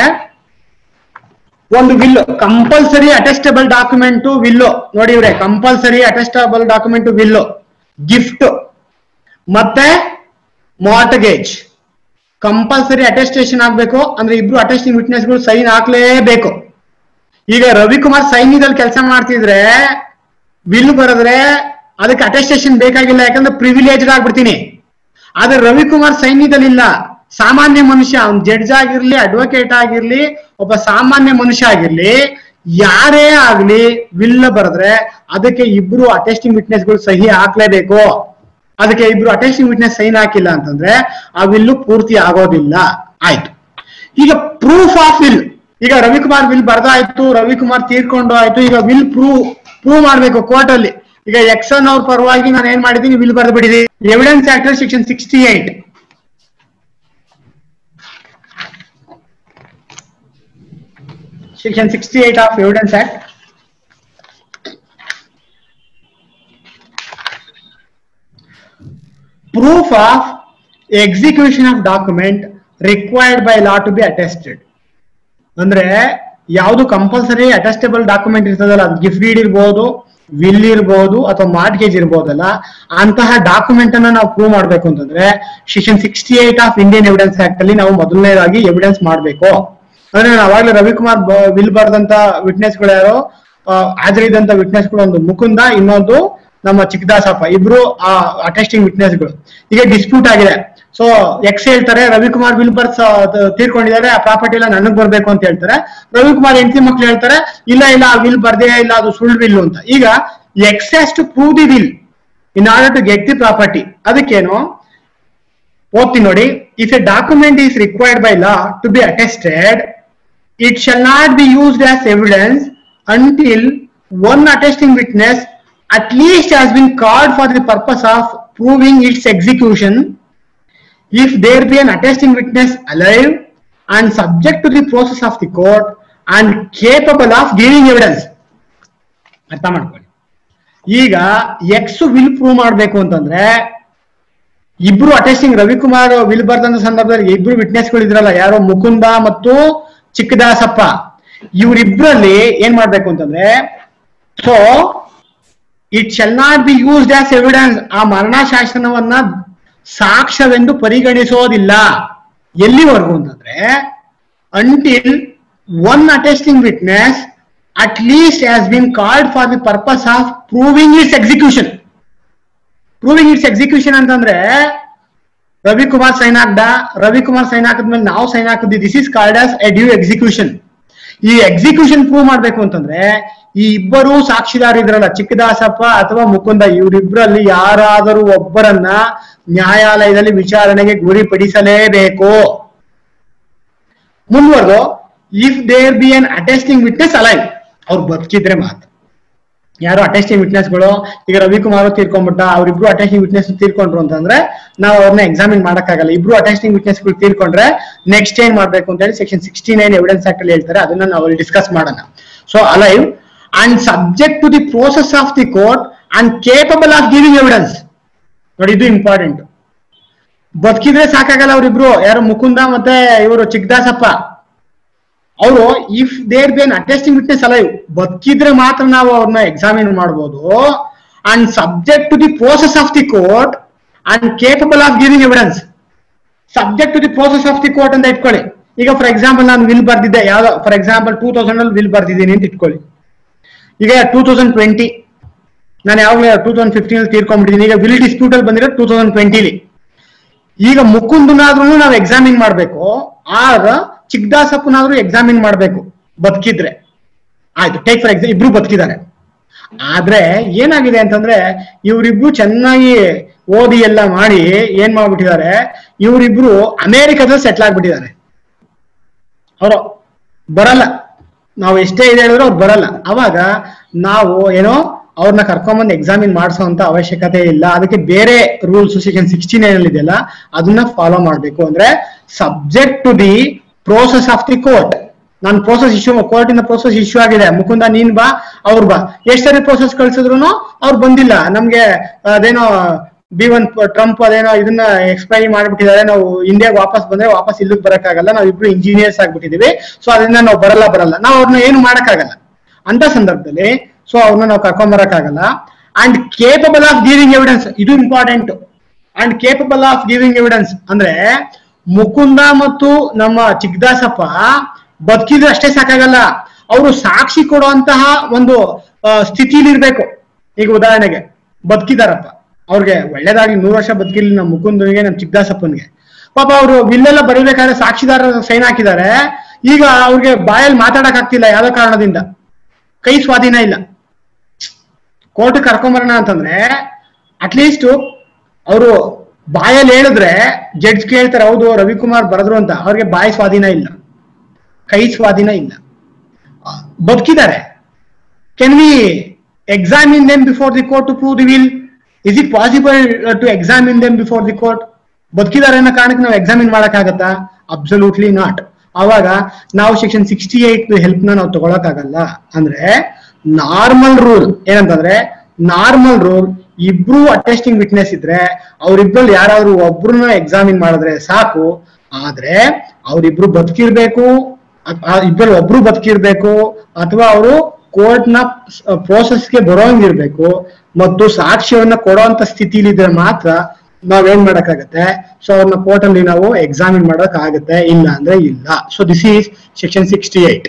ಒಂದು will compulsory attestable document will ನೋಡಿ ಇವ್ರೆ, compulsory attestable document will, gift ಮತ್ತೆ ಮಾರ್ಟಗೇಜ್ ಕಂಪಲ್ಸರಿ ಅಟೆಸ್ಟೇಷನ್ ಆಗ್ಬೇಕು. ಅಂದ್ರೆ ಇಬ್ರು ಅಟೆಸ್ಟಿಂಗ್ ವಿಟ್ನೆಸ್ ಗಳು ಸೈನ್ ಹಾಕ್ಲೇಬೇಕು. ಈಗ ರವಿಕುಮಾರ್ ಸೈನ್ಯದಲ್ಲಿ ಕೆಲಸ ಮಾಡ್ತಿದ್ರೆ ವಿಲ್ ಬರೆದ್ರೆ ಅದಕ್ಕೆ ಅಟೆಸ್ಟೇಷನ್ ಬೇಕಾಗಿಲ್ಲ, ಯಾಕಂದ್ರೆ ಪ್ರಿವಿಲೇಜ್ಡ್ ಆಗ್ಬಿಡ್ತೀನಿ. ಆದ್ರೆ ರವಿಕುಮಾರ್ ಸೈನ್ಯದಲ್ಲಿ ಇಲ್ಲ, ಸಾಮಾನ್ಯ ಮನುಷ್ಯ, ಅವ್ನು ಜಡ್ಜ್ ಆಗಿರ್ಲಿ, ಅಡ್ವೊಕೇಟ್ ಆಗಿರ್ಲಿ, ಒಬ್ಬ ಸಾಮಾನ್ಯ ಮನುಷ್ಯ ಆಗಿರ್ಲಿ, ಯಾರೇ ಆಗ್ಲಿ ವಿಲ್ ಬರೆದ್ರೆ ಅದಕ್ಕೆ ಇಬ್ರು ಅಟೆಸ್ಟಿಂಗ್ ವಿಟ್ನೆಸ್ ಗಳು ಸಹಿ ಹಾಕ್ಲೇಬೇಕು. ಅದಕ್ಕೆ ಇಬ್ರು ಅಟೆಸ್ಟಿಂಗ್ ವಿಟ್ನೆಸ್ ಸೈನ್ ಹಾಕಿಲ್ಲ ಅಂತಂದ್ರೆ ಆ ವಿಲ್ಲು ಪೂರ್ತಿ ಆಗೋದಿಲ್ಲ. ಆಯ್ತು. ಈಗ ಪ್ರೂಫ್ ಆಫ್ ವಿಲ್, ಈಗ ರವಿಕುಮಾರ್ ವಿಲ್ ಬರ್ದಾಯ್ತು, ರವಿಕುಮಾರ್ ತೀರ್ಕೊಂಡು ಆಯ್ತು. ಈಗ ವಿಲ್ ಪ್ರೂವ್ ಮಾಡ್ಬೇಕು ಕೋರ್ಟ್ ಅಲ್ಲಿ. ಈಗ ಎಕ್ಸನ್ ಅವ್ರ ಪರವಾಗಿ ನಾನು ಏನ್ ಮಾಡಿದೀನಿ, ವಿಲ್ ಬರೆದು ಬಿಟ್ಟಿದ್ದೀನಿ. Evidence act section 68 Section 68 of Evidence Act. Proof of execution of document required by law to be attested. ಅಂದ್ರೆ ಯಾವುದು ಕಂಪಲ್ಸರಿ ಅಟೆಸ್ಟಬಲ್ ಡಾಕ್ಯುಮೆಂಟ್ ಇರ್ತದಲ್ಲ, ಅದು ಗಿಫ್ಟ್ ಡೀಡ್ ಇರ್ಬೋದು, ವಿಲ್ ಇರ್ಬೋದು ಅಥವಾ ಮಾರ್ಟ್ಗೇಜ್ ಇರ್ಬೋದಲ್ಲ, ಅಂತಹ ಡಾಕ್ಯುಮೆಂಟ್ ಅನ್ನ ನಾವು ಪ್ರೂವ್ ಮಾಡ್ಬೇಕು ಅಂತಂದ್ರೆ section 68 of Indian evidence act ಅಲ್ಲಿ ನಾವು ಮೊದಲನೇದಾಗಿ ಎವಿಡೆನ್ಸ್ ಮಾಡ್ಬೇಕು. ಅಂದ್ರೆ ನಾನು ಅವಾಗಲೇ ರವಿಕುಮಾರ್ ವಿಲ್ ಬರ್ದಂತ ವಿಟ್ನೆಸ್ ಗಳು ಯಾರು ಹಾಜರಿದ್ದಂತ ವಿಟ್ನೆಸ್ ಗಳು, ಒಂದು ಮುಕುಂದ, ಇನ್ನೊಂದು ನಮ್ಮ ಚಿಕ್ಕದಾಸಪ್ಪ, ಇಬ್ರು ಆ ಅಟೆಸ್ಟಿಂಗ್ ವಿಟ್ನೆಸ್ ಗಳು. ಈಗ ಡಿಸ್ಪ್ಯೂಟ್ ಆಗಿದೆ. ಸೊ ಎಕ್ಸ್ ಹೇಳ್ತಾರೆ ರವಿಕುಮಾರ್ ವಿಲ್ ಬರ್ಸ್ ತೀರ್ಕೊಂಡಿದ್ದಾರೆ, ಆ ಪ್ರಾಪರ್ಟಿ ಎಲ್ಲ ನನಗ್ ಬರ್ಬೇಕು ಅಂತ ಹೇಳ್ತಾರೆ. ರವಿಕುಮಾರ್ ಹೆಂಡತಿ ಮಕ್ಳು ಹೇಳ್ತಾರೆ ಇಲ್ಲ ಇಲ್ಲ ಆ ವಿಲ್ ಬರ್ದೇ ಇಲ್ಲ, ಅದು ಸುಳ್ಳು ವಿಲ್ ಅಂತ. ಈಗ X has to prove the will in order to get the property. ಅದಕ್ಕೇನು ಓದ್ತೀನಿ ನೋಡಿ. If a document is required by law to be attested, it shall not be used as evidence until one attesting witness at least has been called for the purpose of proving its execution. If there be an attesting witness alive and subject to the process of the court and capable of giving evidence. ಅರ್ಥ ಮಾಡ್ಕೊಳ್ಳಿ. ಈಗ X will prove ಮಾಡಬೇಕು ಅಂತಂದ್ರೆ ಇಬ್ರು attesting, Ravikumar will ಬರ್ದಂತ ಸಂದರ್ಭದಲ್ಲಿ ಇಬ್ರು witness ಗಳು ಇದ್ರಲ್ಲ, ಯಾರೋ ಮುಕುಂದ ಮತ್ತು ಚಿಕ್ಕದಾಸಪ್ಪ, ಇವರಿಬ್ರಲ್ಲಿ ಏನ್ ಮಾಡ್ಬೇಕು ಅಂತಂದ್ರೆ, so it shall not be used as evidence. ಆ ಮರಣ ಶಾಸನವನ್ನ ಸಾಕ್ಷ್ಯವೆಂದು ಪರಿಗಣಿಸೋದಿಲ್ಲ. ಎಲ್ಲಿವರೆಗೂ ಅಂತಂದ್ರೆ until one attesting witness at least has been called for the purpose of proving its execution. Proving its execution ಅಂತಂದ್ರೆ ರವಿಕುಮಾರ್ ಸೈನ್ ಹಾಕ್ದ, ರವಿಕುಮಾರ್ ಸೈನ್ ಹಾಕಿದ್ಮೇಲೆ ನಾವು ಸೈನ್ ಹಾಕಿದ್ವಿ. This is called as a due execution. ಈ ಎಕ್ಸಿಕ್ಯೂಷನ್ ಪ್ರೂವ್ ಮಾಡ್ಬೇಕು ಅಂತಂದ್ರೆ ಈ ಇಬ್ಬರು ಸಾಕ್ಷಿದಾರ ಇದ್ರಲ್ಲ, ಚಿಕ್ಕದಾಸಪ್ಪ ಅಥವಾ ಮುಕುಂದ, ಇವರಿಬ್ಬರಲ್ಲಿ ಯಾರಾದರೂ ಒಬ್ಬರನ್ನ ನ್ಯಾಯಾಲಯದಲ್ಲಿ ವಿಚಾರಣೆಗೆ ಗುರಿಪಡಿಸಲೇಬೇಕು. ಮುಂದುವರೆದು if there be an attesting witness alive, ಅವ್ರು ಬದುಕಿದ್ರೆ ಮಾತ್ರ. ಯಾರು ಅಟೆಸ್ಟಿಂಗ್ ವಿಟ್ನೆಸ್ಗಳು, ಈಗ ರವಿಕುಮಾರ್ ತೀರ್ಕೊಂಡ್ಬಿಟ್ಟ, ಅವ್ರಿಬ್ರು ಅಟೆಸ್ಟಿಂಗ್ ವಿಟ್ನೆಸ್ ತೀರ್ಕೊಂಡ್ರು ಅಂತಂದ್ರೆ ನಾವು ಅವ್ರನ್ನ ಎಕ್ಸಾಮಿನ್ ಮಾಡಕ್ಕಾಗಲ್ಲ. ಇಬ್ರು ಅಟೆಸ್ಟಿಂಗ್ ವಿಟ್ನೆಸ್ಗಳು ತೀರ್ಕೊಂಡ್ರೆ ನೆಕ್ಸ್ಟ್ ಏನ್ ಮಾಡ್ಬೇಕು ಅಂತ ಹೇಳಿ ಸೆಕ್ಷನ್ 69 ಎವಿಡೆನ್ಸ್ ಆಕ್ಟ್ ಅಲ್ಲಿ ಹೇಳ್ತಾರೆ. ಅದನ್ನ ನಾವು ಡಿಸ್ಕಸ್ ಮಾಡೋಣ. So alive and subject to the process of the court and capable of giving evidence. ನೋಡಿ, ಇದು ಇಂಪಾರ್ಟೆಂಟ್. ಬದುಕಿದ್ರೆ ಸಾಕಾಗಲ್ಲ ಅವ್ರಿಬ್ರು, ಯಾರು ಮುಕುಂದ ಮತ್ತೆ ಇವರು ಚಿಕ್ಕದಾಸಪ್ಪ. ಅವರು if there be an attesting witness alive, ಬದುಕಿದ್ರೆ ಮಾತ್ರ ನಾವು ಅವ್ರನ್ನ ಎಕ್ಸಾಮಿನ್ ಮಾಡ್ಬೋದು. And subject to the process of the court and capable of giving evidence. Subject to the process of the court ಅಂತ ಇಟ್ಕೊಳ್ಳಿ. ಈಗ ಫಾರ್ ಎಕ್ಸಾಂಪಲ್ ನಾನು ವಿಲ್ ಬರ್ದಿದ್ದೆ, ಯಾವ್ದೋ ಫಾರ್ ಎಕ್ಸಾಂಪಲ್ 2000 ಅಲ್ಲಿ ವಿಲ್ ಬರ್ದಿದ್ದೀನಿ ಅಂತ ಇಟ್ಕೊಳ್ಳಿ. ಈಗ 2020 ನಾನು ಯಾವಾಗಲೇ 2015 ಅಲ್ಲಿ ತೀರ್ಕೊಂಡ್ಬಿಟ್ಟಿದ್ದೀನಿ. ಈಗ ವಿಲ್ ಡಿಸ್ಪ್ಯೂಟ್ ಅಲ್ಲಿ ಬಂದಿರೋ 2020. ಈಗ ಮುಕುಂದನಾದ್ರೂ ನಾವು ಎಕ್ಸಾಮಿನ್ ಮಾಡ್ಬೇಕು, ಆಗ ಚಿಕ್ಕದಾಸಪ್ಪನಾದ್ರೂ ಎಕ್ಸಾಮಿನ್ ಮಾಡ್ಬೇಕು ಬದುಕಿದ್ರೆ. ಆಯ್ತು, ಟೇಕ್ ಫಾರ್ ಎಕ್ಸಾಂಪಲ್ ಇಬ್ರು ಬದುಕಿದ್ದಾರೆ. ಆದ್ರೆ ಏನಾಗಿದೆ ಅಂತಂದ್ರೆ ಇವರಿಬ್ರು ಚೆನ್ನಾಗಿ ಓದಿ ಎಲ್ಲ ಮಾಡಿ ಏನ್ ಮಾಡ್ಬಿಟ್ಟಿದ್ದಾರೆ, ಇವರಿಬ್ರು ಅಮೆರಿಕದಲ್ಲಿ ಸೆಟ್ಲ್ ಆಗ್ಬಿಟ್ಟಿದ್ದಾರೆ. ಅವರು ಬರಲ್ಲ, ನಾವು ಎಷ್ಟೇ ಇದೆ ಹೇಳಿದ್ರು ಅವ್ರು ಬರಲ್ಲ. ಅವಾಗ ನಾವು ಏನೋ ಅವ್ರನ್ನ ಕರ್ಕೊಂಡ್ಬಂದು ಎಕ್ಸಾಮಿನ್ ಮಾಡಿಸೋ ಅಂತ ಅವಶ್ಯಕತೆ ಇಲ್ಲ. ಅದಕ್ಕೆ ಬೇರೆ ರೂಲ್ಸ್ ಸೆಕ್ಷನ್ 69 ಅಲ್ಲಿ ಇದೆಯಲ್ಲ, ಅದನ್ನ ಫಾಲೋ ಮಾಡ್ಬೇಕು. ಅಂದ್ರೆ subject to the process of the court. ನಾನು ಪ್ರೋಸೆಸ್ ಇಶ್ಯೂ, ಕೋರ್ಟ್ ಇಂದ ಪ್ರೋಸೆಸ್ ಇಶ್ಯೂ ಆಗಿದೆ, ಮುಕುಂದ ನೀನ್ ಬಾ, ಅವ್ರು ಬಾ. ಎಷ್ಟೇ ಪ್ರೋಸೆಸ್ ಕಳ್ಸಿದ್ರು ಅವ್ರು ಬಂದಿಲ್ಲ. ನಮ್ಗೆ ಅದೇನೋ B1 ಟ್ರಂಪ್ ಅದೇನೋ ಇದನ್ನ ಎಕ್ಸ್ಪೈರಿ ಮಾಡ್ಬಿಟ್ಟಿದ್ದಾರೆ, ನಾವು ಇಂಡಿಯಾಗೆ ವಾಪಸ್ ಬಂದ್ರೆ ವಾಪಸ್ ಇಲ್ಲಿಗೆ ಬರಕ್ಕಾಗಲ್ಲ, ನಾವ್ ಇಬ್ರು ಇಂಜಿನಿಯರ್ಸ್ ಆಗ್ಬಿಟ್ಟಿದೀವಿ, ಸೊ ಅದರಿಂದ ನಾವು ಬರಲ್ಲ. ನಾವು ಅವ್ರನ್ನ ಏನು ಮಾಡಕ್ಕಾಗಲ್ಲ ಅಂತ ಸಂದರ್ಭದಲ್ಲಿ ಸೊ ಅವ್ರನ್ನ ನಾವು ಕರ್ಕೊಂಡ್ ಬರಕ್ಕಾಗಲ್ಲ. And capable of giving evidence, ಇದು important. And capable of giving evidence ಅಂದ್ರೆ ಮುಕುಂದ ಮತ್ತು ನಮ್ಮ ಚಿಕ್ಕದಾಸಪ್ಪ ಬದುಕಿದ್ರೆ ಅಷ್ಟೇ ಸಾಕಾಗಲ್ಲ, ಅವರು ಸಾಕ್ಷಿ ಕೊಡುವಂತಹ ಒಂದು ಸ್ಥಿತಿಲಿ ಇರ್ಬೇಕು. ಈಗ ಉದಾಹರಣೆಗೆ ಬದುಕಿದಾರಪ್ಪ, ಅವ್ರಿಗೆ ಒಳ್ಳೇದಾಗ್ಲಿ, 100 ವರ್ಷ ಬದುಕಿರ್ಲಿ ನಮ್ಮ ಮುಕುಂದನಿಗೆ, ನಮ್ಮ ಚಿಕ್ಕದಾಸಪ್ಪನಿಗೆ. ಪಾಪ ಅವರು ಬಿಲ್ಲೆಲ್ಲ ಬರೀಬೇಕಾದ್ರೆ ಸಾಕ್ಷಿದಾರ ಸೈನ್ ಹಾಕಿದ್ದಾರೆ. ಈಗ ಅವ್ರಿಗೆ ಬಾಯಲ್ಲಿ ಮಾತಾಡಕ್ ಆಗ್ತಿಲ್ಲ, ಯಾವ್ದೋ ಕಾರಣದಿಂದ ಕೈ ಸ್ವಾಧೀನ ಇಲ್ಲ. ಕೋರ್ಟ್ ಕರ್ಕೊಂಬರೋಣ ಅಂತಂದ್ರೆ ಅಟ್ಲೀಸ್ಟ್ ಅವರು ಬಾಯಲ್ಲಿ ಹೇಳಿದ್ರೆ ಜಡ್ಜ್ ಕೇಳ್ತಾರೆ, ಹೌದು ರವಿಕುಮಾರ್ ಬರೆದ್ರು ಅಂತ. ಅವ್ರಿಗೆ ಬಾಯಿ ಸ್ವಾಧೀನ ಇಲ್ಲ, ಕೈ ಸ್ವಾಧೀನ ಇಲ್ಲ, ಬದುಕಿದ್ದಾರೆ. Can we examine them before the court to prove the will? Is it possible to examine them before the court? ಬದುಕಿದ್ದಾರೆ ಅನ್ನೋ ಕಾರಣಕ್ಕೆ ನಾವು ಎಕ್ಸಾಮಿನ್ ಮಾಡಕ್ಕಾಗತ್ತಾ? Absolutely not. ಅವಾಗ ನಾವು ಸೆಕ್ಷನ್ 68 ಹೆಲ್ಪ್ ನಾವು ತಗೊಳಕ್ಕಾಗಲ್ಲ. ಅಂದ್ರೆ ನಾರ್ಮಲ್ ರೂಲ್ ಏನಂತಂದ್ರೆ, ನಾರ್ಮಲ್ ರೂಲ್ ಇಬ್ರು ಅಟೆಸ್ಟಿಂಗ್ ವಿಟ್ನೆಸ್ ಇದ್ರೆ ಅವ್ರಿಬ್ರಲ್ಲಿ ಯಾರಾದ್ರೂ ಒಬ್ರನ್ನ ಎಕ್ಸಾಮಿನ್ ಮಾಡಿದ್ರೆ ಸಾಕು. ಆದ್ರೆ ಅವ್ರಿಬ್ರು ಬದುಕಿರ್ಬೇಕು, ಇಬ್ಬರಲ್ಲಿ ಒಬ್ರು ಬದುಕಿರ್ಬೇಕು, ಅಥವಾ ಅವರು ಕೋರ್ಟ್ ನ ಪ್ರೋಸೆಸ್ಗೆ ಬರೋಂಗಿರ್ಬೇಕು, ಮತ್ತು ಸಾಕ್ಷ್ಯವನ್ನ ಕೊಡುವಂತ ಸ್ಥಿತಿಲಿ ಇದ್ರೆ ಮಾತ್ರ ನಾವೇನ್ ಮಾಡಕ್ಕಾಗತ್ತೆ, ಸೊ ಅವ್ರನ್ನ ಕೋರ್ಟ್ ಅಲ್ಲಿ ನಾವು ಎಕ್ಸಾಮಿನ್ ಮಾಡಕ್ ಆಗತ್ತೆ, ಇಲ್ಲ ಅಂದ್ರೆ ಇಲ್ಲ. So this is section 68.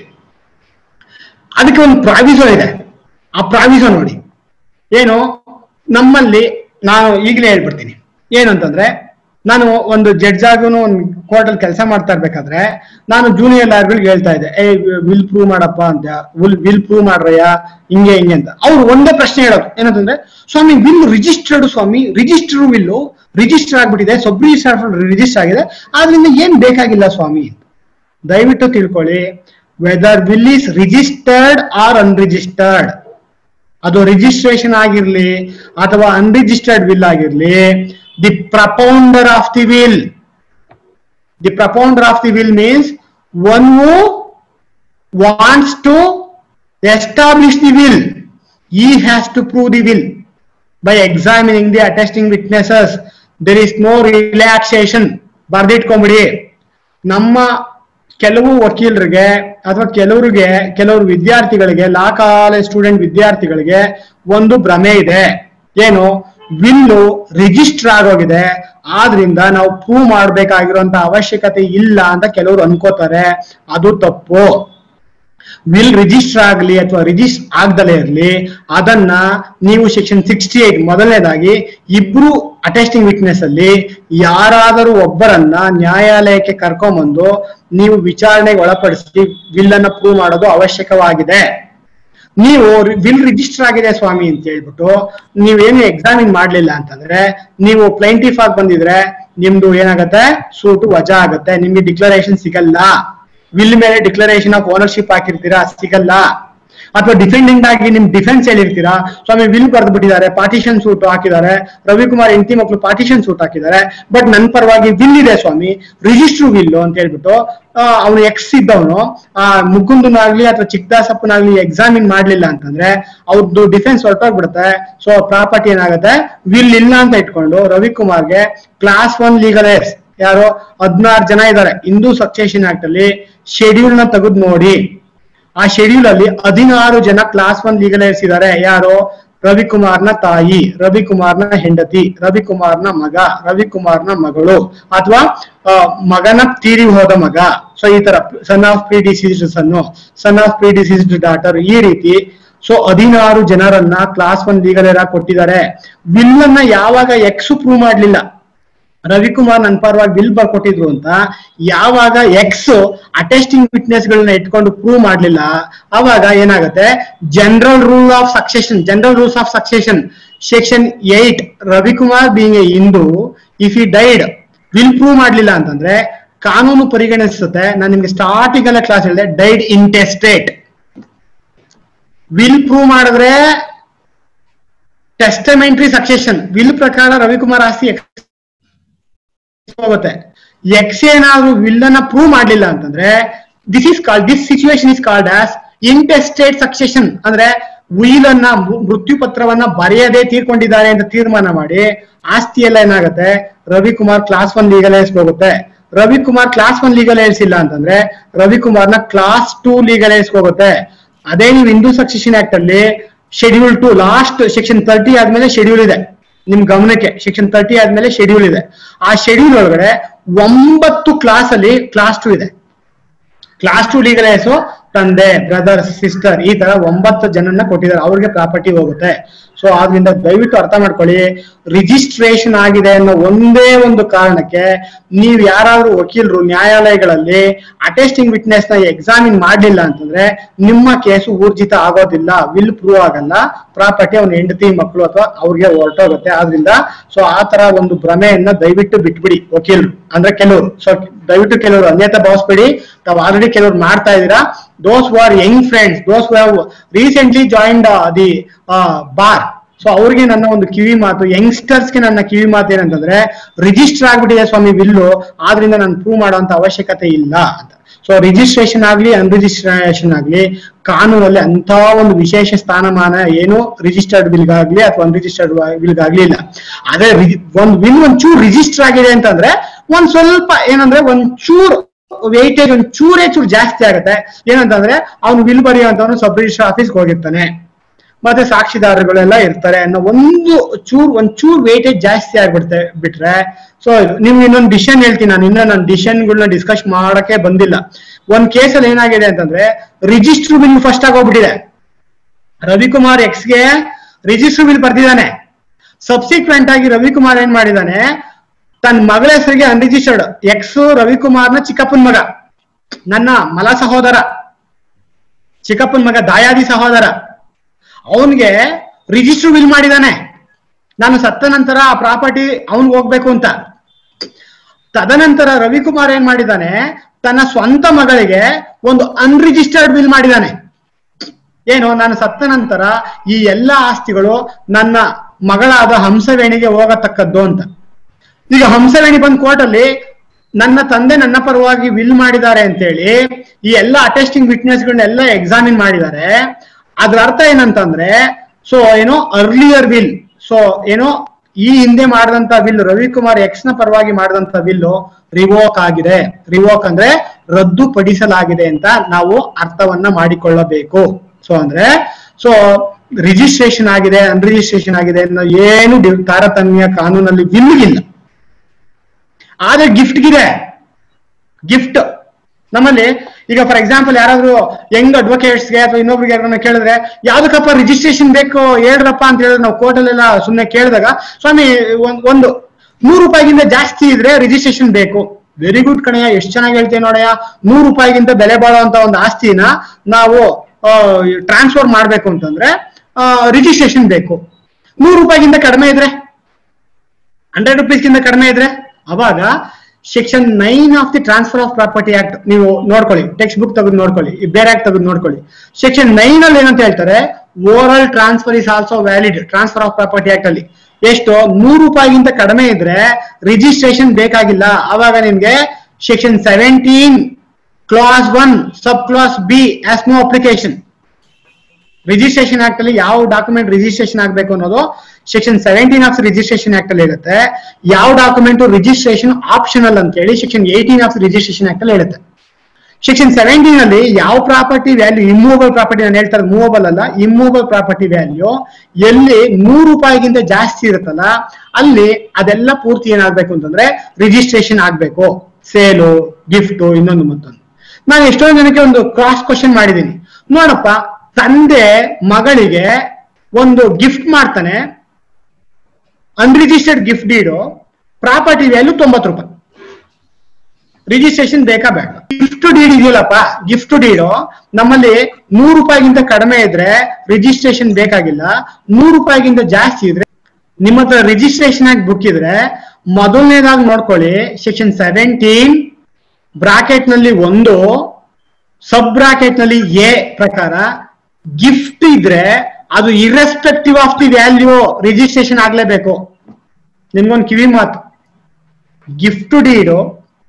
ಅದಕ್ಕೆ ಒಂದು ಪ್ರಾವಿಸೋ ಇದೆ. ಆ ಪ್ರಾವಿಸೋ ನೋಡಿ ಏನು, ನಮ್ಮಲ್ಲಿ ನಾನು ಈಗಲೇ ಹೇಳ್ಬಿಡ್ತೀನಿ ಏನಂತಂದ್ರೆ, ನಾನು ಒಂದು ಜಡ್ಜ್ ಆಗು ಒಂದು ಕೋರ್ಟ್ ಅಲ್ಲಿ ಕೆಲಸ ಮಾಡ್ತಾ ಇರ್ಬೇಕಾದ್ರೆ ನಾನು ಜೂನಿಯರ್ ಲಾಯರ್ಗಳಿಗೆ ಹೇಳ್ತಾ ಇದ್ದೆ, ವಿಲ್ ಪ್ರೂವ್ ಮಾಡಪ್ಪ ಅಂತ, ವಿಲ್ ಪ್ರೂವ್ ಮಾಡ್ರಯ್ಯ ಹಿಂಗೆ ಅಂತ. ಅವ್ರು ಒಂದೇ ಪ್ರಶ್ನೆ ಹೇಳೋದು ಏನಂತಂದ್ರೆ, ಸ್ವಾಮಿ ವಿಲ್ ರಿಜಿಸ್ಟರ್ಡ್, ಸ್ವಾಮಿ ರಿಜಿಸ್ಟರ್ ವಿಲ್ಲು ರಿಜಿಸ್ಟರ್ ಆಗ್ಬಿಟ್ಟಿದೆ, ಸಬ್ ರಿಜಿಸ್ಟರ್ ಆಗಿದೆ, ಆದ್ರಿಂದ ಏನ್ ಬೇಕಾಗಿಲ್ಲ ಸ್ವಾಮಿ. ದಯವಿಟ್ಟು ತಿಳ್ಕೊಳ್ಳಿ, whether will is registered or unregistered, ಅದು ರಿಜಿಸ್ಟ್ರೇಷನ್ ಆಗಿರ್ಲಿ ಅಥವಾ ಅನ್ರಿಜಿಸ್ಟರ್ಡ್ ವಿಲ್ ಆಗಿರ್ಲಿ, the propounder of the will, the propounder of the will means one who wants to establish the will, he has to prove the will by examining the attesting witnesses. There is no relaxation. ಬರ್ದಿಟ್ಕೊಂಬಿಡಿ. ನಮ್ಮ ಕೆಲವು ವಕೀಲರಿಗೆ ಅಥವಾ ಕೆಲವರು ವಿದ್ಯಾರ್ಥಿಗಳಿಗೆ, law college student ವಿದ್ಯಾರ್ಥಿಗಳಿಗೆ ಒಂದು ಭ್ರಮೆ ಇದೆ. ಏನು, ವಿಲ್ಲು ರಿಜಿಸ್ಟರ್ ಆಗೋಗಿದೆ, ಆದ್ರಿಂದ ನಾವು ಪ್ರೂವ್ ಮಾಡ್ಬೇಕಾಗಿರುವಂತ ಅವಶ್ಯಕತೆ ಇಲ್ಲ ಅಂತ ಕೆಲವರು ಅನ್ಕೋತಾರೆ. ಅದು ತಪ್ಪು. ವಿಲ್ ರಿಜಿಸ್ಟರ್ ಆಗಲಿ ಅಥವಾ ರಿಜಿಸ್ಟರ್ ಆಗದಲೇ ಇರಲಿ, ಅದನ್ನ ನೀವು ಸೆಕ್ಷನ್ 68 ಮೊದಲನೇದಾಗಿ ಇಬ್ರು ಅಟೆಸ್ಟಿಂಗ್ ವಿಟ್ನೆಸ್ ಅಲ್ಲಿ ಯಾರಾದರೂ ಒಬ್ಬರನ್ನ ನ್ಯಾಯಾಲಯಕ್ಕೆ ಕರ್ಕೊಂಡ್ಬಂದು ನೀವು ವಿಚಾರಣೆಗೆ ಒಳಪಡಿಸಿ ವಿಲ್ ಅನ್ನ ಪ್ರೂವ್ ಮಾಡೋದು ಅವಶ್ಯಕವಾಗಿದೆ. ನೀವು ವಿಲ್ ರಿಜಿಸ್ಟರ್ ಆಗಿದೆ ಸ್ವಾಮಿ ಅಂತ ಹೇಳ್ಬಿಟ್ಟು ನೀವೇನು ಎಕ್ಸಾಮಿನ್ ಮಾಡ್ಲಿಲ್ಲ ಅಂತಂದ್ರೆ, ನೀವು ಪ್ಲೈಂಟಿಫ್ ಆಗಿ ಬಂದಿದ್ರೆ ನಿಮ್ದು ಏನಾಗತ್ತೆ, ಸೂಟು ವಜಾ ಆಗತ್ತೆ, ನಿಮ್ಗೆ ಡಿಕ್ಲರೇಷನ್ ಸಿಗಲ್ಲ. ವಿಲ್ ಮೇಲೆ ಡಿಕ್ಲರೇಷನ್ ಆಫ್ ಓನರ್ಶಿಪ್ ಹಾಕಿರ್ತೀರಾ, ಸಿಗಲ್ಲ. ಅಥವಾ ಡಿಫೆಂಡೆಂಟ್ ಆಗಿ ನಿಮ್ ಡಿಫೆನ್ಸ್ ಹೇಳಿರ್ತೀರಾ, ಸ್ವಾಮಿ ವಿಲ್ ಬರೆದು ಬಿಟ್ಟಿದ್ದಾರೆ, ಪಾರ್ಟಿಷನ್ ಸೂಟ್ ಹಾಕಿದ್ದಾರೆ, ರವಿಕುಮಾರ್ ಹೆಂಡತಿ ಮಕ್ಕಳು ಪಾರ್ಟಿಷನ್ ಸೂಟ್ ಹಾಕಿದ್ದಾರೆ, ಬಟ್ ನನ್ನ ಪರವಾಗಿ ವಿಲ್ ಇದೆ ಸ್ವಾಮಿ, ರಿಜಿಸ್ಟರ್ ವಿಲ್ ಅಂತ ಹೇಳ್ಬಿಟ್ಟು ಅವನು ಎಕ್ಸ್ ಇದ್ದವನು ಮುಕುಂದನಾಗ್ಲಿ ಅಥವಾ ಚಿಕ್ಕದಾಸಪ್ಪನಾಗ್ಲಿ ಎಕ್ಸಾಮಿನ್ ಮಾಡ್ಲಿಲ್ಲ ಅಂತಂದ್ರೆ ಅವ್ರದ್ದು ಡಿಫೆನ್ಸ್ ಹೊರಟೋಗ್ಬಿಡುತ್ತೆ. ಸೊ ಪ್ರಾಪರ್ಟಿ ಏನಾಗುತ್ತೆ, ವಿಲ್ ಇಲ್ಲ ಅಂತ ಇಟ್ಕೊಂಡು ರವಿಕುಮಾರ್ಗೆ ಕ್ಲಾಸ್ 1 ಲೀಗಲ್ ಏರ್ಸ್ ಯಾರು 16 ಜನ ಇದ್ದಾರೆ. ಹಿಂದೂ ಸಕ್ಸೆಷನ್ ಆಕ್ಟ್ ಅಲ್ಲಿ ಶೆಡ್ಯೂಲ್ ನ ತೆಗೆದು ನೋಡಿ, ಆ ಶೆಡ್ಯೂಲ್ ಅಲ್ಲಿ 16 ಜನ ಕ್ಲಾಸ್ 1 ಲೀಗಲ್ ಏರ್ಸ್ ಇದ್ದಾರೆ. ಯಾರು? ರವಿಕುಮಾರ್ನ ತಾಯಿ, ರವಿಕುಮಾರ್ನ ಹೆಂಡತಿ, ರವಿಕುಮಾರ್ನ ಮಗ, ರವಿಕುಮಾರ್ನ ಮಗಳು, ಅಥವಾ ಮಗನ ತೀರಿ ಹೋದ ಮಗ. ಸೊ ಈ ತರ son of predeceased son, son of predeceased daughter, ಈ ರೀತಿ. ಸೊ 16 ಜನರನ್ನ ಕ್ಲಾಸ್ 1 ಲೀಗಲ್ ಏರ್ ಕೊಟ್ಟಿದ್ದಾರೆ. ವಿಲ್ ಅನ್ನ ಯಾವಾಗ ಎಕ್ಸ್ ಪ್ರೂವ್ ಮಾಡ್ಲಿಲ್ಲ, ರವಿಕುಮಾರ್ ನನ್ನ ಪರವಾಗಿ ಬಿಲ್ ಬರ್ಕೊಟ್ಟಿದ್ರು ಅಂತ ಯಾವಾಗ ಎಕ್ಸ್ ಅಟೆಸ್ಟಿಂಗ್ ವಿಟ್ನೆಸ್ ಗಳನ್ನ ಇಟ್ಕೊಂಡು ಪ್ರೂವ್ ಮಾಡ್ಲಿಲ್ಲ, ಅವಾಗ ಏನಾಗುತ್ತೆ, general rule of succession, general rules of succession section 8, Ravikumar being a Hindu if he died will prove ಮಾಡ್ಲಿಲ್ಲ ಅಂತಂದ್ರೆ ಕಾನೂನು ಪರಿಗಣಿಸುತ್ತೆ. ನಾನು ನಿಮ್ಗೆ ಸ್ಟಾರ್ಟಿಂಗ್ ಅಲ್ಲ ಕ್ಲಾಸ್ ಹೇಳಿದೆ, ಡೈಡ್ ಇಂಟೆಸ್ಟೇಟ್. ವಿಲ್ ಪ್ರೂವ್ ಮಾಡಿದ್ರೆ ಟೆಸ್ಟಮೆಂಟ್ರಿ ಸಕ್ಸೆಷನ್, ವಿಲ್ ಪ್ರಕಾರ ರವಿಕುಮಾರ್ ಆಸ್ತಿ ಹೋಗುತ್ತೆ. ಎಕ್ಸ್ ಏನಾದ್ರು ವಿಲ್ ಅನ್ನ ಪ್ರೂವ್ ಮಾಡ್ಲಿಲ್ಲ ಅಂತಂದ್ರೆ this situation is called as intestate succession. ಅಂದ್ರೆ ವಿಲ್ ಅನ್ನ, ಮೃತ್ಯು ಪತ್ರವನ್ನ ಬರೆಯದೇ ತೀರ್ಕೊಂಡಿದ್ದಾರೆ ಅಂತ ತೀರ್ಮಾನ ಮಾಡಿ ಆಸ್ತಿ ಎಲ್ಲ ಏನಾಗುತ್ತೆ, ರವಿಕುಮಾರ್ ಕ್ಲಾಸ್ 1 ಲೀಗಲ್ ಏರ್ಸ್ ಹೋಗುತ್ತೆ. ರವಿಕುಮಾರ್ ಕ್ಲಾಸ್ 1 ಲೀಗಲ್ ಏರ್ಸ್ ಇಲ್ಲ ಅಂತಂದ್ರೆ ರವಿಕುಮಾರ್ನ ಕ್ಲಾಸ್ 2 ಲೀಗಲ್ ಏರ್ಸ್ ಹೋಗುತ್ತೆ. ಅದೇ ನೀವು ಹಿಂದೂ ಸಕ್ಸೆಷನ್ ಆಕ್ಟ್ ಅಲ್ಲಿ ಶೆಡ್ಯೂಲ್ 2 ಲಾಸ್ಟ್ ಸೆಕ್ಷನ್ 30 ಆದ್ಮೇಲೆ ಶೆಡ್ಯೂಲ್ ಇದೆ, ನಿಮ್ ಗಮನಕ್ಕೆ ಸೆಕ್ಷನ್ 30 ಆದ್ಮೇಲೆ ಶೆಡ್ಯೂಲ್ ಇದೆ. ಆ ಶೆಡ್ಯೂಲ್ ಒಳಗಡೆ 9 ಕ್ಲಾಸ್ ಅಲ್ಲಿ ಕ್ಲಾಸ್ 2 ಇದೆ. ಕ್ಲಾಸ್ 2 ಲೀಗಲ್ ಏರ್ಸ್ ತಂದೆ, ಬ್ರದರ್, ಸಿಸ್ಟರ್, ಈ ತರ 9 ಜನನ್ನ ಕೊಟ್ಟಿದ್ದಾರೆ, ಅವ್ರಿಗೆ ಪ್ರಾಪರ್ಟಿ ಹೋಗುತ್ತೆ. ಸೊ ಆದ್ರಿಂದ ದಯವಿಟ್ಟು ಅರ್ಥ ಮಾಡ್ಕೊಳ್ಳಿ, ರಿಜಿಸ್ಟ್ರೇಷನ್ ಆಗಿದೆ ಅನ್ನೋ ಒಂದೇ ಒಂದು ಕಾರಣಕ್ಕೆ ನೀವು ಯಾರಾದ್ರೂ ವಕೀಲರು ನ್ಯಾಯಾಲಯಗಳಲ್ಲಿ ಅಟೆಸ್ಟಿಂಗ್ ವಿಟ್ನೆಸ್ ನ ಎಕ್ಸಾಮಿನ್ ಮಾಡ್ಲಿಲ್ಲ ಅಂತಂದ್ರೆ ನಿಮ್ಮ ಕೇಸು ಊರ್ಜಿತ ಆಗೋದಿಲ್ಲ, ವಿಲ್ ಪ್ರೂವ್ ಆಗಲ್ಲ, ಪ್ರಾಪರ್ಟಿ ಅವ್ನ ಹೆಂಡತಿ ಮಕ್ಕಳು ಅಥವಾ ಅವ್ರಿಗೆ ಹೊರಟೋಗುತ್ತೆ. ಆದ್ರಿಂದ ಸೊ ಆ ತರ ಒಂದು ಭ್ರಮೆಯನ್ನ ದಯವಿಟ್ಟು ಬಿಟ್ಬಿಡಿ ವಕೀಲರು, ಅಂದ್ರೆ ಕೆಲವರು. ಸೊ ದಯವಿಟ್ಟು ಕೆಲವರು ಅನ್ಯತಾ ಭಾವಿಸ್ಬೇಡಿ, ತಾವು ಆಲ್ರೆಡಿ ಕೆಲವರು ಮಾಡ್ತಾ ಇದ್ದೀರಾ. those who are young friends, those who have recently joined the bar, so ಅವ್ರಿಗೆ ನನ್ನ ಒಂದು ಕಿವಿ ಮಾತು, ಯಂಗ್ಸ್ಟರ್ಸ್ಗೆ ನನ್ನ ಕಿವಿ ಮಾತು ಏನಂತಂದ್ರೆ, ರಿಜಿಸ್ಟರ್ ಆಗ್ಬಿಟ್ಟಿದೆ ಸ್ವಾಮಿ ವಿಲ್ಲು, ಆದ್ರಿಂದ ನಾನು ಪ್ರೂವ್ ಮಾಡುವಂತ ಅವಶ್ಯಕತೆ ಇಲ್ಲ ಅಂತ. ಸೊ ರಿಜಿಸ್ಟ್ರೇಷನ್ ಆಗ್ಲಿ ಅನ್ರಿಜಿಸ್ಟ್ರೇಷನ್ ಆಗ್ಲಿ ಕಾನೂನಲ್ಲಿ ಅಂತ ಒಂದು ವಿಶೇಷ ಸ್ಥಾನಮಾನ ಏನು ರಿಜಿಸ್ಟರ್ಡ್ ವಿಲ್ಗಾಗ್ಲಿ ಅಥವಾ ಅನ್ರಿಜಿಸ್ಟರ್ಡ್ ವಿಲ್ಗಾಗ್ಲಿ ಇಲ್ಲ. ಆದ್ರೆ ಒಂದು ವಿಲ್ ಒಂಚೂರು ರಿಜಿಸ್ಟರ್ ಆಗಿದೆ ಅಂತಂದ್ರೆ ಒಂದ್ ಸ್ವಲ್ಪ ಏನಂದ್ರೆ ಒಂಚೂರು ವೇಟೇಜ್ ಒಂಚೂರೇ ಚೂರು ಜಾಸ್ತಿ ಆಗುತ್ತೆ. ಏನಂತಂದ್ರೆ ಅವ್ನು ವಿಲ್ ಬರೆಯುವಂತವನು ಸಬ್ ರಿಜಿಸ್ಟರ್ ಆಫೀಸ್ಗೆ ಹೋಗಿರ್ತಾನೆ, ಮತ್ತೆ ಸಾಕ್ಷಿದಾರಗಳೆಲ್ಲ ಇರ್ತಾರೆ ಅನ್ನೋ ಒಂಚೂರು ವೇಟೇಜ್ ಜಾಸ್ತಿ ಬಿಟ್ರೆ. ಸೊ ನಿಮ್ಗೆ ಇನ್ನೊಂದು ಡಿಸಿಷನ್ ಹೇಳ್ತೀನಿ ನಾನು, ಇನ್ನ ನಾನು ಡಿಸಿಷನ್ಗಳನ್ನ ಡಿಸ್ಕಸ್ ಮಾಡಕ್ಕೆ ಬಂದಿಲ್ಲ. ಒಂದ್ ಕೇಸಲ್ಲಿ ಏನಾಗಿದೆ ಅಂತಂದ್ರೆ ರಿಜಿಸ್ಟರ್ ವಿಲ್ ಫಸ್ಟ್ ಆಗೋಗ್ಬಿಟ್ಟಿದೆ. ರವಿಕುಮಾರ್ ಎಕ್ಸ್ಗೆ ರಿಜಿಸ್ಟರ್ ವಿಲ್ ಬರ್ದಿದ್ದಾನೆ. ಸಬ್ಸಿಕ್ವೆಂಟ್ ಆಗಿ ರವಿಕುಮಾರ್ ಏನ್ ಮಾಡಿದಾನೆ, ತನ್ನ ಮಗಳ ಹೆಸರಿಗೆ ಅನ್ರಿಜಿಸ್ಟರ್ಡ್, ಎಕ್ಸ್ ರವಿಕುಮಾರ್ನ ಚಿಕ್ಕಪ್ಪನ ಮಗ, ನನ್ನ ಮಲ ಸಹೋದರ, ಚಿಕ್ಕಪ್ಪನ ಮಗ, ದಾಯಾದಿ ಸಹೋದರ, ಅವನ್ಗೆ ರಿಜಿಸ್ಟರ್ ವಿಲ್ ಮಾಡಿದಾನೆ. ನಾನು ಸತ್ತ ನಂತರ ಆ ಪ್ರಾಪರ್ಟಿ ಅವನ್ಗೆ ಹೋಗ್ಬೇಕು ಅಂತ. ತದನಂತರ ರವಿಕುಮಾರ್ ಏನ್ ಮಾಡಿದಾನೆ, ತನ್ನ ಸ್ವಂತ ಮಗಳಿಗೆ ಒಂದು ಅನ್ರಿಜಿಸ್ಟರ್ಡ್ ವಿಲ್ ಮಾಡಿದಾನೆ. ಏನು, ನಾನು ಸತ್ತ ನಂತರ ಈ ಎಲ್ಲಾ ಆಸ್ತಿಗಳು ನನ್ನ ಮಗಳಾದ ಹಂಸವೇಣಿಗೆ ಹೋಗತಕ್ಕದ್ದು ಅಂತ. ಈಗ ಹಂಸವೇಣಿ ಬಂದ್ ಕೋರ್ಟ್ ಅಲ್ಲಿ ನನ್ನ ತಂದೆ ನನ್ನ ಪರವಾಗಿ ವಿಲ್ ಮಾಡಿದ್ದಾರೆ ಅಂತೇಳಿ ಈ ಎಲ್ಲಾ ಅಟೆಸ್ಟಿಂಗ್ ವಿಟ್ನೆಸ್ಗಳನ್ನೆಲ್ಲ ಎಕ್ಸಾಮಿನ್ ಮಾಡಿದ್ದಾರೆ. ಅದ್ರ ಅರ್ಥ ಏನಂತಂದ್ರೆ, ಸೊ ಏನೋ ಅರ್ಲಿಯರ್ ವಿಲ್, ಸೊ ಏನೋ ಈ ಹಿಂದೆ ಮಾಡಿದಂತ ವಿಲ್, ರವಿಕುಮಾರ್ ಎಕ್ಸ್ ನ ಪರವಾಗಿ ಮಾಡಿದಂತ ವಿಲ್ ರಿವೋಕ್ ಆಗಿದೆ. ರಿವೋಕ್ ಅಂದ್ರೆ ರದ್ದುಪಡಿಸಲಾಗಿದೆ ಅಂತ ನಾವು ಅರ್ಥವನ್ನ ಮಾಡಿಕೊಳ್ಳಬೇಕು. ಸೊ ಅಂದ್ರೆ ಸೊ ರಿಜಿಸ್ಟ್ರೇಷನ್ ಆಗಿದೆ ಅನ್ರಿಜಿಸ್ಟ್ರೇಷನ್ ಆಗಿದೆ ಅನ್ನೋ ಏನು ತಾರತಮ್ಯ ಕಾನೂನಲ್ಲಿ ವಿಲ್ಗಿಲ್ಲ. ಆದ್ರೆ ಗಿಫ್ಟ್ಗಿದೆ. ಗಿಫ್ಟ್ ನಮ್ಮಲ್ಲಿ ಈಗ ಫಾರ್ ಎಕ್ಸಾಂಪಲ್ ಯಾರಾದ್ರೂ ಯಂಗ್ ಅಡ್ವೊಕೇಟ್ಸ್ಗೆ ಅಥವಾ ಇನ್ನೊಬ್ರಿಗೆ ಯಾರನ್ನ ಕೇಳಿದ್ರೆ ಯಾವ್ದಕ್ಕಪ್ಪ ರಿಜಿಸ್ಟ್ರೇಷನ್ ಬೇಕು ಹೇಳ್ರಪ್ಪ ಅಂತ ಹೇಳಿದ್ರೆ ನಾವು ಕೋರ್ಟಲ್ಲೆಲ್ಲ ಸುಮ್ಮನೆ ಕೇಳಿದಾಗ, ಸ್ವಾಮಿ ಒಂದು 100 ರೂಪಾಯಿಗಿಂತ ಜಾಸ್ತಿ ಇದ್ರೆ ರಿಜಿಸ್ಟ್ರೇಷನ್ ಬೇಕು. ವೆರಿ ಗುಡ್ ಕಣಯ್ಯ, ಎಷ್ಟು ಚೆನ್ನಾಗಿ ಹೇಳ್ತೀವಿ ನೋಡಯ್ಯ. 100 ರೂಪಾಯಿಗಿಂತ ಬೆಲೆ ಬಾಳುವಂತ ಒಂದು ಆಸ್ತಿನ ನಾವು ಟ್ರಾನ್ಸ್ಫರ್ ಮಾಡ್ಬೇಕು ಅಂತಂದ್ರೆ ರಿಜಿಸ್ಟ್ರೇಷನ್ ಬೇಕು. 100 ರೂಪಾಯಿಗಿಂತ ಕಡಿಮೆ ಇದ್ರೆ, 100 ರೂಪೀಸ್ಗಿಂತ ಕಡಿಮೆ ಇದ್ರೆ ಅವಾಗ section 9 of the transfer of property act ನೀವು ನೋಡ್ಕೊಳ್ಳಿ, ಟೆಕ್ಸ್ಟ್ ಬುಕ್ ತೆಗೆದು ನೋಡ್ಕೊಳ್ಳಿ, ಬೇರೆ ಆಕ್ಟ್ ತೆಗೆದು ನೋಡ್ಕೊಳ್ಳಿ. ಸೆಕ್ಷನ್ 9 ಅಲ್ಲಿ ಏನಂತ ಹೇಳ್ತಾರೆ, oral transfer is also valid transfer of property act ಅಲ್ಲಿ. ಎಷ್ಟು? 100 ರೂಪಾಯಿಗಿಂತ ಕಡಿಮೆ ಇದ್ರೆ ರಿಜಿಸ್ಟ್ರೇಷನ್ ಬೇಕಾಗಿಲ್ಲ. ಆವಾಗ ನಿಮ್ಗೆ section 17 class 1 sub class B as no application. Registration act ಅಲ್ಲಿ ಯಾವ ಡಾಕ್ಯುಮೆಂಟ್ ರಿಜಿಸ್ಟ್ರೇಷನ್ ಆಗಬೇಕು ಅನ್ನೋದು ಸೆಕ್ಷನ್ 17 ಆಫ್ ರಿಜಿಸ್ಟ್ರೇಷನ್ ಆಕ್ಟ್ ಅಲ್ಲಿ ಇರುತ್ತೆ. ಯಾವ ಡಾಕ್ಯುಮೆಂಟ್ ರಿಜಿಸ್ಟ್ರೇಷನ್ ಆಪ್ಷನಲ್ ಅಂತ ಹೇಳಿ ಸೆಕ್ಷನ್ 18 ಆಫ್ ರಿಜಿಸ್ಟ್ರೇಷನ್ ಆಕ್ಟ್ ಅಲ್ಲಿ ಇರುತ್ತೆ. ಸೆಕ್ಷನ್ 17 ಅಲ್ಲಿ ಯಾವ ಪ್ರಾಪರ್ಟಿ ವ್ಯಾಲ್ಯೂ, ಇಮ್ಮೂವಬಲ್ ಪ್ರಾಪರ್ಟಿ, ನಾನು ಹೇಳ್ತಾರೆ ಮೂವಬಲ್ ಅಲ್ಲ, ಇಮ್ಮೂವಬಲ್ ಪ್ರಾಪರ್ಟಿ ವ್ಯಾಲ್ಯೂ ಎಲ್ಲಿ 100 ರೂಪಾಯಿಗಿಂತ ಜಾಸ್ತಿ ಇರುತ್ತಲ್ಲ ಅಲ್ಲಿ ಅದೆಲ್ಲ ಪೂರ್ತಿ ಏನಾಗ್ಬೇಕು ಅಂತಂದ್ರೆ ರಿಜಿಸ್ಟ್ರೇಷನ್ ಆಗ್ಬೇಕು. ಸೇಲು, ಗಿಫ್ಟ್, ಇನ್ನೊಂದು ಮತ್ತೊಂದು. ನಾನು ಎಷ್ಟೊಂದು ಜನಕ್ಕೆ ಒಂದು ಕ್ರಾಸ್ ಕ್ವಶನ್ ಮಾಡಿದ್ದೀನಿ. ನೋಡಪ್ಪ, ತಂದೆ ಮಗಳಿಗೆ ಒಂದು ಗಿಫ್ಟ್ ಮಾಡ್ತಾನೆ, unregistered gift deed, property value 90 ರೂಪಾಯಿ. ರಿಜಿಸ್ಟ್ರೇಷನ್ ಬೇಕಾ ಬೇಡ? ಗಿಫ್ಟ್ ಡೀಡ್ ಇದೆಯಲ್ಲಪ್ಪ, ಗಿಫ್ಟ್ ಡೀಡು ನಮ್ಮಲ್ಲಿ 100 ರೂಪಾಯಿಗಿಂತ ಕಡಿಮೆ ಇದ್ರೆ ರಿಜಿಸ್ಟ್ರೇಷನ್ ಬೇಕಾಗಿಲ್ಲ. 100 ರೂಪಾಯಿಗಿಂತ ಜಾಸ್ತಿ ಇದ್ರೆ ನಿಮ್ಮ ಹತ್ರ ರಿಜಿಸ್ಟ್ರೇಷನ್ ಆಗಿ ಬುಕ್ ಇದ್ರೆ ಮೊದಲನೇದಾಗಿ ನೋಡ್ಕೊಳ್ಳಿ, ಸೆಕ್ಷನ್ 17 ಬ್ರಾಕೆಟ್ ನಲ್ಲಿ 1 ಸಬ್ ಬ್ರಾಕೆಟ್ ನಲ್ಲಿ ಎ ಪ್ರಕಾರ ಗಿಫ್ಟ್ ಇದ್ರೆ ಅದು irrespective of the value registration ಆಗ್ಲೇಬೇಕು. ನಿಮ್ಗೊಂದು ಕಿವಿ ಮಾತು, ಗಿಫ್ಟ್ ಡೀಡು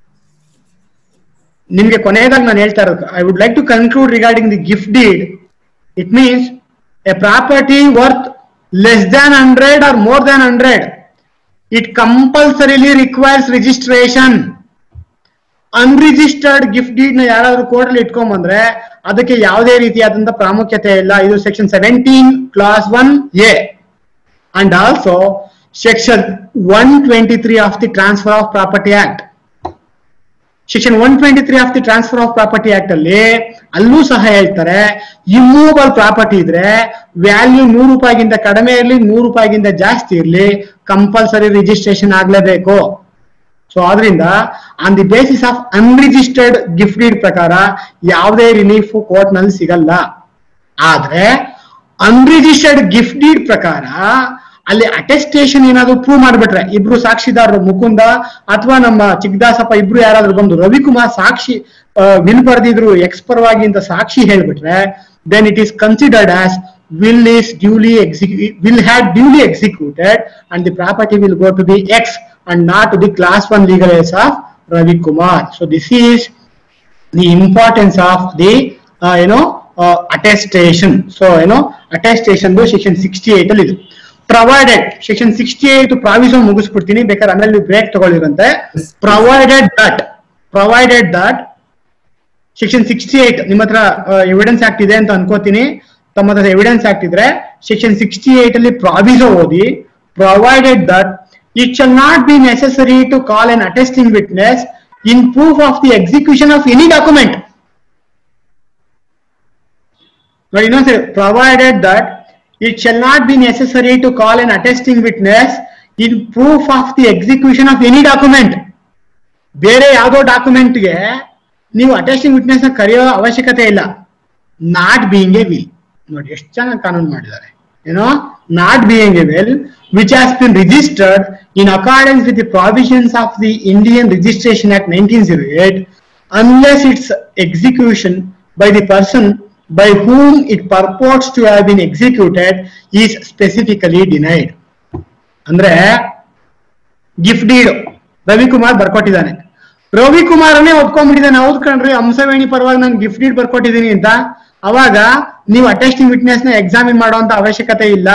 ನಿಮ್ಗೆ ಕೊನೆಯದಾಗಿ ನಾನು ಹೇಳ್ತಾ ಇರೋದು, I would like to conclude regarding the gift deed. It means a property worth less than 100 or more than 100, it compulsorily requires registration. Unregistered gift deed ನ ಯಾರಾದ್ರೂ ಕೋರ್ಟಲ್ಲಿ ಇಟ್ಕೊಂಡ್ ಬಂದ್ರೆ ಅದಕ್ಕೆ ಯಾವುದೇ ರೀತಿಯಾದಂತಹ ಪ್ರಾಮುಖ್ಯತೆ ಇಲ್ಲ. ಇದು section 17 class 1 A and also section 123 of the transfer of property act. Section 123 of the transfer of property act ಅಲ್ಲಿ ಅಲ್ಲೂ ಸಹ ಹೇಳ್ತಾರೆ, ಇಮ್ಮೂವಬಲ್ ಪ್ರಾಪರ್ಟಿ ಇದ್ರೆ ವ್ಯಾಲ್ಯೂ 100 ರೂಪಾಯಿಗಿಂತ ಕಡಿಮೆ ಇರಲಿ, 100 ರೂಪಾಯಿಗಿಂತ ಜಾಸ್ತಿ ಇರಲಿ, ಕಂಪಲ್ಸರಿ ರಿಜಿಸ್ಟ್ರೇಷನ್ ಆಗ್ಲೇಬೇಕು. ಸೊ ಆದ್ರಿಂದ on the basis of unregistered gift deed ಪ್ರಕಾರ ಯಾವುದೇ ರಿಲೀಫ್ ಕೋರ್ಟ್ ನಲ್ಲಿ ಸಿಗಲ್ಲ. ಆದ್ರೆ ಅನ್ರಿಜಿಸ್ಟರ್ಡ್ ಗಿಫ್ಟ್ ಡೀಡ್ ಪ್ರಕಾರ ಅಲ್ಲಿ ಅಟೆಸ್ಟೇಷನ್ ಏನಾದ್ರು ಪ್ರೂವ್ ಮಾಡ್ಬಿಟ್ರೆ, ಇಬ್ರು ಸಾಕ್ಷಿದಾರರು ಮುಕುಂದ ಅಥವಾ ನಮ್ಮ ಚಿಕ್ಕದಾಸಪ್ಪ ಇಬ್ರು ಯಾರಾದ್ರೂ ಬಂದು ರವಿಕುಮಾರ್ ಸಾಕ್ಷಿ ವಿಲ್ ಬರೆದಿದ್ರು ಎಕ್ಸ್ ಪರವಾಗಿ ಅಂತ ಸಾಕ್ಷಿ ಹೇಳ್ಬಿಟ್ರೆ, then it is considered as will have duly executed and the property will go to the X and not to the class 1 legal heirs of Ravi Kumar. So this is the importance of the attestation. So attestation section 68 ಅಲ್ಲಿ ಇದೆ. Provided section 68 ಪ್ರಾವಿಸೋ ಮುಗಿಸ್ಬಿಡ್ತೀನಿ, ಬೇಕಾದ್ರೆ ಆಮೇಲೆ break ತಗೊಳ್ಳಿರಂತೆ. provided that section 68 ನಿಮ್ಮ ಹತ್ರ evidence act ಇದೆ ಅಂತ ಅನ್ಕೋತೀನಿ. ತಮ್ಮ ಹತ್ರ ಎವಿಡೆನ್ಸ್ ಆಕ್ಟ್ ಇದ್ರೆ ಸೆಕ್ಷನ್ 68 ಅಲ್ಲಿ ಪ್ರಾವಿಸೋ ಓದಿ, provided that it shall not be necessary to call an attesting witness in proof of the execution of any document. But provided that it shall not be necessary to call an attesting witness in proof of the execution of any document. ಬೇರೆ ಯಾವುದೋ ಡಾಕ್ಯುಮೆಂಟ್ಗೆ ನೀವು attesting witness ನ ಕರೆಯೋ ಅವಶ್ಯಕತೆ ಇಲ್ಲ. Not being a will, ನೋಡಿ ಎಷ್ಟು ಚೆನ್ನಾಗಿ ಕಾನೂನು ಮಾಡಿದ್ದಾರೆ. Not being a will which has been registered in accordance with the provisions of the Indian Registration Act 1908 unless its execution by the person by whom it purports to have been executed is specifically denied. ಅಂದ್ರೆ gift deed Ravikumar ಬರ್ಕೊಟ್ಟಿದ್ದಾನೆ, ರವಿಕುಮಾರನೇ ಒಪ್ಕೊಂಡ್ಬಿಟ್ಟಿದ್ದಾನೆ, ಹೌದು ಕಣ್ರಿ ಹಂಸವೇಣಿ ಪರವಾಗಿ ನಾನು gift deed ಬರ್ಕೊಟ್ಟಿದ್ದೀನಿ ಅಂತ. ಅವಾಗ ನೀವು ಅಟೆಸ್ಟಿಂಗ್ ವಿಟ್ನೆಸ್ ನ ಎಕ್ಸಾಮಿನ್ ಮಾಡುವಂತ ಅವಶ್ಯಕತೆ ಇಲ್ಲ.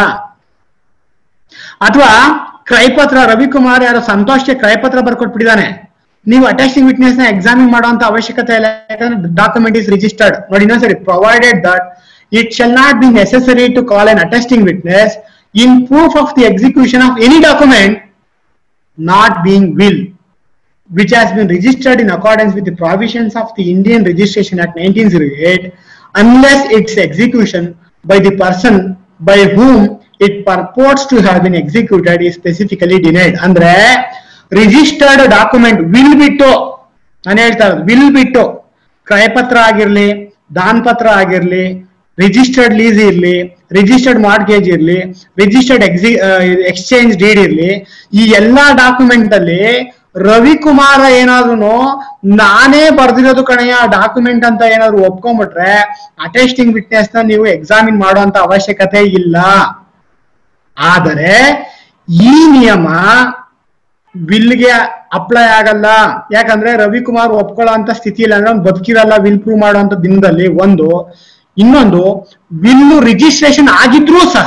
ಅಥವಾ ಕ್ರಯಪತ್ರ, ರವಿಕುಮಾರ್ ಯಾರೋ ಸಂತೋಷ್ಗೆ ಕ್ರಯಪತ್ರ ಬರ್ಕೊಟ್ಬಿಟ್ಟಿದ್ದಾನೆ, ನೀವು ಅಟೆಸ್ಟಿಂಗ್ ವಿಟ್ನೆಸ್ ನ ಎಕ್ಸಾಮಿನ್ ಮಾಡುವಂತ ಅವಶ್ಯಕತೆ ಇಲ್ಲ, ಯಾಕಂದ್ರೆ ಡಾಕ್ಯುಮೆಂಟ್ ಇಸ್ ರಿಜಿಸ್ಟರ್ಡ್. ನೋಡಿ ಇನ್ನೊಂದ್ಸರಿ, provided that it shall not be necessary to call an attesting witness in proof of the execution of any document not being will which has been registered in accordance with the provisions of the Indian Registration Act 1908 unless its execution by the person by whom it purports to have been executed is specifically denied. ಅಂದ್ರೆ registered document will ಬಿಟ್ಟು, ನಾನು ಹೇಳ್ತಾ ಇರೋದು will ಬಿಟ್ಟು, ಕ್ರಯಪತ್ರ ಆಗಿರ್ಲಿ, ದಾನ್ ಪತ್ರ ಆಗಿರ್ಲಿ, ರಿಜಿಸ್ಟರ್ಡ್ ಲೀಸ್ ಇರ್ಲಿ, ರಿಜಿಸ್ಟರ್ಡ್ ಮಾರ್ಗೇಜ್ ಇರ್ಲಿ, ರಿಜಿಸ್ಟರ್ಡ್ ಎಕ್ಸ್ಚೇಂಜ್ ಡೀಡ್ ಇರ್ಲಿ, ಈ ಎಲ್ಲಾ ಡಾಕ್ಯುಮೆಂಟ್ ಅಲ್ಲಿ ರವಿಕುಮಾರ ಏನಾದ್ರು ನಾನೇ ಬರ್ದಿರೋದು ಕಣೆಯ ಡಾಕ್ಯುಮೆಂಟ್ ಅಂತ ಏನಾದ್ರು ಒಪ್ಕೊಂಡ್ಬಿಟ್ರೆ ಅಟೆಸ್ಟಿಂಗ್ ವಿಟ್ನೆಸ್ ನ ನೀವು ಎಕ್ಸಾಮಿನ್ ಮಾಡುವಂತ ಅವಶ್ಯಕತೆ ಇಲ್ಲ. ಆದರೆ ಈ ನಿಯಮ ವಿಲ್ಗೆ ಅಪ್ಲೈ ಆಗಲ್ಲ. ಯಾಕಂದ್ರೆ ರವಿಕುಮಾರ್ ಒಪ್ಕೊಳ್ಳೋ ಅಂತ ಸ್ಥಿತಿ ಇಲ್ಲ ಅಂದ್ರೆ ಅವ್ನು ಬದುಕಿರಲ್ಲ ವಿಲ್ ಪ್ರೂವ್ ಮಾಡುವಂತ ದಿನದಲ್ಲಿ. ಒಂದು ಇನ್ನೊಂದು, ವಿಲ್ ರಿಜಿಸ್ಟ್ರೇಷನ್ ಆಗಿದ್ರೂ ಸಹ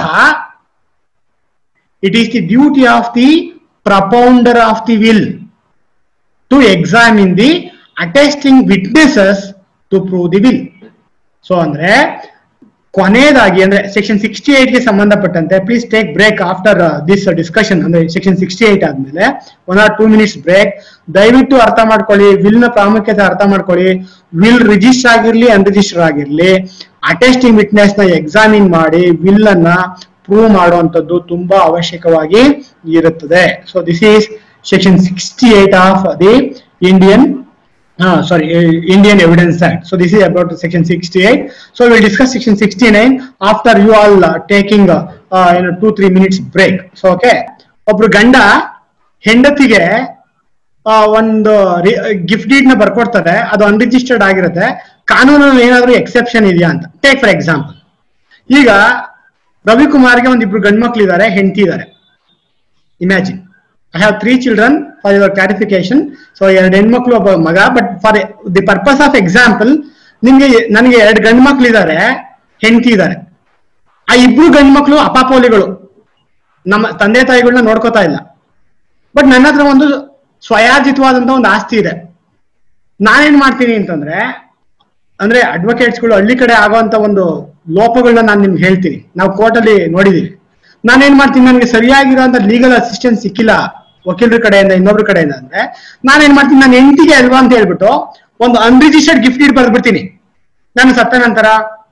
it is the duty of the propounder of the will to examine the attesting witnesses to prove the will. So ಅಂದ್ರೆ ಕೊನೆಯದಾಗಿ ಅಂದ್ರೆ ಸೆಕ್ಷನ್ 68 ಗೆ ಸಂಬಂಧಪಟ್ಟಂತೆ please take break after this discussion. ಅಂದ್ರೆ ಸೆಕ್ಷನ್ 68 ಆದ್ಮೇಲೆ 1 or 2 minutes ಬ್ರೇಕ್. ದಯವಿಟ್ಟು ಅರ್ಥ ಮಾಡ್ಕೊಳ್ಳಿ, ವಿಲ್ ನ ಪ್ರಾಮುಖ್ಯತೆ ಅರ್ಥ ಮಾಡ್ಕೊಳ್ಳಿ. ವಿಲ್ ರಿಜಿಸ್ಟರ್ ಆಗಿರ್ಲಿ ಅನ್ರಿಜಿಸ್ಟರ್ ಆಗಿರ್ಲಿ, ಅಟೆಸ್ಟಿಂಗ್ ವಿಟ್ನೆಸ್ ನ ಎಕ್ಸಾಮಿನ್ ಮಾಡಿ ವಿಲ್ ಅನ್ನ ಪ್ರೂವ್ ಮಾಡುವಂತದ್ದು ತುಂಬಾ ಅವಶ್ಯಕವಾಗಿ ಇರುತ್ತದೆ. So this is section 68 of the Indian Evidence Act. So this is about section 68. So we'll discuss section 69 after you all taking 2-3 minutes break. So okay, ಒಬ್ರು ಗಂಡ ಹೆಂಡತಿಗೆ ಒಂದು ಗಿಫ್ಟ್ ಡೀಡ್ ನ ಬರ್ಕೊಡ್ತಾರೆ, ಅದು ಅನ್ರಿಜಿಸ್ಟರ್ಡ್ ಆಗಿರುತ್ತೆ. ಕಾನೂನಲ್ಲಿ ಏನಾದ್ರೂ ಎಕ್ಸೆಪ್ಷನ್ ಇದೆಯಾ ಅಂತ. ಟೇಕ್ ಫಾರ್ ಎಕ್ಸಾಂಪಲ್, ಈಗ ರವಿಕುಮಾರ್ಗೆ ಒಂದಿಬ್ರು ಗಂಡು ಮಕ್ಳು ಇದ್ದಾರೆ, ಹೆಂಡತಿ ಇದ್ದಾರೆ. Imagine I have 3 children for your clarification. So ಎರಡು ಹೆಣ್ಮಕ್ಳು ಒಬ್ಬ ಮಗ. But for the purpose of example, ನನಗೆ 2 ಗಂಡು ಮಕ್ಳು ಇದ್ದಾರೆ, ಹೆಂಡತಿ ಇದ್ದಾರೆ. ಆ ಇಬ್ರು ಗಂಡು ಮಕ್ಳು ಅಪಾಪೋಲಿಗಳು, ನಮ್ಮ ತಂದೆ ತಾಯಿಗಳನ್ನ ನೋಡ್ಕೋತಾ ಇಲ್ಲ. ಬಟ್ ನನ್ನ ಹತ್ರ ಒಂದು ಸ್ವಯಾರ್ಜಿತವಾದಂತ ಒಂದು ಆಸ್ತಿ ಇದೆ. ನಾನೇನ್ ಮಾಡ್ತೀನಿ ಅಂತಂದ್ರೆ, ಅಂದ್ರೆ ಅಡ್ವೊಕೇಟ್ಸ್ಗಳು ಹಳ್ಳಿ ಕಡೆ ಆಗುವಂತ ಒಂದು ಲೋಪಗಳನ್ನ ನಾನು ನಿಮ್ಗೆ ಹೇಳ್ತೀನಿ. ನಾವು ಕೋರ್ಟ್ ಅಲ್ಲಿ ನೋಡಿದೀವಿ. ನಾನೇನ್ ಮಾಡ್ತೀನಿ, ನನಗೆ ಸರಿಯಾಗಿರೋಂಥ ಲೀಗಲ್ ಅಸಿಸ್ಟೆನ್ಸ್ ಸಿಕ್ಕಿಲ್ಲ ವಕೀಲರ ಕಡೆಯಿಂದ ಇನ್ನೊಬ್ರ ಕಡೆಯಿಂದ ಅಂದ್ರೆ ನಾನೇನ್ ಮಾಡ್ತೀನಿ, ನಾನು ಹೆಂಡತಿಗೆ ಅಲ್ವಾ ಅಂತ ಹೇಳ್ಬಿಟ್ಟು ಒಂದು ಅನ್ರಿಜಿಸ್ಟರ್ಡ್ ಗಿಫ್ಟ್ ಡೀಡ್ ಬರ್ದ್ಬಿಡ್ತೀನಿ. ನಾನು ಸತ್ತ ನಂತರ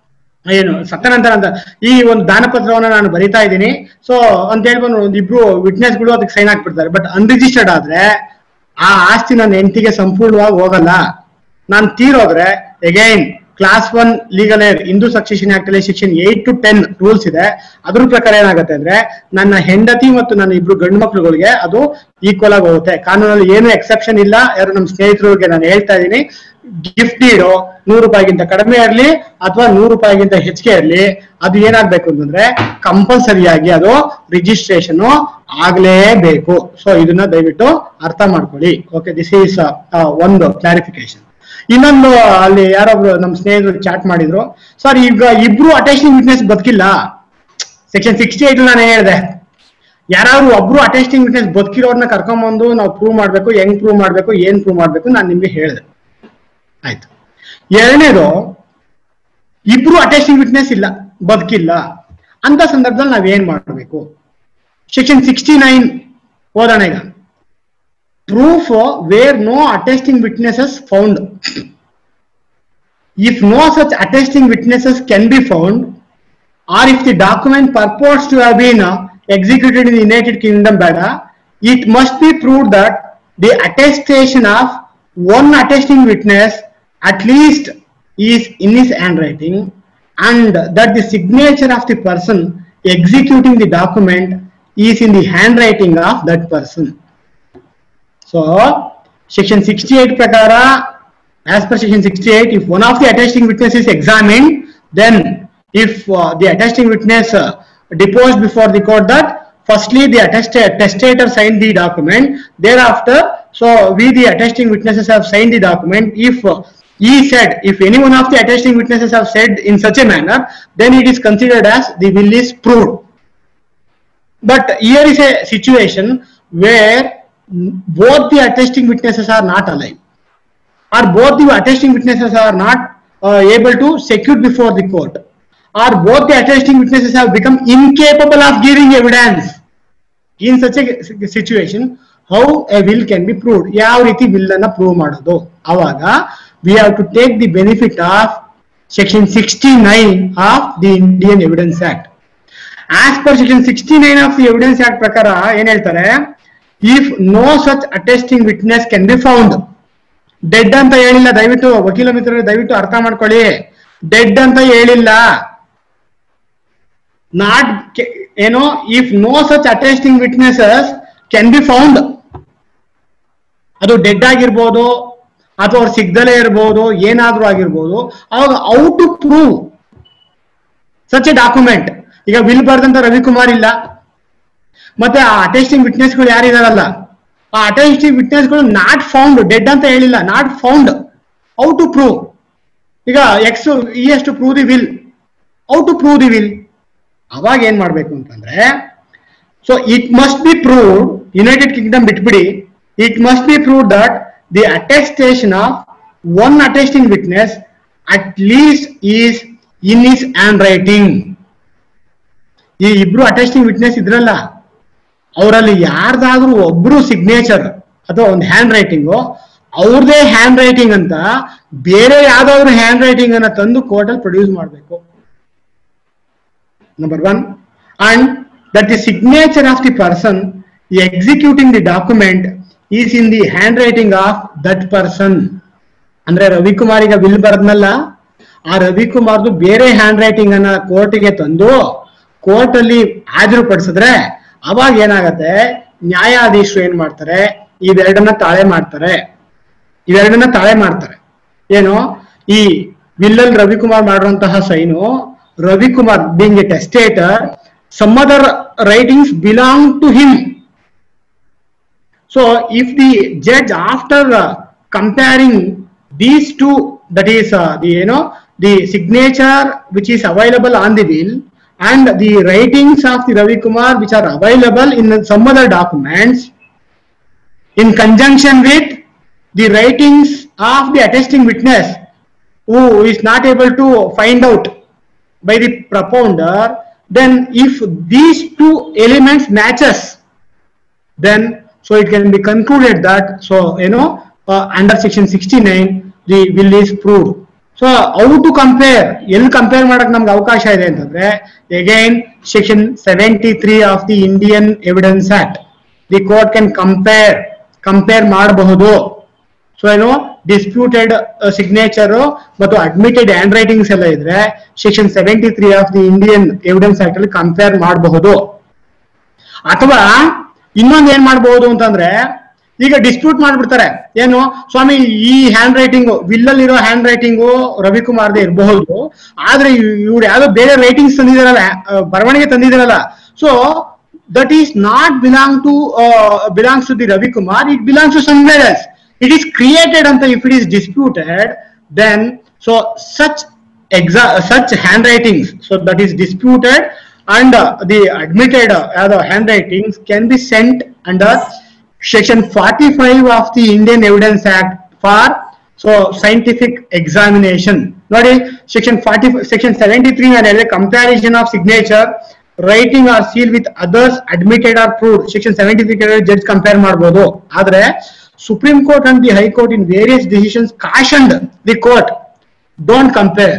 ಅಂತ ಈ ಒಂದು ದಾನಪತ್ರವನ್ನ ನಾನು ಬರಿತಾ ಇದ್ದೀನಿ ಸೊ ಅಂತ ಹೇಳ್ಕೊಂಡು ಒಂದಿಬ್ರು ವಿಟ್ನೆಸ್ಗಳು ಅದಕ್ಕೆ ಸೈನ್ ಹಾಕ್ಬಿಡ್ತಾರೆ. ಬಟ್ ಅನ್ರಿಜಿಸ್ಟರ್ಡ್ ಆದ್ರೆ ಆ ಆಸ್ತಿ ನನ್ನ ಹೆಂಡತಿಗೆ ಸಂಪೂರ್ಣವಾಗಿ ಹೋಗಲ್ಲ. ನಾನು ತೀರೋದ್ರೆ again class 1 legal heir Hindu succession act ಅಲ್ಲಿ ಸೆಕ್ಷನ್ 8 to 10 ರೂಲ್ಸ್ ಇದೆ. ಅದ್ರ ಪ್ರಕಾರ ಏನಾಗುತ್ತೆ ಅಂದ್ರೆ ನನ್ನ ಹೆಂಡತಿ ಮತ್ತು ನನ್ನ ಇಬ್ರು ಗಂಡು ಮಕ್ಳುಗಳಿಗೆ ಅದು ಈಕ್ವಲ್ ಆಗಿ ಹೋಗುತ್ತೆ. ಕಾನೂನಲ್ಲಿ ಏನು ಎಕ್ಸೆಪ್ಷನ್ ಇಲ್ಲ. ಯಾರು ನಮ್ಮ ಸ್ನೇಹಿತರಿಗೆ ನಾನು ಹೇಳ್ತಾ ಇದ್ದೀನಿ, ಗಿಫ್ಟ್ ಡೀಡು 100 ರೂಪಾಯಿಗಿಂತ ಕಡಿಮೆ ಇರಲಿ ಅಥವಾ 100 ರೂಪಾಯಿಗಿಂತ ಹೆಚ್ಚಿಗೆ ಇರಲಿ, ಅದು ಏನಾಗ್ಬೇಕು ಅಂತಂದ್ರೆ ಕಂಪಲ್ಸರಿಯಾಗಿ ಅದು ರಿಜಿಸ್ಟ್ರೇಷನ್ ಆಗ್ಲೇಬೇಕು. ಸೊ ಇದನ್ನ ದಯವಿಟ್ಟು ಅರ್ಥ ಮಾಡ್ಕೊಳ್ಳಿ. ಓಕೆ, ದಿಸ್ ಈಸ್ ಒಂದು ಕ್ಲಾರಿಫಿಕೇಶನ್. ಇನ್ನೊಂದು, ಅಲ್ಲಿ ಯಾರೊಬ್ರು ನಮ್ಮ ಸ್ನೇಹಿತರು ಚಾಟ್ ಮಾಡಿದ್ರು, ಸರ್ ಈಗ ಇಬ್ರು ಅಟೆಸ್ಟಿಂಗ್ ವಿಟ್ನೆಸ್ ಬದುಕಿಲ್ಲ. ಸೆಕ್ಷನ್ 68 ನಾನು ಹೇಳಿದೆ, ಯಾರಾದ್ರೂ ಒಬ್ರು ಅಟೆಸ್ಟಿಂಗ್ ವಿಟ್ನೆಸ್ ಬದುಕಿರೋರ್ನ ಕರ್ಕೊಂಡ್ಬಂದು ನಾವು ಪ್ರೂವ್ ಮಾಡ್ಬೇಕು. ಹೆಂಗ್ ಪ್ರೂವ್ ಮಾಡ್ಬೇಕು, ಏನ್ ಪ್ರೂವ್ ಮಾಡ್ಬೇಕು ನಾನು ನಿಮ್ಗೆ ಹೇಳಿದೆ. ಆಯ್ತು. ಎರಡನೇದು, ಇಬ್ರು ಅಟೆಸ್ಟಿಂಗ್ ವಿಟ್ನೆಸ್ ಇಲ್ಲ, ಬದುಕಿಲ್ಲ ಅಂತ ಸಂದರ್ಭದಲ್ಲಿ ನಾವೇನ್ ಮಾಡಬೇಕು? ಸೆಕ್ಷನ್ 69 ಓದೋಣ ಈಗ. Proof where no attesting witnesses found. If no such attesting witnesses can be found, or if the document purports to have been executed in the United Kingdom, it must be proved that the attestation of one attesting witness at least is in his handwriting, and that the signature of the person executing the document is in the handwriting of that person. So, section 68 prakara, as per section 68, if one of the attesting witnesses is examined, then if the attesting witness deposed before the court that firstly the testator signed the document, thereafter, so we the attesting witnesses have signed the document. If he said, if any one of the attesting witnesses have said in such a manner, then it is considered as the will is proved. But here is a situation where both the attesting witnesses are not alive, or both the attesting witnesses are not able to secure before the court, or both the attesting witnesses have become incapable of giving evidence. In such a situation, how a will can be proved? Yav riti will anna prove madodu? Avaga we have to take the benefit of section 69 of the Indian Evidence Act. As per section 69 of the Evidence Act prakara ಏನು ಹೇಳ್ತಾರೆ, if no such attesting witness can be found, dead ಅಂತ ಹೇಳಿಲ್ಲ. ದಯವಿಟ್ಟು ವಕೀಲ ಮಿತ್ರರು ದಯವಿಟ್ಟು ಅರ್ಥ ಮಾಡ್ಕೊಳ್ಳಿ, ಡೆಡ್ ಅಂತ ಹೇಳಿಲ್ಲ. ನಾಟ್ ಏನೋ, if no such attesting witnesses can be found, ಅದು ಡೆಡ್ ಆಗಿರ್ಬೋದು ಅಥವಾ ಅವ್ರು ಸಿಗ್ದಲೇ ಇರ್ಬೋದು, ಏನಾದ್ರೂ ಆಗಿರ್ಬೋದು. ಅವಾಗ how to prove such a document? ಈಗ ವಿಲ್ ಬರ್ದಂತ ರವಿಕುಮಾರ್ ಇಲ್ಲ, ಮತ್ತೆ ಆ ಅಟೆಸ್ಟಿಂಗ್ ವಿಟ್ನೆಸ್ಗಳು ಯಾರಿದಾರಲ್ಲ, ಆ ಅಟೆಸ್ಟಿಂಗ್ ವಿಟ್ನೆಸ್ಗಳು ನಾಟ್ ಫೌಂಡ್, ಡೆಡ್ ಅಂತ ಹೇಳಿಲ್ಲ, not found. How to prove? ಈಗ ಎಕ್ಸ್ ಈ to prove the will, how to prove the will? ಅವಾಗ ಏನ್ ಮಾಡ್ಬೇಕು ಅಂತಂದ್ರೆ, so it must be proved, United Kingdom ಬಿಟ್ಬಿಡಿ, it must be proved that the attestation of one attesting witness at least is in his handwriting. ಈ ಇಬ್ರು attesting witness ಇದ್ರಲ್ಲ, ಅವರಲ್ಲಿ ಯಾರ್ದಾದ್ರೂ ಒಬ್ರು ಸಿಗ್ನೇಚರ್ ಅಥವಾ ಒಂದು ಹ್ಯಾಂಡ್ ರೈಟಿಂಗು ಅವ್ರದೇ ಹ್ಯಾಂಡ್ ರೈಟಿಂಗ್ ಅಂತ ಬೇರೆ ಯಾವ್ದಾದ್ರು ಹ್ಯಾಂಡ್ ರೈಟಿಂಗ್ ಅನ್ನ ತಂದು ಕೋರ್ಟಲ್ಲಿ ಪ್ರೊಡ್ಯೂಸ್ ಮಾಡಬೇಕು. Number 1. And that the signature of the person executing the document is in the handwriting of that person. ಅಂದ್ರೆ ರವಿಕುಮಾರ್ ಈಗ ವಿಲ್ ಬರದ್ನಲ್ಲ, ಆ ರವಿಕುಮಾರ್ದು ಬೇರೆ ಹ್ಯಾಂಡ್ ರೈಟಿಂಗ್ ಅನ್ನ ಕೋರ್ಟ್ಗೆ ತಂದು ಕೋರ್ಟ್ ಅಲ್ಲಿ ಹಾಜರುಪಡಿಸಿದ್ರೆ ಅವಾಗ ಏನಾಗತ್ತೆ, ನ್ಯಾಯಾಧೀಶರು ಏನ್ ಮಾಡ್ತಾರೆ, ಇವೆರಡನ್ನ ತಾಳೆ ಮಾಡ್ತಾರೆ. ಏನು, ಈ ವಿಲ್ಲಲ್ ರವಿಕುಮಾರ್ ಮಾಡಿರುವಂತಹ sign, Ravikumar being a testator, some other writings belong to him. So if the judge, after comparing these two, that is the signature which is available on the will and the writings of the Ravi Kumar which are available in some other documents, in conjunction with the writings of the attesting witness who is not able to find out by the propounder, then if these two elements matches, then so it can be concluded that under section 69 the will is proved. So how to compare, ಎಲ್ಲಿ compare ಮಾಡಕ್ ನಮ್ಗೆ ಅವಕಾಶ ಇದೆ ಅಂತಂದ್ರೆ, again section 73 of the Indian Evidence Act, the court can compare ಮಾಡಬಹುದು. So disputed signature ಮತ್ತು admitted handwritings ಎಲ್ಲ ಇದ್ರೆ section 73 of the Indian evidence act ಅಲ್ಲಿ ಕಂಪೇರ್ ಮಾಡಬಹುದು. ಅಥವಾ ಇನ್ನೊಂದು ಏನ್ ಮಾಡಬಹುದು ಅಂತಂದ್ರೆ, ಈಗ ಡಿಸ್ಪ್ಯೂಟ್ ಮಾಡ್ಬಿಡ್ತಾರೆ, ಏನು ಸ್ವಾಮಿ ಈ ಹ್ಯಾಂಡ್ ರೈಟಿಂಗ್ ವಿಲ್ಲಲ್ಲಿರೋ ಹ್ಯಾಂಡ್ ರೈಟಿಂಗು ರವಿಕುಮಾರ್ದೇ ಇರಬಹುದು, ಆದ್ರೆ ಇವ್ರು ಯಾವ್ದೋ ಬೇರೆ ರೈಟಿಂಗ್ಸ್ ತಂದಿದಾರಲ್ಲ, ಬರವಣಿಗೆ ತಂದಿದಾರಲ್ಲ, so that is not belongs to the Ravikumar, it belongs to somewhere else. It is created anta if it is disputed, then so such handwritings, so that is disputed and the admitted handwritings can be sent under section 45 of the Indian Evidence Act for scientific examination. Nodi section 73 and comparison of signature, writing or seal with others admitted or proved. Section 73 judge compare ಮಾಡಬಹುದು. ಆದ್ರೆ Supreme Court and the High Court in various decisions cautioned the court, don't compare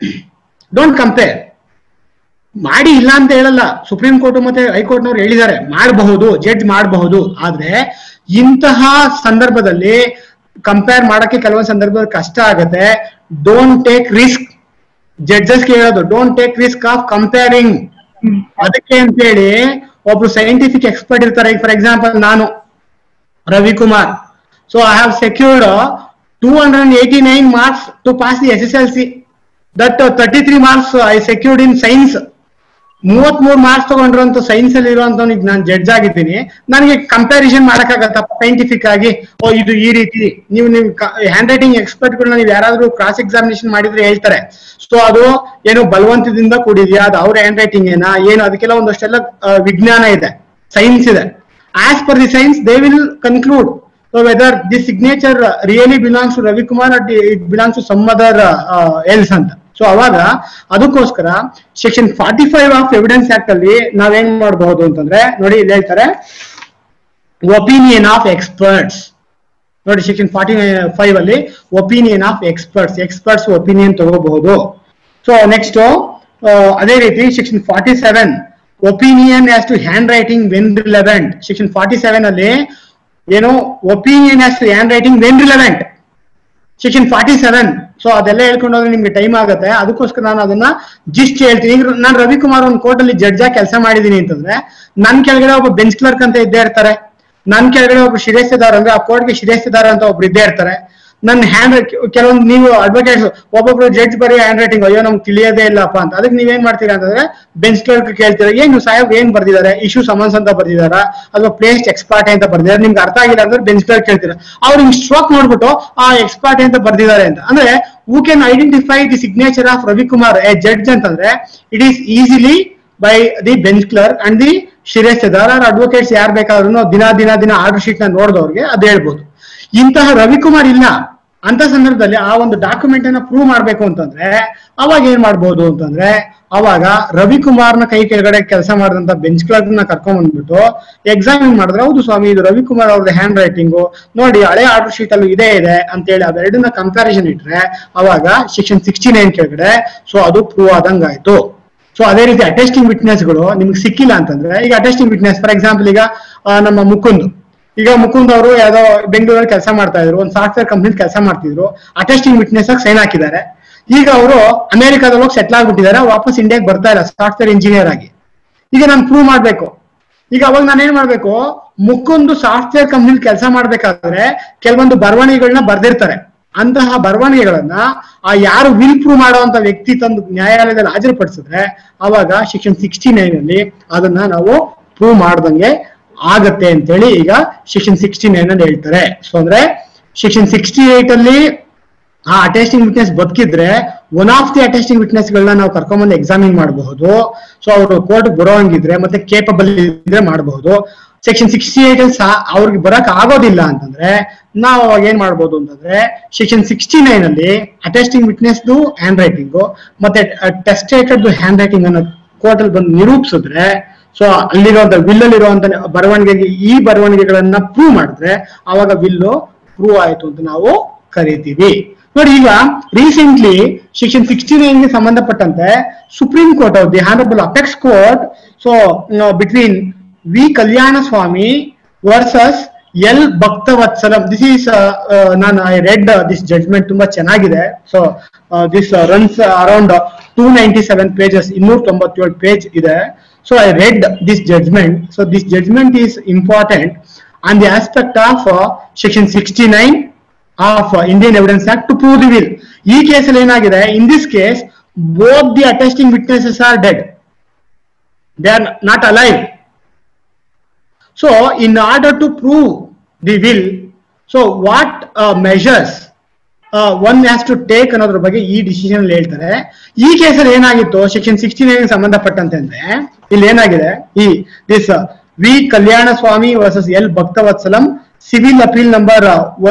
ಮಾಡಿ ಇಲ್ಲ ಅಂತ ಹೇಳಲ್ಲ. Supreme court ಮತ್ತೆ high court ನವರು ಹೇಳಿದ್ದಾರೆ, ಮಾಡಬಹುದು, ಜಡ್ಜ್ ಮಾಡಬಹುದು. ಆದ್ರೆ ಇಂತಹ ಸಂದರ್ಭದಲ್ಲಿ ಕಂಪೇರ್ ಮಾಡಕ್ಕೆ ಕೆಲವೊಂದು ಸಂದರ್ಭದಲ್ಲಿ ಕಷ್ಟ ಆಗತ್ತೆ. ಡೋಂಟ್ ಟೇಕ್ ರಿಸ್ಕ್, ಜಡ್ಜಸ್ಗೆ ಹೇಳೋದು, don't take risk of comparing. ಅದಕ್ಕೆ ಅಂತೇಳಿ ಒಬ್ರು ಸೈಂಟಿಫಿಕ್ ಎಕ್ಸ್ಪರ್ಟ್ ಇರ್ತಾರೆ. ಫಾರ್ ಎಕ್ಸಾಂಪಲ್ ನಾನು Ravikumar, so I have secured 289 marks to pass the SSLC. That 33 marks I secured in science. 33 marks ತಗೊಂಡ್ರಂತ ಸೈನ್ಸ್ ಅಲ್ಲಿ ಇರುವಂತ ನಾನು ಜಡ್ಜ್ ಆಗಿದ್ದೀನಿ. ನನಗೆ ಕಂಪ್ಯಾರಿಸನ್ ಮಾಡಕ್ಕಾಗತ್ತಪ್ಪ ಸೈಂಟಿಫಿಕ್ ಆಗಿ, ಇದು ಈ ರೀತಿ ನೀವು ಹ್ಯಾಂಡ್ ರೈಟಿಂಗ್ ಎಕ್ಸ್ಪರ್ಟ್ ಗಳನ್ನ ನೀವು ಯಾರಾದ್ರೂ ಕ್ರಾಸ್ ಎಕ್ಸಾಮಿನೇಷನ್ ಮಾಡಿದ್ರೆ ಹೇಳ್ತಾರೆ, ಸೊ ಅದು ಏನು ಬಲವಂತದಿಂದ ಕೂಡಿದ್ಯಾ, ಅದು ಅವ್ರ ಹ್ಯಾಂಡ್ ರೈಟಿಂಗ್ ಏನು ಅದಕ್ಕೆಲ್ಲ ಒಂದಷ್ಟೆಲ್ಲ ವಿಜ್ಞಾನ ಇದೆ, ಸೈನ್ಸ್ ಇದೆ. As per the science, they will conclude whether this signature really belongs to Ravi Kumar or it belongs to some other else anta. So ಅವಾಗ ಅದಕ್ಕೋಸ್ಕರ ಸೆಕ್ಷನ್ 45 ಆಫ್ ಎವಿಡೆನ್ಸ್ ಆಕ್ಟ್ ಅಲ್ಲಿ ನಾವೇನ್ ಮಾಡಬಹುದು ಅಂತಂದ್ರೆ, ನೋಡಿ ಇಲ್ಲಿ ಹೇಳ್ತಾರೆ ಒಪಿನಿಯನ್ ಆಫ್ ಎಕ್ಸ್ಪರ್ಟ್ಸ್. ನೋಡಿ ಸೆಕ್ಷನ್ 45 ಅಲ್ಲಿ ಒಪಿನಿಯನ್ ಆಫ್ ಎಕ್ಸ್ಪರ್ಟ್ಸ್ ಒಪಿನಿಯನ್ ತಗೋಬಹುದು. ಸೊ ನೆಕ್ಸ್ಟ್ ಅದೇ ರೀತಿ section 47 opinion as to handwriting when relevant. Section 47 ಅಲ್ಲಿ ಏನು opinion as to handwriting when relevant, section 47. So ಅದೆಲ್ಲ ಹೇಳ್ಕೊಂಡೋದ್ರೆ ನಿಮ್ಗೆ ಟೈಮ್ ಆಗುತ್ತೆ, ಅದಕ್ಕೋಸ್ಕರ ನಾನು ಅದನ್ನ ಜಿಸ್ಟ್ ಹೇಳ್ತೀನಿ. ಈಗ ನಾನು ರವಿಕುಮಾರ್ ಒಂದು ಕೋರ್ಟ್ ಅಲ್ಲಿ ಜಡ್ಜ್ ಆಗಿ ಕೆಲಸ ಮಾಡಿದೀನಿ ಅಂತಂದ್ರೆ, ನನ್ ಕೆಳಗಡೆ ಒಬ್ಬ ಬೆಂಚ್ ಕ್ಲರ್ಕ್ ಅಂತ ಇದ್ದೇ ಇರ್ತಾರೆ. ನನ್ ಕೆಳಗಡೆ ಒಬ್ರು ಶಿರಸ್ತೆದಾರ ಅಂದ್ರೆ ಆ ಕೋರ್ಟ್ಗೆ ಶಿರಸ್ತೆದಾರ ಅಂತ ಒಬ್ರು ಇದ್ದೇ ಇರ್ತಾರೆ. ನನ್ನ ಹ್ಯಾಂಡ್ ಕೆಲವೊಂದು ನೀವು ಅಡ್ವೊಕೇಟ್ಸ್ ಒಬ್ಬೊಬ್ರು ಜಡ್ಜ್ ಬರೀ ಹ್ಯಾಂಡ್ ರೈಟಿಂಗ್ ಅಯ್ಯೋ ನಮ್ಗೆ ತಿಳಿಯೋದೇ ಇಲ್ಲಪ್ಪ ಅಂತ, ಅದಕ್ಕೆ ನೀವೇನ್ ಮಾಡ್ತೀರಾ ಅಂತಂದ್ರೆ ಬೆಂಚ್ ಕ್ಲರ್ಕ್ ಕೇಳ್ತೀರಾ, ಏನು ಸಾಹೇಬ್ ಏನ್ ಬರ್ದಿದ್ದಾರೆ, ಇಶ್ಯೂ ಸಮನ್ಸ್ ಅಂತ ಬರ್ದಿದಾರ ಅಥವಾ ಪ್ಲೇಸ್ ಎಕ್ಸ್ಪಾರ್ಟೆ ಅಂತ ಬರ್ದಿದ್ದಾರೆ, ನಿಮ್ಗೆ ಅರ್ಥ ಆಗಿಲ್ಲ ಅಂದ್ರೆ ಬೆಂಚ್ ಕ್ಲರ್ಕ್ ಕೇಳ್ತೀರಾ, ಅವ್ರು ಹಿಂಗ್ ಸ್ಟ್ರೋಕ್ ನೋಡ್ಬಿಟ್ಟು ಆ ಎಕ್ಸ್ಪಾರ್ಟೆ ಅಂತ ಬರ್ದಿದ್ದಾರೆ ಅಂತ. ಅಂದ್ರೆ who can identify the signature of Ravikumar a judge ಅಂತಂದ್ರೆ it is easily by the bench clerk and the ಶಿರಸ್ತೆದಾರ್ ಆರ್ ಅಡ್ವೊಕೇಟ್ಸ್ ಯಾರು ಬೇಕಾದ್ರೂ ದಿನ ಆರ್ಡರ್ ಶೀಟ್ ನ ನೋಡಿದವ್ರಿಗೆ ಅದು ಹೇಳ್ಬೋದು. ಇಂತಹ ರವಿಕುಮಾರ್ ಇಲ್ಲ ಅಂತ ಸಂದರ್ಭದಲ್ಲಿ ಆ ಒಂದು ಡಾಕ್ಯುಮೆಂಟ್ ಅನ್ನ ಪ್ರೂವ್ ಮಾಡ್ಬೇಕು ಅಂತಂದ್ರೆ ಅವಾಗ ಏನ್ ಮಾಡ್ಬೋದು ಅಂತಂದ್ರೆ ಅವಾಗ ರವಿಕುಮಾರ್ನ ಕೈ ಕೆಳಗಡೆ ಕೆಲಸ ಮಾಡಿದಂತ ಬೆಂಚ್ ಕ್ಲರ್ಕ್ ನ ಕರ್ಕೊಂಡ್ ಬಂದ್ಬಿಟ್ಟು ಎಕ್ಸಾಮಿನ್ ಮಾಡಿದ್ರೆ ಹೌದು ಸ್ವಾಮಿ ಇದು ರವಿಕುಮಾರ್ ಅವ್ರದ್ದು ಹ್ಯಾಂಡ್ ರೈಟಿಂಗು ನೋಡಿ ಹಳೆ ಆರ್ಡರ್ ಶೀಟ್ ಅಲ್ಲೂ ಇದೇ ಇದೆ ಅಂತ ಹೇಳಿ ಅವೆರಡನ್ನ ಕಂಪ್ಯಾರಿಸನ್ ಇಟ್ರೆ ಅವಾಗ ಸೆಕ್ಷನ್ 69 ಕೆಳಗಡೆ ಸೊ ಅದು ಪ್ರೂವ್ ಆದಂಗ ಆಯ್ತು. ಸೊ ಅದೇ ರೀತಿ ಅಟೆಸ್ಟಿಂಗ್ ವಿಟ್ನೆಸ್ ಗಳು ನಿಮ್ಗೆ ಸಿಕ್ಕಿಲ್ಲ ಅಂತಂದ್ರೆ ಈಗ ಅಟೆಸ್ಟಿಂಗ್ ವಿಟ್ನೆಸ್ ಫಾರ್ ಎಕ್ಸಾಂಪಲ್ ಈಗ ನಮ್ಮ ಮುಕುಂದ್ ಅವರು ಯಾವ್ದೋ ಬೆಂಗಳೂರಲ್ಲಿ ಕೆಲಸ ಮಾಡ್ತಾ ಇದ್ರು, ಒಂದು ಸಾಫ್ಟ್ವೇರ್ ಕಂಪ್ನಿ ಕೆಲಸ ಮಾಡ್ತಿದ್ರು, ಅಟೆಸ್ಟಿಂಗ್ ವಿಟ್ನೆಸ್ ಆಗಿ ಸೈನ್ ಹಾಕಿದ್ದಾರೆ. ಈಗ ಅವರು ಅಮೆರಿಕಾದಲ್ಲಿ ಹೋಗಿ ಸೆಟ್ಲ್ ಆಗ್ಬಿಟ್ಟಿದ್ದಾರೆ, ವಾಪಸ್ ಇಂಡಿಯಾಗೆ ಬರ್ತಾ ಇಲ್ಲ ಸಾಫ್ಟ್ವೇರ್ ಇಂಜಿನಿಯರ್ ಆಗಿ. ಈಗ ನಾನು ಪ್ರೂವ್ ಮಾಡ್ಬೇಕು, ಈಗ ಅವಾಗ ನಾನು ಏನ್ ಮಾಡ್ಬೇಕು, ಮುಕುಂದ್ ಸಾಫ್ಟ್ವೇರ್ ಕಂಪ್ನಿಲಿ ಕೆಲಸ ಮಾಡ್ಬೇಕಾದ್ರೆ ಕೆಲವೊಂದು ಬರವಣಿಗೆಗಳನ್ನ ಬರ್ದಿರ್ತಾರೆ, ಅಂತಹ ಬರವಣಿಗೆಗಳನ್ನ ಆ ಯಾರು ವಿಲ್ ಪ್ರೂವ್ ಮಾಡುವಂತ ವ್ಯಕ್ತಿ ತಂದು ನ್ಯಾಯಾಲಯದಲ್ಲಿ ಹಾಜರುಪಡಿಸಿದ್ರೆ ಅವಾಗ ಸೆಕ್ಷನ್ 69 ಅಲ್ಲಿ ಅದನ್ನ ನಾವು ಪ್ರೂವ್ ಮಾಡ್ದಂಗೆ ಆಗತ್ತೆ ಅಂತೇಳಿ ಈಗ ಸೆಕ್ಷನ್ 69 ಅಲ್ಲಿ ಹೇಳ್ತಾರೆ. ಸೊ ಅಂದ್ರೆ ಸೆಕ್ಷನ್ 68 ಅಲ್ಲಿ ಆ ಅಟೆಸ್ಟಿಂಗ್ ವಿಟ್ನೆಸ್ ಬದುಕಿದ್ರೆ one of the attesting witness ಗಳನ್ನ ನಾವು ಕರ್ಕೊಂಡ್ಬಂದು ಎಕ್ಸಾಮಿನ್ ಮಾಡಬಹುದು. ಸೊ ಅವರು ಕೋರ್ಟ್ ಬರೋಂಗಿದ್ರೆ ಮತ್ತೆ ಕೇಪಬಲ್ ಇದ್ರೆ ಮಾಡಬಹುದು. ಸೆಕ್ಷನ್ 68 ಅಲ್ಲಿ ಅವ್ರಿಗೆ ಬರಕ್ ಆಗೋದಿಲ್ಲ ಅಂತಂದ್ರೆ ನಾವು ಅವಾಗ ಏನ್ ಮಾಡ್ಬೋದು ಅಂತಂದ್ರೆ ಸೆಕ್ಷನ್ 69 ಅಲ್ಲಿ ಅಟೆಸ್ಟಿಂಗ್ ವಿಟ್ನೆಸ್ ಹ್ಯಾಂಡ್ ರೈಟಿಂಗ್ ಮತ್ತೆ ಟೆಸ್ಟೇಟೆಡ್ ಹ್ಯಾಂಡ್ ರೈಟಿಂಗ್ ಅನ್ನು ಕೋರ್ಟ್ ಅಲ್ಲಿ ಬಂದು ನಿರೂಪಿಸಿದ್ರೆ ಸೊ ಅಲ್ಲಿರುವಂತ ವಿಲ್ ಅಲ್ಲಿರುವಂತ ಬರವಣಿಗೆಗೆ ಈ ಬರವಣಿಗೆಗಳನ್ನ ಪ್ರೂವ್ ಮಾಡಿದ್ರೆ ಅವಾಗ ವಿಲ್ಲು ಪ್ರೂವ್ ಆಯ್ತು ಅಂತ ನಾವು ಕರಿತೀವಿ. ನೋಡಿ ಈಗ ರೀಸೆಂಟ್ಲಿ ಸೆಕ್ಷನ್ 69 ಗೆ ಸಂಬಂಧಪಟ್ಟಂತೆ supreme court the honourable apex court so between V Kalyana Swami versus L Bhaktavatsalam this is ನಾನು ಐ ರೆಡ್ ದಿಸ್ ಜಡ್ಜ್ಮೆಂಟ್ ತುಂಬಾ ಚೆನ್ನಾಗಿದೆ. So this runs around 297 pages 297 page ಇದೆ. So I read this judgment. So this judgment is important on the aspect of section 69 of Indian Evidence Act to prove the will. Ee case alli enagide, in this case both the attesting witnesses are dead, they are not alive. So in order to prove the will, so what measures one has to take ಅನ್ನೋದ್ರ ಬಗ್ಗೆ ಈ decision ಹೇಳ್ತಾರೆ. ಈ ಕೇಸಲ್ಲಿ ಏನಾಗಿತ್ತು section 69 ಸಂಬಂಧಪಟ್ಟಂತೆ ಅಂದ್ರೆ ಇಲ್ಲಿ ಏನಾಗಿದೆ, ಈ this V Kalyana Swami versus L Bhaktavatsalam civil appeal number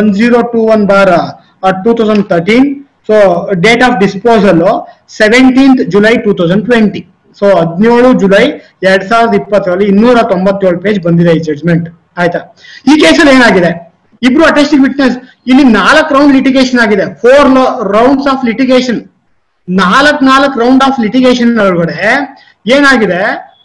1021/2013. So date of disposal 17th July 2020. So 17 July 2020 297 page ಬಂದಿದೆ ಈ ಜಡ್ಜ್ಮೆಂಟ್. ಆಯ್ತಾ, ಈ ಕೇಸಲ್ಲಿ ಏನಾಗಿದೆ, ಇಬ್ರು ಅಟೆಸ್ಟಿಂಗ್ ವಿಟ್ನೆಸ್, ಇಲ್ಲಿ 4 ರೌಂಡ್ ಲಿಟಿಗೇಷನ್ ಆಗಿದೆ, 4 rounds of litigation, 4 round of litigation ಒಳಗಡೆ ಏನಾಗಿದೆ,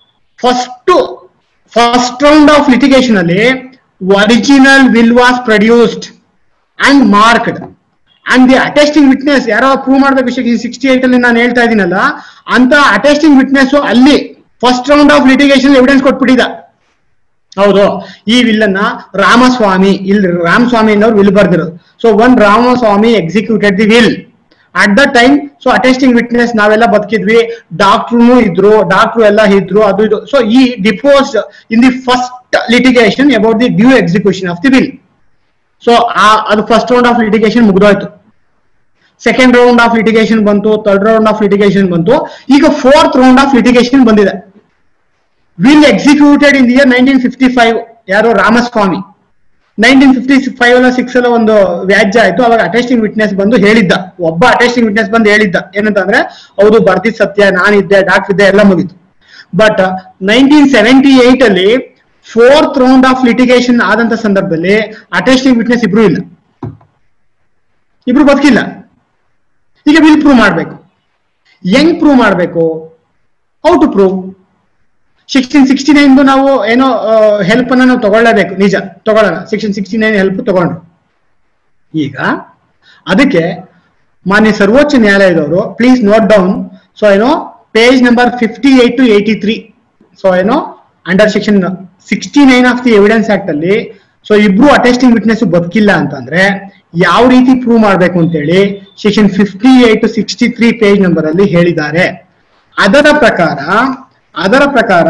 ಫಸ್ಟ್ ರೌಂಡ್ ಆಫ್ ಲಿಟಿಗೇಷನ್ ಅಲ್ಲಿ original will was produced and marked and the attesting witness ಯಾರೋ ಪ್ರೂವ್ ಮಾಡ್ಬೇಕು. 68 ಅಲ್ಲಿ ನಾನು ಹೇಳ್ತಾ ಇದ್ದೀನಲ್ಲ ಅಂತ ಅಟೆಸ್ಟಿಂಗ್ ವಿಟ್ನೆಸ್ ಅಲ್ಲಿ first round of litigation evidence ಕೊಟ್ಬಿಟ್ಟಿದ. ಹೌದು, ಈ ವಿಲ್ ಅನ್ನ ರಾಮಸ್ವಾಮಿ, ಇಲ್ಲಿ ರಾಮಸ್ವಾಮಿ ಅನ್ನೋರು ವಿಲ್ ಬರ್ದಿರೋದು. So one Ramaswamy executed the will at the time. So attesting witness ನಾವೆಲ್ಲ ಬದುಕಿದ್ವಿ, ಡಾಕ್ಟ್ರು ಇದ್ರು, ಎಲ್ಲ ಇದ್ರು, ಅದು ಇದು. ಸೊ ಈ deposes in the first litigation about the due execution of the will. So ಅದು ಫಸ್ಟ್ ರೌಂಡ್ ಆಫ್ ಲಿಟಿಗೇಷನ್ ಮುಗಿದೋಯ್ತು. ಸೆಕೆಂಡ್ ರೌಂಡ್ ಆಫ್ ಲಿಟಿಗೇಷನ್ ಬಂತು, ಥರ್ಡ್ ರೌಂಡ್ ಆಫ್ ಲಿಟಿಗೇಷನ್ ಬಂತು, ಈಗ 4th ರೌಂಡ್ ಆಫ್ ಲಿಟಿಗೇಷನ್ ಬಂದಿದೆ. Will executed in the year 1955. ಯಾರು, ರಾಮಸ್ವಾಮಿ. 1955 ಅಲ್ಲ 6 ಅಲ್ಲ ಒಂದು ವ್ಯಾಜ್ಯ ಆಯ್ತು. ಅವಾಗ ಅಟೆಸ್ಟಿಂಗ್ ವಿಟ್ನೆಸ್ ಬಂದು ಹೇಳಿದ್ದ, ಒಬ್ಬ ಅಟೆಸ್ಟಿಂಗ್ ವಿಟ್ನೆಸ್ ಬಂದು ಹೇಳಿದ್ದ ಏನಂತಂದ್ರೆ ಹೌದು ಬರ್ದಿದ್ ಸತ್ಯ, ನಾನಿದ್ದೆ, ಡಾಕ್ಟರ್ ಇದ್ದೆ, ಎಲ್ಲ ಮುಗಿತು. ಬಟ್ 1978 ಅಲ್ಲಿ 4th ರೌಂಡ್ ಆಫ್ ಲಿಟಿಗೇಷನ್ ಆದಂತ ಸಂದರ್ಭದಲ್ಲಿ ಅಟೆಸ್ಟಿಂಗ್ ವಿಟ್ನೆಸ್ ಇಬ್ರು ಇಲ್ಲ, ಇಬ್ರು ಬದುಕಿಲ್ಲ. ಈಗ ವಿಲ್ ಪ್ರೂವ್ ಮಾಡ್ಬೇಕು. ಹೆಂಗ್ ಪ್ರೂವ್ ಮಾಡ್ಬೇಕು, ಹೌ ಟು ಪ್ರೂವ್? ಸೆಕ್ಷನ್ 69 ನಾವು ಏನೋ ಹೆಲ್ಪ್ ಅನ್ನ ನಾವು ತಗೊಳ್ಳೇಬೇಕು, ನಿಜ ತಗೊಳ್ಳೋಣ, ಸೆಕ್ಷನ್ 69 ಹೆಲ್ಪ್ ತಗೊಂಡ್ರು. ಈಗ ಅದಕ್ಕೆ ಮಾನ್ಯ ಸರ್ವೋಚ್ಚ ನ್ಯಾಯಾಲಯದವರು ಪ್ಲೀಸ್ ನೋಟ್ ಡೌನ್. ಸೊ ಏನೋ ಪೇಜ್ ನಂಬರ್ 58 to 83. ಸೊ ಏನೋ under section 69 of the evidence act ಅಲ್ಲಿ ಸೊ ಇಬ್ರು ಅಟೆಸ್ಟಿಂಗ್ ವಿಟ್ನೆಸ್ ಬದುಕಿಲ್ಲ ಅಂತಂದ್ರೆ ಯಾವ ರೀತಿ ಪ್ರೂವ್ ಮಾಡಬೇಕು ಅಂತ ಹೇಳಿ ಸೆಕ್ಷನ್ 58 to 63 ಪೇಜ್ ನಂಬರ್ ಅಲ್ಲಿ ಹೇಳಿದ್ದಾರೆ. ಅದರ ಪ್ರಕಾರ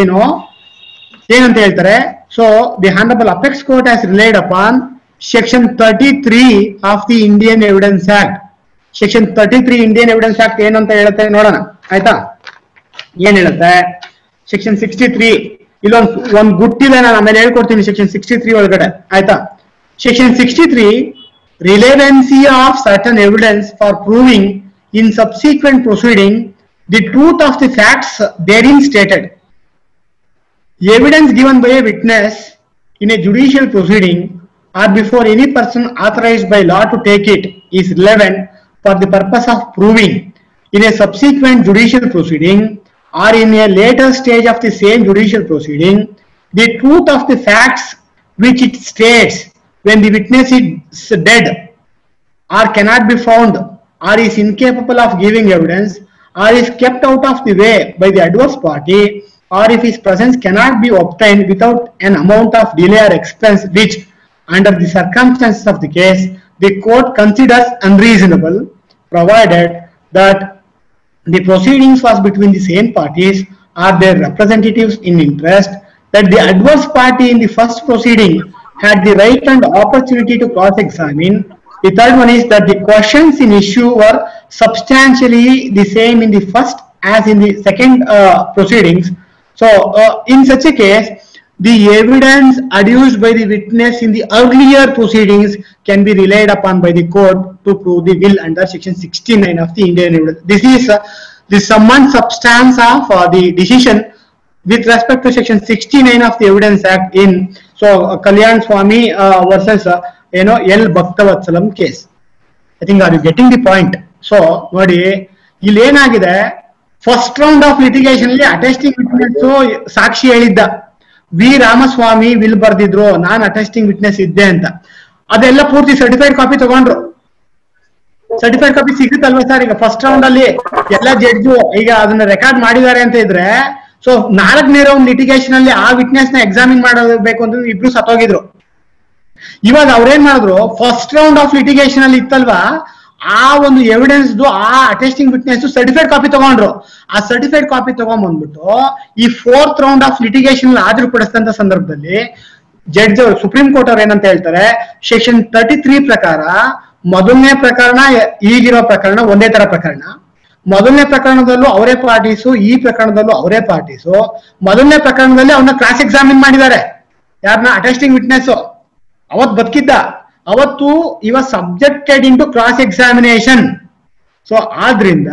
ಏನಂತ ಹೇಳ್ತಾರೆ, so the honourable apex court has relied upon section 33 of the Indian evidence act. Section 33 Indian evidence act ಏನಂತ ಹೇಳುತ್ತೆ ನೋಡೋಣ, ಆಯ್ತಾ? ಏನ್ ಹೇಳುತ್ತೆ ಸೆಕ್ಷನ್ 63 ಇಲ್ಲೊಂದು ಗುಟ್ಟಿದೆ, ನಾನು ಆಮೇಲೆ ಹೇಳ್ಕೊಡ್ತೀನಿ ಸೆಕ್ಷನ್ 63 ಒಳಗಡೆ, ಆಯ್ತಾ? Section 63 relevancy of certain evidence for proving in subsequent proceeding the truth of the facts therein stated. Evidence given by a witness in a judicial proceeding or before any person authorized by law to take it is relevant for the purpose of proving in a subsequent judicial proceeding or in a later stage of the same judicial proceeding the truth of the facts which it states when the witness is dead or cannot be found or is incapable of giving evidence or is kept out of the way by the adverse party, or if his presence cannot be obtained without an amount of delay or expense which, under the circumstances of the case, the court considers unreasonable, provided that the proceedings was between the same parties or their representatives in interest, that the adverse party in the first proceeding had the right and opportunity to cross-examine. The third one is that the questions in issue were substantially the same in the first as in the second proceedings. So, in such a case, the evidence adduced by the witness in the earlier proceedings can be relied upon by the court to prove the will under section 69 of the Indian Evidence. This is the sum and substance of the decision with respect to section 69 of the Evidence Act in Kalyan Swamy versus L. Bhaktavatsalam case. I think are you getting the point? So, nodi ಇಲ್ಲಿ ಏನಾಗಿದೆ, first round of litigation ಅಲ್ಲಿ attesting witness ಸಾಕ್ಷಿ ಹೇಳಿದ್ದ, V Ramaswamy will ಬರ್ದಿದ್ರು, ನಾನು attesting witness ಇದ್ದೆ ಅಂತ. ಅದೆಲ್ಲ ಪೂರ್ತಿ ಸರ್ಟಿಫೈಡ್ ಕಾಪಿ ತಗೊಂಡ್ರು. ಸರ್ಟಿಫೈಡ್ ಕಾಪಿ ಸಿಗುತ್ತಲ್ವಾ ಸರ್? ಈಗ ಫಸ್ಟ್ ರೌಂಡ್ ಅಲ್ಲಿ ಎಲ್ಲ ಜಡ್ಜು ಈಗ ಅದನ್ನ ರೆಕಾರ್ಡ್ ಮಾಡಿದ್ದಾರೆ ಅಂತ ಇದ್ರೆ, ಸೊ 4ನೇ ರೌಂಡ್ ಲಿಟಿಗೇಷನ್ ಅಲ್ಲಿ ಆ ವಿಟ್ನೆಸ್ ನ ಎಕ್ಸಾಮಿನ್ ಮಾಡಬೇಕು ಅಂತ ಇಬ್ರು ಸತ್ತೋಗಿದ್ರು. ಇವಾಗ ಅವ್ರೇನ್ ಮಾಡಿದ್ರು, ಫಸ್ಟ್ ರೌಂಡ್ ಆಫ್ ಲಿಟಿಗೇಷನ್ ಅಲ್ಲಿ ಇತ್ತಲ್ವಾ, ಆ ಒಂದು ಎವಿಡೆನ್ಸ್ ಆ ಅಟೆಸ್ಟಿಂಗ್ ವಿಟ್ನೆಸ್ ಸರ್ಟಿಫೈಡ್ ಕಾಪಿ ತಗೊಂಡ್ರು. ಆ ಸರ್ಟಿಫೈಡ್ ಕಾಪಿ ತಗೊಂಡ್ಬಂದ್ಬಿಟ್ಟು ಈ 4th ರೌಂಡ್ ಆಫ್ ಲಿಟಿಗೇಷನ್ ಹಾಜರು ಪಡಿಸಿದಂತ ಸಂದರ್ಭದಲ್ಲಿ ಜಡ್ಜ್ ಅವರು, ಸುಪ್ರೀಂ ಕೋರ್ಟ್ ಅವ್ರು ಏನಂತ ಹೇಳ್ತಾರೆ, ಸೆಕ್ಷನ್ 33 ಪ್ರಕಾರ ಮೊದಲನೇ ಪ್ರಕರಣ ಈಗಿರೋ ಪ್ರಕರಣ ಒಂದೇ ತರ ಪ್ರಕರಣ. ಮೊದಲನೇ ಪ್ರಕರಣದಲ್ಲೂ ಅವರೇ ಪಾರ್ಟೀಸು, ಈ ಪ್ರಕರಣದಲ್ಲೂ ಅವರೇ ಪಾರ್ಟೀಸು. ಮೊದಲನೇ ಪ್ರಕರಣದಲ್ಲಿ ಅವನ್ನ ಕ್ರಾಸ್ ಎಕ್ಸಾಮಿನ್ ಮಾಡಿದ್ದಾರೆ, ಯಾರನ್ನ? Attesting witness. ಅವತ್ ಬದುಕಿದ್ದ, ಅವತ್ತು ಇವ subjected into cross examination. So ಆದ್ರಿಂದ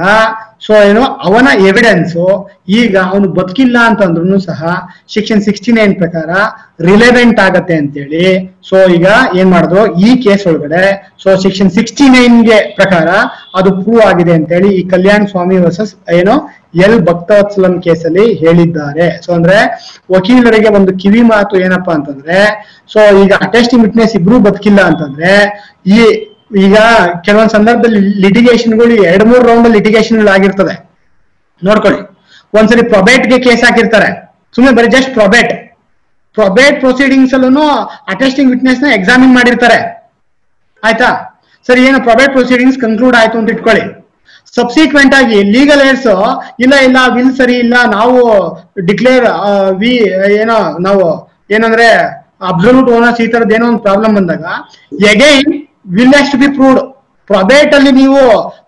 ಅವನ ಎವಿಡೆನ್ಸ್ ಈಗ ಅವನು ಬದುಕಿಲ್ಲ ಅಂತಂದ್ರೂ ಸಹ ಸೆಕ್ಷನ್ 69 ಪ್ರಕಾರ ರಿಲೆವೆಂಟ್ ಆಗತ್ತೆ ಅಂತೇಳಿ. ಸೊ ಈಗ ಏನ್ ಮಾಡಿದ್ರು ಈ ಕೇಸ್ ಒಳಗಡೆ, ಸೊ ಸೆಕ್ಷನ್ 69 ಪ್ರಕಾರ ಅದು ಪ್ರೂವ್ ಆಗಿದೆ ಅಂತೇಳಿ ಈ Kalyanaswamy versus L Bhaktavatsalam ಕೇಸಲ್ಲಿ ಹೇಳಿದ್ದಾರೆ. ಸೊ ಅಂದ್ರೆ ವಕೀಲರಿಗೆ ಒಂದು ಕಿವಿ ಮಾತು ಏನಪ್ಪಾ ಅಂತಂದ್ರೆ, ಸೊ ಈಗ ಅಟೆಸ್ಟಿಂಗ್ ವಿಟ್ನೆಸ್ ಇಬ್ರು ಬದುಕಿಲ್ಲ ಅಂತಂದ್ರೆ ಈಗ ಕೆಲವೊಂದು ಸಂದರ್ಭದಲ್ಲಿ ಲಿಟಿಗೇಷನ್ಗಳು 2-3 ರೌಂಡ್ ಲಿಟಿಗೇಷನ್ ಆಗಿರ್ತದೆ. ನೋಡ್ಕೊಳ್ಳಿ, ಒಂದ್ಸರಿ ಪ್ರೊಬೇಟ್ಗೆ ಕೇಸ್ ಹಾಕಿರ್ತಾರೆ, ಸುಮ್ಮನೆ ಬರೀ ಜಸ್ಟ್ ಪ್ರೊಬೇಟ್ ಪ್ರೊಸೀಡಿಂಗ್ಸ್ ಅಲ್ಲೂ ಅಟೆಸ್ಟಿಂಗ್ ವಿಟ್ನೆಸ್ ನ ಎಕ್ಸಾಮಿನ್ ಮಾಡಿರ್ತಾರೆ, ಆಯ್ತಾ? ಸರಿ, ಏನು ಪ್ರೊಬೇಟ್ ಪ್ರೊಸೀಡಿಂಗ್ಸ್ ಕನ್ಕ್ಲೂಡ್ ಆಯ್ತು ಅಂತ ಇಟ್ಕೊಳ್ಳಿ. ಸಬ್ಸಿಕ್ವೆಂಟ್ ಆಗಿ ಲೀಗಲ್ ಏಡ್ಸ್ ಇಲ್ಲ ವಿಲ್ ಸರಿ ಇಲ್ಲ, ನಾವು ಡಿಕ್ಲೇರ್ ನಾವು ಏನಂದ್ರೆ ಅಬ್ಸಲ್ಯೂಟ್ ಓನರ್ಸ್ ಈ ತರದ್ ಏನೋ ಒಂದು ಪ್ರಾಬ್ಲಮ್ ಬಂದಾಗ again will has to be proved. Probate ಅಲ್ಲಿ ನೀವು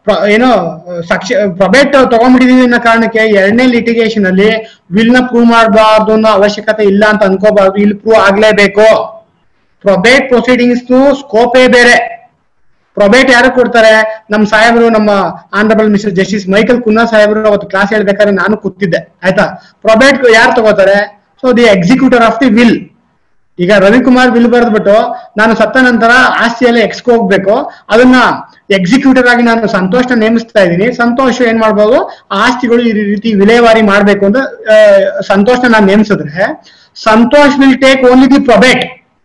ಪ್ರೊಬೇಟ್ ತಗೊಂಡ್ಬಿಟ್ಟಿದೀವಿ ಅನ್ನೋ ಕಾರಣಕ್ಕೆ 2ನೇ ಲಿಟಿಗೇಷನ್ ಅಲ್ಲಿ ವಿಲ್ ನ ಪ್ರೂವ್ ಮಾಡಬಾರ್ದು ಅನ್ನೋ ಅವಶ್ಯಕತೆ ಇಲ್ಲ ಅಂತ ಅನ್ಕೋಬಾರ್ದು, ಇಲ್ಲಿ ಪ್ರೂವ್ ಆಗ್ಲೇಬೇಕು. ಪ್ರೊಬೇಟ್ ಪ್ರೊಸೀಡಿಂಗ್ಸ್ ಸ್ಕೋಪೇ ಬೇರೆ. ಪ್ರೊಬೇಟ್ ಯಾರು ಕೊಡ್ತಾರೆ? ನಮ್ಮ ಸಾಹೇಬರು, ನಮ್ಮ honourable mister justice Michael Cunha ಸಾಹೇಬರು ಅವತ್ತು ಕ್ಲಾಸ್ ಹೇಳ್ಬೇಕಾದ್ರೆ ನಾನು ಕೂತಿದ್ದೆ, ಆಯ್ತಾ? ಪ್ರೊಬೇಟ್ ಯಾರು ತಗೋತಾರೆ? So the executor of the will. ಈಗ ರವಿಕುಮಾರ್ ವಿಲ್ ಬರೆದ್ಬಿಟ್ಟು ನಾನು ಸತ್ತ ನಂತರ ಆಸ್ತಿಯೆಲ್ಲ ಎಕ್ಸ್ಗೆ ಹೋಗ್ಬೇಕು, ಅದನ್ನ ಎಕ್ಸಿಕ್ಯೂಟರ್ ಆಗಿ ನಾನು ಸಂತೋಷನ ನೇಮಿಸ್ತಾ ಇದ್ದೀನಿ. ಸಂತೋಷ್ ಏನ್ ಮಾಡ್ಬೋದು, ಆಸ್ತಿಗಳು ಈ ರೀತಿ ವಿಲೇವಾರಿ ಮಾಡ್ಬೇಕು ಅಂತ ಸಂತೋಷನ ನಾನು ನೇಮಿಸಿದ್ರೆ, Santosh will take only the probate.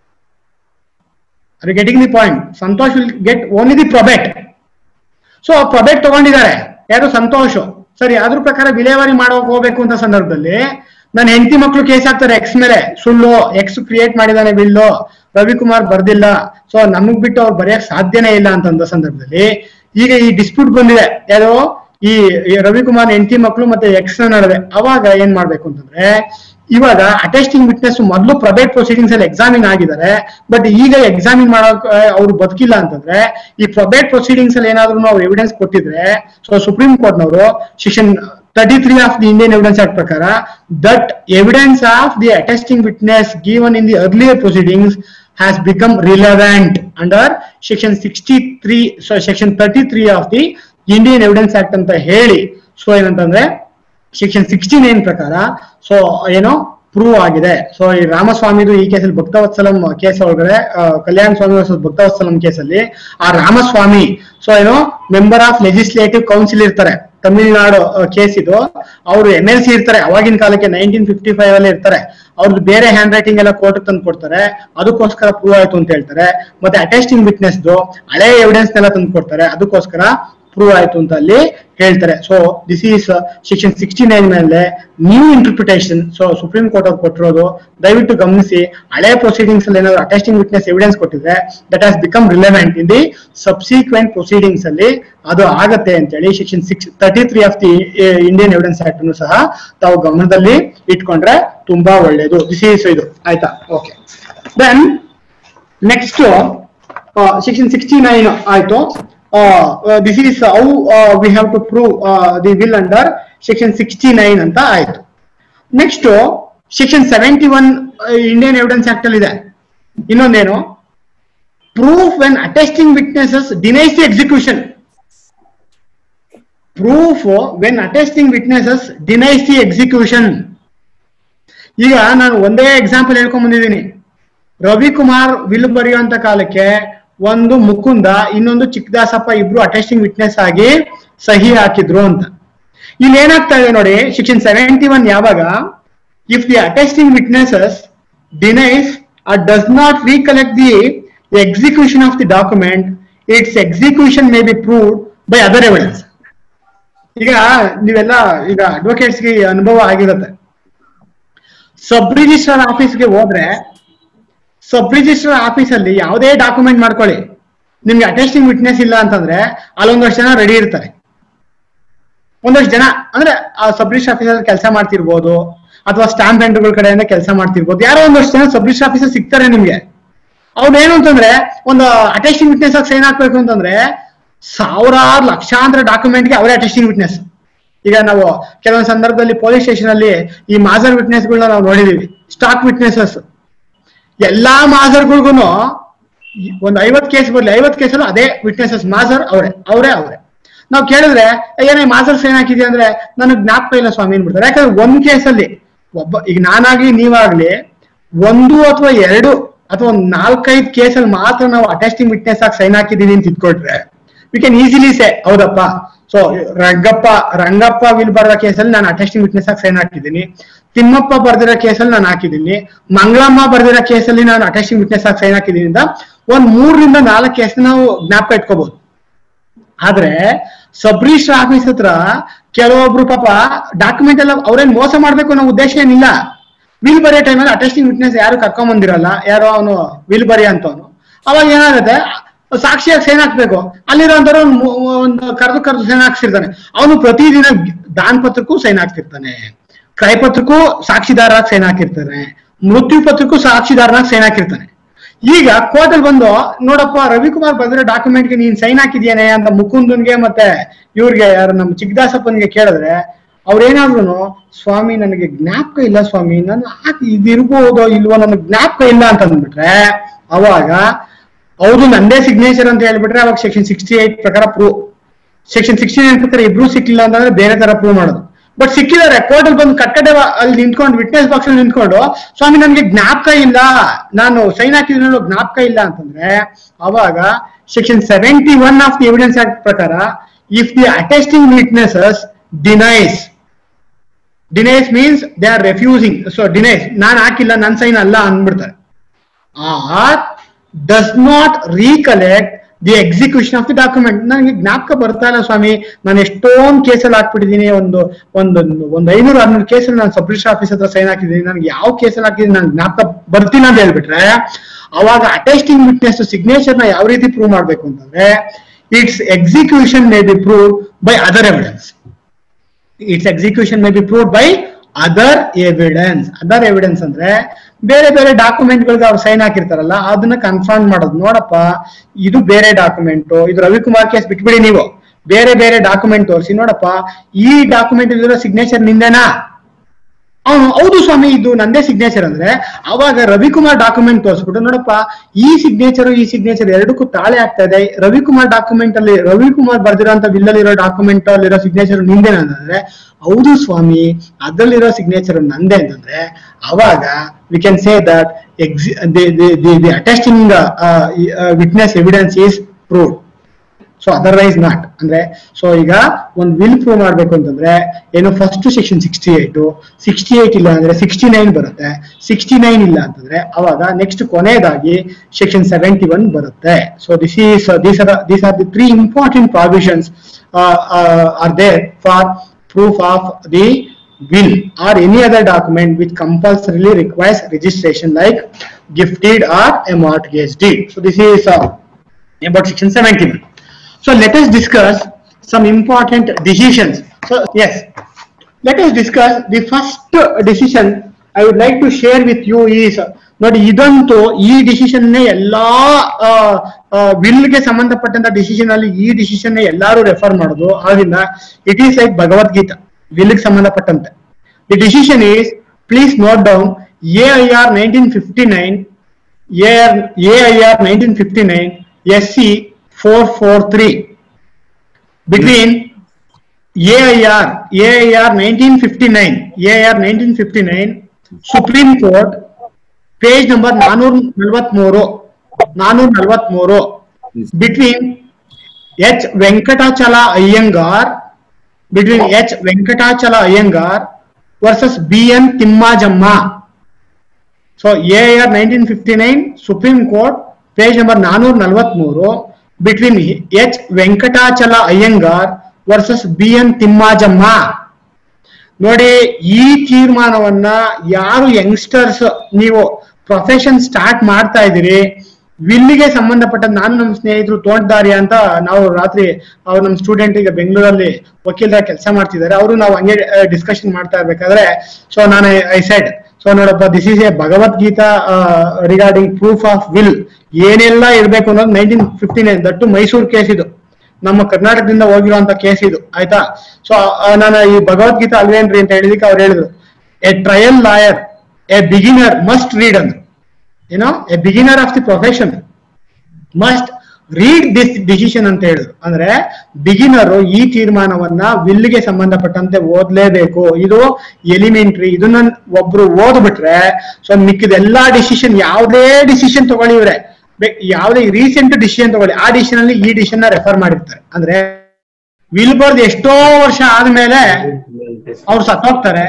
Are you getting the point? Santosh will get only the probate. So probate ತಗೊಂಡಿದ್ದಾರೆ ಯಾರು? ಸಂತೋಷ್. ಸರಿ, ಅದ್ರ ಪ್ರಕಾರ ವಿಲೇವಾರಿ ಮಾಡೋಕೆ ಹೋಗ್ಬೇಕು ಅಂತ ಸಂದರ್ಭದಲ್ಲಿ ನನ್ನ ಹೆಂಡತಿ ಮಕ್ಕಳು ಕೇಸ್ ಹಾಕ್ತಾರೆ ಎಕ್ಸ್ ಮೇಲೆ, ಸುಳ್ಳು, ಎಕ್ಸ್ ಕ್ರಿಯೇಟ್ ಮಾಡಿದಾನೆ ಬಿಲ್ಲು, ರವಿಕುಮಾರ್ ಬರ್ದಿಲ್ಲ, ಸೊ ನಮಗ್ ಬಿಟ್ಟು ಅವ್ರು ಬರೆಯಕ್ ಸಾಧ್ಯನೇ ಇಲ್ಲ ಅಂತಂದ ಸಂದರ್ಭದಲ್ಲಿ ಈಗ ಈ ಡಿಸ್ಪ್ಯೂಟ್ ಬಂದಿದೆ ಯಾರು ಈ ರವಿಕುಮಾರ್ ಹೆಂಡತಿ ಮಕ್ಕಳು ಮತ್ತೆ ಎಕ್ಸ್ ನಡುವೆ. ಅವಾಗ ಏನ್ ಮಾಡ್ಬೇಕು ಅಂತಂದ್ರೆ, ಇವಾಗ ಅಟೆಸ್ಟಿಂಗ್ ವಿಟ್ನೆಸ್ ಮೊದಲು ಪ್ರೈವೇಟ್ ಪ್ರೊಸೀಡಿಂಗ್ಸ್ ಅಲ್ಲಿ ಎಕ್ಸಾಮಿನ್ ಆಗಿದ್ದಾರೆ, ಬಟ್ ಈಗ ಎಕ್ಸಾಮಿನ್ ಮಾಡೋಕ್ ಅವ್ರು ಬದುಕಿಲ್ಲ ಅಂತಂದ್ರೆ ಈ ಪ್ರೈವೇಟ್ ಪ್ರೊಸೀಡಿಂಗ್ಸ್ ಅಲ್ಲಿ ಏನಾದ್ರು ಅವ್ರು ಎವಿಡೆನ್ಸ್ ಕೊಟ್ಟಿದ್ರೆ, ಸೊ ಸುಪ್ರೀಂ ಕೋರ್ಟ್ ನವರು section 33 of the Indian Evidence Act ಪ್ರಕಾರ that evidence of the attesting witness given in the earlier proceedings has become relevant under section 63, so section 33 of the Indian Evidence Act ಅಂತ ಹೇಳಿ, so ಏನಂತಂದ್ರೆ section 69 ಪ್ರಕಾರ so ಏನೋ prove ಆಗಿದೆ. So ಈ ರಾಮಸ್ವಾಮಿದು ಈ ಕೇಸಲ್ಲಿ ಭಕ್ತವತ್ಸಲಂ ಕೇಸ್ ಒಳಗಡೆ ಕಲ್ಯಾಣ ಸ್ವಾಮಿ ವರ್ಸಸ್ ಭಕ್ತವತ್ಸಲಂ ಕೇಸಲ್ಲಿ ಆ ರಾಮಸ್ವಾಮಿ ಸೊ ಏನೋ ಮೆಂಬರ್ ಆಫ್ ಲೆಜಿಸ್ಲೇಟಿವ್ ಕೌನ್ಸಿಲ್ ಇರ್ತಾರೆ, ತಮಿಳುನಾಡು ಕೇಸ್ ಇದು, ಅವರು MLC ಇರ್ತಾರೆ, ಅವಾಗಿನ ಕಾಲಕ್ಕೆ 1955 ಅಲ್ಲಿ ಇರ್ತಾರೆ, ಅವ್ರದ್ದು ಬೇರೆ ಹ್ಯಾಂಡ್ ರೈಟಿಂಗ್ ಎಲ್ಲ ಕೋರ್ಟ್ ತಂದು ಕೊಡ್ತಾರೆ, ಅದಕ್ಕೋಸ್ಕರ ಪ್ರೂವ್ ಆಯ್ತು ಅಂತ ಹೇಳ್ತಾರೆ. ಮತ್ತೆ ಅಟೆಸ್ಟಿಂಗ್ ವಿಟ್ನೆಸ್ ಹಳೆ ಎವಿಡೆನ್ಸ್ ನೆಲ್ಲ ತಂದು ಕೊಡ್ತಾರೆ, ಅದಕ್ಕೋಸ್ಕರ ಪ್ರೂವ್ ಆಯ್ತು ಅಂತ ಅಲ್ಲಿ ಹೇಳ್ತಾರೆ. ಸೊ ದಿಸ್ ಈಸ್ ಸೆಕ್ಷನ್ 69 ಮೇಲೆ new interpretation so supreme court ಅವ್ರು ಕೊಟ್ಟಿರೋದು. ದಯವಿಟ್ಟು ಗಮನಿಸಿ, ಹಳೆ ಪ್ರೊಸೀಡಿಂಗ್ಸ್ ಅಲ್ಲಿ ಏನಾದ್ರು ಅಟೆಸ್ಟಿಂಗ್ ವಿಟ್ನೆಸ್ ಎವಿಡೆನ್ಸ್ ಕೊಟ್ಟಿದ್ರೆ that has become relevant in the subsequent proceedings ಅಲ್ಲಿ ಅದು ಆಗತ್ತೆ ಅಂತೇಳಿ section 33 of the Indian evidence act ಅನ್ನು ಸಹ ತಾವು ಗಮನದಲ್ಲಿ ಇಟ್ಕೊಂಡ್ರೆ ತುಂಬಾ ಒಳ್ಳೇದು. ದಿಸ್ ಈಸ್ ಇದು ಆಯ್ತಾ. ಓಕೆ, ದೆನ್ ನೆಕ್ಸ್ಟ್ ಸೆಕ್ಷನ್ 69 ಆಯ್ತು. This is how we have to prove the will under section 69 ಅಂತ ಆಯ್ತು. Next section 71 Indian evidence act ಅಲ್ಲಿ ಇದೆ. ಇನ್ನೊಂದೇನು, proof when attesting witnesses denies the execution. Proof when attesting witnesses denies the execution. ಈಗ ನಾನು ಒಂದೇ example ಹೇಳ್ಕೊಂಡ್ ಬಂದಿದ್ದೀನಿ. Ravikumar will ಬರೆಯುವಂತ ಕಾಲಕ್ಕೆ ಒಂದು ಮುಕುಂದ ಇನ್ನೊಂದು ಚಿಕ್ಕದಾಸಪ್ಪ ಇಬ್ರು ಅಟೆಸ್ಟಿಂಗ್ ವಿಟ್ನೆಸ್ ಆಗಿ ಸಹಿ ಹಾಕಿದ್ರು ಅಂತ. ಇಲ್ಲಿ ಏನಾಗ್ತಾ ಇದೆ ನೋಡಿ, ಸೆಕ್ಷನ್ 71 ಯಾವಾಗ if the attesting witnesses denies or does not recollect the execution of the document, its execution may be proved by other evidence. ಈಗ ನೀವೆಲ್ಲ ಈಗ ಅಡ್ವೊಕೇಟ್ಸ್ಗೆ ಅನುಭವ ಆಗಿರುತ್ತೆ. ಸಬ್ ರಿಜಿಸ್ಟ್ರಾರ್ ಆಫೀಸ್ಗೆ ಹೋದ್ರೆ ಸಬ್ ರಿಜಿಸ್ಟ್ರಾರ್ ಆಫೀಸ್ ಅಲ್ಲಿ ಯಾವುದೇ ಡಾಕ್ಯುಮೆಂಟ್ ಮಾಡ್ಕೊಳ್ಳಿ, ನಿಮ್ಗೆ ಅಟೆಸ್ಟಿಂಗ್ ವಿಟ್ನೆಸ್ ಇಲ್ಲ ಅಂತಂದ್ರೆ ಅಲ್ಲೊಂದಷ್ಟು ಜನ ರೆಡಿ ಇರ್ತಾರೆ. ಒಂದಷ್ಟು ಜನ ಅಂದ್ರೆ ಆ ಸಬ್ ರಿಜಿಸ್ಟ್ರಾರ್ ಆಫೀಸಲ್ಲಿ ಕೆಲಸ ಮಾಡ್ತಿರ್ಬೋದು, ಅಥವಾ ಸ್ಟಾಂಪ್ ಎಂಟ್ರಿಗಳ ಕಡೆಯಿಂದ ಕೆಲಸ ಮಾಡ್ತಿರ್ಬೋದು, ಯಾರೋ ಒಂದಷ್ಟು ಜನ ಸಬ್ ರಿಜಿಸ್ಟ್ರಾರ್ ಆಫೀಸಲ್ಲಿ ಸಿಗ್ತಾರೆ ನಿಮ್ಗೆ. ಅವ್ರು ಏನು ಅಂತಂದ್ರೆ ಒಂದು ಅಟೆಸ್ಟಿಂಗ್ ವಿಟ್ನೆಸ್ ಆಗಿ ಸೈನ್ ಹಾಕ್ಬೇಕು ಅಂತಂದ್ರೆ ಸಾವಿರಾರು ಲಕ್ಷಾಂತರ ಡಾಕ್ಯುಮೆಂಟ್ಗೆ ಅವರೇ ಅಟೆಸ್ಟಿಂಗ್ ವಿಟ್ನೆಸ್. ಈಗ ನಾವು ಕೆಲವೊಂದು ಸಂದರ್ಭದಲ್ಲಿ ಪೊಲೀಸ್ ಸ್ಟೇಷನ್ ಅಲ್ಲಿ ಈ ಮಾಜರ್ ವಿಟ್ನೆಸ್ಗಳನ್ನ ನಾವು ನೋಡಿದೀವಿ, ಸ್ಟಾಕ್ ವಿಟ್ನೆಸಸ್. ಎಲ್ಲಾ ಮಾಜರ್ಗಳಿಗೂ ಒಂದು 50 ಕೇಸ್ ಬರ್ಲಿ, 50 ಕೇಸಲ್ಲೂ ಅದೇ ವಿಟ್ನೆಸಸ್ ಮಾಜರ್ ಅವರೇ. ನಾವು ಕೇಳಿದ್ರೆ ಏನೇ ಮಾಜರ್ ಸೈನ್ ಹಾಕಿದ್ಯಾ ಅಂದ್ರೆ ನನಗೆ ಜ್ಞಾಪಕ ಇಲ್ಲ ಸ್ವಾಮಿ ಅನ್ಬಿಡ್ತಾರೆ. ಯಾಕಂದ್ರೆ ಒಂದ್ ಕೇಸಲ್ಲಿ ಈಗ ನಾನಾಗ್ಲಿ ನೀವಾಗ್ಲಿ 1 ಅಥವಾ 2 ಅಥವಾ 4-5 ಕೇಸಲ್ಲಿ ಮಾತ್ರ ನಾವು ಅಟೆಸ್ಟಿಂಗ್ ವಿಟ್ನೆಸ್ ಆಗಿ ಸೈನ್ ಹಾಕಿದೀವಿ ಅಂತ ಇಟ್ಕೊಟ್ರೆ ವಿ ಕ್ಯಾನ್ ಈಸಿಲಿ ಸೇ ಹೌದಪ್ಪ. ಸೊ ರಂಗಪ್ಪ ವಿಲ್ ಬರೆದ ಕೇಸಲ್ಲಿ ನಾನು ಅಟೆಸ್ಟಿಂಗ್ ವಿಟ್ನೆಸ್ ಆಗಿ ಸೈನ್ ಹಾಕಿದ್ದೀನಿ, ತಿಮ್ಮಪ್ಪ ಬರ್ದಿರೋ ಕೇಸಲ್ಲಿ ನಾನು ಹಾಕಿದ್ದೀನಿ, ಮಂಗಳಮ್ಮ ಬರ್ದಿರೋ ಕೇಸಲ್ಲಿ ನಾನು ಅಟೆಸ್ಟಿಂಗ್ ವಿಟ್ನೆಸ್ ಆಗಿ ಸೈನ್ ಹಾಕಿದ್ದೀನಿ ಅಂತ ಒಂದ್ 3-4 ಕೇಸ್ ನಾವು ಜ್ಞಾಪಕ ಇಟ್ಕೋಬಹುದು. ಆದ್ರೆ ಸಬ್ ರಿಜಿಸ್ಟ್ರಾರ್ ಆಫೀಸ್ ಹತ್ರ ಕೆಲವೊಬ್ರು ಪಾಪ ಡಾಕ್ಯುಮೆಂಟ್ ಎಲ್ಲ ಅವ್ರೇನ್ ಮೋಸ ಮಾಡ್ಬೇಕು ಅನ್ನೋ ಉದ್ದೇಶ ಏನಿಲ್ಲ. ವಿಲ್ ಬರೆಯೋ ಟೈಮಲ್ಲಿ ಅಟೆಸ್ಟಿಂಗ್ ವಿಟ್ನೆಸ್ ಯಾರು ಕರ್ಕೊಂಡ್ ಬಂದಿರಲ್ಲ, ಯಾರೋ ಅವನು ವಿಲ್ ಬರೆಯ ಅಂತವನು. ಅವಾಗ ಏನಾಗುತ್ತೆ, ಸಾಕ್ಷಿಯಾಗಿ ಸೈನ್ ಹಾಕ್ಬೇಕು, ಅಲ್ಲಿರೋಂಥವ್ರು ಒಂದು ಕರೆದು ಸೈನ್ ಹಾಕ್ಸಿರ್ತಾನೆ. ಅವನು ಪ್ರತಿದಿನ ದಾನ್ ಪತ್ರಕ್ಕೂ ಸೈನ್ ಹಾಕ್ತಿರ್ತಾನೆ, ಕ್ರಯಪತ್ರಕ್ಕೂ ಸಾಕ್ಷಿದಾರರಾಗಿ ಸೈನ್ ಹಾಕಿರ್ತಾನೆ, ಮೃತ್ಯು ಪತ್ರಕ್ಕೂ ಸಾಕ್ಷಿದಾರನಾಗಿ ಸೈನ್ ಹಾಕಿರ್ತಾನೆ. ಈಗ ಕೋರ್ಟ್ ಅಲ್ಲಿ ಬಂದು ನೋಡಪ್ಪ ರವಿಕುಮಾರ್ ಬಂದಿರೋ ಡಾಕ್ಯುಮೆಂಟ್ಗೆ ನೀನ್ ಸೈನ್ ಹಾಕಿದ್ಯಾನೆ ಅಂತ ಮುಕುಂದನ್ಗೆ ಮತ್ತೆ ಇವ್ರಿಗೆ ಯಾರು ನಮ್ಮ ಚಿಕ್ಕದಾಸಪ್ಪನ್ಗೆ ಕೇಳಿದ್ರೆ ಅವ್ರೇನಾದ್ರು ಸ್ವಾಮಿ ನನಗೆ ಜ್ಞಾಪಕ ಇಲ್ಲ ಸ್ವಾಮಿ, ನಾನು ಇದಿರ್ಬೋದೋ ಇಲ್ವೋ ನನಗೆ ಜ್ಞಾಪಕ ಇಲ್ಲ ಅಂತ ಅಂದ್ಬಿಟ್ರೆ ಅವಾಗ ಹೌದು ನಂದೇ ಸಿಗ್ನೇಚರ್ ಅಂತ ಹೇಳ್ಬಿಟ್ರೆ ಅವಾಗ ಸೆಕ್ಷನ್ 68 ಪ್ರಕಾರ ಪ್ರೂವ್. ಸೆಕ್ಷನ್ 69 ಪ್ರಕಾರ ಇಬ್ರು ಸಿಕ್ಕಿಲ್ಲ ಅಂತಂದ್ರೆ ಬೇರೆ ತರ ಪ್ರೂವ್ ಮಾಡೋದು. ಬಟ್ ಸಿಕ್ಕಿದ್ದಾರೆ, ಕೋರ್ಟ್ ಅಲ್ಲಿ ಬಂದು ಕಟ್ಟಡೆ ಅಲ್ಲಿ ನಿಂತ್ಕೊಂಡು ವಿಟ್ನೆಸ್ ಬಾಕ್ಸ್ ಅಲ್ಲಿ ನಿಂತ್ಕೊಂಡು ಸ್ವಾಮಿ ನನ್ಗೆ ಜ್ಞಾಪಕ ಇಲ್ಲ, ನಾನು ಸೈನ್ ಹಾಕಿದ್ರು ಜ್ಞಾಪಕ ಇಲ್ಲ ಅಂತಂದ್ರೆ ಅವಾಗ section 71 of the evidence act ಪ್ರಕಾರ if the attesting witnesses denies means they are refusing, so denies ನಾನು ಹಾಕಿಲ್ಲ ನನ್ನ ಸೈನ್ ಅಲ್ಲ ಅಂದ್ಬಿಡ್ತಾರೆ, or does not recollect the execution of the document. ನನಗೆ ಜ್ಞಾಪಕ ಬರ್ತಾ ಇಲ್ಲ ಸ್ವಾಮಿ, ನಾನು ಎಷ್ಟೊಂದು ಕೇಸಲ್ಲಿ ಹಾಕ್ಬಿಟ್ಟಿದ್ದೀನಿ, ಒಂದು 500-600 ಕೇಸಲ್ಲಿ ನಾನು ಸಬ್ ರಿಜಿಸ್ಟರ್ ಆಫೀಸ್ ಹತ್ರ ಸೈನ್ ಹಾಕಿದ್ದೀನಿ, ನನಗೆ ಯಾವ ಕೇಸಲ್ಲಿ ಹಾಕಿದ್ದೀನಿ ನಾನು ಜ್ಞಾಪಕ ಬರ್ತೀನಿ ಅಂತ ಹೇಳ್ಬಿಟ್ರೆ, ಅವಾಗ ಅಟೆಸ್ಟಿಂಗ್ ವಿಟ್ನೆಸ್ ಸಿಗ್ನೇಚರ್ ನ ಯಾವ ರೀತಿ ಪ್ರೂವ್ ಮಾಡ್ಬೇಕು ಅಂತಂದ್ರೆ, its execution may be prove by other evidence. Its execution may be prove by other evidence. Other evidence ಅಂದ್ರೆ ಬೇರೆ ಬೇರೆ ಡಾಕ್ಯುಮೆಂಟ್ ಗಳಿಗೆ ಅವ್ರು ಸೈನ್ ಹಾಕಿರ್ತಾರಲ್ಲ, ಅದನ್ನ ಕನ್ಫರ್ಮ್ ಮಾಡೋದು. ನೋಡಪ್ಪ, ಇದು ಬೇರೆ ಡಾಕ್ಯುಮೆಂಟ್, ಇದು ರವಿಕುಮಾರ್ ಕೇಸ್ ಬಿಟ್ಬಿಡಿ, ನೀವು ಬೇರೆ ಬೇರೆ ಡಾಕ್ಯುಮೆಂಟ್ ತೋರಿಸಿ, ನೋಡಪ್ಪ ಈ ಡಾಕ್ಯುಮೆಂಟ್ ಇರೋ ಸಿಗ್ನೇಚರ್ ನಿಂದೇನಾ? ಅವನು ಹೌದು ಸ್ವಾಮಿ ಇದು ನಂದೇ ಸಿಗ್ನೇಚರ್ ಅಂದ್ರೆ, ಅವಾಗ ರವಿಕುಮಾರ್ ಡಾಕ್ಯುಮೆಂಟ್ ತೋರಿಸ್ಬಿಟ್ಟು, ನೋಡಪ್ಪ ಈ ಸಿಗ್ನೇಚರ್ ಎರಡಕ್ಕೂ ತಾಳೆ ಆಗ್ತಾ ಇದೆ, ರವಿಕುಮಾರ್ ಡಾಕ್ಯುಮೆಂಟ್ ಅಲ್ಲಿ ರವಿಕುಮಾರ್ ಬರ್ದಿರೋಂತ ವಿಲ್ ಅಲ್ಲಿರೋ ಡಾಕ್ಯುಮೆಂಟ್ ಅಲ್ಲಿರೋ ಸಿಗ್ನೇಚರ್ ನಿಂದೇನ ಅಂತಂದ್ರೆ, ಹೌದು ಸ್ವಾಮಿ ಅದರಲ್ಲಿರೋ ಸಿಗ್ನೇಚರ್ ನಂದೇ ಅಂತಂದ್ರೆ, ಅವಾಗ we can say that the attesting witness evidence is proved. So otherwise not ಅಂದ್ರೆ, ಸೊ ಈಗ ಒಂದು ವಿಲ್ ಪ್ರೂವ್ ಮಾಡ್ಬೇಕು ಅಂತಂದ್ರೆ ಏನು, ಫಸ್ಟ್ ಸೆಕ್ಷನ್ 68 ಇಲ್ಲ ಅಂದ್ರೆ 69 ಬರುತ್ತೆ, 69 ಇಲ್ಲ ಅಂತಂದ್ರೆ ಅವಾಗ ನೆಕ್ಸ್ಟ್ ಕೊನೆಯದಾಗಿ ಸೆಕ್ಷನ್ 71 ಬರುತ್ತೆ. So these are the 3 important provisions are there for proof of the will or any other document which compulsorily requires registration like gift deed or a mortgage deed. So this is about section 71. So let us discuss some important decisions. So yes, let us discuss the first decision I would like to share with you is, ನೋಡಿ ಇದಂತೂ ಈ decision ಎಲ್ಲಾ will ಗೆ ಸಂಬಂಧಪಟ್ಟಂತ decision ಅಲ್ಲಿ ಈ decision ಎಲ್ಲಾರು refer ಮಾಡೋದು. ಆದ್ರಿಂದ it is like Bhagavad Gita will ಗೆ ಸಂಬಂಧಪಟ್ಟಂತೆ. The decision is, please note down, AIR 1959, AIR 1959, SC 443. Between AIR 1959, Supreme Court, page number 443. Between H. Venkatachala Iyengar versus BN Timmajamma. So AIR 1959, Supreme Court, page number 443. Between H. Venkatachala Iyengar versus BN Timmajamma. ನೋಡಿ ಈ ತೀರ್ಮಾನವನ್ನ ಯಾರು youngsters ನೀವು profession start ಮಾಡ್ತಾ ಇದ್ದೀರಿ, ವಿಲ್ಲಿಗೆ ಸಂಬಂಧಪಟ್ಟ, ನಾನು ನಮ್ಮ ಸ್ನೇಹಿತರು ತೋಟದಾರಿ ಅಂತ ನಾವು ರಾತ್ರಿ ಅವ್ರು ನಮ್ಮ ಸ್ಟೂಡೆಂಟ್ ಈಗ ಬೆಂಗಳೂರಲ್ಲಿ ವಕೀಲರ ಕೆಲಸ ಮಾಡ್ತಿದ್ದಾರೆ, ಅವರು ನಾವು ಹಂಗೆ ಡಿಸ್ಕಷನ್ ಮಾಡ್ತಾ ಇರ್ಬೇಕಾದ್ರೆ, ಸೊ ನಾನು ಐ ಸೆಡ್, ಸೊ ನೋಡಪ್ಪ this is a Bhagavad Gita regarding proof of will, ಏನೆಲ್ಲ ಇರ್ಬೇಕು ಅನ್ನೋದು 1959 ದಟ್ಟು ಮೈಸೂರು ಕೇಸ್ ಇದು, ನಮ್ಮ ಕರ್ನಾಟಕದಿಂದ ಹೋಗಿರುವಂತ ಕೇಸ್ ಇದು, ಆಯ್ತಾ. ಸೊ ನಾನು ಈ ಭಗವದ್ಗೀತಾ ಅಲ್ವೇನ್ರಿ ಅಂತ ಹೇಳಿದಕ್ಕೆ ಅವ್ರು ಹೇಳಿದ್ರು, a trial lawyer, a beginner must read ಅಂದ್ರು. ಏನೋ a beginner of the profession must read this decision ಅಂತ ಹೇಳಿದ್ರು. ಅಂದ್ರೆ ಬಿಗಿನರ್ ಈ ತೀರ್ಮಾನವನ್ನ ವಿಲ್ಗೆ ಸಂಬಂಧಪಟ್ಟಂತೆ ಓದ್ಲೇಬೇಕು. ಇದು ಎಲಿಮೆಂಟ್ರಿ, ಇದನ್ನ ಒಬ್ರು ಓದ್ಬಿಟ್ರೆ ಸೊ ಮಿಕ್ಕಿದ ಎಲ್ಲಾ ಡಿಸಿಷನ್, ಯಾವುದೇ ಡಿಸಿಷನ್ ತಗೊಳ್ಳಿವ್ರೆ, ಯಾವುದೇ ರೀಸೆಂಟ್ ಡಿಸಿಷನ್ ತಗೊಳ್ಳಿ, ಆ ಡಿಸಿಷನ್ ಅಲ್ಲಿ ಈ ಡಿಸಿಷನ್ ನ ರೆಫರ್ ಮಾಡಿರ್ತಾರೆ. ಅಂದ್ರೆ ವಿಲ್ ಬರ್ದು ಎಷ್ಟೋ ವರ್ಷ ಆದ್ಮೇಲೆ ಅವ್ರು ಸತ್ತೋಗ್ತಾರೆ,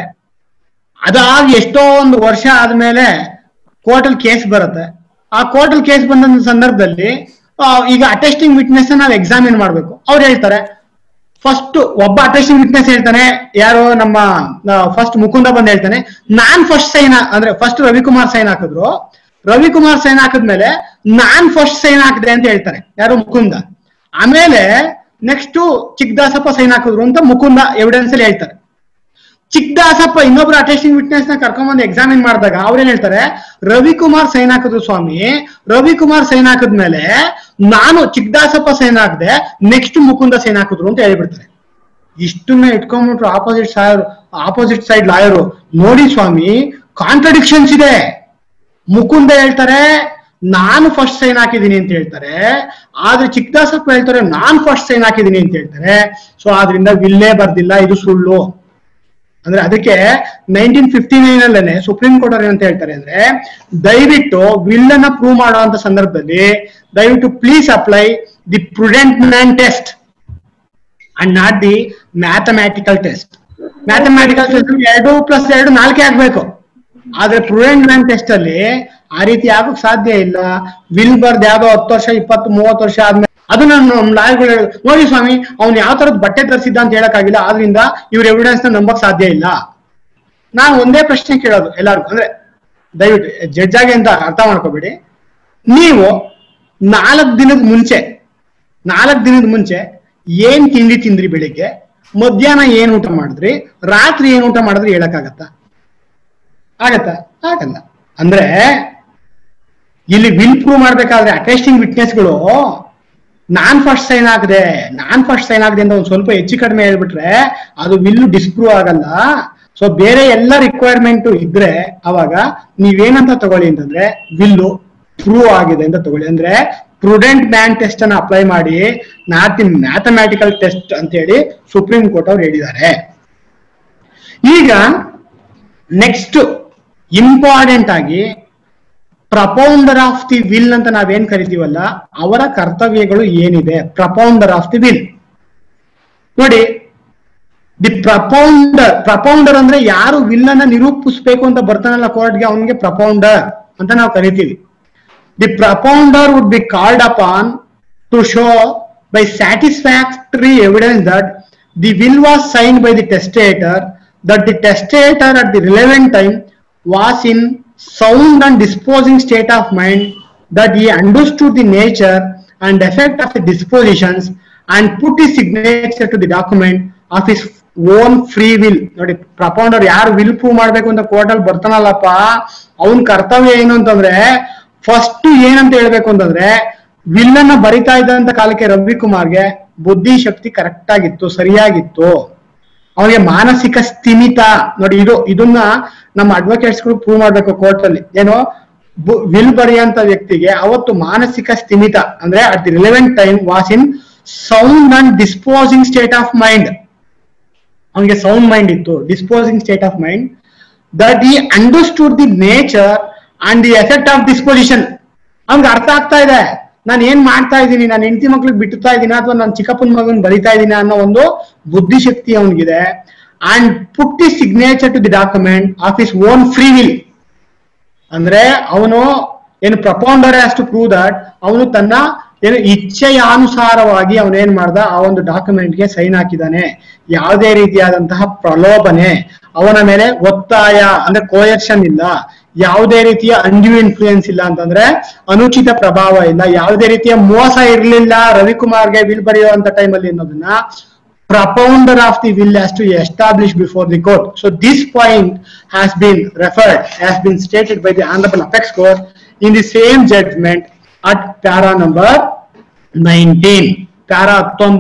ಅದಾಗಿ ಎಷ್ಟೋ ಒಂದು ವರ್ಷ ಆದ್ಮೇಲೆ ಕೋರ್ಟಲ್ ಕೇಸ್ ಬರುತ್ತೆ. ಆ ಕೋರ್ಟಲ್ ಕೇಸ್ ಬಂದ ಸಂದರ್ಭದಲ್ಲಿ ಈಗ ಅಟೆಸ್ಟಿಂಗ್ ವಿಟ್ನೆಸ್ ನಾವು ಎಕ್ಸಾಮಿನ್ ಮಾಡ್ಬೇಕು. ಅವ್ರು ಹೇಳ್ತಾರೆ, ಫಸ್ಟ್ ಒಬ್ಬ ಅಟೆಸ್ಟಿಂಗ್ ವಿಟ್ನೆಸ್ ಹೇಳ್ತಾನೆ, ಯಾರು ನಮ್ಮ ಫಸ್ಟ್ ಮುಕುಂದ ಬಂದ್ ಹೇಳ್ತಾನೆ, ನಾನ್ ಫಸ್ಟ್ ಸೈನ್, ಅಂದ್ರೆ ಫಸ್ಟ್ ರವಿಕುಮಾರ್ ಸೈನ್ ಹಾಕಿದ್ರು, ರವಿಕುಮಾರ್ ಸೈನ್ ಹಾಕಿದ್ಮೇಲೆ ನಾನ್ ಫಸ್ಟ್ ಸೈನ್ ಹಾಕಿದೆ ಅಂತ ಹೇಳ್ತಾರೆ ಯಾರು, ಮುಕುಂದ. ಆಮೇಲೆ ನೆಕ್ಸ್ಟ್ ಚಿಕ್ಕದಾಸಪ್ಪ ಸೈನ್ ಹಾಕಿದ್ರು ಅಂತ ಮುಕುಂದ ಎವಿಡೆನ್ಸ್ ಅಲ್ಲಿ ಹೇಳ್ತಾರೆ. ಚಿಕ್ಕದಾಸಪ್ಪ ಇನ್ನೊಬ್ರು ಅಟೆಸ್ಟಿಂಗ್ ವಿಟ್ನೆಸ್ ನ ಕರ್ಕೊಂಡ್ಬಂದು ಎಕ್ಸಾಮಿನ್ ಮಾಡಿದಾಗ ಅವ್ರೇನ್ ಹೇಳ್ತಾರೆ, ರವಿಕುಮಾರ್ ಸೈನ್ ಹಾಕಿದ್ರು ಸ್ವಾಮಿ, ರವಿಕುಮಾರ್ ಸೈನ್ ಹಾಕಿದ್ಮೇಲೆ ನಾನು ಚಿಕ್ಕದಾಸಪ್ಪ ಸೈನ್ ಹಾಕಿದೆ, ನೆಕ್ಸ್ಟ್ ಮುಕುಂದ ಸೈನ್ ಹಾಕಿದ್ರು ಅಂತ ಹೇಳ್ಬಿಡ್ತಾರೆ. ಇಷ್ಟನ್ನ ಇಟ್ಕೊಂಡ್ಬಿಟ್ರು ಆಪೋಸಿಟ್ ಸೈಡ್ ಲಾಯರು, ನೋಡಿ ಸ್ವಾಮಿ ಕಾಂಟ್ರಡಿಕ್ಷನ್ಸ್ ಇದೆ. ಮುಕುಂದ ಹೇಳ್ತಾರೆ ನಾನು ಫಸ್ಟ್ ಸೈನ್ ಹಾಕಿದೀನಿ ಅಂತ ಹೇಳ್ತಾರೆ, ಆದ್ರೆ ಚಿಕ್ಕದಾಸಪ್ಪ ಹೇಳ್ತಾರೆ ನಾನ್ ಫಸ್ಟ್ ಸೈನ್ ಹಾಕಿದೀನಿ ಅಂತ ಹೇಳ್ತಾರೆ. ಸೊ ಆದ್ರಿಂದ ವಿಲ್ಲೇ ಬರ್ದಿಲ್ಲ, ಇದು ಸುಳ್ಳು. ಅಂದ್ರೆ ಅದಕ್ಕೆ 1959 ಅಲ್ಲೇನೆ ಸುಪ್ರೀಂ ಕೋರ್ಟ್ ಅವ್ರು ಏನಂತ ಹೇಳ್ತಾರೆ ಅಂದ್ರೆ, ದಯವಿಟ್ಟು ವಿಲ್ ಅನ್ನ ಪ್ರೂವ್ ಮಾಡುವಂತ ಸಂದರ್ಭದಲ್ಲಿ ದಯವಿಟ್ಟು please apply the prudent man test and not the mathematical test. Mathematical test 2+2 4 ಆಗ್ಬೇಕು, ಆದ್ರೆ ಪ್ರುಡೆಂಟ್ ಮ್ಯಾನ್ ಟೆಸ್ಟ್ ಅಲ್ಲಿ ಆ ರೀತಿ ಆಗೋಕ್ ಸಾಧ್ಯ ಇಲ್ಲ. ವಿಲ್ ಬರ್ದ್ ಯಾವ್ದೋ 10 ವರ್ಷ 20-30 ವರ್ಷ ಆದ್ಮೇಲೆ ಅದನ್ನ ನಮ್ಮ ಲಾಯರ್ಗಳು ನೋಡಿ ಸ್ವಾಮಿ ಅವ್ನು ಯಾವ ತರದ ಬಟ್ಟೆ ಧರಿಸಿದ್ದ ಅಂತ ಹೇಳಕ್ಕಾಗಿಲ್ಲ, ಆದ್ರಿಂದ ಇವ್ರ ಎವಿಡೆನ್ಸ್ ನ ನಂಬಕ್ ಸಾಧ್ಯ ಇಲ್ಲ. ನಾನು ಒಂದೇ ಪ್ರಶ್ನೆ ಕೇಳೋದು ಎಲ್ಲಾರ್ಗು, ಅಂದ್ರೆ ದಯವಿಟ್ಟು ಜಡ್ಜ್ ಆಗಿ ಅಂತ ಅರ್ಥ ಮಾಡ್ಕೋಬೇಡಿ. ನೀವು 4 ದಿನದ ಮುಂಚೆ ಏನ್ ತಿಂಡಿ ತಿಂದ್ರಿ, ಬೆಳಿಗ್ಗೆ ಮಧ್ಯಾಹ್ನ ಏನ್ ಊಟ ಮಾಡಿದ್ರಿ, ರಾತ್ರಿ ಏನ್ ಊಟ ಮಾಡಿದ್ರಿ ಹೇಳಕ್ಕಾಗತ್ತಾ? ಆಗತ್ತಾ? ಆಗಲ್ಲ. ಅಂದ್ರೆ ಇಲ್ಲಿ ವಿಲ್ ಪ್ರೂವ್ ಮಾಡ್ಬೇಕಾದ್ರೆ ಅಟೆಸ್ಟಿಂಗ್ ವಿಟ್ನೆಸ್ಗಳು ನಾನ್ ಫಸ್ಟ್ ಸೈನ್ ಆಗದೆ ಅಂತ ಒಂದ್ ಸ್ವಲ್ಪ ಹೆಚ್ಚು ಕಡಿಮೆ ಹೇಳ್ಬಿಟ್ರೆ ಅದು ವಿಲ್ ಡಿಸ್ಪ್ರೂವ್ ಆಗಲ್ಲ. ಸೊ ಬೇರೆ ಎಲ್ಲ ರಿಕ್ವೈರ್ಮೆಂಟ್ ಇದ್ರೆ ಅವಾಗ ನೀವೇನಂತ ತಗೊಳ್ಳಿ ಅಂತಂದ್ರೆ ವಿಲ್ಲು ಪ್ರೂವ್ ಆಗಿದೆ ಅಂತ ತಗೊಳ್ಳಿ. ಅಂದ್ರೆ ಪ್ರುಡೆಂಟ್ ಮ್ಯಾನ್ ಟೆಸ್ಟ್ ಅನ್ನ ಅಪ್ಲೈ ಮಾಡಿ, ನಾಟ್ ಇನ್ ಮ್ಯಾಥಮ್ಯಾಟಿಕಲ್ ಟೆಸ್ಟ್ ಅಂತ ಹೇಳಿ ಸುಪ್ರೀಂ ಕೋರ್ಟ್ ಅವ್ರು ಹೇಳಿದ್ದಾರೆ. ಈಗ ನೆಕ್ಸ್ಟ್ ಇಂಪಾರ್ಟೆಂಟ್ ಆಗಿ ಪ್ರಪೌಂಡರ್ ಆಫ್ ದಿ ವಿಲ್ ಅಂತ ನಾವೇನ್ ಕರಿತೀವಲ್ಲ, ಅವರ ಕರ್ತವ್ಯಗಳು ಏನಿದೆ. ಪ್ರಪೌಂಡರ್ ಆಫ್ ದಿ ವಿಲ್ ನೋಡಿ, ದಿ ಪ್ರಪೌಂಡರ್ ಅಂದ್ರೆ ಯಾರು ವಿಲ್ ಅನ್ನ ನಿರೂಪಿಸ್ಬೇಕು ಅಂತ ಬರ್ತಾನಲ್ಲ ಕೋರ್ಟ್ಗೆ, ಅವನಿಗೆ ಪ್ರಪೌಂಡರ್ ಅಂತ ನಾವು ಕರಿತೀವಿ. The propounder would be called upon to show by satisfactory evidence that the will was signed by the testator, that the testator at the relevant time was in sound and disposing state of mind, that he understood the nature and effect of the dispositions and put his signature to the document of his own free will. ನೋಡಿ, propounder ಯಾರು will prove ಮಾಡ್ಬೇಕು ಅಂತ court ಅಲ್ಲಿ ಬರ್ತಾನಲ್ಲಪ್ಪ, ಅವನ್ ಕರ್ತವ್ಯ ಏನು ಅಂತಂದ್ರೆ first ಏನಂತ ಹೇಳ್ಬೇಕು ಅಂತಂದ್ರೆ, ವಿಲ್ ಅನ್ನ ಬರಿತಾ ಇದ್ದಂತ ಕಾಲಕ್ಕೆ ರವಿಕುಮಾರ್ಗೆ ಬುದ್ಧಿ ಶಕ್ತಿ ಕರೆಕ್ಟ್ ಆಗಿತ್ತು, ಸರಿಯಾಗಿತ್ತು, ಅವನಿಗೆ ಮಾನಸಿಕ ಸ್ಥಿಮಿತ. ನೋಡಿ, ಇದನ್ನ ನಮ್ಮ ಅಡ್ವೊಕೇಟ್ಸ್ಗಳು ಪ್ರೂವ್ ಮಾಡ್ಬೇಕು ಕೋರ್ಟ್ ಅಲ್ಲಿ. ಏನೋ ವಿಲ್ ಬರೆಯಂತ ವ್ಯಕ್ತಿಗೆ ಅವತ್ತು ಮಾನಸಿಕ ಸ್ಥಿಮಿತ ಅಂದ್ರೆ at the relevant time was in sound and disposing state of mind. ಅವನಿಗೆ ಸೌಂಡ್ ಮೈಂಡ್ ಇತ್ತು, disposing state of mind, that he understood the nature and the effect of disposition. ಅವ್ನಿಗೆ ಅರ್ಥ ಆಗ್ತಾ ಇದೆ, ನಾನು ಏನ್ ಮಾಡ್ತಾ ಇದ್ದೀನಿ, ನಾನು ಹೆಂಡತಿ ಮಕ್ಳಿಗೆ ಬಿಟ್ಟುತ್ತಾ ಇದ್ದೀನ ಅಥವಾ ನನ್ನ ಚಿಕ್ಕಪ್ಪನ ಮಗನ್ ಬರಿತಾ ಇದ್ದೀನಿ ಅನ್ನೋ ಒಂದು ಬುದ್ಧಿಶಕ್ತಿ ಅವನಿಗಿದೆ. And put the signature to the document of his own free will. ಅಂದ್ರೆ ಅವನು ಏನು propounder has to prove that ಅವನು ತನ್ನ ಏನು ಇಚ್ಛೆಯಾನುಸಾರವಾಗಿ ಅವನೇನ್ ಮಾಡ್ದ, ಆ ಒಂದು ಡಾಕ್ಯುಮೆಂಟ್ಗೆ ಸೈನ್ ಹಾಕಿದ್ದಾನೆ. ಯಾವುದೇ ರೀತಿಯಾದಂತಹ ಪ್ರಲೋಭನೆ, ಅವನ ಮೇಲೆ ಒತ್ತಾಯ ಅಂದ್ರೆ ಕೋಯರ್ಷನ್ ಇಲ್ಲ, ಯಾವುದೇ ರೀತಿಯ ಅಂಡ್ಯೂ ಇನ್ಫ್ಲೂಯೆನ್ಸ್ ಇಲ್ಲ, ಅಂತಂದ್ರೆ ಅನುಚಿತ ಪ್ರಭಾವ ಇಲ್ಲ, ಯಾವುದೇ ರೀತಿಯ ಮೋಸ ಇರಲಿಲ್ಲ ರವಿಕುಮಾರ್ಗೆ ವಿಲ್ ಬರೆಯುವಂತ ಟೈಮಲ್ಲಿ ಅನ್ನೋದನ್ನ propounder of the will has to establish before the court. So this point has been stated by the Honorable Apex Court in the same judgment at para number 19. para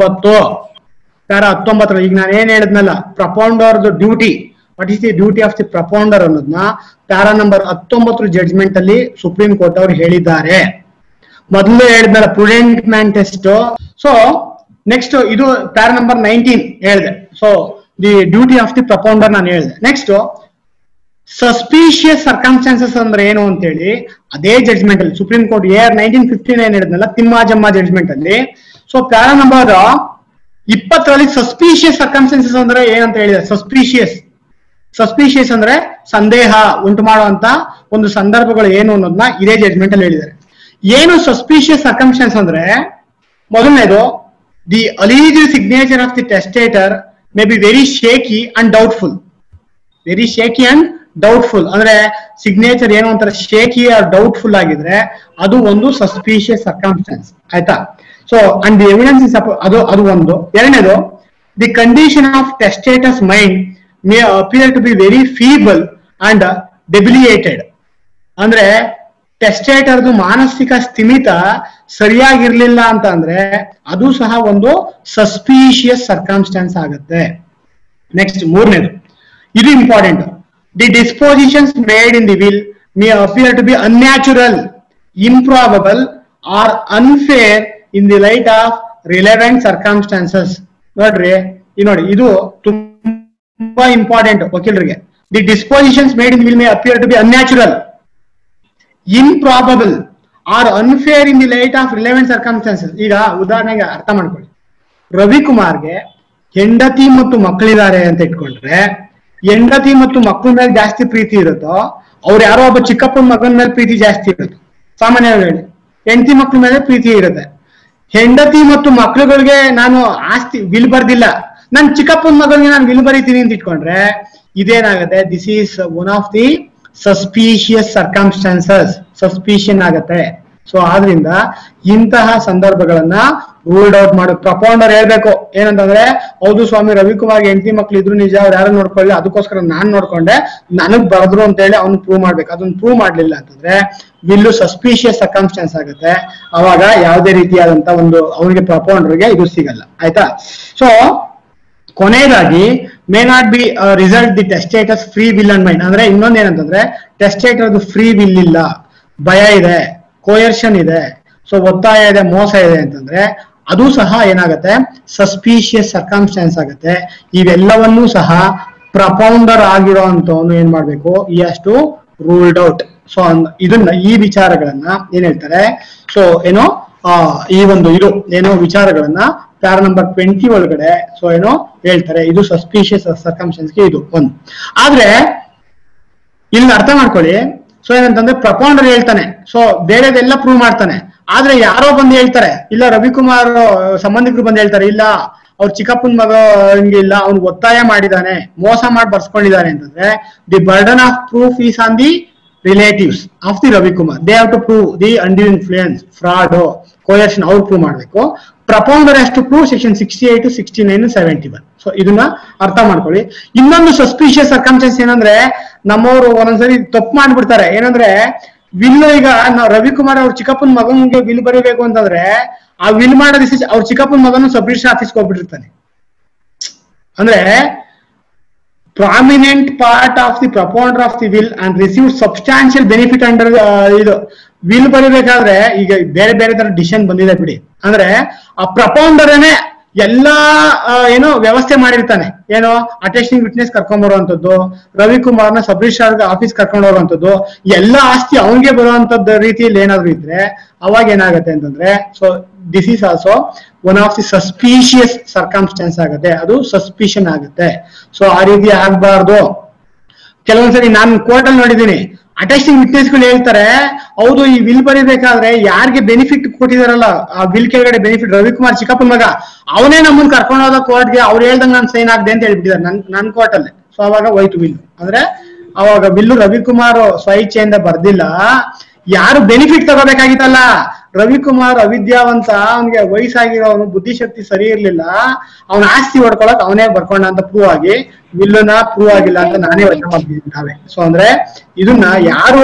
19 ಈಗ ನಾನು ಏನ್ ಹೇಳಿದ್ನಲ್ಲ, propounder duty, what is the duty of the propounder ಅನ್ನೋದನ್ನ para number 19 judgment ಅಲ್ಲಿ supreme court ಅವರು ಹೇಳಿದ್ದಾರೆ. ಮೊದಲು ಹೇಳಿದ್ನಲ್ಲ prudent man test. So next ಇದು ಪ್ಯಾರಾ ನಂಬರ್ 19 ಹೇಳಿದೆ. So the duty of the propounder ನಾನು ಹೇಳಿದೆ. ನೆಕ್ಸ್ಟ್ ಸಸ್ಪಿಷಿಯಸ್ ಸರ್ಕಮ್ಸ್ಟಾನ್ಸಸ್ ಅಂದ್ರೆ ಏನು ಅಂತ ಹೇಳಿ ಅದೇ ಜಡ್ಜ್ಮೆಂಟ್ ಅಲ್ಲಿ ಸುಪ್ರೀಂ ಕೋರ್ಟ್ AR 1959 ಹೇಳಿದ್ನಲ್ಲ ತಿಮ್ಮಾಜಮ್ಮ ಜಡ್ಜ್ಮೆಂಟ್ ಅಲ್ಲಿ. So para number 20 suspicious circumstances ಅಂದ್ರೆ ಏನಂತ ಹೇಳಿದೆ. ಸಸ್ಪಿಷಿಯಸ್ ಅಂದ್ರೆ ಸಂದೇಹ ಉಂಟು ಮಾಡುವಂತ ಒಂದು ಸಂದರ್ಭಗಳು ಏನು ಅನ್ನೋದನ್ನ ಇದೇ ಜಡ್ಜ್ಮೆಂಟ್ ಅಲ್ಲಿ ಹೇಳಿದ್ದಾರೆ. ಏನು ಸಸ್ಪಿಷಿಯಸ್ ಸರ್ಕಮ್ಸ್ಟಾನ್ಸ್ ಅಂದ್ರೆ, ಮೊದಲನೇದು the alleged signature of the testator may be very shaky and doubtful. ಅಂದ್ರೆ ಸಿಗ್ನೇಚರ್ ಏನೋ ಒಂಥರ ಶೇಕಿ ಆರ್ ಡೌಟ್ಫುಲ್ ಆಗಿದ್ರೆ ಅದು ಒಂದು ಸಸ್ಪಿಷಿಯಸ್ ಸರ್ಕಮ್ಸ್ಟಾನ್ಸ್, ಆಯ್ತಾ. So and the evidence is ಅದು ಒಂದು. ಎರಡನೇದು the condition of testator's mind may appear to be very feeble and debilitated. ಅಂದ್ರೆ ಟೆಸ್ಟೇಟರ್ದು ಮಾನಸಿಕ ಸ್ಥಿಮಿತ ಸರಿಯಾಗಿರ್ಲಿಲ್ಲ ಅಂತ ಅಂದ್ರೆ ಅದು ಸಹ ಒಂದು ಸಸ್ಪಿಷಿಯಸ್ ಸರ್ಕಮ್ಸ್ಟಾನ್ಸ್ ಆಗುತ್ತೆ. ನೆಕ್ಸ್ಟ್ ಮೂರನೇದು, ಇದು important, the dispositions made in the will may appear to be unnatural, improbable or unfair in the light of relevant circumstances. ನೋಡಿ ಇದು ತುಂಬಾ ಇಂಪಾರ್ಟೆಂಟ್ ವಕೀಲರಿಗೆ. The dispositions made in will may appear to be unnatural, improbable or unfair in the light of relevant circumstances. ಈಗ ಉದಾಹರಣೆಗೆ ಅರ್ಥ ಮಾಡ್ಕೊಳ್ಳಿ, ರವಿಕುಮಾರ್ಗೆ ಹೆಂಡತಿ ಮತ್ತು ಮಕ್ಕಳಿದ್ದಾರೆ ಅಂತ ಇಟ್ಕೊಂಡ್ರೆ, ಹೆಂಡತಿ ಮತ್ತು ಮಕ್ಕಳ ಮೇಲೆ ಜಾಸ್ತಿ ಪ್ರೀತಿ ಇರುತ್ತೋ ಅವ್ರು ಯಾರೋ ಒಬ್ಬ ಚಿಕ್ಕಪ್ಪನ ಮಗನ ಮೇಲೆ ಪ್ರೀತಿ ಜಾಸ್ತಿ ಇರುತ್ತೆ. ಸಾಮಾನ್ಯವಾಗಿ ಹೇಳಿ ಹೆಂಡತಿ ಮಕ್ಕಳ ಮೇಲೆ ಪ್ರೀತಿ ಇರುತ್ತೆ. ಹೆಂಡತಿ ಮತ್ತು ಮಕ್ಕಳುಗಳಿಗೆ ನಾನು ಆಸ್ತಿ ವಿಲ್ ಬರ್ದಿಲ್ಲ, ನನ್ ಚಿಕ್ಕಪ್ಪನ ಮಗನಿಗೆ ನಾನು ವಿಲ್ ಬರೀತೀನಿ ಅಂತ ಇಟ್ಕೊಂಡ್ರೆ ಇದೇನಾಗುತ್ತೆ, this is one of the suspicious circumstances, suspicion ಆಗತ್ತೆ. ಸೊ ಆದ್ರಿಂದ ಇಂತಹ ಸಂದರ್ಭಗಳನ್ನ ರೂಲ್ಡ್ ಔಟ್ ಮಾಡು. ಪ್ರಪೌಂಡರ್ ಹೇಳ್ಬೇಕು ಏನಂತಂದ್ರೆ, ಹೌದು ಸ್ವಾಮಿ ರವಿಕುಮಾರ್ ಹೆಂಡತಿ ಮಕ್ಳು ಇದ್ರು ನಿಜ, ಅವ್ರು ಯಾರು ನೋಡ್ಕೊಳ್ಳಿ, ಅದಕ್ಕೋಸ್ಕರ ನಾನ್ ನೋಡ್ಕೊಂಡೆ, ನನಗ್ ಬರೆದ್ರು ಅಂತ ಹೇಳಿ ಅವ್ನು ಪ್ರೂವ್ ಮಾಡ್ಬೇಕು. ಅದನ್ನ ಪ್ರೂವ್ ಮಾಡ್ಲಿಲ್ಲ ಅಂತಂದ್ರೆ ವಿಲ್ಲು ಸಸ್ಪಿಷಿಯಸ್ ಸರ್ಕಮ್ಸ್ಟಾನ್ಸ್ ಆಗುತ್ತೆ. ಅವಾಗ ಯಾವುದೇ ರೀತಿಯಾದಂತ ಒಂದು ಅವನಿಗೆ ಪ್ರಪೌಂಡರ್ಗೆ ಇದು ಸಿಗಲ್ಲ. ಆಯ್ತಾ? ಸೊ ಕೊನೆಯದಾಗಿ may not be result the testator's free will and mind. ಅಂದ್ರೆ ಇನ್ನೊಂದ್ ಏನಂತಂದ್ರೆ ಟೆಸ್ಟೇಟರ್ ಫ್ರೀ ವಿಲ್ ಇಲ್ಲ, ಭಯ ಇದೆ, ಕೋಯರ್ಷನ್ ಇದೆ, ಸೊ ಒತ್ತಾಯ ಇದೆ, ಮೋಸ ಇದೆ ಅಂತಂದ್ರೆ ಅದು ಸಹ ಏನಾಗುತ್ತೆ, ಸಸ್ಪಿಷಿಯಸ್ ಸರ್ಕಮ್ಸ್ಟಾನ್ಸ್ ಆಗುತ್ತೆ. ಇವೆಲ್ಲವನ್ನೂ ಸಹ ಪ್ರಪೌಂಡರ್ ಆಗಿರೋ ಅಂತವನು ಏನ್ ಮಾಡ್ಬೇಕು, ಈ ಅಷ್ಟು ರೂಲ್ಡ್ ಔಟ್. ಸೊ ಇದನ್ನ ಈ ವಿಚಾರಗಳನ್ನ ಏನ್ ಹೇಳ್ತಾರೆ, ಸೊ ಏನೋ ಈ ಒಂದು ಇದು ಏನೋ ವಿಚಾರಗಳನ್ನ ಪ್ಯಾರ ನಂಬರ್ 20 ಒಳಗಡೆ ಸೊ ಏನೋ ಹೇಳ್ತಾರೆ. ಇದು ಸಸ್ಪಿಷಿಯಸ್ ಸರ್ಕಮ್ಸ್ಟಾನ್ಸ್ಗೆ ಇದು ಒಂದು. ಆದ್ರೆ ಇಲ್ಲಿ ಅರ್ಥ ಮಾಡ್ಕೊಳ್ಳಿ, ಸೊ ಏನಂತಂದ್ರೆ ಪ್ರಪೌಂಡರ್ ಹೇಳ್ತಾನೆ, ಸೊ ಬೇರೆದೆಲ್ಲ ಪ್ರೂವ್ ಮಾಡ್ತಾನೆ. ಆದ್ರೆ ಯಾರೋ ಬಂದು ಹೇಳ್ತಾರೆ, ಇಲ್ಲ ರವಿಕುಮಾರ್ ಸಂಬಂಧಿಕರು ಬಂದು ಹೇಳ್ತಾರೆ, ಇಲ್ಲ ಅವ್ರ ಚಿಕ್ಕಪ್ಪನ ಮಗ ಹಂಗೆ ಇಲ್ಲ, ಅವ್ನು ಒತ್ತಾಯ ಮಾಡಿದಾನೆ, ಮೋಸ ಮಾಡಿ ಬರ್ಸ್ಕೊಂಡಿದ್ದಾನೆ ಅಂತಂದ್ರೆ the burden of proof is on the relatives of the Ravikumar. They have to prove the undue influence, fraud, coercion ಅವ್ರು ಪ್ರೂವ್ ಮಾಡ್ಬೇಕು. Propounder has to prove section 68, 69, 71. So ಇದನ್ನ ಅರ್ಥ ಮಾಡ್ಕೊಳ್ಳಿ. ಇನ್ನೊಂದು ಸಸ್ಪಿಷಿಯಸ್ ಸರ್ಕಮ್ಸ್ಟಾನ್ಸ್ ಏನಂದ್ರೆ, ನಮ್ಮವರು ಒಂದೊಂದ್ಸರಿ ತಪ್ಪು ಮಾಡ್ಬಿಡ್ತಾರೆ. ಏನಂದ್ರೆ ವಿಲ್, ಈಗ ನಾವು ರವಿಕುಮಾರ್ ಅವ್ರ ಚಿಕ್ಕಪ್ಪನ ಮಗನಿಗೆ ವಿಲ್ ಬರೀಬೇಕು ಅಂತಂದ್ರೆ ಆ ವಿಲ್ ಮಾಡೋ ದಿವಸ ಅವ್ರ ಚಿಕ್ಕಪ್ಪನ ಮಗನು ಸಬ್ ರಿಜಿಸ್ಟರ್ ಆಫೀಸ್ಗೆ ಹೋಗ್ಬಿಟ್ಟಿರ್ತಾನೆ. ಅಂದ್ರೆ prominent part of the propounder of the will and receive substantial benefit under ಇದು ವಿಲ್ ಬರೀಬೇಕಾದ್ರೆ ಈಗ ಬೇರೆ ಬೇರೆ ತರ ಡಿಸಿಷನ್ ಬಂದಿದೆ ಬಿಡಿ. ಅಂದ್ರೆ ಆ ಪ್ರಪೌಂಡರನೇ ಎಲ್ಲಾ ಏನೋ ವ್ಯವಸ್ಥೆ ಮಾಡಿರ್ತಾನೆ. ಏನೋ ಅಟೆಸ್ಟಿಂಗ್ ವಿಟ್ನೆಸ್ ಕರ್ಕೊಂಡ್ ಬರುವಂತದ್ದು, ರವಿಕುಮಾರ್ನ ಸಬ್ ರಿಜಿಸ್ಟ್ರಾರ್ ಆಫೀಸ್ ಕರ್ಕೊಂಡು ಹೋಗುವಂತದ್ದು, ಎಲ್ಲಾ ಆಸ್ತಿ ಅವನಿಗೆ ಬರುವಂತದ್ದು ರೀತಿಯಲ್ಲಿ ಏನಾದ್ರು ಇದ್ರೆ ಅವಾಗ ಏನಾಗುತ್ತೆ ಅಂತಂದ್ರೆ, so this is also one of the suspicious circumstances ಆಗುತ್ತೆ. ಅದು ಸಸ್ಪಿಷನ್ ಆಗುತ್ತೆ. ಸೊ ಆ ರೀತಿ ಆಗ್ಬಾರ್ದು. ಕೆಲವೊಂದ್ಸರಿ ನಾನು ಕೋರ್ಟ್ ಅಲ್ಲಿ ನೋಡಿದ್ದೀನಿ, ಅಟೆಸ್ಟಿಂಗ್ ವಿಟ್ನೆಸ್ ಗಳು ಹೇಳ್ತಾರೆ, ಹೌದು ಈ ವಿಲ್ ಬರೀಬೇಕಾದ್ರೆ ಯಾರಿಗೆ ಬೆನಿಫಿಟ್ ಕೊಟ್ಟಿದಾರಲ್ಲ, ಆ ವಿಲ್ ಕೆಳಗಡೆ ಬೆನಿಫಿಟ್ ರವಿಕುಮಾರ್ ಚಿಕ್ಕಪ್ಪನ ಮಗ, ಅವನೇ ನಮ್ಮನ್ನ ಕರ್ಕೊಂಡು ಹೋದ ಕೋರ್ಟ್ಗೆ, ಅವ್ರು ಹೇಳ್ದಂಗೆ ನಾನು ಸೈನ್ ಆಗದೆ ಅಂತ ಹೇಳ್ಬಿಟ್ಟಿದ್ದಾರೆ ನನ್ ಕೋರ್ಟ್ ಅಲ್ಲಿ. ಸೊ ಅವಾಗ ಹೋಯ್ತು ವಿಲ್. ಅಂದ್ರೆ ಅವಾಗ ವಿಲ್ಲು ರವಿಕುಮಾರ್ ಸ್ವಇಚ್ಛೆಯಿಂದ ಬರ್ದಿಲ್ಲ, ಯಾರು ಬೆನಿಫಿಟ್ ತಗೋಬೇಕಾಗಿತ್ತಲ್ಲ, ರವಿಕುಮಾರ್ ಅವಿದ್ಯಾವಂತ, ಅವನಿಗೆ ವಯಸ್ಸಾಗಿರೋನು, ಬುದ್ಧಿಶಕ್ತಿ ಸರಿ ಇರ್ಲಿಲ್ಲ, ಅವನ ಆಸ್ತಿ ಹೊಡ್ಕೊಳಕ್ ಅವನೇ ಬರ್ಕೊಂಡ ಅಂತ ಪ್ರೂವ್ ಆಗಿ ವಿಲ್ಲುನ ಪ್ರೂವ್ ಆಗಿಲ್ಲ ಅಂತ ನಾನೇ ವಚನ ಮಾಡ್ತಿದ್ದೀನಿ ನಾವೇ. ಸೊ ಅಂದ್ರೆ ಇದನ್ನ ಯಾರು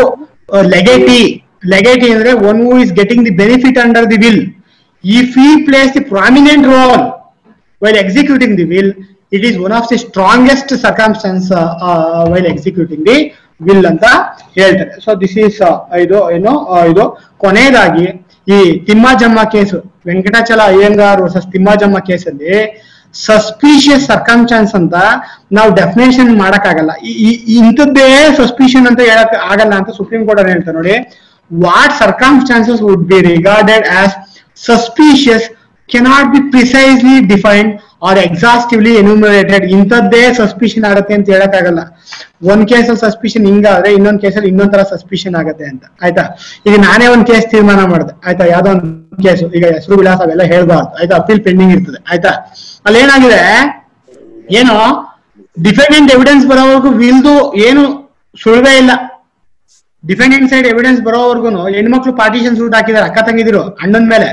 ಲೆಗೇಟಿ ಅಂದ್ರೆ one who is getting the benefit under the will, if he plays the prominent role while executing the will, it is one of the strongest circumstance while executing the will ಅಂತ ಹೇಳ್ತಾರೆ. So this is ಇದು ಏನು ಇದು. ಕೊನೆಯದಾಗಿ ಈ Thimmajamma case, Venkatachala Iyengar versus Thimmajamma ಕೇಸಲ್ಲಿ suspicious circumstances ಅಂತ ನಾವು ಡೆಫಿನೇಷನ್ ಮಾಡಕ್ ಆಗಲ್ಲ. ಇಂಥದ್ದೇ ಸಸ್ಪಿಷನ್ ಅಂತ ಹೇಳಕ್ ಆಗಲ್ಲ ಅಂತ ಸುಪ್ರೀಂ ಕೋರ್ಟ್ ಹೇಳ್ತಾರೆ ನೋಡಿ. What circumstances would be regarded as suspicious cannot be precisely defined or exhaustively enumerated. ಇಂಥದ್ದೇ ಸಸ್ಪಿಷನ್ ಆಗುತ್ತೆ ಅಂತ ಹೇಳಕ್ ಆಗಲ್ಲ. ಒಂದ್ ಕೇಸಲ್ಲಿ ಸಸ್ಪಿಷನ್ ಹಿಂಗಾದ್ರೆ ಇನ್ನೊಂದ್ ಕೇಸಲ್ಲಿ ಇನ್ನೊಂದ್ ತರ ಸಸ್ಪಿಷನ್ ಆಗತ್ತೆ ಅಂತ. ಆಯ್ತಾ? ಈಗ ನಾನೇ ಒಂದ್ ಕೇಸ್ ತೀರ್ಮಾನ ಮಾಡಿದೆ, ಆಯ್ತಾ, ಯಾವ್ದೋ ಒಂದು ಕೇಸು, ಈಗ ಹೆಸರು ವಿಳಾಸ ಅವೆಲ್ಲ ಹೇಳ್ಬಾರ್ದು, ಆಯ್ತಾ, ಅಪೀಲ್ ಪೆಂಡಿಂಗ್ ಇರ್ತದೆ, ಆಯ್ತಾ. ಅಲ್ಲಿ ಏನಾಗಿದೆ, ಏನೋ ಡಿಫೆಂಡೆಂಟ್ ಎವಿಡೆನ್ಸ್ ಬರೋವರೆಗೂ ವಿಲ್ದು ಏನು ಸುಳ್ವೇ ಇಲ್ಲ. ಡಿಫೆಂಡೆಂಟ್ ಸೈಡ್ ಎವಿಡೆನ್ಸ್ ಬರೋವರೆಗೂ ಹೆಣ್ಮಕ್ಳು ಪಾರ್ಟಿಷನ್ ಸೂಟ್ ಹಾಕಿದಾರೆ, ಅಕ್ಕ ತಂಗಿದಿರು ಅಣ್ಣನ ಮೇಲೆ.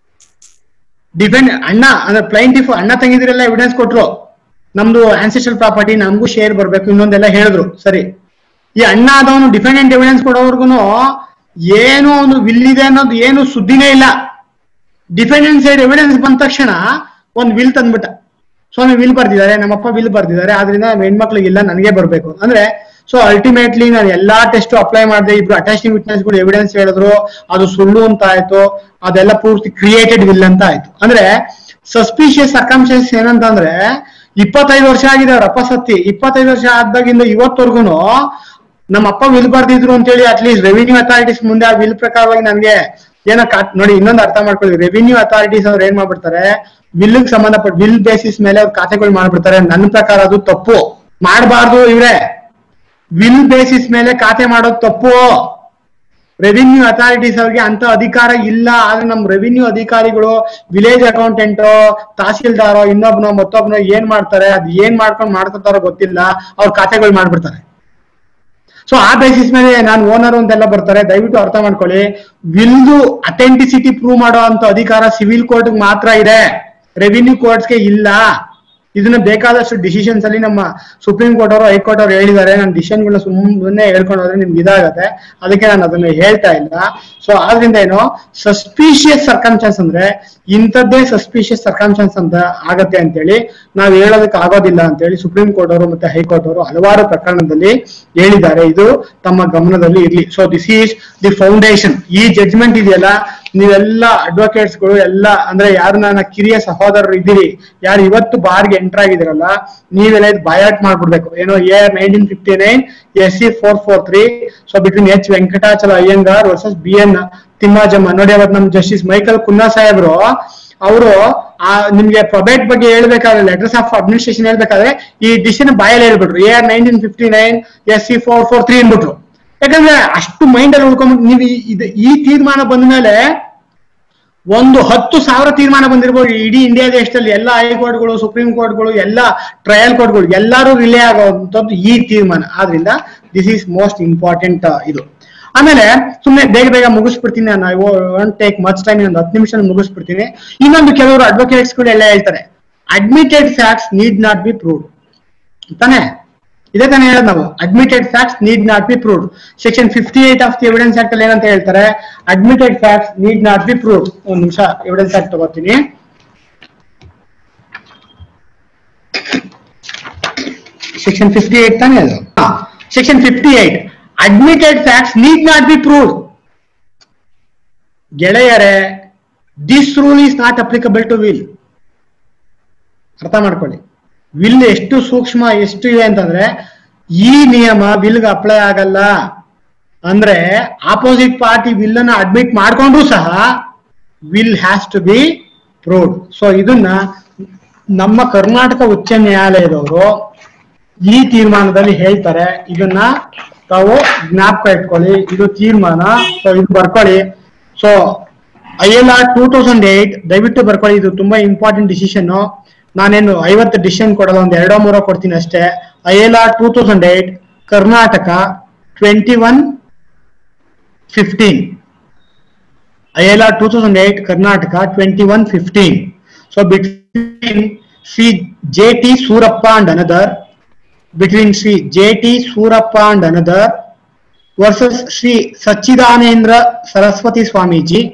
ಅಣ್ಣ ಅಂದ್ರೆ ಪ್ಲೈಂಟಿಫ್ ಅಣ್ಣ ತಂಗಿದಿರೆಲ್ಲ ಎವಿಡೆನ್ಸ್ ಕೊಟ್ರು, ನಮ್ದು ಆನ್ಸೆಸ್ಟ್ರಲ್ ಪ್ರಾಪರ್ಟಿ, ನಮಗೂ ಶೇರ್ ಬರ್ಬೇಕು, ಇನ್ನೊಂದೆಲ್ಲ ಹೇಳಿದ್ರು. ಸರಿ, ಈ ಅಣ್ಣ ಆದವನು ಡಿಫೆಂಡೆಂಟ್ ಎವಿಡೆನ್ಸ್ ಕೊಡೋವರ್ಗು ಏನು ಒಂದು ವಿಲ್ ಇದೆ ಅನ್ನೋದು ಏನು ಸುದ್ದಿನೇ ಇಲ್ಲ. ಡಿಫೆಂಡೆಂಟ್ ಸೈಡ್ ಎವಿಡೆನ್ಸ್ ಬಂದ ತಕ್ಷಣ ಒಂದು ವಿಲ್ ತಂದ್ಬಿಟ್ಟ, ಸ್ವಾಮಿ ವಿಲ್ ಬರ್ದಿದ್ದಾರೆ, ನಮ್ಮಪ್ಪ ವಿಲ್ ಬರ್ದಿದ್ದಾರೆ, ಆದ್ರಿಂದ ಹೆಣ್ಮಕ್ಳಿಗಿಲ್ಲ, ನನಗೆ ಬರ್ಬೇಕು ಅಂದ್ರೆ. ಸೊ ಅಲ್ಟಿಮೇಟ್ಲಿ ನಾನು ಎಲ್ಲಾ ಟೆಸ್ಟ್ ಅಪ್ಲೈ ಮಾಡಿದೆ, ಇಬ್ರು ಅಟೆಸ್ಟಿಂಗ್ ವಿಟ್ನೆಸ್ ಗಳು ಎವಿಡೆನ್ಸ್ ಹೇಳಿದ್ರು, ಅದು ಸುಳ್ಳು ಅಂತ ಆಯ್ತು, ಅದೆಲ್ಲ ಪೂರ್ತಿ ಕ್ರಿಯೇಟೆಡ್ ವಿಲ್ ಅಂತ ಆಯ್ತು. ಅಂದ್ರೆ ಸಸ್ಪಿಷಿಯಸ್ ಸರ್ಕಮ್ಸ್ಟೆನ್ಸ್ ಏನಂತಂದ್ರೆ 25 ವರ್ಷ ಆಗಿದೆ ಅವ್ರ ಅಪ್ಪ ಸತ್ತಿ, 25 ವರ್ಷ ಆದಾಗಿಂದ ಇವತ್ತವರೆಗೂ ನಮ್ಮ ಅಪ್ಪ ವಿಲ್ ಬರ್ದಿದ್ರು ಅಂತೇಳಿ ಅಟ್ಲೀಸ್ಟ್ ರೆವಿನ್ಯೂ ಅಥಾರಿಟೀಸ್ ಮುಂದೆ ಆ ವಿಲ್ ಪ್ರಕಾರವಾಗಿ ನನ್ಗೆ ಏನೋ ನೋಡಿ. ಇನ್ನೊಂದು ಅರ್ಥ ಮಾಡ್ಕೊಳ್ಳಿ, ರೆವಿನ್ಯೂ ಅಥಾರಿಟೀಸ್ ಅವ್ರು ಏನ್ ಮಾಡ್ಬಿಡ್ತಾರೆ, ವಿಲ್ಗೆ ಸಂಬಂಧಪಟ್ಟ ವಿಲ್ ಬೇಸಿಸ್ ಮೇಲೆ ಅವ್ರ ಖಾತೆಗಳು ಮಾಡ್ಬಿಡ್ತಾರೆ. ನನ್ನ ಪ್ರಕಾರ ಅದು ತಪ್ಪು, ಮಾಡಬಾರ್ದು. ಇವ್ರೆ ವಿಲ್ ಬೇಸಿಸ್ ಮೇಲೆ ಖಾತೆ ಮಾಡೋದು ತಪ್ಪು. ರೆವಿನ್ಯೂ ಅಥಾರಿಟೀಸ್ ಅವ್ರಿಗೆ ಅಂತ ಅಧಿಕಾರ ಇಲ್ಲ. ಆದ್ರೆ ನಮ್ ರೆವಿನ್ಯೂ ಅಧಿಕಾರಿಗಳು ವಿಲೇಜ್ ಅಕೌಂಟೆಂಟೋ ತಹಸೀಲ್ದಾರೋ ಇನ್ನೊಬ್ನೋ ಮತ್ತೊಬ್ನೋ ಏನ್ ಮಾಡ್ತಾರೆ, ಅದ್ ಏನ್ ಮಾಡ್ಕೊತಾರೋ ಗೊತ್ತಿಲ್ಲ, ಅವ್ರ ಖಾತೆಗಳು ಮಾಡ್ಬಿಡ್ತಾರೆ. ಸೊ ಆ ಬೇಸಿಸ್ ಮೇಲೆ ನಾನು ಓನರ್ ಅಂತೆಲ್ಲ ಬರ್ತಾರೆ. ದಯವಿಟ್ಟು ಅರ್ಥ ಮಾಡ್ಕೊಳ್ಳಿ, ವಿಲ್ದು ಅಥೆಂಟಿಸಿಟಿ ಪ್ರೂವ್ ಮಾಡೋ ಅಂತ ಅಧಿಕಾರ ಸಿವಿಲ್ ಕೋರ್ಟ್ ಮಾತ್ರ ಇದೆ, ರೆವಿನ್ಯೂ ಕೋರ್ಟ್ಸ್ಗೆ ಇಲ್ಲ. ಇದನ್ನ ಬೇಕಾದಷ್ಟು ಡಿಸಿಷನ್ಸ್ ಅಲ್ಲಿ ನಮ್ಮ ಸುಪ್ರೀಂ ಕೋರ್ಟ್ ಅವರು ಹೈಕೋರ್ಟ್ ಅವರು ಹೇಳಿದ್ದಾರೆ. ನಾನು ಡಿಸಿಷನ್ಗಳನ್ನ ಸುಮ್ಮನೆ ಹೇಳ್ಕೊಂಡು ಹೋದ್ರೆ ನಿಮ್ಗೆ ಇದಾಗತ್ತೆ, ಅದಕ್ಕೆ ನಾನು ಅದನ್ನ ಹೇಳ್ತಾ ಇಲ್ಲ. ಸೊ ಆದ್ರಿಂದ ಏನು ಸಸ್ಪಿಷಿಯಸ್ ಸರ್ಕಮ್ಸ್ಟಾನ್ಸ್ ಅಂದ್ರೆ ಇಂಥದ್ದೇ ಸಸ್ಪಿಷಿಯಸ್ ಸರ್ಕಮ್ಸ್ಟಾನ್ಸ್ ಅಂತ ಆಗತ್ತೆ ಅಂತೇಳಿ ನಾವು ಹೇಳೋದಕ್ಕೆ ಆಗೋದಿಲ್ಲ ಅಂತೇಳಿ ಸುಪ್ರೀಂ ಕೋರ್ಟ್ ಅವರು ಮತ್ತೆ ಹೈಕೋರ್ಟ್ ಅವರು ಹಲವಾರು ಪ್ರಕರಣದಲ್ಲಿ ಹೇಳಿದ್ದಾರೆ. ಇದು ತಮ್ಮ ಗಮನದಲ್ಲಿ ಇರ್ಲಿ. So this is the foundation. ಈ ಜಡ್ಜ್ಮೆಂಟ್ ಇದೆಯಲ್ಲ, ನೀವೆಲ್ಲ ಅಡ್ವೊಕೇಟ್ಸ್ಗಳು ಎಲ್ಲ ಅಂದ್ರೆ ಯಾರು ನನ್ನ ಕಿರಿಯ ಸಹೋದರರು ಇದ್ದೀರಿ, ಯಾರು ಇವತ್ತು ಬಾರ್ಗೆ ಎಂಟರ್ ಆಗಿದಿರಲ್ಲ, ನೀವೆಲ್ಲ ಇದು ಬಯಾಟ್ ಮಾಡ್ಬಿಡ್ಬೇಕು. ಏನೋ AR 1959 SC 443. So between H Venkatachala Iyengar versus BN Thimmajamma. ನೋಡಿ, ಅವತ್ತು ನಮ್ ಜಸ್ಟಿಸ್ ಮೈಕಲ್ ಕುನ್ನಾ ಸಾಹೇಬ್ರು ಅವರು ನಿಮ್ಗೆ ಪ್ರೊಬೇಟ್ ಬಗ್ಗೆ ಹೇಳ್ಬೇಕಾದ್ರೆ, ಲೆಟರ್ಸ್ ಆಫ್ ಅಡ್ಮಿನಿಸ್ಟ್ರೇಷನ್ ಹೇಳ್ಬೇಕಾದ್ರೆ ಈ ಡಿಸಿಷನ್ ಬಾಯಲ್ಲಿ ಹೇಳ್ಬಿಟ್ರು, AR 1959 SC 443 ಅನ್ಬಿಟ್ರು. ಯಾಕಂದ್ರೆ ಅಷ್ಟು ಮೈಂಡ್ ಅಲ್ಲಿ ಉಳ್ಕೊಂಡ್ಬಿಟ್ಟು ನೀವು ಈ ತೀರ್ಮಾನ ಬಂದ ಮೇಲೆ ಒಂದು 10,000 ತೀರ್ಮಾನ ಬಂದಿರ್ಬೋದು ಇಡೀ ಇಂಡಿಯಾ ದೇಶದಲ್ಲಿ. ಎಲ್ಲ ಹೈಕೋರ್ಟ್ಗಳು, ಸುಪ್ರೀಂ ಕೋರ್ಟ್ಗಳು, ಎಲ್ಲ ಟ್ರಯಲ್ ಕೋರ್ಟ್ಗಳು ಎಲ್ಲರೂ ರಿಲೇ ಆಗುವಂತದ್ದು ಈ ತೀರ್ಮಾನ. ಆದ್ರಿಂದ ದಿಸ್ ಈಸ್ ಮೋಸ್ಟ್ ಇಂಪಾರ್ಟೆಂಟ್ ಇದು. ಆಮೇಲೆ ಸುಮ್ಮನೆ ಬೇಗ ಬೇಗ ಮುಗಿಸ್ಬಿಡ್ತೀನಿ ನಾನು. I want take much time. ಇನ್ನೊಂದು 10 ನಿಮಿಷ ಮುಗಿಸ್ಬಿಡ್ತೀನಿ. ಇನ್ನೊಂದು ಕೆಲವರು ಅಡ್ವೊಕೇಟ್ಸ್ ಗಳು ಎಲ್ಲ ಹೇಳ್ತಾರೆ, admitted facts need not be proved ತಾನೆ. ಇದೇ ತಾನೇ ಹೇಳೋದು ನಾವು, admitted facts need not be proved. Section 58 of the evidence act ಅಲ್ಲಿ ಏನಂತ ಹೇಳ್ತಾರೆ, admitted facts need not be ಪ್ರೂವ್ಡ್. ಒಂದು ನಿಮಿಷ ಎವಿಡೆನ್ಸ್ ಆಕ್ಟ್ ತಗೋತೀನಿ. ಸೆಕ್ಷನ್ 58 ತಾನೇ ಅದು. Section 58 admitted facts need not be proved. ಗೆಳೆಯರೇ, this rule is not applicable to will. ಅರ್ಥ ಮಾಡ್ಕೊಳ್ಳಿ, ವಿಲ್ ಎಷ್ಟು ಸೂಕ್ಷ್ಮ ಎಷ್ಟು ಇದೆ ಅಂತಂದ್ರೆ ಈ ನಿಯಮ ವಿಲ್ಗೆ ಅಪ್ಲೈ ಆಗಲ್ಲ. ಅಂದ್ರೆ ಆಪೋಸಿಟ್ ಪಾರ್ಟಿ ವಿಲ್ ಅನ್ನ ಅಡ್ಮಿಟ್ ಮಾಡ್ಕೊಂಡ್ರು ಸಹ will has to be proved. So ಇದನ್ನ ನಮ್ಮ ಕರ್ನಾಟಕ ಉಚ್ಚ ನ್ಯಾಯಾಲಯದವರು ಈ ತೀರ್ಮಾನದಲ್ಲಿ ಹೇಳ್ತಾರೆ. ಇದನ್ನ ತಾವು ಜ್ಞಾಪಕ ಇಟ್ಕೊಳ್ಳಿ, ಇದು ತೀರ್ಮಾನ. ಸೊ ಇದು ಬರ್ಕೊಳ್ಳಿ. ಸೊ ILR 2008 ದಯವಿಟ್ಟು ಬರ್ಕೊಳ್ಳಿ, ಇದು ತುಂಬಾ ಇಂಪಾರ್ಟೆಂಟ್ ಡಿಸಿಷನ್. ನಾನೇನು 50 ಡಿಸಿಷನ್ ಕೊಡಲ್ಲ, ಒಂದು 2-3 ಕೊಡ್ತೀನಿ ಅಷ್ಟೇ. ILR 2008 Karnataka 2115. ILR 2008 Karnataka 2115. So between Shri JT Surappa and another, between Shri JT Surappa and another versus Shri Sachchidanandra Saraswathi Swamiji.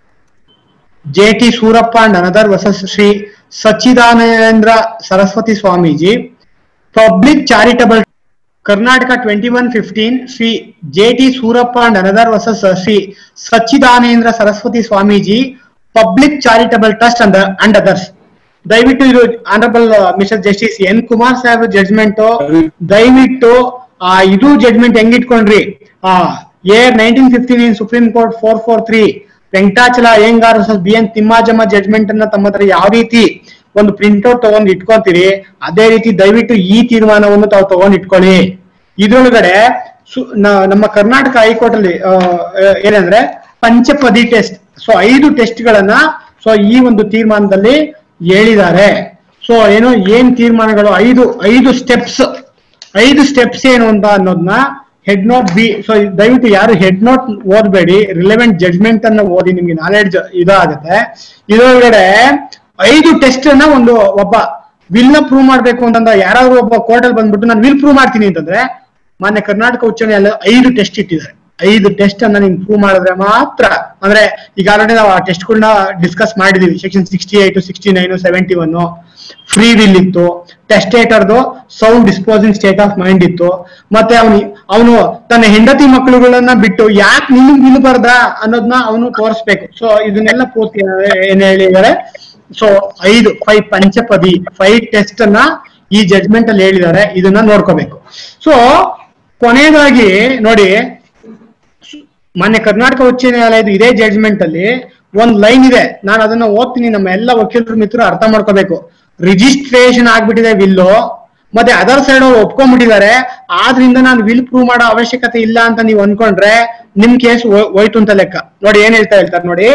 JT Surappa and another versus Sri Sachidanandra Saraswati Swamiji. Public Charitable Karnataka 2115 Sri JT Surappa and another versus Sri Sachidanandra Saraswati Swamiji. Public Charitable Trust and others. ದಯವಿಟ್ಟು ಇದು honourable mister justice N Kumar ಸಾಹೇಬ್ judgment. ದಯವಿಟ್ಟು ಇದು judgment ಹೆಂಗಿಟ್ಕೊಂಡ್ರಿ, AR 1959 supreme court 443 Venkatachala Iyengar versus BN Thimmajamma judgment ಅನ್ನ ತಮ್ಮ ಹತ್ರ ಯಾವ ರೀತಿ ಒಂದು ಪ್ರಿಂಟ್ಔಟ್ ತಗೊಂಡ್ ಇಟ್ಕೊಂತೀರಿ, ಅದೇ ರೀತಿ ದಯವಿಟ್ಟು ಈ ತೀರ್ಮಾನವನ್ನು ತಾವು ತಗೊಂಡ್ ಇಟ್ಕೊಳ್ಳಿ. ಇದ್ರೊಳಗಡೆ ನಮ್ಮ ಕರ್ನಾಟಕ ಹೈಕೋರ್ಟ್ ಅಲ್ಲಿ ಏನಂದ್ರೆ ಪಂಚಪದಿ ಟೆಸ್ಟ್, ಸೊ 5 ಟೆಸ್ಟ್ ಗಳನ್ನ ಸೊ ಈ ಒಂದು ತೀರ್ಮಾನದಲ್ಲಿ ಹೇಳಿದ್ದಾರೆ. ಸೊ ಏನು ಏನ್ ತೀರ್ಮಾನಗಳು, 5 ಸ್ಟೆಪ್ಸ್ ಏನು ಅಂತ ಅನ್ನೋದನ್ನ ಹೆಡ್ ನೋಟ್ ಬಿ. ಸೊ ದಯವಿಟ್ಟು ಯಾರು ಹೆಡ್ ನೋಟ್ ಓದಬೇಡಿ, ರಿಲೆವೆಂಟ್ ಜಡ್ಜ್ಮೆಂಟ್ ಅನ್ನ ಓದಿ, ನಿಮ್ಗೆ ನಾಲೆಡ್ಜ್ ಇದಾಗುತ್ತೆ. ಇದರೊಳಗಡೆ 5 ಟೆಸ್ಟ್ ಅನ್ನ ಒಬ್ಬ ವಿಲ್ ನ ಪ್ರೂವ್ ಮಾಡ್ಬೇಕು ಅಂತಂದ್ರೆ, ಯಾರಾದ್ರೂ ಒಬ್ಬ ಕೋರ್ಟ್ ಅಲ್ಲಿ ಬಂದ್ಬಿಟ್ಟು ನಾನು ವಿಲ್ ಪ್ರೂವ್ ಮಾಡ್ತೀನಿ ಅಂತಂದ್ರೆ ಮಾನ್ಯ ಕರ್ನಾಟಕ ಉಚ್ಚ ನ್ಯಾಯಾಲಯ 5 ಟೆಸ್ಟ್ ಇಟ್ಟಿದ್ದಾರೆ. 5 ಟೆಸ್ಟ್ ಅನ್ನ ನೀವು ಪ್ರೂವ್ ಮಾಡಿದ್ರೆ ಮಾತ್ರ, ಅಂದ್ರೆ ಈಗ ಆಲ್ರೆಡಿ ನಾವು ಆ ಟೆಸ್ಟ್ ಗಳನ್ನ ಡಿಸ್ಕಸ್ ಮಾಡಿದೀವಿ. ಸೆಕ್ಷನ್ 68, 69, 71 ಫ್ರೀ ವಿಲ್ ಇತ್ತು, ಟೆಸ್ಟೇಟರ್ದು sound disposing state of mind ಇತ್ತು, ಮತ್ತೆ ಅವನು ತನ್ನ ಹೆಂಡತಿ ಮಕ್ಕಳುಗಳನ್ನ ಬಿಟ್ಟು ಯಾಕೆ ನಿಮ್ಗೆ ನಿಲ್ಬಾರ್ದ ಅನ್ನೋದನ್ನ ಅವನು ತೋರಿಸ್ಬೇಕು. ಸೊ ಇದನ್ನೆಲ್ಲ ಪೂರ್ತಿ ಏನ್ ಹೇಳಿದ್ದಾರೆ. ಸೊ 5 ಪಂಚಪದಿ 5 ಟೆಸ್ಟ್ ಅನ್ನ ಈ ಜಡ್ಜ್ಮೆಂಟ್ ಅಲ್ಲಿ ಹೇಳಿದ್ದಾರೆ. ಇದನ್ನ ನೋಡ್ಕೋಬೇಕು. ಸೊ ಕೊನೆಯದಾಗಿ ನೋಡಿ, ಮಾನ್ಯ ಕರ್ನಾಟಕ ಉಚ್ಚ ನ್ಯಾಯಾಲಯದ ಇದೇ ಜಡ್ಜ್ಮೆಂಟ್ ಅಲ್ಲಿ ಒಂದ್ ಲೈನ್ ಇದೆ, ನಾನು ಅದನ್ನ ಓದ್ತೀನಿ, ನಮ್ಮ ಎಲ್ಲ ವಕೀಲರು ಮಿತ್ರರು ಅರ್ಥ ಮಾಡ್ಕೋಬೇಕು. ರಿಜಿಸ್ಟ್ರೇಷನ್ ಆಗ್ಬಿಟ್ಟಿದೆ ವಿಲ್ಲು, ಮತ್ತೆ ಅದರ್ ಸೈಡ್ ಅವ್ರು ಒಪ್ಕೊಂಡ್ಬಿಟ್ಟಿದ್ದಾರೆ, ಆದ್ರಿಂದ ನಾನು ವಿಲ್ ಪ್ರೂವ್ ಮಾಡೋ ಅವಶ್ಯಕತೆ ಇಲ್ಲ ಅಂತ ನೀವು ಅನ್ಕೊಂಡ್ರೆ ನಿಮ್ ಕೇಸ್ ಹೋಯ್ತು ಅಂತ ಲೆಕ್ಕ. ನೋಡಿ ಏನ್ ಹೇಳ್ತಾರೆ ನೋಡಿ,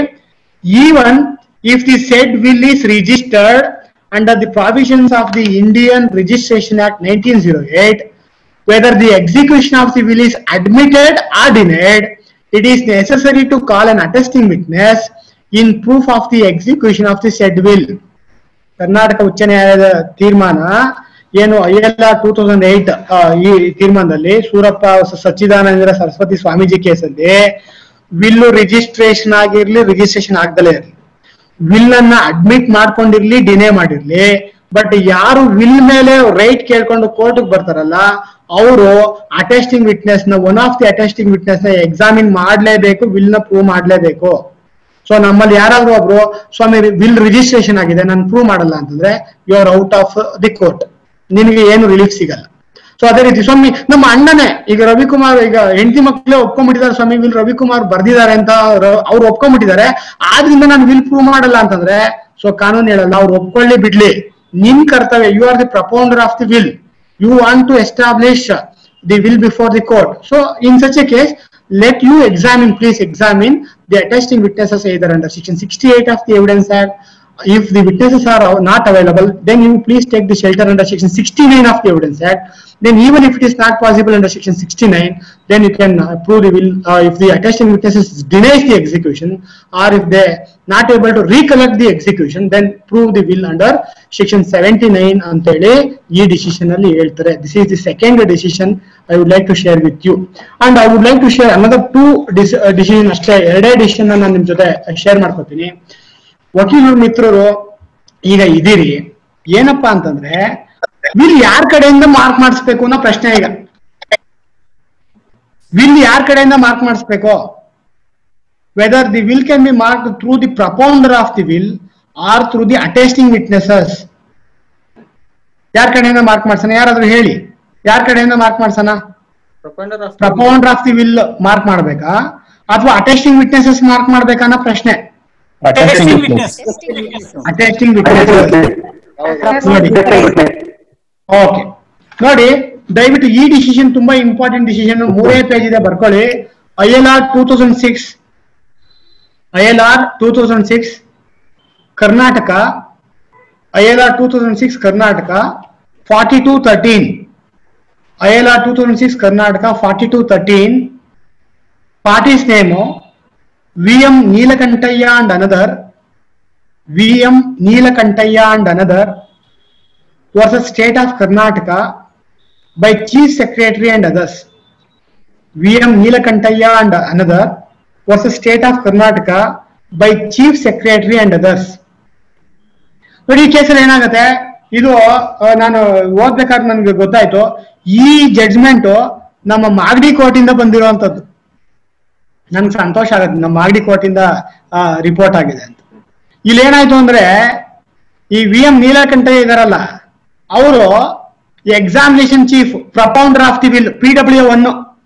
even if the said will is registered under the provisions of the Indian registration act 1908, whether the execution of the will is admitted or denied, it is necessary to call an attesting witness in proof of the execution of the said will. Karnataka ಉಚ್ಚ ನ್ಯಾಯಾಲಯದ ತೀರ್ಮಾನ ಏನು ILR 2008 ಈ ತೀರ್ಮಾನದಲ್ಲಿ ಸೂರಪ್ಪ ಸಚ್ಚಿದಾನಂದ ಸರಸ್ವತಿ ಸ್ವಾಮೀಜಿ ಕೇಸಲ್ಲಿ will registration ಆಗಿರ್ಲಿ registration ಆಗ್ದಲೇ ಇರಲಿ, will ಅನ್ನ ಅಡ್ಮಿಟ್ ಮಾಡ್ಕೊಂಡಿರ್ಲಿ ಡಿನೇ ಮಾಡಿರ್ಲಿ, ಬಟ್ ಯಾರು ವಿಲ್ ಮೇಲೆ ರೈಟ್ ಕೇಳ್ಕೊಂಡು ಕೋರ್ಟ್ ಬರ್ತಾರಲ್ಲ ಅವರು ಅಟೆಸ್ಟಿಂಗ್ ವಿಟ್ನೆಸ್ ನ one of the attesting witness ನ ಎಕ್ಸಾಮಿನ್ ಮಾಡ್ಲೇಬೇಕು, ವಿಲ್ ನ ಪ್ರೂವ್ ಮಾಡ್ಲೇಬೇಕು. ಸೊ ನಮ್ಮಲ್ಲಿ ಯಾರಾದ್ರೂ ಒಬ್ರು ಸ್ವಾಮಿ ವಿಲ್ ರಿಜಿಸ್ಟ್ರೇಷನ್ ಆಗಿದೆ ನಾನು ಪ್ರೂವ್ ಮಾಡಲ್ಲ ಅಂತಂದ್ರೆ you are out of the court, ನಿನಗೆ ಏನು ರಿಲೀಫ್ ಸಿಗಲ್ಲ. ಸೊ ಅದೇ ರೀತಿ ಸ್ವಾಮಿ ನಮ್ಮ ಅಣ್ಣನೇ ಈಗ ರವಿಕುಮಾರ್ ಈಗ ಹೆಂಡತಿ ಮಕ್ಕಳೇ ಒಪ್ಕೊಂಡ್ಬಿಟ್ಟಿದ್ದಾರೆ ಸ್ವಾಮಿ ವಿಲ್ ರವಿಕುಮಾರ್ ಬರ್ದಿದ್ದಾರೆ ಅಂತ ಅವ್ರು ಒಪ್ಕೊಂಡ್ಬಿಟ್ಟಿದ್ದಾರೆ, ಆದ್ರಿಂದ ನಾನು ವಿಲ್ ಪ್ರೂವ್ ಮಾಡಲ್ಲ ಅಂತಂದ್ರೆ ಸೊ ಕಾನೂನು ಹೇಳಲ್ಲ, ಅವ್ರು ಒಪ್ಕೊಳ್ಳಿ ಬಿಡ್ಲಿ, ನಿನ್ ಕರ್ತವ್ಯ, you are the propounder of the will, you want to establish the will before the court. So in such a case, let you examine, please examine the attesting witnesses either under section 68 of the Evidence Act. If the witnesses are not available, then you please take the shelter under section 69 of the Evidence Act. Then even if it is not possible under section 69, then you can prove the will. If the attesting witnesses denies the execution, or if they not able to recollect the execution, then prove the will under section 79 anteli ee decision alli heltare. This is the second decision I would like to share with you, and I would like to share another two decision ashte erade decision na nanu nim jothe share ಮಾಡ್ಕೊತೀನಿ. ವಕೀಲರು ಮಿತ್ರರು ಈಗ ಇದೀರಿ, ಏನಪ್ಪಾ ಅಂತಂದ್ರೆ will ಯಾರ ಕಡೆಯಿಂದ mark ಮಾಡಿಸ್ಬೇಕು ಅನ್ನೋ ಪ್ರಶ್ನೆ. ಈಗ ವಿಲ್ ಯಾರ ಕಡೆಯಿಂದ ಮಾರ್ಕ್ ಮಾಡಿಸ್ಬೇಕು, whether the will can be mark through the propounder of the will or through the attesting witnesses. ಯಾರ ಕಡೆಯಿಂದ ಮಾರ್ಕ್ ಮಾಡ್ಸೋಣ, ಯಾರಾದ್ರೂ ಹೇಳಿ, ಯಾರ ಕಡೆಯಿಂದ ಮಾರ್ಕ್ ಮಾಡ್ಸೋಣ? Propounder of the will mark ಮಾಡ್ಬೇಕಾ ಅಥವಾ ಅಟೆಸ್ಟಿಂಗ್ ವಿಟ್ನೆಸಸ್ ಮಾರ್ಕ್ ಮಾಡ್ಬೇಕಾ ಅನ್ನೋ ಪ್ರಶ್ನೆ. ಅಟೆಸ್ಟಿಂಗ್ ವಿಟ್ನೆಸ್ ನೋಡಿ. ಓಕೆ ನೋಡಿ, ದಯವಿಟ್ಟು ಈ ಡಿಸಿಷನ್ ತುಂಬಾ ಇಂಪಾರ್ಟೆಂಟ್ ಡಿಸಿಷನ್, 3 ಪೇಜ್ ಇದೆ, ಬರ್ಕೊಳ್ಳಿ. ILR 2006 Karnataka, ILR 2006 Karnataka 4213, ILR 2006 Karnataka 4213. Parties name VM Neelakantaya and another, VM Neelakantaya and another versus State of Karnataka by Chief Secretary and others. VM Neelakantaya and another versus State of Karnataka by Chief Secretary and others. ನೋಡಿ, ಈ ಕೇಸಲ್ಲಿ ಏನಾಗುತ್ತೆ, ಇದು ನಾನು ಓದ್ಬೇಕಾದ್ರೆ ನನಗೆ ಗೊತ್ತಾಯ್ತು, ಈ judgment ನಮ್ಮ ಮಾಗಡಿ ಕೋರ್ಟ್ ಇಂದ ಬಂದಿರುವಂತದ್ದು. ನನ್ಗೆ ಸಂತೋಷ ಆಗುತ್ತೆ, ನಮ್ಮ ಮಾಗಡಿ ಕೋರ್ಟ್ ಇಂದ ರಿಪೋರ್ಟ್ ಆಗಿದೆ ಅಂತ. ಇಲ್ಲಿ ಏನಾಯ್ತು ಅಂದ್ರೆ, ಈ VM ನೀಲಕಂಠಯ್ಯ ಇದಾರಲ್ಲ, ಅವರು examination chief, propounder of the will, PW1.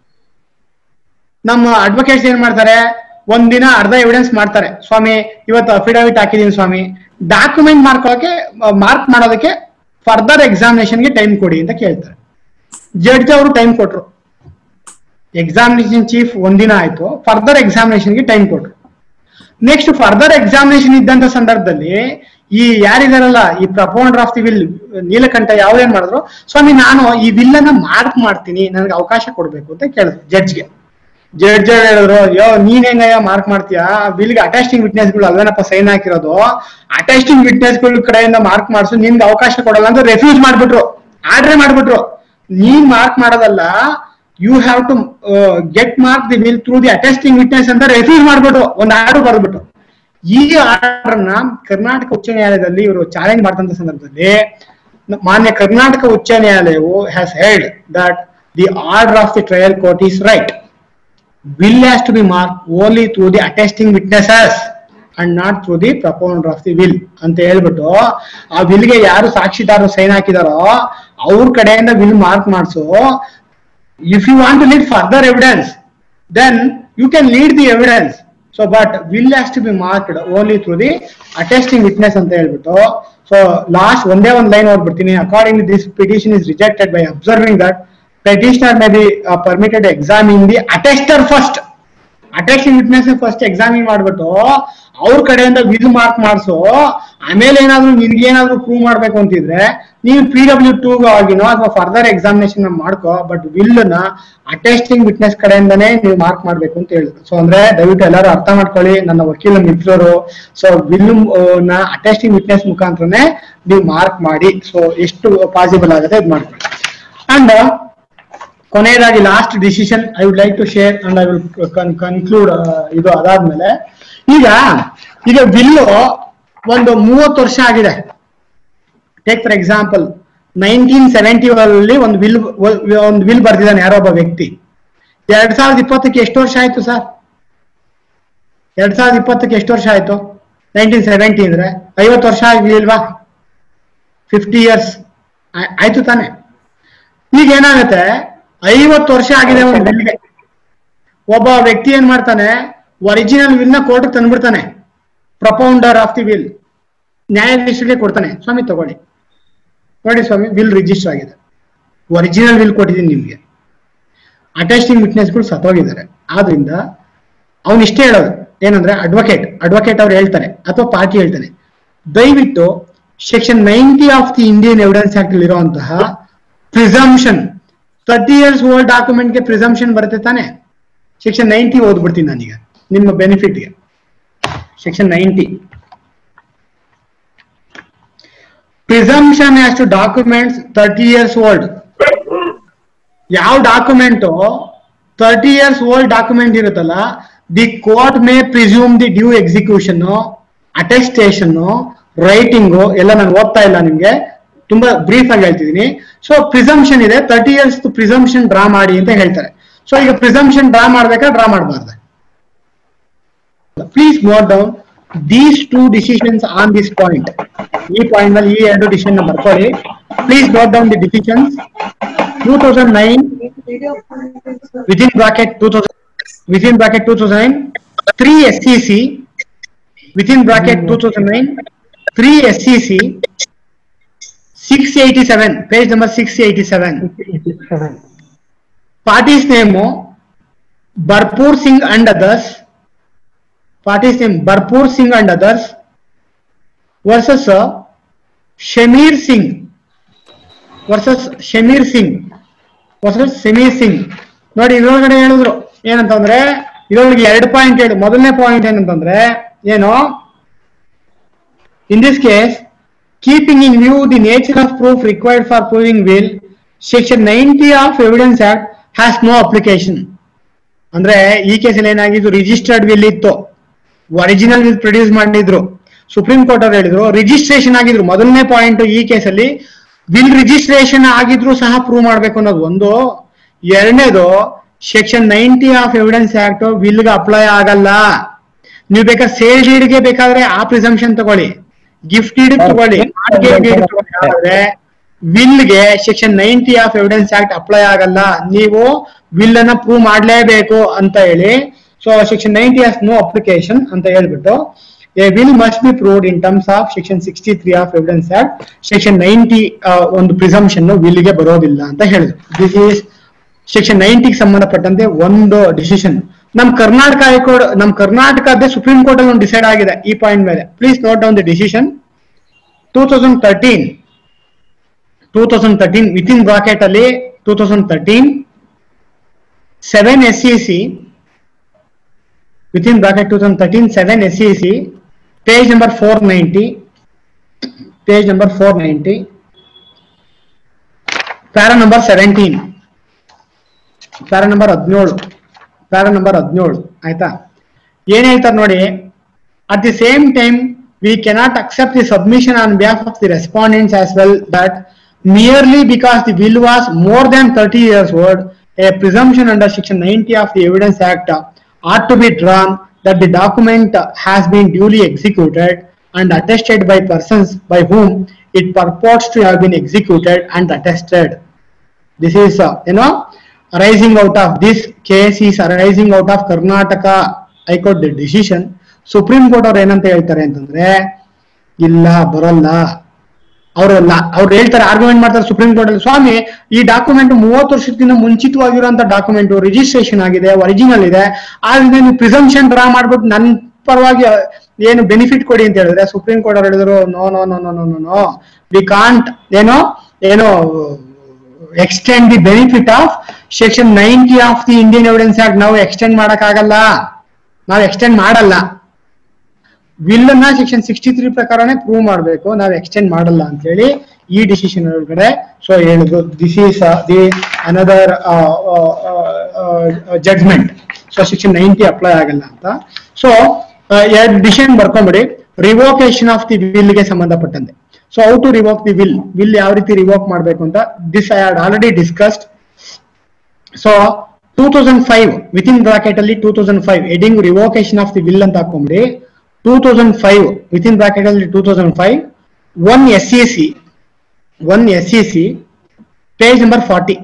ನಮ್ಮ ಅಡ್ವೊಕೇಟ್ಸ್ ಏನ್ ಮಾಡ್ತಾರೆ, ಒಂದಿನ ಅರ್ಧ ಎವಿಡೆನ್ಸ್ ಮಾಡ್ತಾರೆ, ಸ್ವಾಮಿ ಇವತ್ತು ಅಫಿಡವಿಟ್ ಹಾಕಿದೀನಿ ಸ್ವಾಮಿ, ಡಾಕ್ಯುಮೆಂಟ್ ಮಾರ್ಕ್ ಮಾಡೋದಕ್ಕೆ ಫರ್ದರ್ ಎಕ್ಸಾಮಿನೇಷನ್ಗೆ ಟೈಮ್ ಕೊಡಿ ಅಂತ ಕೇಳ್ತಾರೆ. ಜಡ್ಜ್ ಅವರು ಟೈಮ್ ಕೊಟ್ರು, ಎಕ್ಸಾಮಿನೇಷನ್ ಚೀಫ್ ಒಂದಿನ ಆಯ್ತು, ಫರ್ದರ್ ಎಕ್ಸಾಮಿನೇಷನ್ಗೆ ಟೈಮ್ ಕೊಟ್ರು. ನೆಕ್ಸ್ಟ್ ಫರ್ದರ್ ಎಕ್ಸಾಮಿನೇಷನ್ ಇದ್ದಂತ ಸಂದರ್ಭದಲ್ಲಿ ಈ ಯಾರಿದಾರಲ್ಲ, ಈ propounder of the will Neelakanta ಯಾವ್ದೇನ್ ಮಾಡಿದ್ರು, ಸ್ವಾಮಿ ನಾನು ಈ ವಿಲ್ ಅನ್ನ ಮಾರ್ಕ್ ಮಾಡ್ತೀನಿ, ನನಗೆ ಅವಕಾಶ ಕೊಡ್ಬೇಕು ಅಂತ ಕೇಳಿದ್ರು ಜಡ್ಜ್ಗೆ. ಜಡ್ಜ್ ಹೇಳಿದ್ರು, ಯೋ ನೀನ್ ಹೆಂಗಯ್ಯ ಮಾರ್ಕ್ ಮಾಡ್ತೀಯಾ, ವಿಲ್ಗೆ ಅಟೆಸ್ಟಿಂಗ್ ವಿಟ್ನೆಸ್ ಗಳು ಅಲ್ವೇನಪ್ಪ ಸೈನ್ ಹಾಕಿರೋದು, ಅಟೆಸ್ಟಿಂಗ್ ವಿಟ್ನೆಸ್ ಗಳ ಕಡೆಯಿಂದ ಮಾರ್ಕ್ ಮಾಡಿಸು, ನಿನ್ಗೆ ಅವಕಾಶ ಕೊಡಲ್ಲ ಅಂತ ರೆಫ್ಯೂಸ್ ಮಾಡ್ಬಿಟ್ರು, ಆರ್ಡರ್ ಮಾಡ್ಬಿಟ್ರು. ನೀನ್ ಮಾರ್ಕ್ ಮಾಡೋದಲ್ಲ, you have to get mark the will through the attesting witness ಅಂತ ರೆಫ್ಯೂಸ್ ಮಾಡ್ಬಿಟ್ರು, ಒಂದು ಆರ್ಡರ್ ಬರ್ಬಿಟ್ರು. ಈ ಆರ್ಡರ್ ನ ಕರ್ನಾಟಕ ಉಚ್ಚ ನ್ಯಾಯಾಲಯದಲ್ಲಿ ಇವರು ಚಾಲೆಂಜ್ ಮಾಡಿದಂತ ಸಂದರ್ಭದಲ್ಲಿ ಮಾನ್ಯ ಕರ್ನಾಟಕ ಉಚ್ಚ ನ್ಯಾಯಾಲಯವು has held that the order of the trial court is right. Will has to be marked only through the attesting witnesses and not through the propounder of the will ಅಂತ ಹೇಳ್ಬಿಟ್ಟು, ಆ ವಿಲ್ಗೆ ಯಾರು ಸಾಕ್ಷಿದಾರರು ಸೈನ್ ಹಾಕಿದಾರೋ ಅವ್ರ ಕಡೆಯಿಂದ ವಿಲ್ ಮಾರ್ಕ್ ಮಾಡಿಸು. If you want to lead further evidence, then you can lead the evidence. So but will has to be marked only through the attesting witness ಅಂತ ಹೇಳ್ಬಿಟ್ಟು ಸೊ ಲಾಸ್ಟ್ ಒಂದೇ ಒಂದು ಲೈನ್ ಓದ್ಬಿಡ್ತೀನಿ. According this petition is rejected by observing that petitioner may be permitted to examine the attester first. Attesting witness first examine ಮಾಡ್ಬಿಟ್ಟು ಅವ್ರ ಕಡೆಯಿಂದ will mark ಮಾಡಿಸೋ, ಆಮೇಲೆ ಏನಾದ್ರು ನಿನ್ಗೇನಾದ್ರು ಪ್ರೂವ್ ಮಾಡ್ಬೇಕು ಅಂತಿದ್ರೆ ನೀವು PW2 ಆಗಿನೋ ಅಥವಾ ಫರ್ದರ್ ಎಕ್ಸಾಮಿನೇಷನ್ ಮಾಡ್ಕೋ, ಬಟ್ ವಿಲ್ ನ ಅಟೆಸ್ಟಿಂಗ್ ವಿಟ್ನೆಸ್ ಕಡೆಯಿಂದನೇ ನೀವು ಮಾರ್ಕ್ ಮಾಡ್ಬೇಕು ಅಂತ ಹೇಳಿದ್ರು. ಸೊ ಅಂದ್ರೆ ದಯವಿಟ್ಟು ಎಲ್ಲರೂ ಅರ್ಥ ಮಾಡ್ಕೊಳ್ಳಿ, ನನ್ನ ವಕೀಲ ಮಿತ್ರರು. ಸೊ ವಿಲ್ ನ ಅಟೆಸ್ಟಿಂಗ್ ವಿಟ್ನೆಸ್ ಮುಖಾಂತರನೇ ನೀವು ಮಾರ್ಕ್ ಮಾಡಿ. ಸೊ ಎಷ್ಟು ಪಾಸಿಬಲ್ ಆಗುತ್ತೆ ಇದು ಮಾಡ್ಕೊಳ್ಳಿ. ಅಂಡ್ ಕೊನೆಯದಾಗಿ last decision I would like to share and I will conclude. ಇದು ಅದಾದ್ಮೇಲೆ ಈಗ ವಿಲ್ಲು ಒಂದು 30 ವರ್ಷ ಆಗಿದೆ. ಟೇಕ್ ಫಾರ್ ಎಕ್ಸಾಂಪಲ್ 1970 ಒಂದು ವಿಲ್ ಬರ್ದಿದ್ದಾನೆ ಯಾರೋ ಒಬ್ಬ ವ್ಯಕ್ತಿ. 2020ಕ್ಕೆ ಎಷ್ಟು ವರ್ಷ ಆಯ್ತು ಸರ್? 2020ಕ್ಕೆ ಎಷ್ಟು ವರ್ಷ ಆಯ್ತು? 1970 ಅಂದ್ರೆ 50 ವರ್ಷ ಆಗ್ಲಿಲ್ವಾ? 50 years ಆಯ್ತು ತಾನೆ. ಈಗ ಏನಾಗುತ್ತೆ, 50 ವರ್ಷ ಆಗಿದೆ ಒಂದು ವಿಲ್ಗೆ. ಒಬ್ಬ ವ್ಯಕ್ತಿ ಏನ್ ಮಾಡ್ತಾನೆ, ಒರಿಜಿನಲ್ ವಿಲ್ ನ ಕೋರ್ಟ್ ತಂದ್ಬಿಡ್ತಾನೆ. ಪ್ರಪೌಂಡರ್ ಆಫ್ ದಿ ವಿಲ್ ನ್ಯಾಯಾಧೀಶರಿಗೆ ಕೊಡ್ತಾನೆ, ಸ್ವಾಮಿ ತಗೊಳ್ಳಿ, ನೋಡಿ ಸ್ವಾಮಿ ವಿಲ್ ರಿಜಿಸ್ಟರ್ ಆಗಿದೆ, ಒರಿಜಿನಲ್ ವಿಲ್ ಕೊಟ್ಟಿದ್ದೀನಿ ನಿಮ್ಗೆ. ಅಟೆಸ್ಟಿಂಗ್ ವಿಟ್ನೆಸ್ಗಳು ಸತ್ತೋಗಿದ್ದಾರೆ. ಆದ್ರಿಂದ ಅವನ್ ಇಷ್ಟೇ ಹೇಳೋದು ಏನಂದ್ರೆ, ಅಡ್ವೊಕೇಟ್ ಅವ್ರು ಹೇಳ್ತಾರೆ ಅಥವಾ ಪಾರ್ಟಿ ಹೇಳ್ತಾನೆ, ದಯವಿಟ್ಟು section 90 of the Indian evidence act ಅಲ್ಲಿ ಇರುವಂತಹ ಪ್ರಿಸಂಪ್ಷನ್ 30 years ಓಲ್ಡ್ ಡಾಕ್ಯುಮೆಂಟ್ ಗೆ ಪ್ರಿಸಂಪ್ಷನ್ ಬರುತ್ತೆ ತಾನೆ. ಸೆಕ್ಷನ್ 90 ಓದ್ಬಿಡ್ತೀನಿ ನಾನೀಗ ನಿಮ್ಮ ಬೆನಿಫಿಟ್ಗೆ. Section 90 presumption as to documents 30 years old. ಯಾವ ಡಾಕ್ಯುಮೆಂಟ್ 30 years ಓಲ್ಡ್ ಡಾಕ್ಯುಮೆಂಟ್ ಇರುತ್ತಲ್ಲ, the court may presume the due execution, attestation, writing ಎಲ್ಲ ನಾನು ಓದ್ತಾ ಇಲ್ಲ, ನಿಮ್ಗೆ ತುಂಬಾ ಬ್ರೀಫ್ ಆಗಿ ಹೇಳ್ತಿದ್ದೀನಿ. ಸೊ ಪ್ರಿಸಂಪ್ಷನ್ ಇದೆ, 30 years ಪ್ರಿಸಂಪ್ಷನ್ ಡ್ರಾ ಮಾಡಿ ಅಂತ ಹೇಳ್ತಾರೆ. ಸೊ ಈಗ ಪ್ರಿಸಂಪ್ಷನ್ ಡ್ರಾ ಮಾಡ್ಬೇಕಾ ಡ್ರಾ ಮಾಡಬಾರ್ದ? Please note down these 2 decisions on this point. ಈ ಪಾಯಿಂಟ್ ನಲ್ಲಿ ಈ 2 ಡಿಸಿಷನ್ ಬರ್ಕೊಳ್ಳಿ. Please note down the decisions. 2009 within bracket 2009 3 SCC within bracket 2009 3 SCC 687 page number 687. Party's name Bharpur Singh and others. Party's name Bharpur Singh and others versus Shamir Singh versus Shamir Singh. ನೋಡಿ ಇದರೊಳಗಡೆ ಹೇಳಿದ್ರು ಏನಂತಂದ್ರೆ, ಇದರೊಳಗೆ 2 point ಹೇಳಿ. ಮೊದಲನೇ point ಏನಂತಂದ್ರೆ ಏನು, in this case keeping in view the nature of proof required for proving will, section 90 of evidence act has no application. ಅಂದ್ರೆ ಈ ಕೇಸಲ್ಲಿ ಏನಾಗಿದ್ದು, ರಿಜಿಸ್ಟರ್ಡ್ ವಿಲ್ ಇತ್ತು, ಒರಿಜಿನಲ್ ವಿಲ್ ಪ್ರೊಡ್ಯೂಸ್ ಮಾಡಿದ್ರು. ಸುಪ್ರೀಂ ಕೋರ್ಟ್ ಅವರು ಹೇಳಿದ್ರು ರಿಜಿಸ್ಟ್ರೇಷನ್ ಆಗಿದ್ರು. ಮೊದಲನೇ ಪಾಯಿಂಟ್, ಈ ಕೇಸಲ್ಲಿ ವಿಲ್ ರಿಜಿಸ್ಟ್ರೇಷನ್ ಆಗಿದ್ರು ಸಹ ಪ್ರೂವ್ ಮಾಡ್ಬೇಕು ಅನ್ನೋದು ಒಂದು. ಎರಡನೇದು, ಸೆಕ್ಷನ್ 90 ಆಫ್ ಎವಿಡೆನ್ಸ್ ಆಕ್ಟ್ ವಿಲ್ಗೆ ಅಪ್ಲೈ ಆಗಲ್ಲ. ನೀವು ಬೇಕಾದ್ರೆ ಸೇಲ್ ಡೀಡ್ಗೆ ಬೇಕಾದ್ರೆ ಆ ಪ್ರಿಸಂಪ್ಷನ್ ತಗೊಳ್ಳಿ, ಗಿಫ್ಟ್ ಡೀಡ್ ತಗೊಳ್ಳಿ, ಆದ್ರೆ ವಿಲ್ಗೆ section 90 of evidence act apply ಆಗಲ್ಲ. ನೀವು ವಿಲ್ ಅನ್ನ ಪ್ರೂವ್ ಮಾಡ್ಲೇಬೇಕು ಅಂತ ಹೇಳಿ. So section 90 has no application ಅಂತ ಹೇಳ್ಬಿಟ್ಟು a will must be proved in terms of section 63 of evidence act. section 90 ಒಂದು ಪ್ರಿಸಂಪ್ಷನ್ ವಿಲ್ ಗೆ ಬರೋದಿಲ್ಲ ಅಂತ ಹೇಳಿದ್ರು. ದಿಸ್ ಈಸ್ ಸೆಕ್ಷನ್ 90 ಗೆ ಸಂಬಂಧಪಟ್ಟಂತೆ ಒಂದು ಡಿಸಿಷನ್. ನಮ್ ಕರ್ನಾಟಕ ಹೈಕೋರ್ಟ್, ನಮ್ ಕರ್ನಾಟಕದ ಸುಪ್ರೀಂ ಕೋರ್ಟ್ ಅಲ್ಲಿ ಒಂದು ಡಿಸೈಡ್ ಆಗಿದೆ ಈ ಪಾಯಿಂಟ್ ಮೇಲೆ. Please note down the decision. 2013 within bracket ಅಲ್ಲಿ 2013 7 SCC within bracket 2013 7 SCC page number 490 para number 17 para number 17 ಆಯ್ತಾ? ಏನ್ ಹೇಳ್ತಾರೆ ನೋಡಿ, at the same time we cannot accept the submission on behalf of the respondents as well that merely because the will was more than 30 years old, a presumption under section 90 of the evidence act ought to be drawn that the document has been duly executed and attested by persons by whom it purports to have been executed and attested. This is arising out of this case is arising out of Karnataka High Court the decision. Supreme Court ಅವರು ಏನಂತ ಹೇಳ್ತಾರೆ ಅಂತಂದ್ರೆ, ಇಲ್ಲ ಬರಲ್ಲ, ಅವ್ರು ಹೇಳ್ತಾರೆ, argument ಮಾಡ್ತಾರೆ supreme court ಅಲ್ಲಿ, ಸ್ವಾಮಿ ಈ ಡಾಕ್ಯುಮೆಂಟ್ 30 ವರ್ಷಕ್ಕಿಂತ ಮುಂಚಿತವಾಗಿರುವಂತ ಡಾಕ್ಯುಮೆಂಟ್, ರಿಜಿಸ್ಟ್ರೇಷನ್ ಆಗಿದೆ, ಒರಿಜಿನಲ್ ಇದೆ, ಆದ್ರೆ ನೀವು ಪ್ರಿಸಂಪ್ಷನ್ ಡ್ರಾ ಮಾಡ್ಬಿಟ್ಟು ನನ್ನ ಪರವಾಗಿ ಏನು ಬೆನಿಫಿಟ್ ಕೊಡಿ ಅಂತ ಹೇಳಿದ್ರೆ ಸುಪ್ರೀಂ ಕೋರ್ಟ್ ಅವ್ರು ಹೇಳಿದ್ರು, no no no no no no no we can't ಏನೋ extend the benefit of section 90 of the Indian evidence act. ನಾವು ಎಕ್ಸ್ಟೆಂಡ್ ಮಾಡಕ್ಕಾಗಲ್ಲ, ನಾವು ಎಕ್ಸ್ಟೆಂಡ್ ಮಾಡಲ್ಲ. ವಿಲ್ ಅನ್ನ ಸೆಕ್ಷನ್ 63 ಪ್ರಕಾರನೇ ಪ್ರೂವ್ ಮಾಡಬೇಕು, ನಾವು ಎಕ್ಸ್ಟೆಂಡ್ ಮಾಡಲ್ಲ ಅಂತ ಹೇಳಿ ಈ ಡಿಸಿಷನ್ ಒಳಗಡೆ ಸೊ ಹೇಳಿದ್ರು. This is the another judgment. So section 90 apply ಆಗಲ್ಲ ಅಂತ. ಸೊ ಎರಡು ಡಿಸಿಷನ್ ಬರ್ಕೊಂಬಿಡಿ. ರಿವೋಕೇಶನ್ ಆಫ್ ದಿ ವಿಲ್ ಗೆ ಸಂಬಂಧಪಟ್ಟಂತೆ. So how to revoke the will ಯಾವ ರೀತಿ ರಿವೋಕ್ ಮಾಡಬೇಕು ಅಂತ this I had already discussed. So 2005 with in bracket ಅಲ್ಲಿ 2005 heading revocation of the will ಅಂತ ಹಾಕೊಂಡ್ಬಿಡಿ. 2005 ವಿತ್ ಇನ್ ಬ್ರಾಕೆಟ್ ಅಲ್ಲಿ 2005 1 SEC page number 40.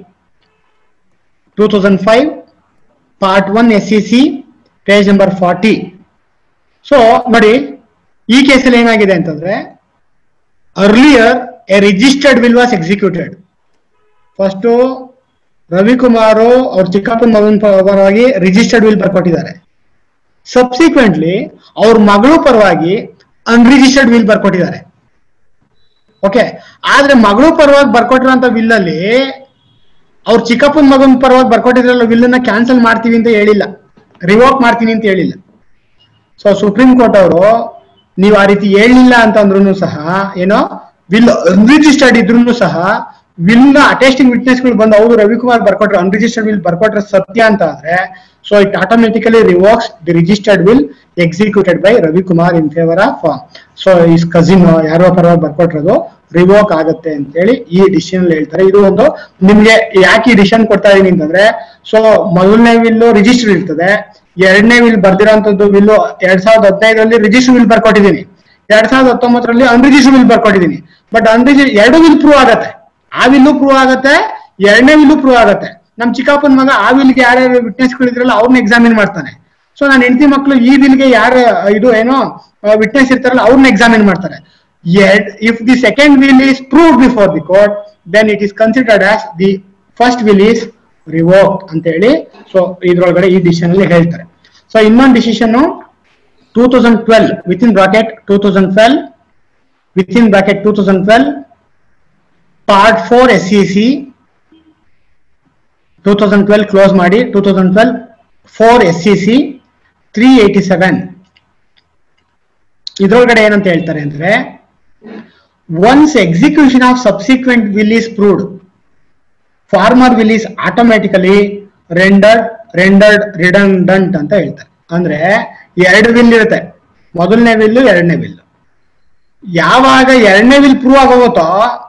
2005 part 1 SEC page number 40. So ನೋಡಿ, ಈ ಕೇಸಲ್ಲಿ ಏನಾಗಿದೆ ಅಂತಂದ್ರೆ, earlier a registered will was executed. First Ravikumar ಅವ್ರ ಚಿಕ್ಕಪ್ಪನ ಮಗನ ಪರವಾಗಿ ರಿಜಿಸ್ಟರ್ಡ್ ವಿಲ್ ಬರ್ಕೊಟ್ಟಿದ್ದಾರೆ. ಸಬ್ಸಿಕ್ವೆಂಟ್ಲಿ ಅವ್ರ ಮಗಳು ಪರವಾಗಿ ಅನ್ರಿಜಿಸ್ಟರ್ಡ್ ವಿಲ್ ಬರ್ಕೊಟ್ಟಿದ್ದಾರೆ. ಓಕೆ, ಆದ್ರೆ ಮಗಳು ಪರವಾಗಿ ಬರ್ಕೊಟ್ಟಿರೋಂಥ ವಿಲ್ ಅಲ್ಲಿ ಅವ್ರ ಚಿಕ್ಕಪ್ಪನ ಮಗನ ಪರವಾಗಿ ಬರ್ಕೊಟ್ಟಿದ್ರಲ್ಲ ವಿಲ್ ಅನ್ನ ಕ್ಯಾನ್ಸಲ್ ಮಾಡ್ತೀವಿ ಅಂತ ಹೇಳಿಲ್ಲ, ರಿವೋಕ್ ಮಾಡ್ತೀನಿ ಅಂತ ಹೇಳಿಲ್ಲ. ಸೊ ಸುಪ್ರೀಂ ಕೋರ್ಟ್ ಅವರು ನೀವು ಆ ರೀತಿ ಹೇಳಿಲ್ಲ ಅಂತಂದ್ರೂ ಸಹ, ಏನೋ ವಿಲ್ ಅನ್ರಿಜಿಸ್ಟರ್ಡ್ ಇದ್ರೂ ಸಹ ವಿಲ್ ನ ಅಟೆಸ್ಟಿಂಗ್ ವಿಟ್ನೆಸ್ಗಳು ಬಂದು ಹೌದು ರವಿಕುಮಾರ್ ಬರ್ಕೊಟ್ರೆ ಅನ್ರಿಜಿಸ್ಟರ್ಡ್ ವಿಲ್ ಬರ್ಕೊಟ್ರೆ ಸತ್ಯ ಅಂತ ಆದ್ರೆ, so it automatically revokes the registered will executed by Ravikumar in favour of so is cousin ಯಾರೋ ಪರವಾಗಿ ಬರ್ಕೊಟ್ರದು ರಿವೋಕ್ ಆಗುತ್ತೆ ಅಂತ ಹೇಳಿ ಈ ಡಿಸಿಷನ್ ಹೇಳ್ತಾರೆ. ಇದು ಒಂದು ನಿಮ್ಗೆ ಯಾಕೆ ಈ ಡಿಸಿಷನ್ ಕೊಡ್ತಾ ಇದೀನಿ ಅಂತಂದ್ರೆ, ಸೊ ಮೊದಲನೇ ವಿಲ್ ರಿಜಿಸ್ಟರ್ ಇರ್ತದೆ, ಎರಡನೇ ವಿಲ್ ಬರ್ದಿರೋಂಥದ್ದು ವಿಲ್ 2015ರಲ್ಲಿ ರಿಜಿಸ್ಟರ್ ವಿಲ್ ಬರ್ಕೊಟ್ಟಿದ್ದೀನಿ, 2019ರಲ್ಲಿ ಅನ್ರಿಜಿಸ್ಟರ್ ವಿಲ್ ಬರ್ಕೊಟ್ಟಿದ್ದೀನಿ. ಬಟ್ ಎರಡು ವಿಲ್ ಪ್ರೂವ್ ಆಗತ್ತೆ, ಆ ವಿಲ್ಲು ಪ್ರೂವ್ ಆಗತ್ತೆ, ಎರಡನೇ ವಿಲ್ಲು ಪ್ರೂವ್ ಆಗತ್ತೆ. ನಮ್ ಚಿಕ್ಕಪ್ಪನ ಮಗ ಆ ವಿಲ್ಗೆ ಯಾರ್ಯಾರು ವಿಟ್ನೆಸ್ಗಳು ಇದ್ರಲ್ಲ ಅವ್ರನ್ನ ಎಕ್ಸಾಮಿನ್ ಮಾಡ್ತಾನೆ. ಸೊ ನನ್ನ ಹೆಂಡತಿ ಮಕ್ಕಳು ಈ ವಿಲ್ಗೆ ಯಾರು ಇದು ಏನೋ ವಿಟ್ನೆಸ್ ಇರ್ತಾರಲ್ಲ ಅವ್ರನ್ನ ಎಕ್ಸಾಮಿನ್ ಮಾಡ್ತಾರೆ. If the second will is proved before the court then it is considered as the first will is revoked ಅಂತ ಹೇಳಿ ಸೊ ಇದ್ರೊಳಗಡೆ ಈ ಡಿಸಿಷನ್ ಅಲ್ಲಿ ಹೇಳ್ತಾರೆ. ಸೊ ಇನ್ನೊಂದು decision 2012 with in bracket 2012 part 4 SEC 2012 close ಮಾಡಿ 2012 4 SEC 387 ಇದ್ರೊಳಗಡೆ ಏನಂತ ಹೇಳ್ತಾರೆ ಅಂದ್ರೆ, once execution of subsequent will is proved former will is automatically rendered redundant ಅಂತ ಹೇಳ್ತಾರೆ. ಅಂದ್ರೆ ಎರಡು ವಿಲ್ ಇರುತ್ತೆ, ಮೊದಲನೇ ವಿಲ್ಲು ಎರಡನೇ ವಿಲ್. ಯಾವಾಗ ಎರಡನೇ ವಿಲ್ ಪ್ರೂವ್ ಆಗೋಗುತ್ತೋ,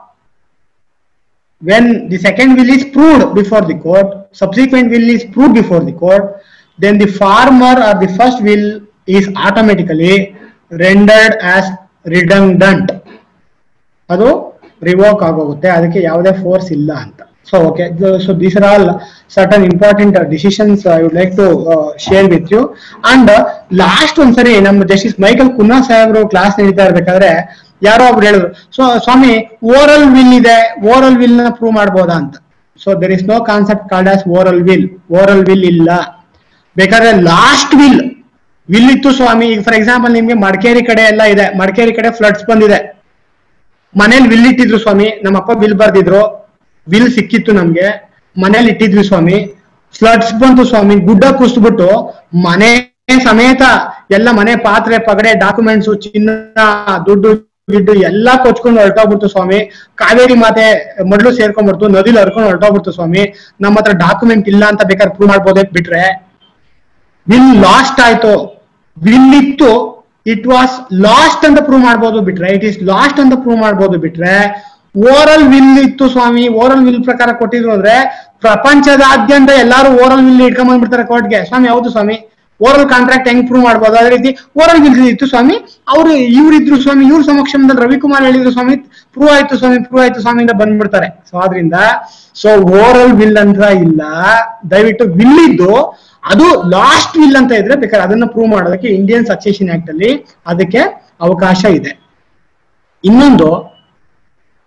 when the second will is proved before the court, subsequent will is proved before the court, then the farmer or the first will is automatically rendered as redundant. ಅದು revoke ಆಗೋಗುತ್ತೆ, ಅದಕ್ಕೆ ಯಾವುದೇ force ಇಲ್ಲ ಅಂತ. So okay, so these are all certain important decisions I would like to share with you. And last ಒಂದ್ಸರಿ ನಮ್ಮ justice Michael Cunha ಸಾಹೇಬ್ರು class ನಡೀತಾ ಇರ್ಬೇಕಾದ್ರೆ ಯಾರೋ ಒಬ್ರು ಹೇಳಿದ್ರು, ಸೊ ಸ್ವಾಮಿ ಓರಲ್ ವಿಲ್ ಇದೆ, ಓರಲ್ ವಿಲ್ ನ ಪ್ರೂವ್ ಮಾಡಬಹುದಾ ಅಂತ. So there is no concept called as oral will ಇಲ್ಲ. ಬೇಕಾದ್ರೆ ಲಾಸ್ಟ್ ವಿಲ್ ಇತ್ತು ಸ್ವಾಮಿ. ಈಗ ಫಾರ್ ಎಕ್ಸಾಂಪಲ್ ನಿಮ್ಗೆ ಮಡಿಕೇರಿ ಕಡೆ ಎಲ್ಲ ಇದೆ, ಮಡಿಕೇರಿ ಕಡೆ ಫ್ಲಡ್ಸ್ ಬಂದಿದೆ, ಮನೇಲಿ ವಿಲ್ ಇಟ್ಟಿದ್ರು ಸ್ವಾಮಿ, ನಮ್ಮಪ್ಪ ವಿಲ್ ಬರ್ದಿದ್ರು, ವಿಲ್ ಸಿಕ್ಕಿತ್ತು ನಮ್ಗೆ, ಮನೇಲಿ ಇಟ್ಟಿದ್ವಿ ಸ್ವಾಮಿ, ಫ್ಲಡ್ಸ್ ಬಂತು ಸ್ವಾಮಿ, ಗುಡ್ಡ ಕುಸ್ಬಿಟ್ಟು ಮನೆ ಸಮೇತ ಎಲ್ಲ ಮನೆ ಪಾತ್ರೆ ಪಗಡೆ ಡಾಕ್ಯುಮೆಂಟ್ಸ್ ಚಿನ್ನ ದುಡ್ಡು ಗಿಡ್ಡು ಎಲ್ಲಾ ಕೊಚ್ಕೊಂಡು ಹೊರಟೋಗ್ಬಿಡ್ತು ಸ್ವಾಮಿ, ಕಾವೇರಿ ಮಾತೆ ಮೊದಲು ಸೇರ್ಕೊಂಡ್ಬಿಡ್ತು, ನದಿಲಿ ಹರ್ಕೊಂಡು ಹೊರಟೋಗ್ಬಿಡ್ತು ಸ್ವಾಮಿ, ನಮ್ಮ ಹತ್ರ ಡಾಕ್ಯುಮೆಂಟ್ ಇಲ್ಲ ಅಂತ ಬೇಕಾದ್ರೆ ಪ್ರೂವ್ ಮಾಡ್ಬೋದೇ ಬಿಟ್ರೆ, ವಿಲ್ ಲಾಸ್ಟ್ ಆಯ್ತು, ವಿಲ್ ಇತ್ತು ಇಟ್ ವಾಸ್ ಲಾಸ್ಟ್ ಅಂತ ಪ್ರೂವ್ ಮಾಡ್ಬೋದು ಬಿಟ್ರೆ, ಇಟ್ ಈಸ್ ಲಾಸ್ಟ್ ಅಂತ ಪ್ರೂವ್ ಮಾಡ್ಬೋದು ಬಿಟ್ರೆ, ಓರಲ್ ವಿಲ್ ಇತ್ತು ಸ್ವಾಮಿ, ಓರಲ್ ವಿಲ್ ಪ್ರಕಾರ ಕೊಟ್ಟಿದ್ರು ಅಂದ್ರೆ ಪ್ರಪಂಚದಾದ್ಯಂತ ಎಲ್ಲಾರು ಓರಲ್ ವಿಲ್ ಇಟ್ಕೊಂಡ್ ಬಂದ್ಬಿಡ್ತಾರೆ ಕೋರ್ಟ್ಗೆ. ಸ್ವಾಮಿ ಹೌದು ಸ್ವಾಮಿ, ಓರಲ್ ಕಾಂಟ್ರಾಕ್ಟ್ ಹೆಂಗ್ ಪ್ರೂವ್ ಮಾಡ್ಬೋದು, ಅದೇ ರೀತಿ ಓರಲ್ ವಿಲ್ ಇತ್ತು ಸ್ವಾಮಿ, ಇವ್ರಿದ್ರು ಸ್ವಾಮಿ, ಇವ್ರ ಸಮಕ್ಷಮದಲ್ಲಿ ರವಿಕುಮಾರ್ ಹೇಳಿದ್ರು ಸ್ವಾಮಿ, ಪ್ರೂವ್ ಆಯ್ತು ಸ್ವಾಮಿ ಅಂತ ಬಂದ್ಬಿಡ್ತಾರೆ. ಸೊ ಆದ್ರಿಂದ ಸೊ ಓರಲ್ ವಿಲ್ ಅಂತ ಇಲ್ಲ, ದಯವಿಟ್ಟು ವಿಲ್ ಇದ್ದು ಅದು ಲಾಸ್ಟ್ ವಿಲ್ ಅಂತ ಇದ್ರೆ ಬೇಕಾದ್ರೆ ಅದನ್ನ ಪ್ರೂವ್ ಮಾಡೋದಕ್ಕೆ ಇಂಡಿಯನ್ ಸಕ್ಸೆಷನ್ ಆಕ್ಟ್ ಅಲ್ಲಿ ಅದಕ್ಕೆ ಅವಕಾಶ ಇದೆ. ಇನ್ನೊಂದು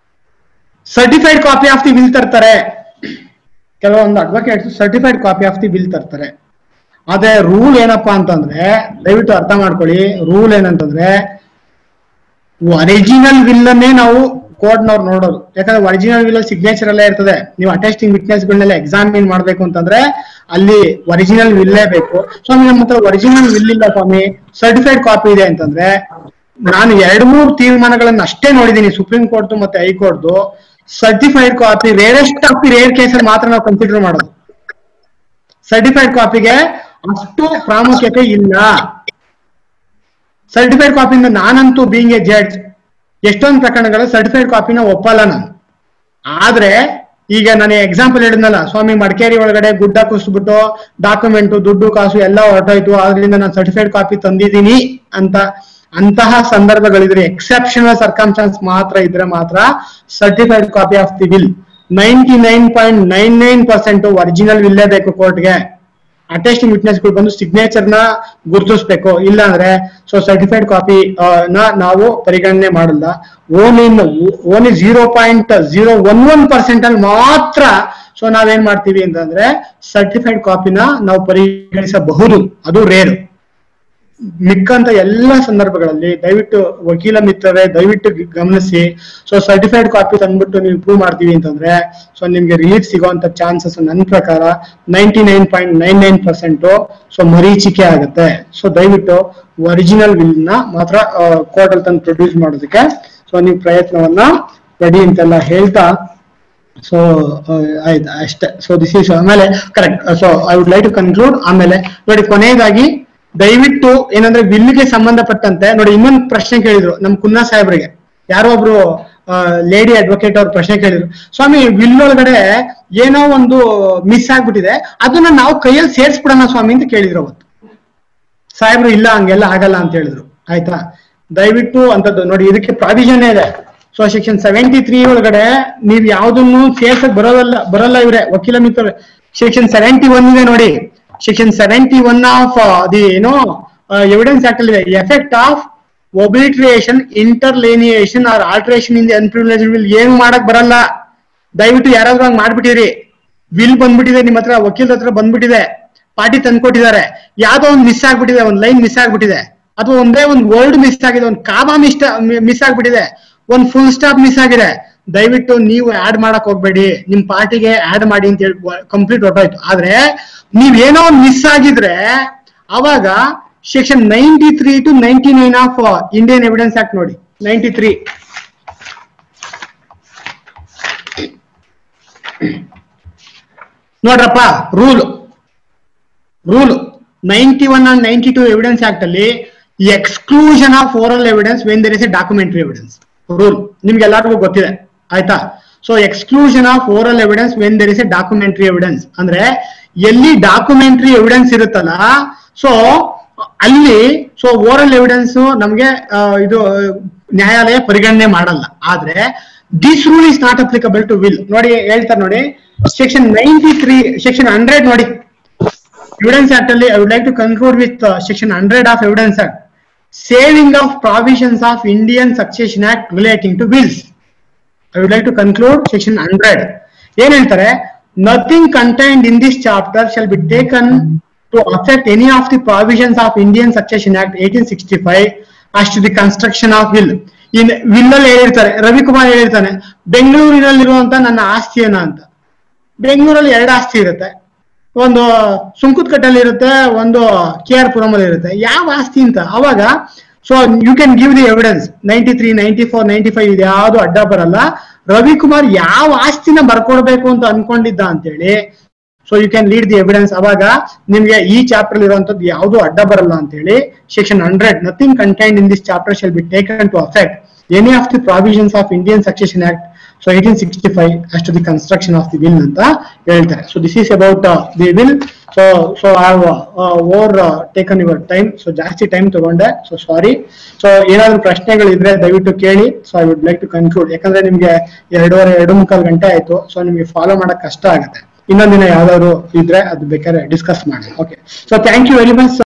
certified copy of the will ತರ್ತಾರೆ. ಕೆಲವೊಂದು advocates certified copy of the will ತರ್ತಾರೆ. ಆದ್ರೆ ರೂಲ್ ಏನಪ್ಪಾ ಅಂತಂದ್ರೆ, ದಯವಿಟ್ಟು ಅರ್ಥ ಮಾಡ್ಕೊಳ್ಳಿ, ರೂಲ್ ಏನಂತಂದ್ರೆ ಒರಿಜಿನಲ್ ವಿಲ್ ಅನ್ನೇ ನಾವು ಕೋರ್ಟ್ನವ್ರು ನೋಡೋದು. ಯಾಕಂದ್ರೆ ಒರಿಜಿನಲ್ ವಿಲ್ ಸಿಗ್ನೇಚರ್ ಎಲ್ಲ ಇರ್ತದೆ. ನೀವು ಅಟೆಸ್ಟಿಂಗ್ ವಿಟ್ನೆಸ್ ಗಳನ್ನೆಲ್ಲ ಎಕ್ಸಾಮಿನ್ ಮಾಡ್ಬೇಕು ಅಂತಂದ್ರೆ ಅಲ್ಲಿ ಒರಿಜಿನಲ್ ವಿಲ್ಲೇ ಬೇಕು. ಸ್ವಾಮಿ ನಮ್ಮ ಹತ್ರ ಒರಿಜಿನಲ್ ವಿಲ್ ಇಲ್ಲ ಸ್ವಾಮಿ, ಸರ್ಟಿಫೈಡ್ ಕಾಪಿ ಇದೆ ಅಂತಂದ್ರೆ, ನಾನು 2-3 ತೀರ್ಮಾನಗಳನ್ನ ಅಷ್ಟೇ ನೋಡಿದೀನಿ, ಸುಪ್ರೀಂ ಕೋರ್ಟ್ ಮತ್ತೆ high court. Certified copy rarest of the rare ಕೇಸಲ್ಲಿ ಮಾತ್ರ ನಾವು ಕನ್ಸಿಡರ್ ಮಾಡೋದು. ಸರ್ಟಿಫೈಡ್ ಕಾಪಿಗೆ ಅಷ್ಟು ಪ್ರಾಮುಖ್ಯತೆ ಇಲ್ಲ. ಸರ್ಟಿಫೈಡ್ ಕಾಪಿಯಿಂದ ನಾನಂತೂ ಬೀಯಿಂಗ್ ಎ ಜಡ್ಜ್ ಎಷ್ಟೊಂದು ಪ್ರಕರಣಗಳ ಸರ್ಟಿಫೈಡ್ ಕಾಪಿನ ಒಪ್ಪಲ್ಲ ನಾನು. ಆದ್ರೆ ಈಗ ನಾನು ಎಕ್ಸಾಂಪಲ್ ಹೇಳಿದ್ನಲ್ಲ, ಸ್ವಾಮಿ ಮಡಿಕೇರಿ ಒಳಗಡೆ ಗುಡ್ಡ ಕುಸಿದ್ಬಿಟ್ಟು ಡಾಕ್ಯುಮೆಂಟ್ ದುಡ್ಡು ಕಾಸು ಎಲ್ಲ ಹೊರಟೋಯ್ತು, ಆದ್ರಿಂದ ನಾನು ಸರ್ಟಿಫೈಡ್ ಕಾಪಿ ತಂದಿದ್ದೀನಿ ಅಂತ, ಅಂತಹ ಸಂದರ್ಭಗಳಿದ್ರೆ, ಎಕ್ಸೆಪ್ಷನಲ್ ಸರ್ಕಮ್ಸ್ಟಾನ್ಸ್ ಮಾತ್ರ ಇದ್ರೆ ಮಾತ್ರ certified copy of the will. 99.99% original ವಿಲ್ಲೇ ಬೇಕು ಕೋರ್ಟ್ಗೆ. ಅಟೆಸ್ಟಿಂಗ್ ವಿಟ್ನೆಸ್ಗಳು ಬಂದು ಸಿಗ್ನೇಚರ್ ನ ಗುರುತಿಸ್ಬೇಕು. ಇಲ್ಲ ಅಂದ್ರೆ ಸೊ ಸರ್ಟಿಫೈಡ್ ಕಾಪಿ ನಾವು ಪರಿಗಣನೆ ಮಾಡಲ್ಲ. ಓನ್ಲಿ 0.011% ಅಲ್ಲಿ ಮಾತ್ರ ಸೊ ನಾವೇನ್ ಮಾಡ್ತೀವಿ ಅಂತಂದ್ರೆ ಸರ್ಟಿಫೈಡ್ ಕಾಪಿನ ನಾವು ಪರಿಗಣಿಸಬಹುದು. ಅದು ರೇರ್. ಮಿಕ್ಕಂತ ಎಲ್ಲ ಸಂದರ್ಭಗಳಲ್ಲಿ ದಯವಿಟ್ಟು ವಕೀಲ ಮಿತ್ರರೇ ದಯವಿಟ್ಟು ಗಮನಿಸಿ. ಸೊ ಸರ್ಟಿಫೈಡ್ ಕಾಪಿ ತಂದ್ಬಿಟ್ಟು ನೀವು ಪ್ರೂವ್ ಮಾಡ್ತೀವಿ ಅಂತಂದ್ರೆ ಸೊ ನಿಮ್ಗೆ ರಿಲೀಫ್ ಸಿಗುವಂತ ಚಾನ್ಸಸ್ ನನ್ನ ಪ್ರಕಾರ 99.99% ಸೊ ಮರೀಚಿಕೆ ಆಗುತ್ತೆ. ಸೊ ದಯವಿಟ್ಟು ಒರಿಜಿನಲ್ ವಿಲ್ ನ ಮಾತ್ರ ಕೋರ್ಟ್ ಅಲ್ಲಿ ತಂದು ಪ್ರೊಡ್ಯೂಸ್ ಮಾಡೋದಕ್ಕೆ ಸೊ ನೀವು ಪ್ರಯತ್ನವನ್ನ ಪಡಿ ಅಂತೆಲ್ಲ ಹೇಳ್ತಾ, ಸೊ ಆಯ್ತು ಅಷ್ಟೇ. ಸೊ ದಿಸ್ ಈಸ್ ಆಮೇಲೆ correct. So I would like to conclude. ಆಮೇಲೆ ನೋಡಿ ಕೊನೆಯದಾಗಿ ದಯವಿಟ್ಟು ಏನಂದ್ರೆ ವಿಲ್ಗೆ ಸಂಬಂಧಪಟ್ಟಂತೆ ನೋಡಿ ಇನ್ನೊಂದು ಪ್ರಶ್ನೆ ಕೇಳಿದ್ರು ನಮ್ ಕುನ್ನಾ ಸಾಹೇಬ್ರಿಗೆ. ಯಾರೋ ಒಬ್ರು ಲೇಡಿ ಅಡ್ವೊಕೇಟ್ ಅವ್ರ ಪ್ರಶ್ನೆ ಕೇಳಿದ್ರು, ಸ್ವಾಮಿ ವಿಲ್ ಒಳಗಡೆ ಏನೋ ಒಂದು ಮಿಸ್ ಆಗ್ಬಿಟ್ಟಿದೆ, ಅದನ್ನ ನಾವು ಕೈಯಲ್ಲಿ ಸೇರ್ಸ್ಬಿಡೋಣ ಸ್ವಾಮಿ ಅಂತ ಕೇಳಿದ್ರು ಅವತ್ತು ಸಾಹೇಬ್ರು. ಇಲ್ಲ ಹಂಗೆಲ್ಲ ಆಗಲ್ಲ ಅಂತ ಹೇಳಿದ್ರು. ಆಯ್ತಾ, ದಯವಿಟ್ಟು ಅಂತದ್ದು ನೋಡಿ ಇದಕ್ಕೆ ಪ್ರಾವಿಷನ್ ಇದೆ. ಸೊ ಸೆಕ್ಷನ್ 73 ಒಳಗಡೆ ನೀವ್ ಯಾವ್ದನ್ನು ಸೇರ್ಸಕ್ ಬರಲ್ಲ ಇವ್ರೆ ವಕೀಲ ಮಿತ್ರ. ಸೆಕ್ಷನ್ 71 ಇದೆ ನೋಡಿ. Section 71 of the evidence act ಅಲ್ಲಿ effect of obliteration, interlineation or alteration in the unprivileged will ಏನು ಮಾಡಕ್ ಬರಲ್ಲ. ದಯವಿಟ್ಟು ಯಾರಾದ್ರೂ ಹಂಗ್ ಮಾಡ್ಬಿಟ್ಟಿರಿ, ವಿಲ್ ಬಂದ್ಬಿಟ್ಟಿದೆ ನಿಮ್ಮ ಹತ್ರ, ವಕೀಲ ಹತ್ರ ಬಂದ್ಬಿಟ್ಟಿದೆ, ಪಾರ್ಟಿ ತಂದ್ಕೊಟ್ಟಿದ್ದಾರೆ, ಯಾವ್ದೋ ಒಂದು ಮಿಸ್ ಆಗ್ಬಿಟ್ಟಿದೆ, ಒಂದ್ ಲೈನ್ ಮಿಸ್ ಆಗ್ಬಿಟ್ಟಿದೆ, ಅಥವಾ ಒಂದೇ ಒಂದು ವರ್ಡ್ ಮಿಸ್ ಆಗಿದೆ, ಒಂದು ಕಾಮ ಮಿಸ್ ಆಗ್ಬಿಟ್ಟಿದೆ, ಒಂದ್ ಫುಲ್ ಸ್ಟಾಪ್ ಮಿಸ್ ಆಗಿದೆ, ದಯವಿಟ್ಟು ನೀವು ಆಡ್ ಮಾಡಕ್ ಹೋಗ್ಬೇಡಿ. ನಿಮ್ ಪಾರ್ಟಿಗೆ ಆಡ್ ಮಾಡಿ ಅಂತ ಹೇಳಿ ಕಂಪ್ಲೀಟ್ ಹೊರಟೋಯ್ತು. ಆದ್ರೆ ನೀವೇನೋ ಮಿಸ್ ಆಗಿದ್ರೆ ಅವಾಗ section 93 to 99 of Indian evidence act ನೋಡಿ. 93 ನೋಡ್ರಪ್ಪ, ರೂಲ್ 91 and 92 ಎವಿಡೆನ್ಸ್ ಆಕ್ಟ್ ಅಲ್ಲಿ exclusion of oral evidence when there is a documentary evidence rule ನಿಮ್ಗೆಲ್ಲರಿಗೂ ಗೊತ್ತಿದೆ. ಆಯ್ತಾ, so exclusion of oral evidence when there is a documentary evidence ಅಂದ್ರೆ ಎಲ್ಲಿ documentary evidence ಇರುತ್ತಲ್ಲ so ಅಲ್ಲಿ ಸೊ ಓರಲ್ ಎವಿಡೆನ್ಸ್ ನಮ್ಗೆ ಇದು ನ್ಯಾಯಾಲಯ ಪರಿಗಣನೆ ಮಾಡಲ್ಲ. ಆದ್ರೆ this rule is not applicable to will. ನೋಡಿ ಹೇಳ್ತಾರೆ ನೋಡಿ, ಸೆಕ್ಷನ್ 93 ಸೆಕ್ಷನ್ 100 ನೋಡಿ ಎವಿಡೆನ್ಸ್ ಆಕ್ಟ್ ಅಲ್ಲಿ. I would like to conclude with section 100 of evidence act. Saving of provisions of Indian succession act relating to wills. I would like to conclude section 100. ಏನ್ ಹೇಳ್ತಾರೆ, nothing contained in this chapter shall be taken to affect any of the provisions of Indian Succession Act 1865 as to the construction of will. In will ಅಲ್ಲಿ ಹೇಳಿರ್ತಾರೆ, ರವಿಕುಮಾರ್ ಹೇಳಿರ್ತಾನೆ ಬೆಂಗಳೂರಿನಲ್ಲಿರುವಂತ ನನ್ನ ಆಸ್ತಿ ಏನ ಅಂತ. ಬೆಂಗಳೂರಲ್ಲಿ 2 ಆಸ್ತಿ ಇರುತ್ತೆ, ಒಂದು ಸುಂಕುತ್ಕಟ್ಟಲ್ಲಿ ಇರುತ್ತೆ, ಒಂದು KR ಪುರಂ ಅಲ್ಲಿ ಇರುತ್ತೆ. ಯಾವ ಆಸ್ತಿ ಅಂತ ಅವಾಗ so you can give the evidence. 93, 94, 95 ಇದು ಯಾವ್ದು ಅಡ್ಡ ಬರಲ್ಲ. ರವಿಕುಮಾರ್ ಯಾವ ಆಸ್ತಿನ ಬರ್ಕೊಡ್ಬೇಕು ಅಂತ ಅನ್ಕೊಂಡಿದ್ದ ಅಂತೇಳಿ so you can lead the evidence. ಅವಾಗ ನಿಮ್ಗೆ ಈ ಚಾಪ್ಟರ್ ಇರುವಂತದ್ದು ಯಾವ್ದು ಅಡ್ಡ ಬರಲ್ಲ ಅಂತ ಹೇಳಿ section 100 nothing contained in this chapter shall be taken to affect any of the provisions of Indian succession act so 1865 as to the construction of the will ಅಂತ ಹೇಳ್ತಾರೆ. So this is about the will. So I have over taken your time. So ಜಾಸ್ತಿ time ತಗೊಂಡೆ, so sorry. So ಏನಾದ್ರು ಪ್ರಶ್ನೆಗಳಿದ್ರೆ ದಯವಿಟ್ಟು ಕೇಳಿ. So I would like to conclude. ಯಾಕಂದ್ರೆ ನಿಮ್ಗೆ 2.5 ಗಂಟೆ ಆಯ್ತು. ಸೊ ನಿಮ್ಗೆ ಫಾಲೋ ಮಾಡಕ್ ಕಷ್ಟ ಆಗುತ್ತೆ. ಇನ್ನೊಂದಿನ ಯಾವ್ದಾದ್ರು ಇದ್ರೆ ಅದು ಬೇಕಾದ್ರೆ ಡಿಸ್ಕಸ್ ಮಾಡಿ. Okay, so thank you very much.